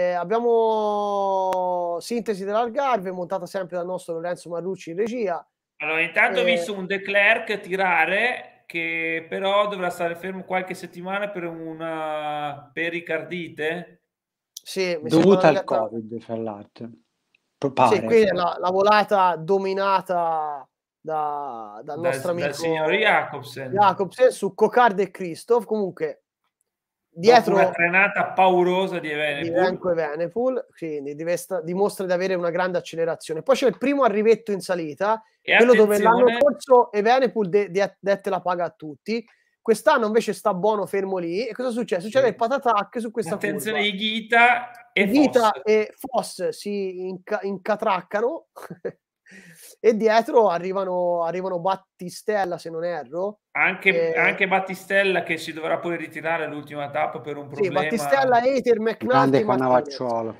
Speaker 1: Abbiamo sintesi dell'Algarve, montata sempre dal nostro Lorenzo Marrucci in regia.
Speaker 9: Allora, intanto ho visto un De Klerk tirare, che però dovrà stare fermo qualche settimana per una pericardite.
Speaker 1: Sì, mi
Speaker 5: dovuta
Speaker 1: sembra
Speaker 5: al Covid, fra l'altro.
Speaker 1: Sì,
Speaker 5: Pare.
Speaker 1: qui è la volata dominata dal nostro amico
Speaker 9: dal signor Jacobsen.
Speaker 1: Jacobsen su Cocarde e Christoph. Comunque
Speaker 9: Dopo
Speaker 1: dietro
Speaker 9: una trenata paurosa di
Speaker 1: di
Speaker 9: Evenepoel.
Speaker 1: Renko Evenepoel, quindi dimostra di avere una grande accelerazione. Poi c'è il primo arrivetto in salita,
Speaker 9: E
Speaker 1: quello dove l'anno
Speaker 9: attenzione,
Speaker 1: scorso Evenepoel dette la paga a tutti. Quest'anno invece sta buono fermo lì. E cosa succede? Succede il patatac su questa
Speaker 9: attenzione
Speaker 1: curva.
Speaker 9: Higuita e
Speaker 1: Ghita
Speaker 9: Foss.
Speaker 1: e Foss si incatraccano e dietro arrivano Battistella, se non erro.
Speaker 9: Anche Battistella che si dovrà poi ritirare all'ultima tappa per un
Speaker 1: Sì,
Speaker 9: problema.
Speaker 1: Battistella, Eiter,
Speaker 5: Grande
Speaker 1: McNulty, Martinez.
Speaker 5: Cannavacciuolo.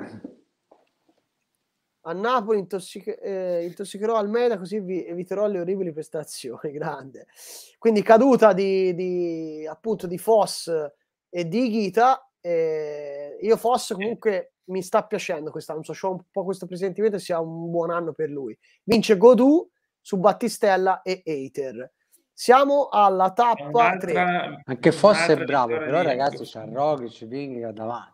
Speaker 1: A Napoli intossicherò Almeida, così eviterò le orribili prestazioni. Grande. Quindi caduta appunto di Foss e di Ghita. Io Foss comunque mi sta piacendo quest'anno, ho un po' questo presentimento sia un buon anno per lui. Vince Godou su Battistella e Eiter. Siamo alla tappa 3.
Speaker 5: Anche Foss è bravo, però ragazzi c'ha Roglic, Vingegaard davanti.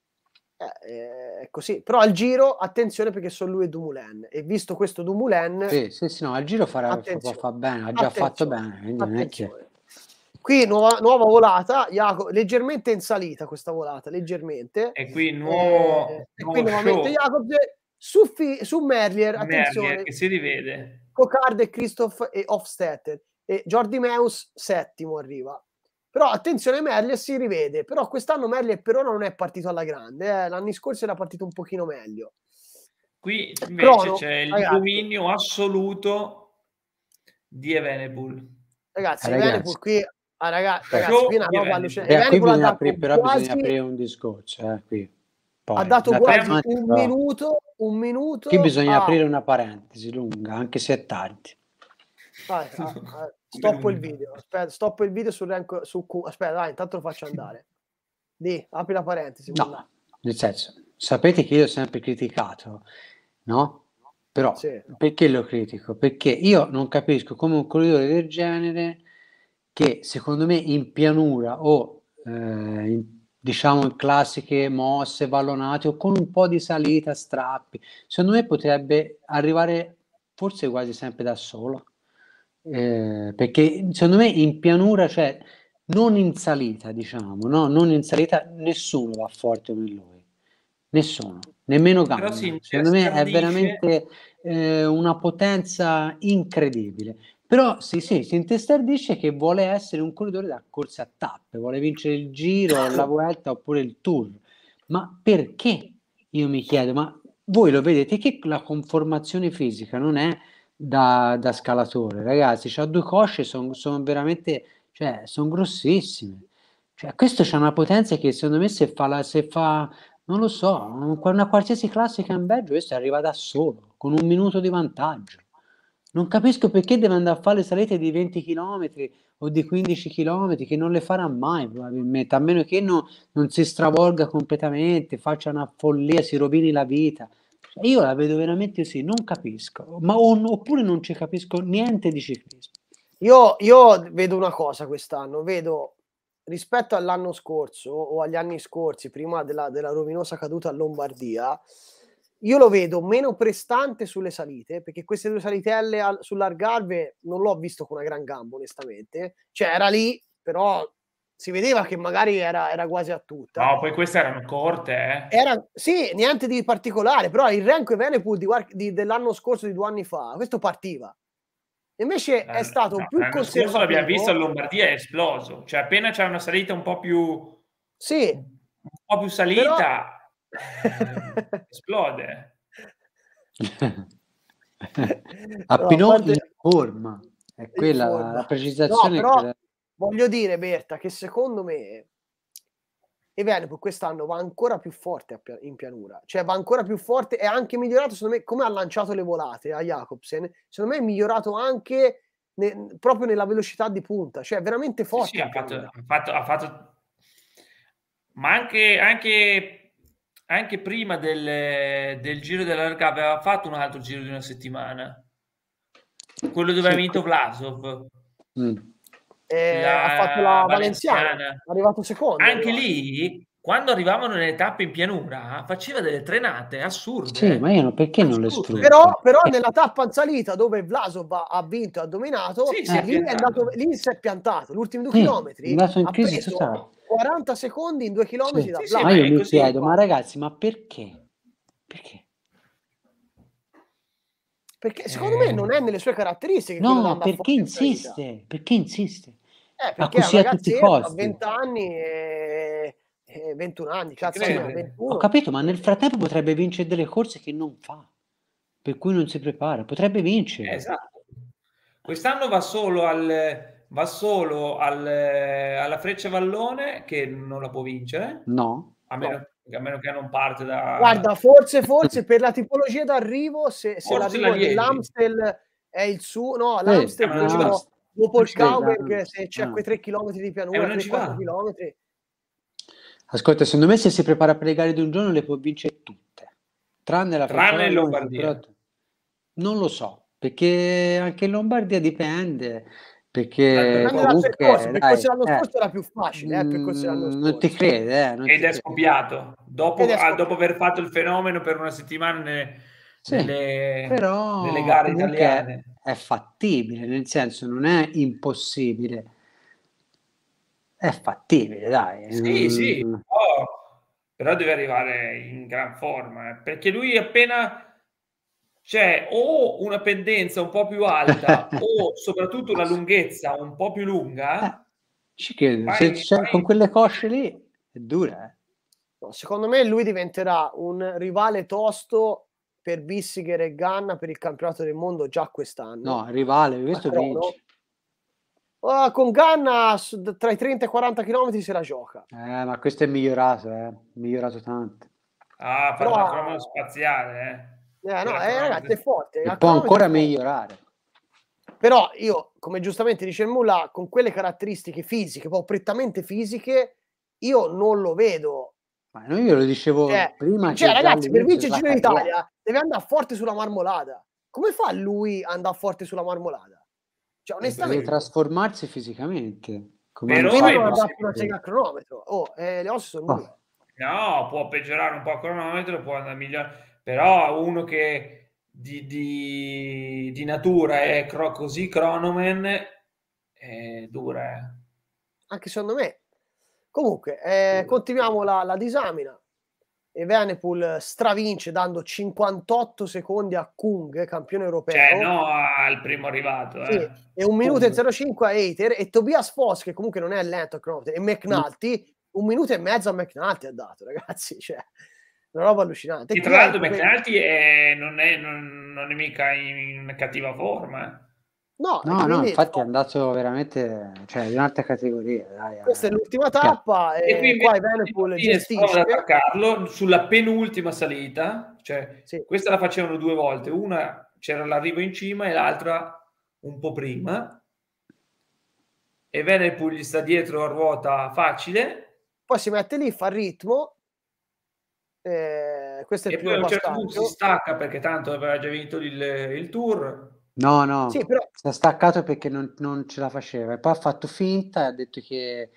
Speaker 1: È così, però al giro attenzione perché sono lui e Dumoulin, e visto questo Dumoulin
Speaker 5: sì, no, al giro fa bene, ha già fatto bene, quindi non è che...
Speaker 1: Qui nuova volata, leggermente in salita questa volata, leggermente,
Speaker 9: e qui nuovamente
Speaker 1: Jacobsen su Merlier, attenzione,
Speaker 9: che si rivede,
Speaker 1: Cocarde e Christoph e Hofstetter, e Jordi Meus settimo arriva. Però attenzione, Merlier si rivede, però quest'anno Merlier per ora non è partito alla grande, l'anno scorso era partito un pochino meglio.
Speaker 9: Qui invece c'è il dominio assoluto di Evenepoel.
Speaker 1: Ragazzi, Evenepoel qui, ragazzi, qui una roba
Speaker 5: allucinante. Qui bisogna aprire un discorso, qui. Poi,
Speaker 1: ha dato quasi un minuto.
Speaker 5: Qui bisogna aprire una parentesi lunga, anche se è tardi.
Speaker 1: Stoppo il video. Aspetta, stoppo il video aspetta, dai, intanto lo faccio andare. Apri la parentesi.
Speaker 5: No, nel senso, sapete che io ho sempre criticato, no? Però, sì. Perché lo critico? Perché io non capisco come un corridore del genere, che secondo me in pianura o diciamo in classiche mosse, vallonate o con un po' di salita, strappi, secondo me potrebbe arrivare forse quasi sempre da solo. Perché secondo me in pianura, cioè non in salita, diciamo, no? Non in salita, nessuno va forte come lui, nessuno, nemmeno Ganna. Secondo me è veramente una potenza incredibile. Però si intestardisce che vuole essere un corridore da corsa a tappe, vuole vincere il Giro, la Vuelta oppure il Tour. Ma perché? Io mi chiedo, ma voi lo vedete che la conformazione fisica non è da scalatore, ragazzi, c'ha due cosce, sono veramente, cioè, sono grossissime. Cioè, questo c'ha una potenza che secondo me se fa, non lo so, una qualsiasi classica in Belgio, questo arriva da solo, con un minuto di vantaggio. Non capisco perché deve andare a fare le salite di 20 km o di 15 km, che non le farà mai probabilmente, a meno che non si stravolga completamente, faccia una follia, si rovini la vita. Io la vedo veramente così, non capisco, oppure non ci capisco niente di ciclismo.
Speaker 1: Io vedo una cosa quest'anno, vedo rispetto all'anno scorso o agli anni scorsi, prima della rovinosa caduta a Lombardia, io lo vedo meno prestante sulle salite, perché queste due salitelle sull'Algarve non l'ho visto con una gran gamba, onestamente. Cioè era lì, però si vedeva che magari era quasi a tutta.
Speaker 9: No, poi queste erano corte,
Speaker 1: sì, niente di particolare, però il Renko Evenepoel dell'anno scorso, di 2 anni fa, questo partiva. Invece è stato più
Speaker 9: conservativo. L'anno scorso l'abbiamo visto a Lombardia, è esploso. Cioè appena c'è una salita un po' più salita, esplode.
Speaker 5: A
Speaker 1: No,
Speaker 5: Pinot
Speaker 1: parte...
Speaker 5: in forma, è quella
Speaker 1: forma.
Speaker 5: la precisazione.
Speaker 1: No, però
Speaker 5: quella...
Speaker 1: voglio dire, Berta, che secondo me Evenepoel quest'anno va ancora più forte in pianura, cioè va ancora più forte, è anche migliorato secondo me come ha lanciato le volate a Jakobsen, secondo me è migliorato anche proprio nella velocità di punta, cioè è veramente forte.
Speaker 9: Sì, ha fatto ma anche prima del Giro dell'Algarve aveva fatto un altro giro di una settimana, quello dove ha vinto Vlasov.
Speaker 1: Ha fatto la Valenziana, è arrivato secondo.
Speaker 9: Anche lì, quando arrivavano nelle tappe in pianura, faceva delle trenate assurde.
Speaker 5: Sì, ma io perché non le sfrutto?
Speaker 1: Però nella tappa in salita dove Vlasov ha vinto, ha dominato, lì si è piantato. Gli ultimi 2 chilometri ha preso 40 secondi in 2 chilometri da Vlasov.
Speaker 5: Ma io mi chiedo, ma ragazzi, ma perché?
Speaker 1: Perché secondo me non è nelle sue caratteristiche.
Speaker 5: No, perché insiste? Perché
Speaker 1: è un ragazzetto, ha 20 anni e 21 anni, cazzo, 21.
Speaker 5: Ho capito, ma nel frattempo potrebbe vincere delle corse che non fa, per cui non si prepara, potrebbe vincere.
Speaker 9: Esatto. Quest'anno va solo alla Freccia Vallone, che non la può vincere.
Speaker 5: No.
Speaker 9: A meno che non parte da...
Speaker 1: Guarda, forse per la tipologia d'arrivo, se l'arrivo dell'Amstel è il suo... No, l'Amstel dopo il Kauberg, se c'è quei 3 km di pianura, 3-4 km...
Speaker 5: Ascolta, secondo me se si prepara per le gare di un giorno le può vincere tutte, tranne
Speaker 9: in Lombardia.
Speaker 5: Non lo so, perché anche in Lombardia dipende, perché comunque
Speaker 1: percorso l'anno scorso era più facile,
Speaker 5: non ti crede,
Speaker 9: ed è scoppiato dopo aver fatto il fenomeno per una settimana nelle gare italiane.
Speaker 5: È fattibile, nel senso non è impossibile, è fattibile, dai.
Speaker 9: Sì, però deve arrivare in gran forma, perché lui appena c'è o una pendenza un po' più alta o soprattutto una lunghezza un po' più lunga,
Speaker 5: ci credo, con quelle cosce lì è dura.
Speaker 1: No, secondo me lui diventerà un rivale tosto per Bissiger e Ganna per il campionato del mondo già quest'anno.
Speaker 5: No, rivale, questo vince.
Speaker 1: Con Ganna tra i 30 e i 40 km se la gioca.
Speaker 5: Ma questo è migliorato tanto.
Speaker 9: Fa una crono spaziale,
Speaker 1: ragazzi, è forte.
Speaker 5: E può ancora migliorare.
Speaker 1: Però io, come giustamente dice il Mulla, con quelle caratteristiche fisiche, proprio prettamente fisiche, io non lo vedo.
Speaker 5: Ma io lo dicevo prima.
Speaker 1: Ragazzi, per vincere il Giro d'Italia deve andare forte sulla Marmolada. Come fa lui ad andare forte sulla Marmolada? Cioè, onestamente,
Speaker 5: deve trasformarsi fisicamente.
Speaker 1: Però non andare una sega a cronometro. Le ossa sono due.
Speaker 9: No, può peggiorare un po' il cronometro, può andare migliore. Però uno che di natura è così cronoman è dura.
Speaker 1: Anche secondo me. Comunque, continuiamo la disamina. Evenepoel stravince dando 58 secondi a Kung, campione europeo.
Speaker 9: Cioè, no al primo arrivato.
Speaker 1: Sì, e 1 minuto e 05 a Eiter, e Tobias Foss, che comunque non è lento a cronometro, e McNulty, 1 minuto e mezzo a McNulty ha dato, ragazzi. Cioè, una roba allucinante.
Speaker 9: E tra l'altro McNulty non è mica in una cattiva forma.
Speaker 5: No, infatti è andato veramente, cioè, di un'altra categoria. Dai,
Speaker 1: questa è l'ultima tappa e qui qua Evenepoel gestisce
Speaker 9: ad attaccarlo sulla penultima salita, cioè questa la facevano 2 volte, una c'era l'arrivo in cima e l'altra un po' prima. Evenepoel gli sta dietro a ruota facile,
Speaker 1: poi si mette lì, fa il ritmo, questo è il primo
Speaker 9: poi a un certo
Speaker 1: passaggio.
Speaker 9: punto si stacca perché tanto aveva già vinto il Tour.
Speaker 5: No,
Speaker 1: sì, però...
Speaker 5: si è staccato perché non ce la faceva e poi ha fatto finta e ha detto che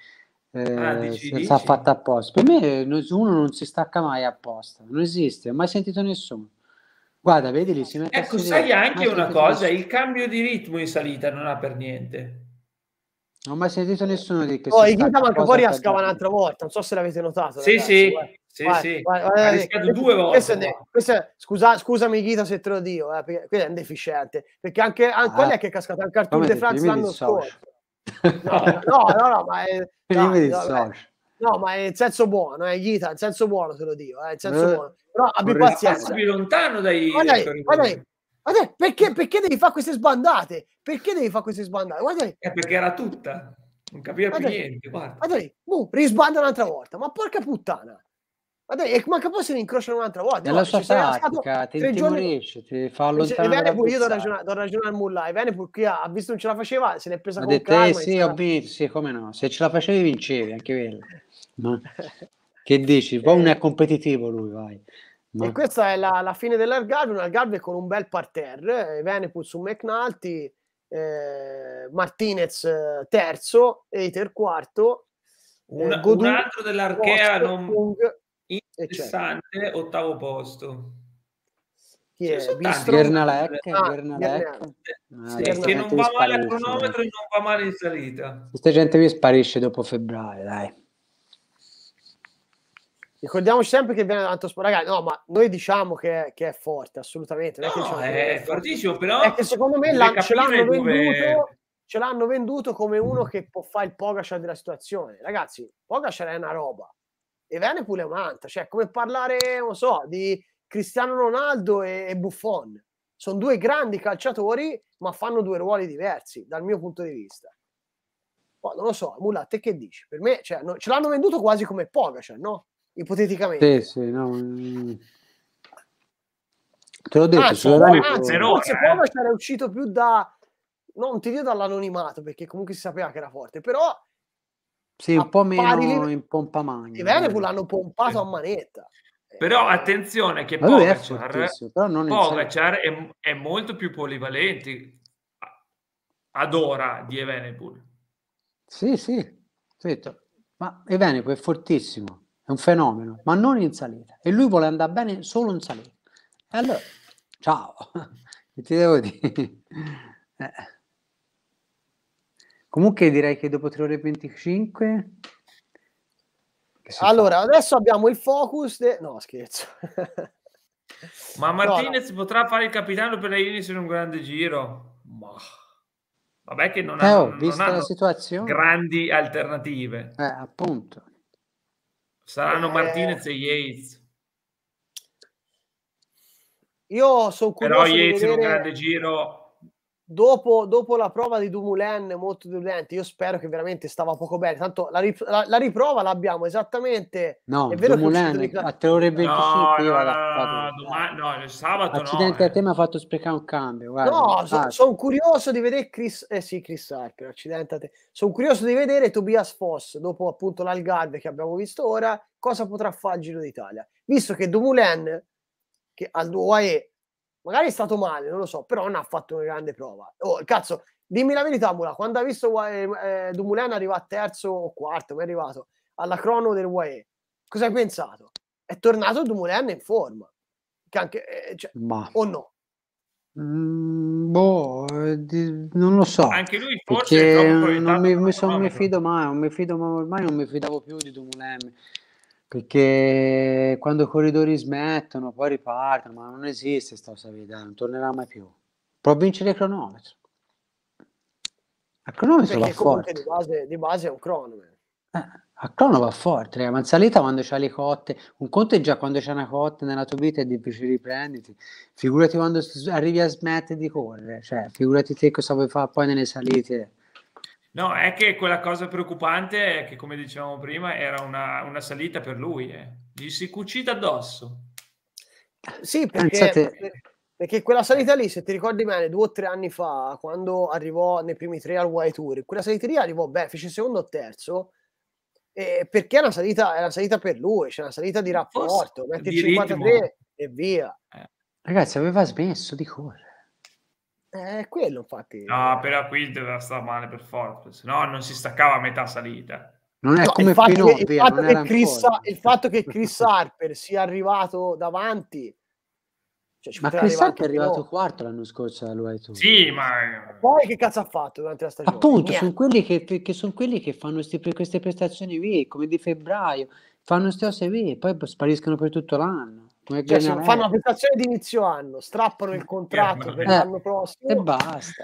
Speaker 5: si è fatta apposta. Per me uno non si stacca mai apposta, non esiste, ho mai sentito nessuno. Guarda, vedi lì, si mette
Speaker 9: sai anche una cosa, il cambio di ritmo in salita non ha per niente.
Speaker 5: Non ho mai sentito nessuno di che
Speaker 1: Ghita manca poi riascava un'altra volta, non so se l'avete notato.
Speaker 9: Sì, ha rischiato 2 volte.
Speaker 1: Scusami Ghita se te lo dico, perché quello è un deficiente, perché anche quello è che è cascato anche al Tour de France l'anno scorso. No, ma è in senso buono, Ghita, in senso buono te lo dico, in senso buono. Però abbi pazienza.
Speaker 9: Più lontano dai...
Speaker 1: Perché devi fare queste sbandate? Perché devi fare queste sbandate? Guarda lì.
Speaker 9: Perché era tutta, non capiva più niente.
Speaker 1: Guarda lì, risbanda un'altra volta. Ma porca puttana! Guarda lì, manca poi se ne incrociano un'altra volta.
Speaker 5: Nella sua tattica, ti intimorisce, ti fa allontanare.
Speaker 1: Io do ragione al Mullai. Venepul qui ha visto non ce la faceva, se l'è presa con
Speaker 5: calma.
Speaker 1: calma.
Speaker 5: Sì, ho vinto, sì, come no. Se ce la facevi vincevi, anche quello. Ma che dici? Poi non è competitivo lui, vai.
Speaker 1: E questa è la fine dell'Algarve, un Algarve con un bel parterre, Venepul su McNulty, Martinez terzo, Eiter quarto,
Speaker 9: un altro dell'Archea non interessante, ottavo posto.
Speaker 1: Chi è?
Speaker 5: Gernalec,
Speaker 9: che non va male al cronometro e non va male in salita.
Speaker 5: Questa gente vi sparisce dopo febbraio, dai.
Speaker 1: Ricordiamoci sempre che viene tanto ragazzi, no, ma noi diciamo che è forte, assolutamente. Non
Speaker 9: no, è fortissimo, però
Speaker 1: è che secondo me ce l'hanno venduto come uno che può fare il Pogacar della situazione. Ragazzi, Pogacar è una roba e Venepul è un'altra, cioè come parlare, non so, di Cristiano Ronaldo e Buffon. Sono due grandi calciatori, ma fanno due ruoli diversi dal mio punto di vista. Poi non lo so, Mulla, te che dici? Per me, cioè, ce l'hanno venduto quasi come Pogacar, no? Ipoteticamente.
Speaker 5: Sì, no. Te l'ho detto,
Speaker 1: forse Pogacar è uscito più non ti dico dall'anonimato, perché comunque si sapeva che era forte, però
Speaker 5: sì, un po' meno in pompa magna.
Speaker 1: I Venepul l'hanno pompato a manetta.
Speaker 9: Però attenzione che Pogacar è molto più polivalente ad ora di Evenepoel.
Speaker 5: Sì, ma Evenepoel è fortissimo, è un fenomeno, ma non in salita. E lui vuole andare bene solo in salita. E allora, ciao, che ti devo dire? Comunque direi che dopo 3 ore e 25...
Speaker 1: Allora, adesso abbiamo il focus no, scherzo.
Speaker 9: Ma Martinez potrà fare il capitano per Ineos in un grande giro? Vabbè che non hanno
Speaker 5: la situazione,
Speaker 9: grandi alternative.
Speaker 5: Appunto.
Speaker 9: Saranno Martinez e Yates.
Speaker 1: Io sono curioso
Speaker 9: però Yates
Speaker 1: di vedere...
Speaker 9: in un grande giro...
Speaker 1: Dopo la prova di Dumoulin molto deludente, io spero che veramente stava poco bene, tanto la riprova l'abbiamo esattamente.
Speaker 5: No,
Speaker 1: è vero
Speaker 5: Dumoulin a 3 ore e 25
Speaker 9: no, il sabato
Speaker 5: accidente a te mi ha fatto sprecare un cambio,
Speaker 1: guarda. No, sono curioso di vedere Chris Harper, accidente a te. Sono curioso di vedere Tobias Foss dopo appunto l'Algarve che abbiamo visto ora, cosa potrà fare al Giro d'Italia, visto che Dumoulin che al UAE magari è stato male, non lo so, però non ha fatto una grande prova. Cazzo, dimmi la verità, Mula, quando ha visto Dumoulin arrivare terzo o quarto, mi è arrivato alla crono del UAE, cosa hai pensato? È tornato Dumoulin in forma, che anche, o no?
Speaker 5: Non lo so.
Speaker 9: Anche lui forse
Speaker 5: non mi fido mai, ormai non mi fidavo più di Dumoulin. Perché quando i corridori smettono poi ripartono, ma non esiste sta cosa vita, non tornerà mai più. Può vincere il cronometro. Il cronometro va forte.
Speaker 1: Di base è un cronometro.
Speaker 5: A crono va forte, ma in salita quando c'hai le cotte, un conto è già quando c'è una cotta nella tua vita è difficile riprenderti, figurati quando arrivi a smettere di correre, cioè figurati te cosa vuoi fare poi nelle salite.
Speaker 9: No, è che quella cosa preoccupante è che, come dicevamo prima, era una salita per lui. Gli si cucita addosso.
Speaker 1: Sì, perché quella salita lì, se ti ricordi bene, 2 o 3 anni fa, quando arrivò nei primi 3 al World Tour, quella salita lì arrivò, fece secondo o terzo, perché è una salita per lui, c'è una salita di rapporto, metti il 53 ritmo. E via.
Speaker 5: Ragazzi, aveva smesso di correre.
Speaker 1: Quello infatti.
Speaker 9: No, però qui doveva stare male per forza, se no non si staccava a metà salita.
Speaker 5: Non è come
Speaker 1: il fatto che Chris Harper sia arrivato davanti.
Speaker 5: Ma Chris Harper è arrivato quarto l'anno scorso all'World Tour.
Speaker 9: Sì, ma
Speaker 1: poi che cazzo ha fatto durante la stagione?
Speaker 5: Appunto, sono quelli che fanno queste prestazioni qui, come di febbraio, fanno queste cose qui e poi spariscono per tutto l'anno.
Speaker 1: Fanno una prestazione di inizio anno, strappano il contratto per l'anno prossimo
Speaker 5: e basta.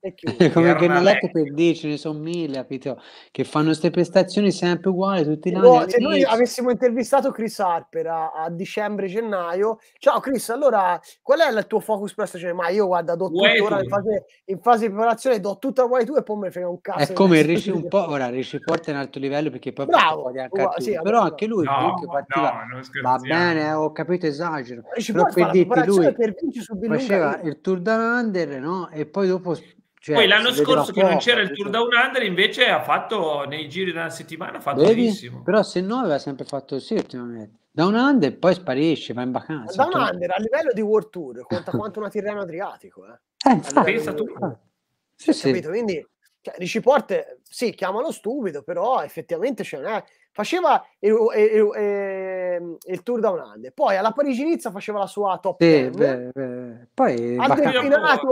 Speaker 1: e chiude.
Speaker 5: Come Ghennaletto, per dire, ce ne sono 1000, capito? Che fanno queste prestazioni sempre uguali tutti gli anni.
Speaker 1: Se noi avessimo intervistato Chris Harper a dicembre-gennaio, ciao Chris, allora qual è il tuo focus prestazione? Ma io guarda, do tuttora in fase di preparazione, do tutta uguale tu e poi me ne frega un cazzo.
Speaker 5: È come Ricci un po', ora Ricci Porta è in alto livello perché poi
Speaker 1: bravo,
Speaker 5: sì, però anche lui comunque partiva, va bene, ho capito, esagero. Però per dirti, lui faceva il Tour Down Under, no? E poi dopo... Cioè,
Speaker 9: poi l'anno scorso che non c'era il Tour Down Under, invece ha fatto nei giri della settimana, ha fatto benissimo.
Speaker 5: Però se no aveva sempre fatto così ultimamente. Down Under poi sparisce, va in vacanza.
Speaker 1: Down Under a livello di World Tour conta quanto una Tirreno Adriatico.
Speaker 9: Pensa tu.
Speaker 5: Sì, sì.
Speaker 1: Capito? Quindi Ricci Porte, sì, chiamalo stupido, però effettivamente faceva il Tour Down Under, poi alla Parigi-Nizza faceva la sua top 10,
Speaker 5: poi
Speaker 1: al delfinato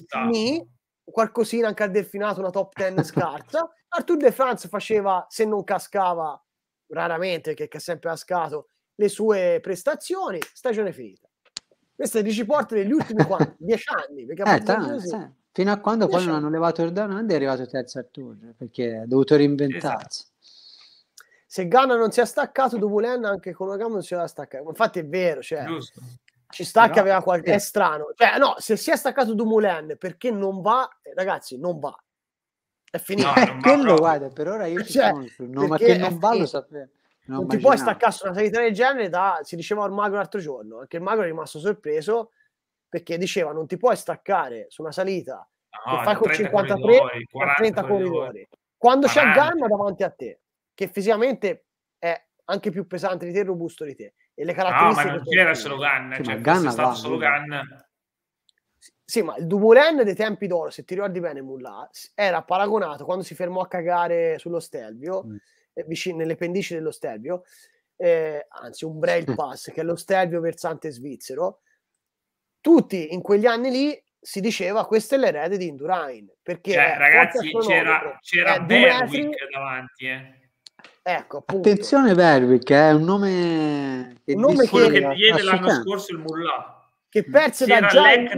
Speaker 1: qualcosina anche al delfinato, una top 10 scarsa. Al Tour de France faceva, se non cascava raramente, che è sempre cascato, le sue prestazioni. Stagione finita. Questo è Ricci Porte degli ultimi 10 anni, perché
Speaker 5: fino a quando poi non hanno levato il Down Under, è arrivato terzo al Tour, perché ha dovuto reinventarsi.
Speaker 1: Se Ganna non si è staccato, Dumoulin anche con una gamba non si era staccato. Infatti è vero, cioè, ci sta che aveva qualche... È strano. Cioè, no, se si è staccato Dumoulin perché non va, ragazzi, non va. È finito.
Speaker 5: Quello, guarda, per ora io ci sono. No, ma che non va lo sapevo.
Speaker 1: Non ti puoi staccare su una salita del genere si diceva al Mago l'altro giorno. Anche il Mago è rimasto sorpreso perché diceva non ti puoi staccare su una salita che fai con 53 a 30 corridori. Quando c'è Ganna davanti a te, che fisicamente è anche più pesante di te e robusto di te. E le caratteristiche
Speaker 9: ma non c'era solo Ganna,
Speaker 5: sì,
Speaker 9: cioè
Speaker 5: Ganna
Speaker 9: stato solo Ganna.
Speaker 1: Sì, ma il Dumoulin dei tempi d'oro, se ti ricordi bene, Mullah, era paragonato quando si fermò a cagare sullo Stelvio, vicino nelle pendici dello Stelvio, anzi un Braille Pass, che è lo Stelvio versante svizzero. Tutti in quegli anni lì si diceva questo è l'erede di Indurain, perché
Speaker 9: ragazzi c'era Berwick davanti,
Speaker 1: Ecco, appunto.
Speaker 5: Attenzione Berwick, è un nome che
Speaker 9: quello che diede l'anno scorso il Mullah,
Speaker 1: che perse da Giant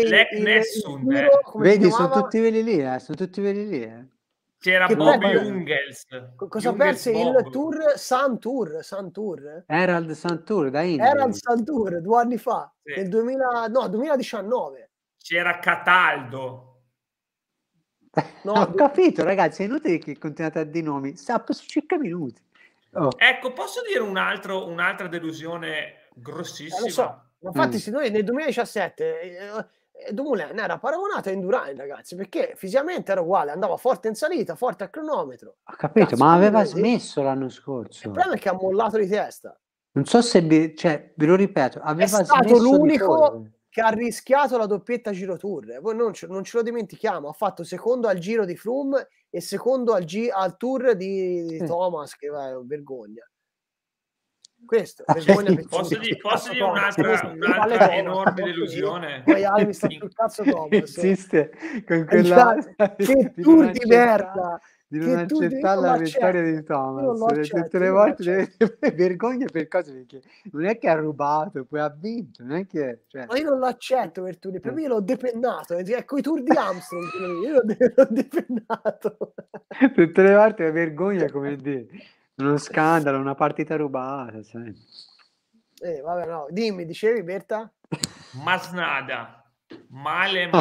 Speaker 5: vedi, sono tutti quelli lì, sono tutti quelli lì.
Speaker 9: C'era Bobby Ungels.
Speaker 1: Cosa perse il Tour? Sun Tour?
Speaker 5: Herald Sun Tour, da India.
Speaker 1: Herald Sun Tour 2 anni fa, nel 2019.
Speaker 9: C'era Cataldo.
Speaker 5: No, ho capito, ragazzi, è inutile che continuate a dire nomi, sta per 5 minuti.
Speaker 9: Ecco, posso dire un'altra delusione grossissima?
Speaker 1: Lo so. Infatti, se noi nel 2017 Dumoulin era paragonato a Indurain, ragazzi, perché fisicamente era uguale, andava forte in salita, forte al cronometro.
Speaker 5: Ho capito, ma aveva smesso l'anno scorso.
Speaker 1: Il problema è che ha mollato di testa.
Speaker 5: Non so se ve lo ripeto, aveva
Speaker 1: è stato l'unico che ha rischiato la doppietta Giro Tour. Voi non ce lo dimentichiamo, ha fatto secondo al Giro di Froome e secondo al Tour di Thomas, che va, vergogna. Questo
Speaker 9: posso dire un'altra enorme delusione.
Speaker 1: Poi mi sta sul cazzo Thomas.
Speaker 5: Insiste con quella
Speaker 1: che Tour di merda,
Speaker 5: di non accettare la vittoria di Thomas tutte le volte vergogna per cose, perché non è che ha rubato, poi ha vinto, non è che
Speaker 1: ma io non lo accetto per Tour, per me l'ho depennato, ecco i Tour di Armstrong io l'ho depennato
Speaker 5: tutte le volte, è vergogna, come dire, uno scandalo, una partita rubata, sai.
Speaker 1: Vabbè, no, dimmi, dicevi Berta?
Speaker 9: Masnada, male.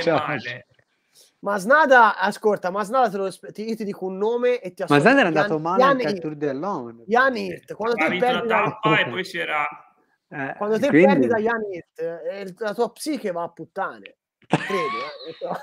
Speaker 1: Masnada, ascolta, Masnada io ti dico un nome e ti ascolto.
Speaker 5: Masnada era andato male anche al Tour dell'On.
Speaker 1: Jan Hirt, quando
Speaker 9: te perdi la tappa e poi c'era
Speaker 1: quando te perdi da Jan Hirt, la tua psiche va a puttane, credo.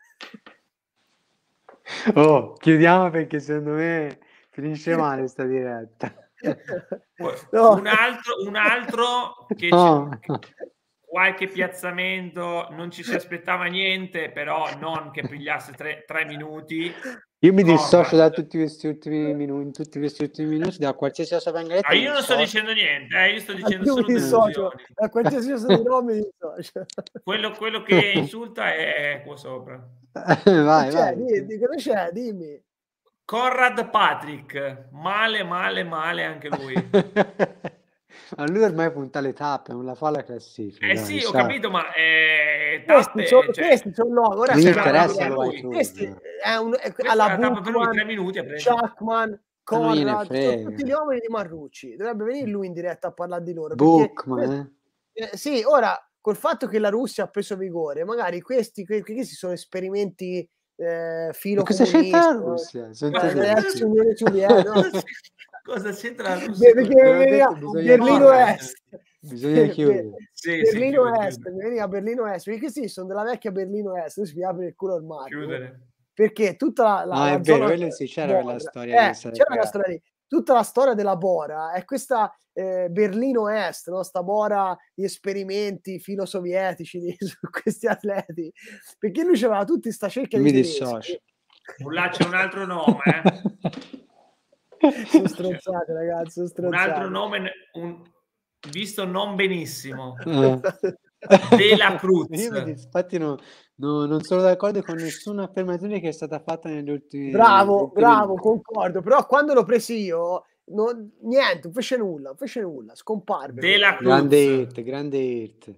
Speaker 5: Chiudiamo perché secondo me finisce male sta diretta.
Speaker 9: Un altro che qualche piazzamento non ci si aspettava niente, però non che pigliasse 3 minuti.
Speaker 5: Io mi dissocio da tutti questi ultimi minuti, da qualsiasi cosa venga detto.
Speaker 9: Io non sto dicendo niente, io sto dicendo solo delusioni.
Speaker 1: Da qualsiasi cosa mi dissocio.
Speaker 9: Quello che insulta è qua sopra.
Speaker 5: Vai.
Speaker 1: Cosa c'è? Dimmi.
Speaker 9: Conrad Patrick, male anche lui.
Speaker 5: Ma lui ormai punta le tappe, non la fa la classifica. Dai,
Speaker 9: sì, ho
Speaker 5: sa.
Speaker 9: capito, ma
Speaker 1: Questi sono no, ora
Speaker 5: Non
Speaker 1: si
Speaker 5: gli
Speaker 1: chiamano
Speaker 5: interessa, lo vai tu.
Speaker 1: questi
Speaker 9: questa
Speaker 1: alla
Speaker 9: è la tappa per lui, 3
Speaker 1: Bookman,
Speaker 9: minuti a prendere.
Speaker 1: Chuckman,
Speaker 5: Ma non gliene
Speaker 1: Conrad, sono
Speaker 5: frega.
Speaker 1: tutti gli uomini di Marrucci. Dovrebbe venire lui in diretta a parlare di loro.
Speaker 5: Bookman,
Speaker 1: sì, ora col fatto che la Russia ha preso vigore, magari questi sono esperimenti filo
Speaker 5: cosa c'entra la
Speaker 1: comunista,
Speaker 5: Russia? Sono
Speaker 1: ex Unione Sovietica, no?
Speaker 9: Cosa c'entra la Russia?
Speaker 1: Perché veniva Berlino Est.
Speaker 5: Bisogna chiudere.
Speaker 1: Berlino Est, veniva Berlino Est, perché sì, sono della vecchia Berlino Est, lui si apre il culo al marco. Perché tutta la
Speaker 5: è vero, quello sì, c'era quella storia
Speaker 1: c'era la storia lì. Tutta la storia della Bora è questa Berlino Est, no? Sta Bora, gli esperimenti filo-sovietici su questi atleti, perché lui c'aveva tutti sta cerchia di tedeschi.
Speaker 9: Là c'è un altro nome,
Speaker 1: Sono stronzate, ragazzi, sono stronzate.
Speaker 9: Un altro nome, visto non benissimo. Dela Cruz.
Speaker 5: Infatti non sono d'accordo con nessuna affermazione che è stata fatta negli ultimi
Speaker 1: bravo, concordo, però quando l'ho presi io niente, non fece nulla, scomparve.
Speaker 9: Dela Cruz.
Speaker 5: Grande hit.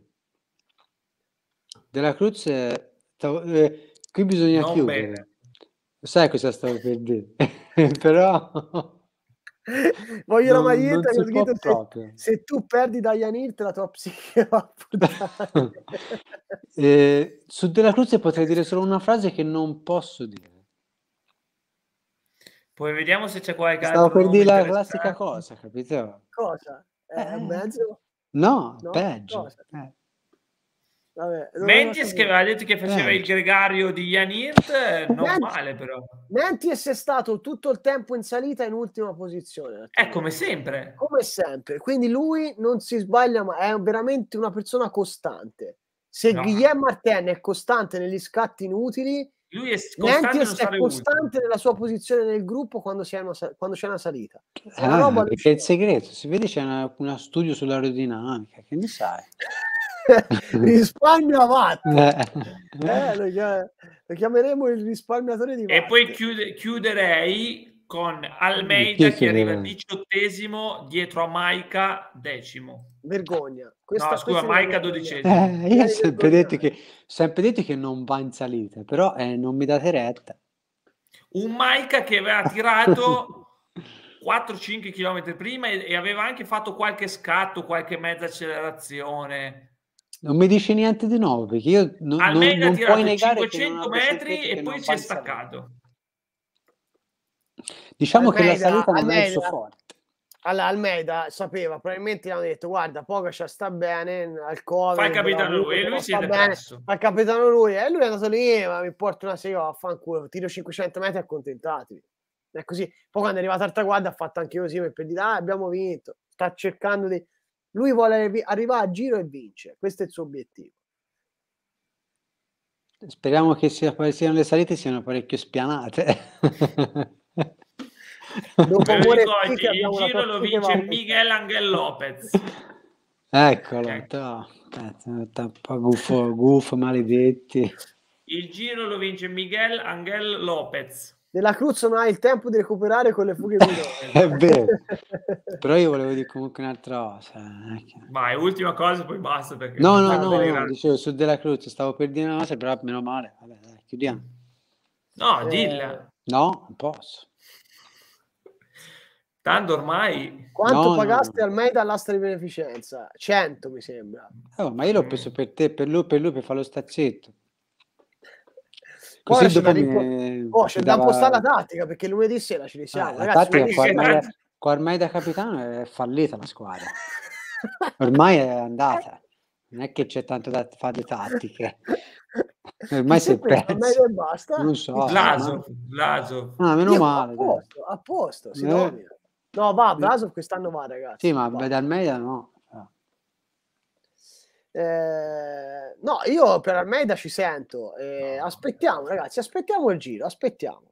Speaker 5: Dela Cruz qui bisogna
Speaker 9: non
Speaker 5: chiudere.
Speaker 9: Bene.
Speaker 5: Sai cosa stavo per dire? Però
Speaker 1: voglio la maglietta
Speaker 5: non
Speaker 1: che ho scritto se tu perdi da Yanir la tua psiche va a
Speaker 5: su Dela Cruz potrei dire solo una frase che non posso dire.
Speaker 9: Poi vediamo se c'è qualche
Speaker 5: altro. Stavo per dire la
Speaker 9: classica
Speaker 5: cosa, capito?
Speaker 1: Cosa? Mezzo?
Speaker 5: No, peggio.
Speaker 1: Vabbè,
Speaker 9: Mentis che aveva detto che faceva il gregario di Janirt, non male però.
Speaker 1: Mentis è stato tutto il tempo in salita in ultima posizione.
Speaker 9: Come sempre.
Speaker 1: Come sempre. Quindi lui non si sbaglia, ma è veramente una persona costante. Se Guillaume Martin è costante negli scatti inutili,
Speaker 9: lui è costante,
Speaker 1: Mentis è costante nella sua posizione nel gruppo quando c'è una salita. È una
Speaker 5: roba perché è il segreto. Si vede c'è una studio sull'aerodinamica, che ne sai?
Speaker 1: Risparmio Watt. Lo chiameremo il risparmiatore di Watt.
Speaker 9: E poi chiuderei con Almeida che arriva 18° dietro a Maika 10°.
Speaker 1: Vergogna.
Speaker 9: Maika 12°.
Speaker 5: Io ho sempre detto che non va in salita, però non mi date retta.
Speaker 9: Un Maika che aveva tirato 4-5 km prima e aveva anche fatto qualche scatto, qualche mezza accelerazione.
Speaker 5: Non mi dice niente di nuovo, perché io non puoi negare
Speaker 9: 500 metri e poi si è staccato.
Speaker 5: Diciamo Almeida, che la salita non è il suo forte.
Speaker 1: Almeida sapeva, probabilmente gli hanno detto guarda, Pogacar sta bene al Covid,
Speaker 9: fa il capitano lui e lui si è depresso.
Speaker 1: Fa il capitano lui e lui è andato lì, ma mi porta una serie, affanculo, tiro 500 metri, accontentatevi. È così. Poi quando è arrivato al traguardo ha fatto anche così per dire abbiamo vinto, sta cercando di... Lui vuole arrivare a giro e vince, questo è il suo obiettivo.
Speaker 5: Speriamo che siano le salite siano parecchio spianate.
Speaker 1: Dopo
Speaker 9: il giro lo vince Miguel Angel Lopez.
Speaker 5: Eccolo, un po' gufo, maledetti.
Speaker 9: Il giro lo vince Miguel Angel Lopez.
Speaker 1: Della Cruz non ha il tempo di recuperare con le fughe
Speaker 5: è vero, però io volevo dire comunque un'altra cosa.
Speaker 9: Vai, ultima cosa, poi basta. Perché
Speaker 5: no, dicevo su Dela Cruz, stavo per dire una cosa, però meno male. Vabbè, dai, chiudiamo.
Speaker 9: No, dilla.
Speaker 5: No, non posso.
Speaker 9: Tanto ormai...
Speaker 1: Quanto pagaste Almeida all'asta di beneficenza? 100 mi sembra.
Speaker 5: Ma io l'ho preso per te, per lui per fare lo stazzetto.
Speaker 1: Così dopo c'è da impostare la tattica, perché lunedì sera ci risiamo.
Speaker 5: Ragazzi, con Almeida capitano è fallita la squadra. Ormai è andata. Non è che c'è tanto da fare di tattiche. Ormai si è perso.
Speaker 1: E basta.
Speaker 5: Non so.
Speaker 9: Vlasov.
Speaker 5: Meno male.
Speaker 1: A posto, si domina. No, va, Vlasov quest'anno va, ragazzi.
Speaker 5: Sì, ma Almeida no.
Speaker 1: No, io per Almeida ci sento. Aspettiamo, ragazzi, aspettiamo il giro. Aspettiamo.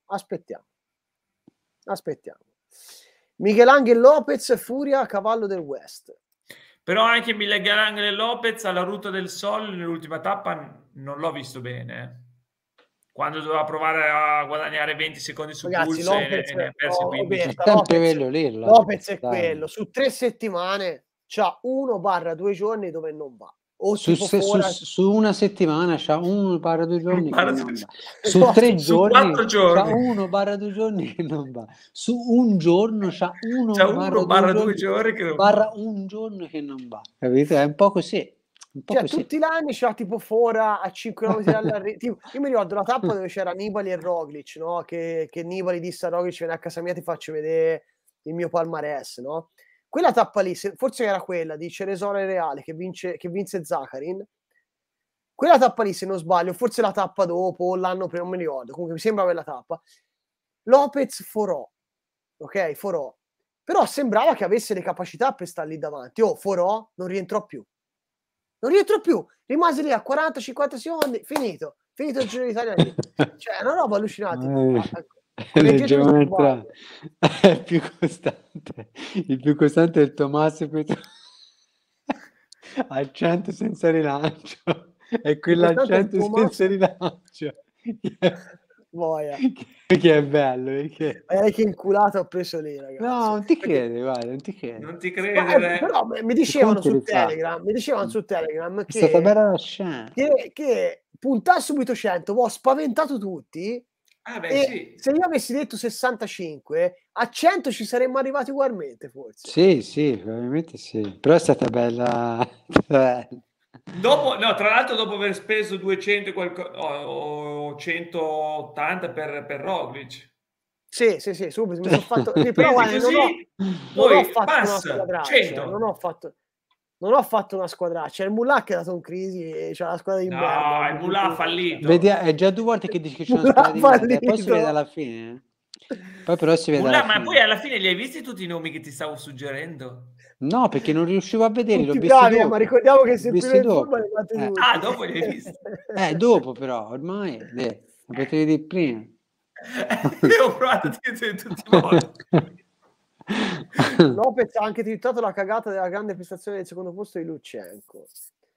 Speaker 1: Michelangelo Lopez, Furia a cavallo del West.
Speaker 9: Però anche Michelangelo Lopez alla Ruta del Sol nell'ultima tappa non l'ho visto bene. Quando doveva provare a guadagnare 20 secondi su Pulse e ne ha persi 15.
Speaker 1: Lopez è quello. Su 3 settimane c'ha 1-2 giorni dove non va. O
Speaker 5: su una settimana c'ha 1-2 giorni che non va. Su 3 giorni c'ha 1-2 giorni che non va. Su un giorno c'ha 1-2 giorni che non va. Un giorno che non va. Capite? È un po' così.
Speaker 1: Tutti gli anni c'era tipo Fora a 5 km dall'arrivo. Io mi ricordo la tappa dove c'era Nibali e Roglic, no? Che Nibali disse a Roglic: vieni a casa mia, ti faccio vedere il mio palmarès, no? Quella tappa lì, forse era quella di Ceresole e Reale che vinse Zaccarin. Quella tappa lì, se non sbaglio, forse la tappa dopo o l'anno prima, non mi ricordo. Comunque mi sembra quella tappa. Lopez forò, ok? Forò. Però sembrava che avesse le capacità per stare lì davanti. Forò, non rientrò più. Rimase lì a 40-50 secondi, finito il Giro d'Italia lì. Cioè, è una roba allucinante.
Speaker 5: È più costante. Il più costante è il Tommaso Petrucci al 100 senza rilancio. E quello al 100 senza rilancio. Che è bello, perché
Speaker 1: che inculato ho preso lì, ragazzi.
Speaker 5: No, non ti crede, guarda, non ti crede.
Speaker 9: Non ti credere.
Speaker 1: Però mi dicevano su Telegram che puntare subito 100, ho spaventato tutti.
Speaker 9: Sì.
Speaker 1: Se io avessi detto 65, a 100 ci saremmo arrivati ugualmente,
Speaker 5: Sì,
Speaker 1: forse.
Speaker 5: probabilmente sì. Però è stata bella.
Speaker 9: Dopo, no, tra l'altro dopo aver speso 200 o 180 per Roglic.
Speaker 1: Sì, subito mi sono fatto. Però guarda, non ho fatto una squadraccia. Non ho fatto una squadraccia. Il Mullah è dato in crisi e c'è la squadra di merda.
Speaker 9: No, il Mullah ha fallito.
Speaker 5: Vedi, è già 2 volte che dici che c'è una squadra di merda. Poi si vede alla fine. Poi però si vede
Speaker 9: Mullah,
Speaker 5: alla fine.
Speaker 9: Ma poi alla fine li hai visti tutti i nomi che ti stavo suggerendo?
Speaker 5: No, perché non riuscivo a vederli. L'ho visti dopo.
Speaker 1: Ma ricordiamo che se prima il football
Speaker 9: dopo li hai visti.
Speaker 5: Dopo però, ormai lo potevi dire prima.
Speaker 9: Io ho provato a dire tutti i modi.
Speaker 1: Lopez ha anche twittato la cagata della grande prestazione del secondo posto di Lutsenko.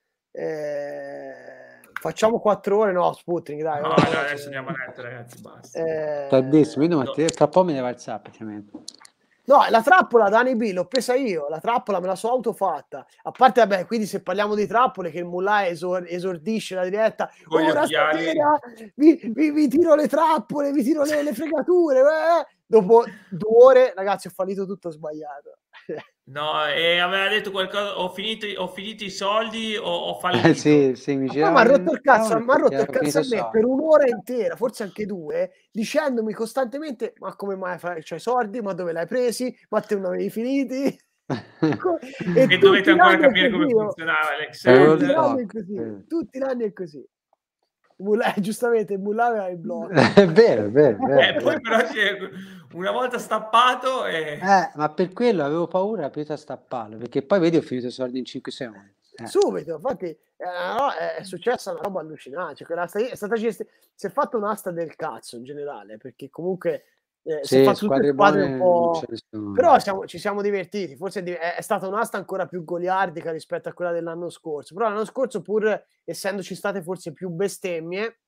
Speaker 1: Facciamo 4 ore, no, Sputnik, dai.
Speaker 9: No, adesso andiamo a letto, ragazzi, basta.
Speaker 5: Tardissimo, tra un po' me ne va il praticamente.
Speaker 1: No, la trappola Dani B l'ho presa io, la trappola me la so autofatta. A parte, vabbè, quindi se parliamo di trappole, che il Mullah esordisce la diretta, ora stasera vi tiro le trappole, vi tiro le fregature. Dopo 2 ore, ragazzi, ho fallito tutto sbagliato.
Speaker 9: No, e aveva detto qualcosa, ho finito i soldi o ho fallito.
Speaker 5: Sì, mi
Speaker 1: ma ha rotto il cazzo, a me per 1 ora intera, forse anche 2, dicendomi costantemente: ma come mai fai soldi? Ma dove l'hai presi? Ma te non avevi finiti?
Speaker 9: e dovete ancora capire come funzionava l'Excel.
Speaker 1: Tutti gli anni è così. Giustamente il Mullah aveva il blog.
Speaker 5: È vero.
Speaker 9: Poi però una volta stappato
Speaker 5: ma per quello avevo paura più da stapparlo, perché poi vedi ho finito i soldi in 5 secondi.
Speaker 1: Subito, infatti è successa una roba allucinante. È stata si è fatto un'asta del cazzo in generale, perché comunque si è fatto tutte le squadre un po'. Però ci siamo divertiti. Forse è stata un'asta ancora più goliardica rispetto a quella dell'anno scorso. Però l'anno scorso, pur essendoci state forse più bestemmie,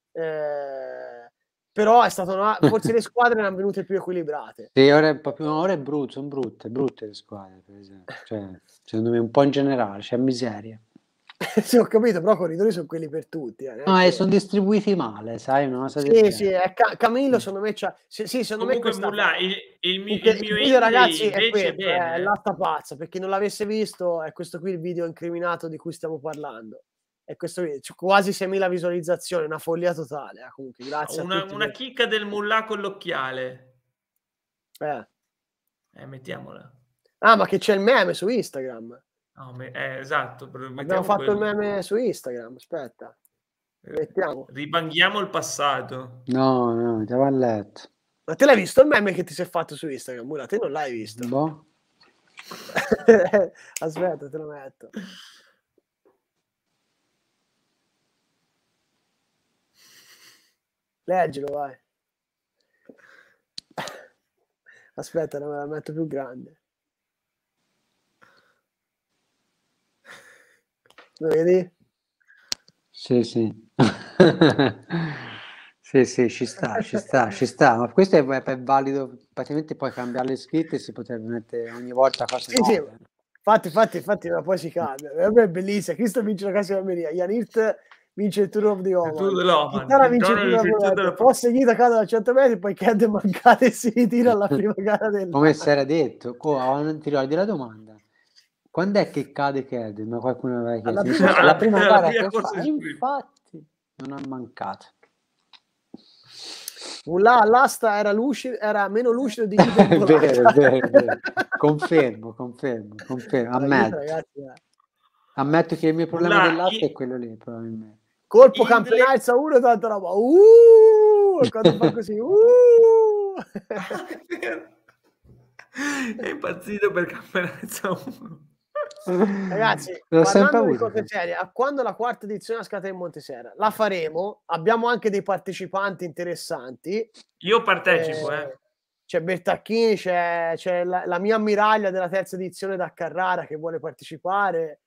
Speaker 1: però è stata forse le squadre erano venute più equilibrate.
Speaker 5: Sì, ora è brutto, sono brutte le squadre, per esempio. Cioè, secondo me un po' in generale c'è miseria.
Speaker 1: Sì, ho capito, però i corridori sono quelli per tutti.
Speaker 5: No, sono distribuiti male, sai?
Speaker 1: Sì, Camillo secondo me c'ha. Sì, secondo
Speaker 9: comunque
Speaker 1: me
Speaker 9: il mio
Speaker 1: video, ragazzi, è questo, è l'atta pazza. Per chi non l'avesse visto, è questo qui il video incriminato di cui stiamo parlando. È questo video, quasi 6.000 visualizzazioni, una follia totale. Comunque, grazie
Speaker 9: una chicca del Mullah con l'occhiale. Mettiamola.
Speaker 1: Ma che c'è il meme su Instagram.
Speaker 9: No, esatto.
Speaker 1: Abbiamo fatto il meme su Instagram, aspetta. Mettiamo.
Speaker 9: Ribanghiamo il passato.
Speaker 5: No, andiamo a letto.
Speaker 1: Ma te l'hai visto il meme che ti sei fatto su Instagram? Mura, te non l'hai visto?
Speaker 5: Boh.
Speaker 1: Aspetta, te lo metto. Leggilo, vai. Aspetta, me la metto più grande. Lo vedi?
Speaker 5: Sì. sì, ci sta. Ma questo è valido, praticamente puoi cambiare le scritte e si potrebbe mettere ogni volta cose nuove.
Speaker 1: Sì. Infatti, ma poi si cambia. È bellissima. Cristo vince la casa di Almeria. Yannirt vince il Tour of the Oman. Chitarra vince il Tour of the Oman. Poi seguita cade da 100 metri, poi Ked mancate e si ritira alla prima gara del
Speaker 5: come si era detto. Non ti ricordi la domanda? Quando è che cade Ked? Ma qualcuno aveva chiesto. La prima gara che fa. Infatti non ha mancato.
Speaker 1: L'asta era meno lucido di chi
Speaker 5: è vero. Confermo. Ammetto che il mio problema dell'asta è quello lì, probabilmente.
Speaker 1: Colpo campionanza 1, tanta roba. Quando fa così.
Speaker 9: È impazzito per campionanza 1.
Speaker 1: Ragazzi, parlando di cose serie, quando la quarta edizione della Scata di Monteserra la faremo, abbiamo anche dei partecipanti interessanti.
Speaker 9: Io partecipo,
Speaker 1: c'è Bertacchini, c'è la mia ammiraglia della terza edizione da Carrara che vuole partecipare.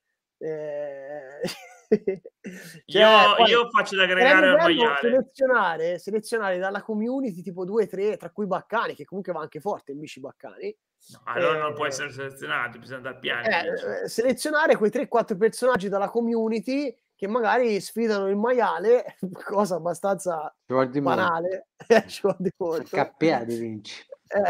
Speaker 9: Io faccio da aggregare al maiale.
Speaker 1: Selezionare dalla community tipo 2-3, tra cui Baccani, che comunque va anche forte il Mici Baccani.
Speaker 9: No, allora non può essere selezionato, bisogna andare piano.
Speaker 1: Selezionare quei 3-4 personaggi dalla community che magari sfidano il maiale, cosa abbastanza banale. Ci vuole di molto.
Speaker 5: Cappiadi vinci.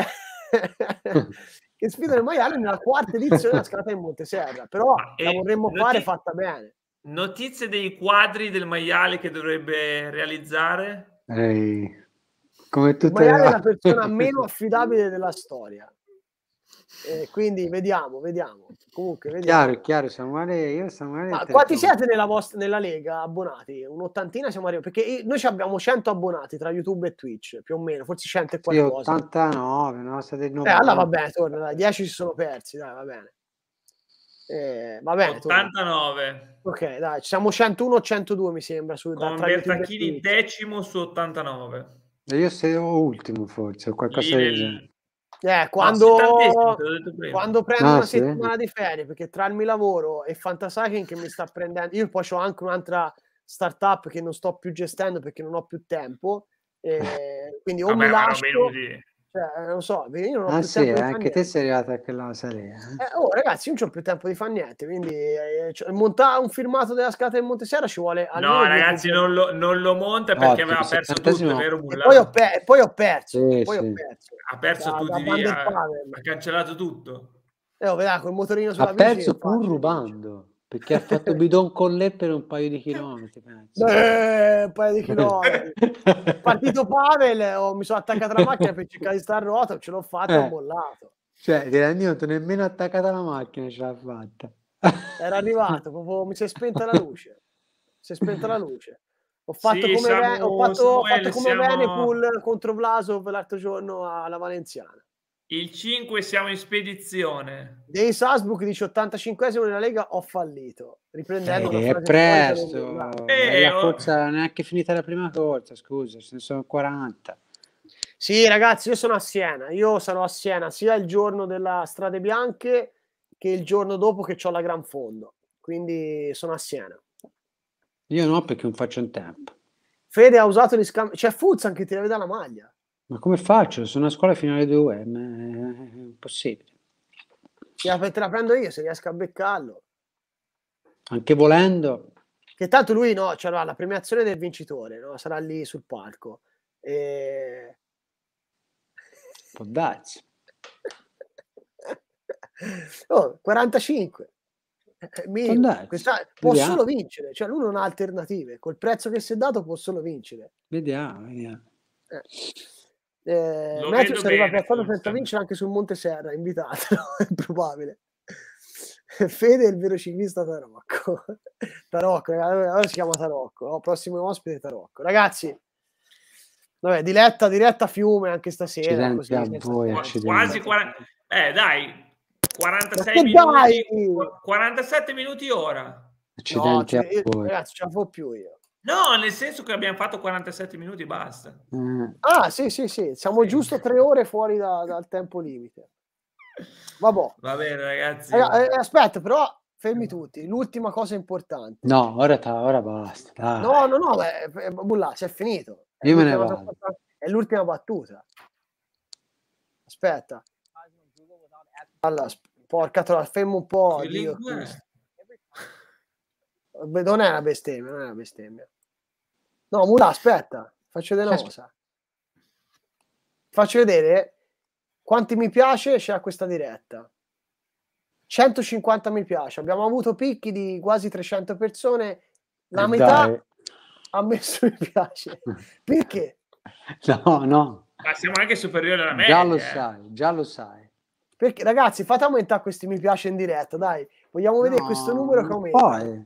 Speaker 1: Che sfidano il maiale nella quarta edizione della Scalata in Monteserra, però la vorremmo fare fatta bene.
Speaker 9: Notizie dei quadri del maiale che dovrebbe realizzare?
Speaker 5: Come
Speaker 1: il maiale è la persona meno affidabile della storia. Quindi vediamo. Comunque, vediamo.
Speaker 5: Chiaro, Samuele.
Speaker 1: Ma quanti siete nella Lega abbonati? Un'ottantina siamo arrivati, perché noi abbiamo 100 abbonati tra YouTube e Twitch, più o meno, forse 100 e qualcosa.
Speaker 5: 89, no? State 90.
Speaker 1: Allora va bene, torna, dai, 10 si sono persi, dai, va bene. Va bene,
Speaker 9: 89.
Speaker 1: Ok, dai, ci siamo 101 o 102 mi sembra.
Speaker 9: Con Bertacchini decimo su 89.
Speaker 5: Io sei ultimo forse, o qualcosa del genere.
Speaker 1: Quando prendo una settimana di ferie, perché tra il mio lavoro e Fantasycling che mi sta prendendo, io poi ho anche un'altra startup che non sto più gestendo perché non ho più tempo, quindi mi lascio, non so, io non ho più tempo di fare
Speaker 5: anche te sei arrivato a quella serie.
Speaker 1: Ragazzi, io non ho più tempo di fare niente, quindi montare un filmato della Scalata in Monteserra ci vuole
Speaker 9: no ragazzi, non lo monta perché aveva perso tutto, è vero?
Speaker 1: E poi ho perso.
Speaker 9: Ha perso tutti via, ha cancellato tutto.
Speaker 1: Vedrà col motorino sulla
Speaker 5: ha perso pur rubando, perché ha fatto bidon con lei per un paio di chilometri, penso.
Speaker 1: Un paio di chilometri. Partito Pavel, mi sono attaccato alla macchina per cercare di stare a ruota, ce l'ho fatta e ho mollato.
Speaker 5: Cioè, ti rendi conto, nemmeno attaccata alla macchina ce l'ha fatta.
Speaker 1: Era arrivato, proprio mi si è spenta la luce. Ho fatto come Venepool contro Vlasov l'altro giorno alla Valenziana.
Speaker 9: Il 5 siamo in spedizione.
Speaker 1: Dei Salzburg dice 85esimo nella Lega, ho fallito. Riprendendo
Speaker 5: è presto. La corsa non è neanche finita la prima corsa, scusa, ce ne sono 40.
Speaker 1: Sì, ragazzi, io sono a Siena. Io sarò a Siena sia il giorno della Strade Bianche che il giorno dopo che ho la Gran Fondo. Quindi sono a Siena.
Speaker 5: Io no, perché non faccio in tempo.
Speaker 1: Fede ha usato gli scambi. C'è Fuzan che ti deve dare la maglia.
Speaker 5: Ma come faccio? Sono a scuola fino alle 2, è impossibile.
Speaker 1: Te la prendo io se riesco a beccarlo.
Speaker 5: Anche volendo.
Speaker 1: Che tanto lui c'era la premiazione del vincitore, no? Sarà lì sul palco.
Speaker 5: Può darsi.
Speaker 1: 45. Può solo vincere, cioè lui non ha alternative. Col prezzo che si è dato può solo vincere.
Speaker 5: Vediamo.
Speaker 1: Matthew si arriva piazzato senza vincere anche sul Monte Serra, invitato, è probabile. Fede è il vero ciclista Tarocco. Ora si chiama Tarocco, prossimo ospite Tarocco. Ragazzi, vabbè, diretta Fiume anche stasera. Così,
Speaker 9: quasi 40. Dai, 46 minuti, 47 minuti ora.
Speaker 1: Ragazzi, ce la fo più io.
Speaker 9: No, nel senso che abbiamo fatto 47 minuti, basta.
Speaker 1: Sì. Siamo giusto 3 ore fuori dal tempo limite. Vabbè.
Speaker 9: Va bene, ragazzi.
Speaker 1: Aspetta, però fermi tutti. L'ultima cosa importante.
Speaker 5: No, ora basta. Dai.
Speaker 1: No, Bulla, si è finito.
Speaker 5: Io me ne vado.
Speaker 1: È l'ultima battuta. Aspetta. Allora, porca troia, fermo un po'. Dio, non è una bestemmia, non è una bestemmia. No, Mulà, aspetta, faccio vedere una cosa. Faccio vedere quanti mi piace c'è a questa diretta. 150 mi piace, abbiamo avuto picchi di quasi 300 persone, la metà ha messo mi piace. Perché?
Speaker 5: No.
Speaker 9: Ma siamo anche superiori alla media.
Speaker 5: Già lo sai.
Speaker 1: Perché, ragazzi, fate aumentare questi mi piace in diretta, dai. Vogliamo vedere questo numero che aumenta.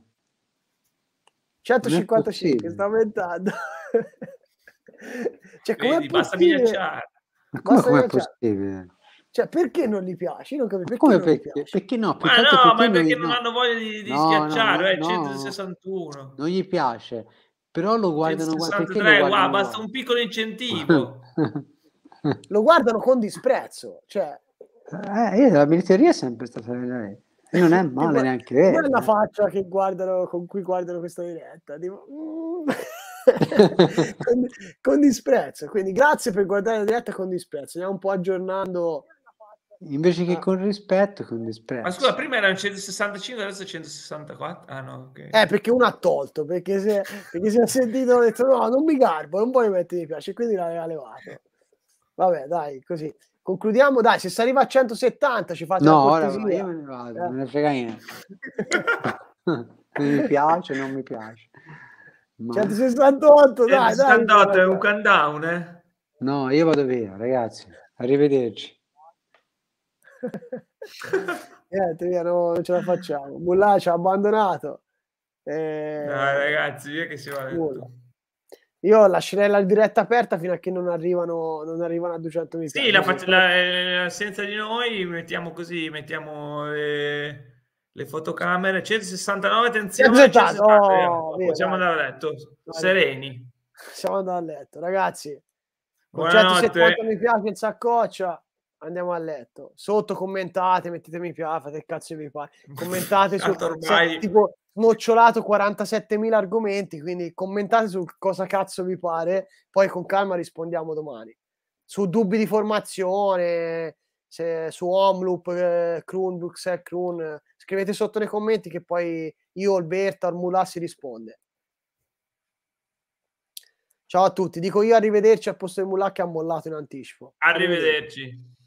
Speaker 1: 155, sta aumentando. Cioè,
Speaker 9: vedi, basta minacciare.
Speaker 5: Come è possibile?
Speaker 1: Cioè, perché non gli piace? Io non capisco
Speaker 5: perché no?
Speaker 9: Perché non hanno voglia di schiacciare, 161.
Speaker 5: Non gli piace, però lo guardano
Speaker 9: 163, basta un piccolo incentivo.
Speaker 1: Lo guardano con disprezzo, cioè
Speaker 5: io la militeria è sempre stata e non è male neanche vero.
Speaker 1: Non è la faccia che guardano, con cui guardano questa diretta, tipo, con disprezzo. Quindi grazie per guardare la diretta con disprezzo. Stiamo un po' aggiornando.
Speaker 5: Invece che con rispetto, con disprezzo.
Speaker 9: Ma scusa, prima erano 165, adesso è 164. Ah no, okay.
Speaker 1: Perché uno ha tolto, perché si è sentito, ha detto no, non mi garbo, non voglio mettere mi piace, quindi l'aveva levato. Vabbè, dai, così. Concludiamo, dai, se si arriva a 170 ci fate
Speaker 5: no,
Speaker 1: la cortesia.
Speaker 5: Ora io me ne vado, me ne frega niente. Mi piace, non mi piace.
Speaker 1: 168, dai.
Speaker 9: 168 è un countdown,
Speaker 5: No, io vado via, ragazzi. Arrivederci.
Speaker 1: Niente, via, no, non ce la facciamo. Mulà ci ha abbandonato.
Speaker 9: Dai, ragazzi, via che si va.
Speaker 1: Io lascerei la diretta aperta fino a che non arrivano a 200 mi piace.
Speaker 9: Sì, senza di noi mettiamo le fotocamere. 169, attenzione, possiamo andare a letto sereni.
Speaker 1: Possiamo andare a letto, ragazzi. Con
Speaker 9: Buonanotte.
Speaker 1: 170 mi piace in saccoccia, andiamo a letto. Sotto commentate, mettete mi piace, fate il cazzo vi pare. Commentate su tipo snocciolato 47.000 argomenti, quindi commentate su cosa cazzo vi pare, poi con calma rispondiamo domani. Su dubbi di formazione, su Omloop, Kroon, Bruxelles, Kroon, scrivete sotto nei commenti che poi io, Alberto, Mulà si risponde. Ciao a tutti, dico io arrivederci al posto di Mulà che ha mollato in anticipo.
Speaker 9: Arrivederci.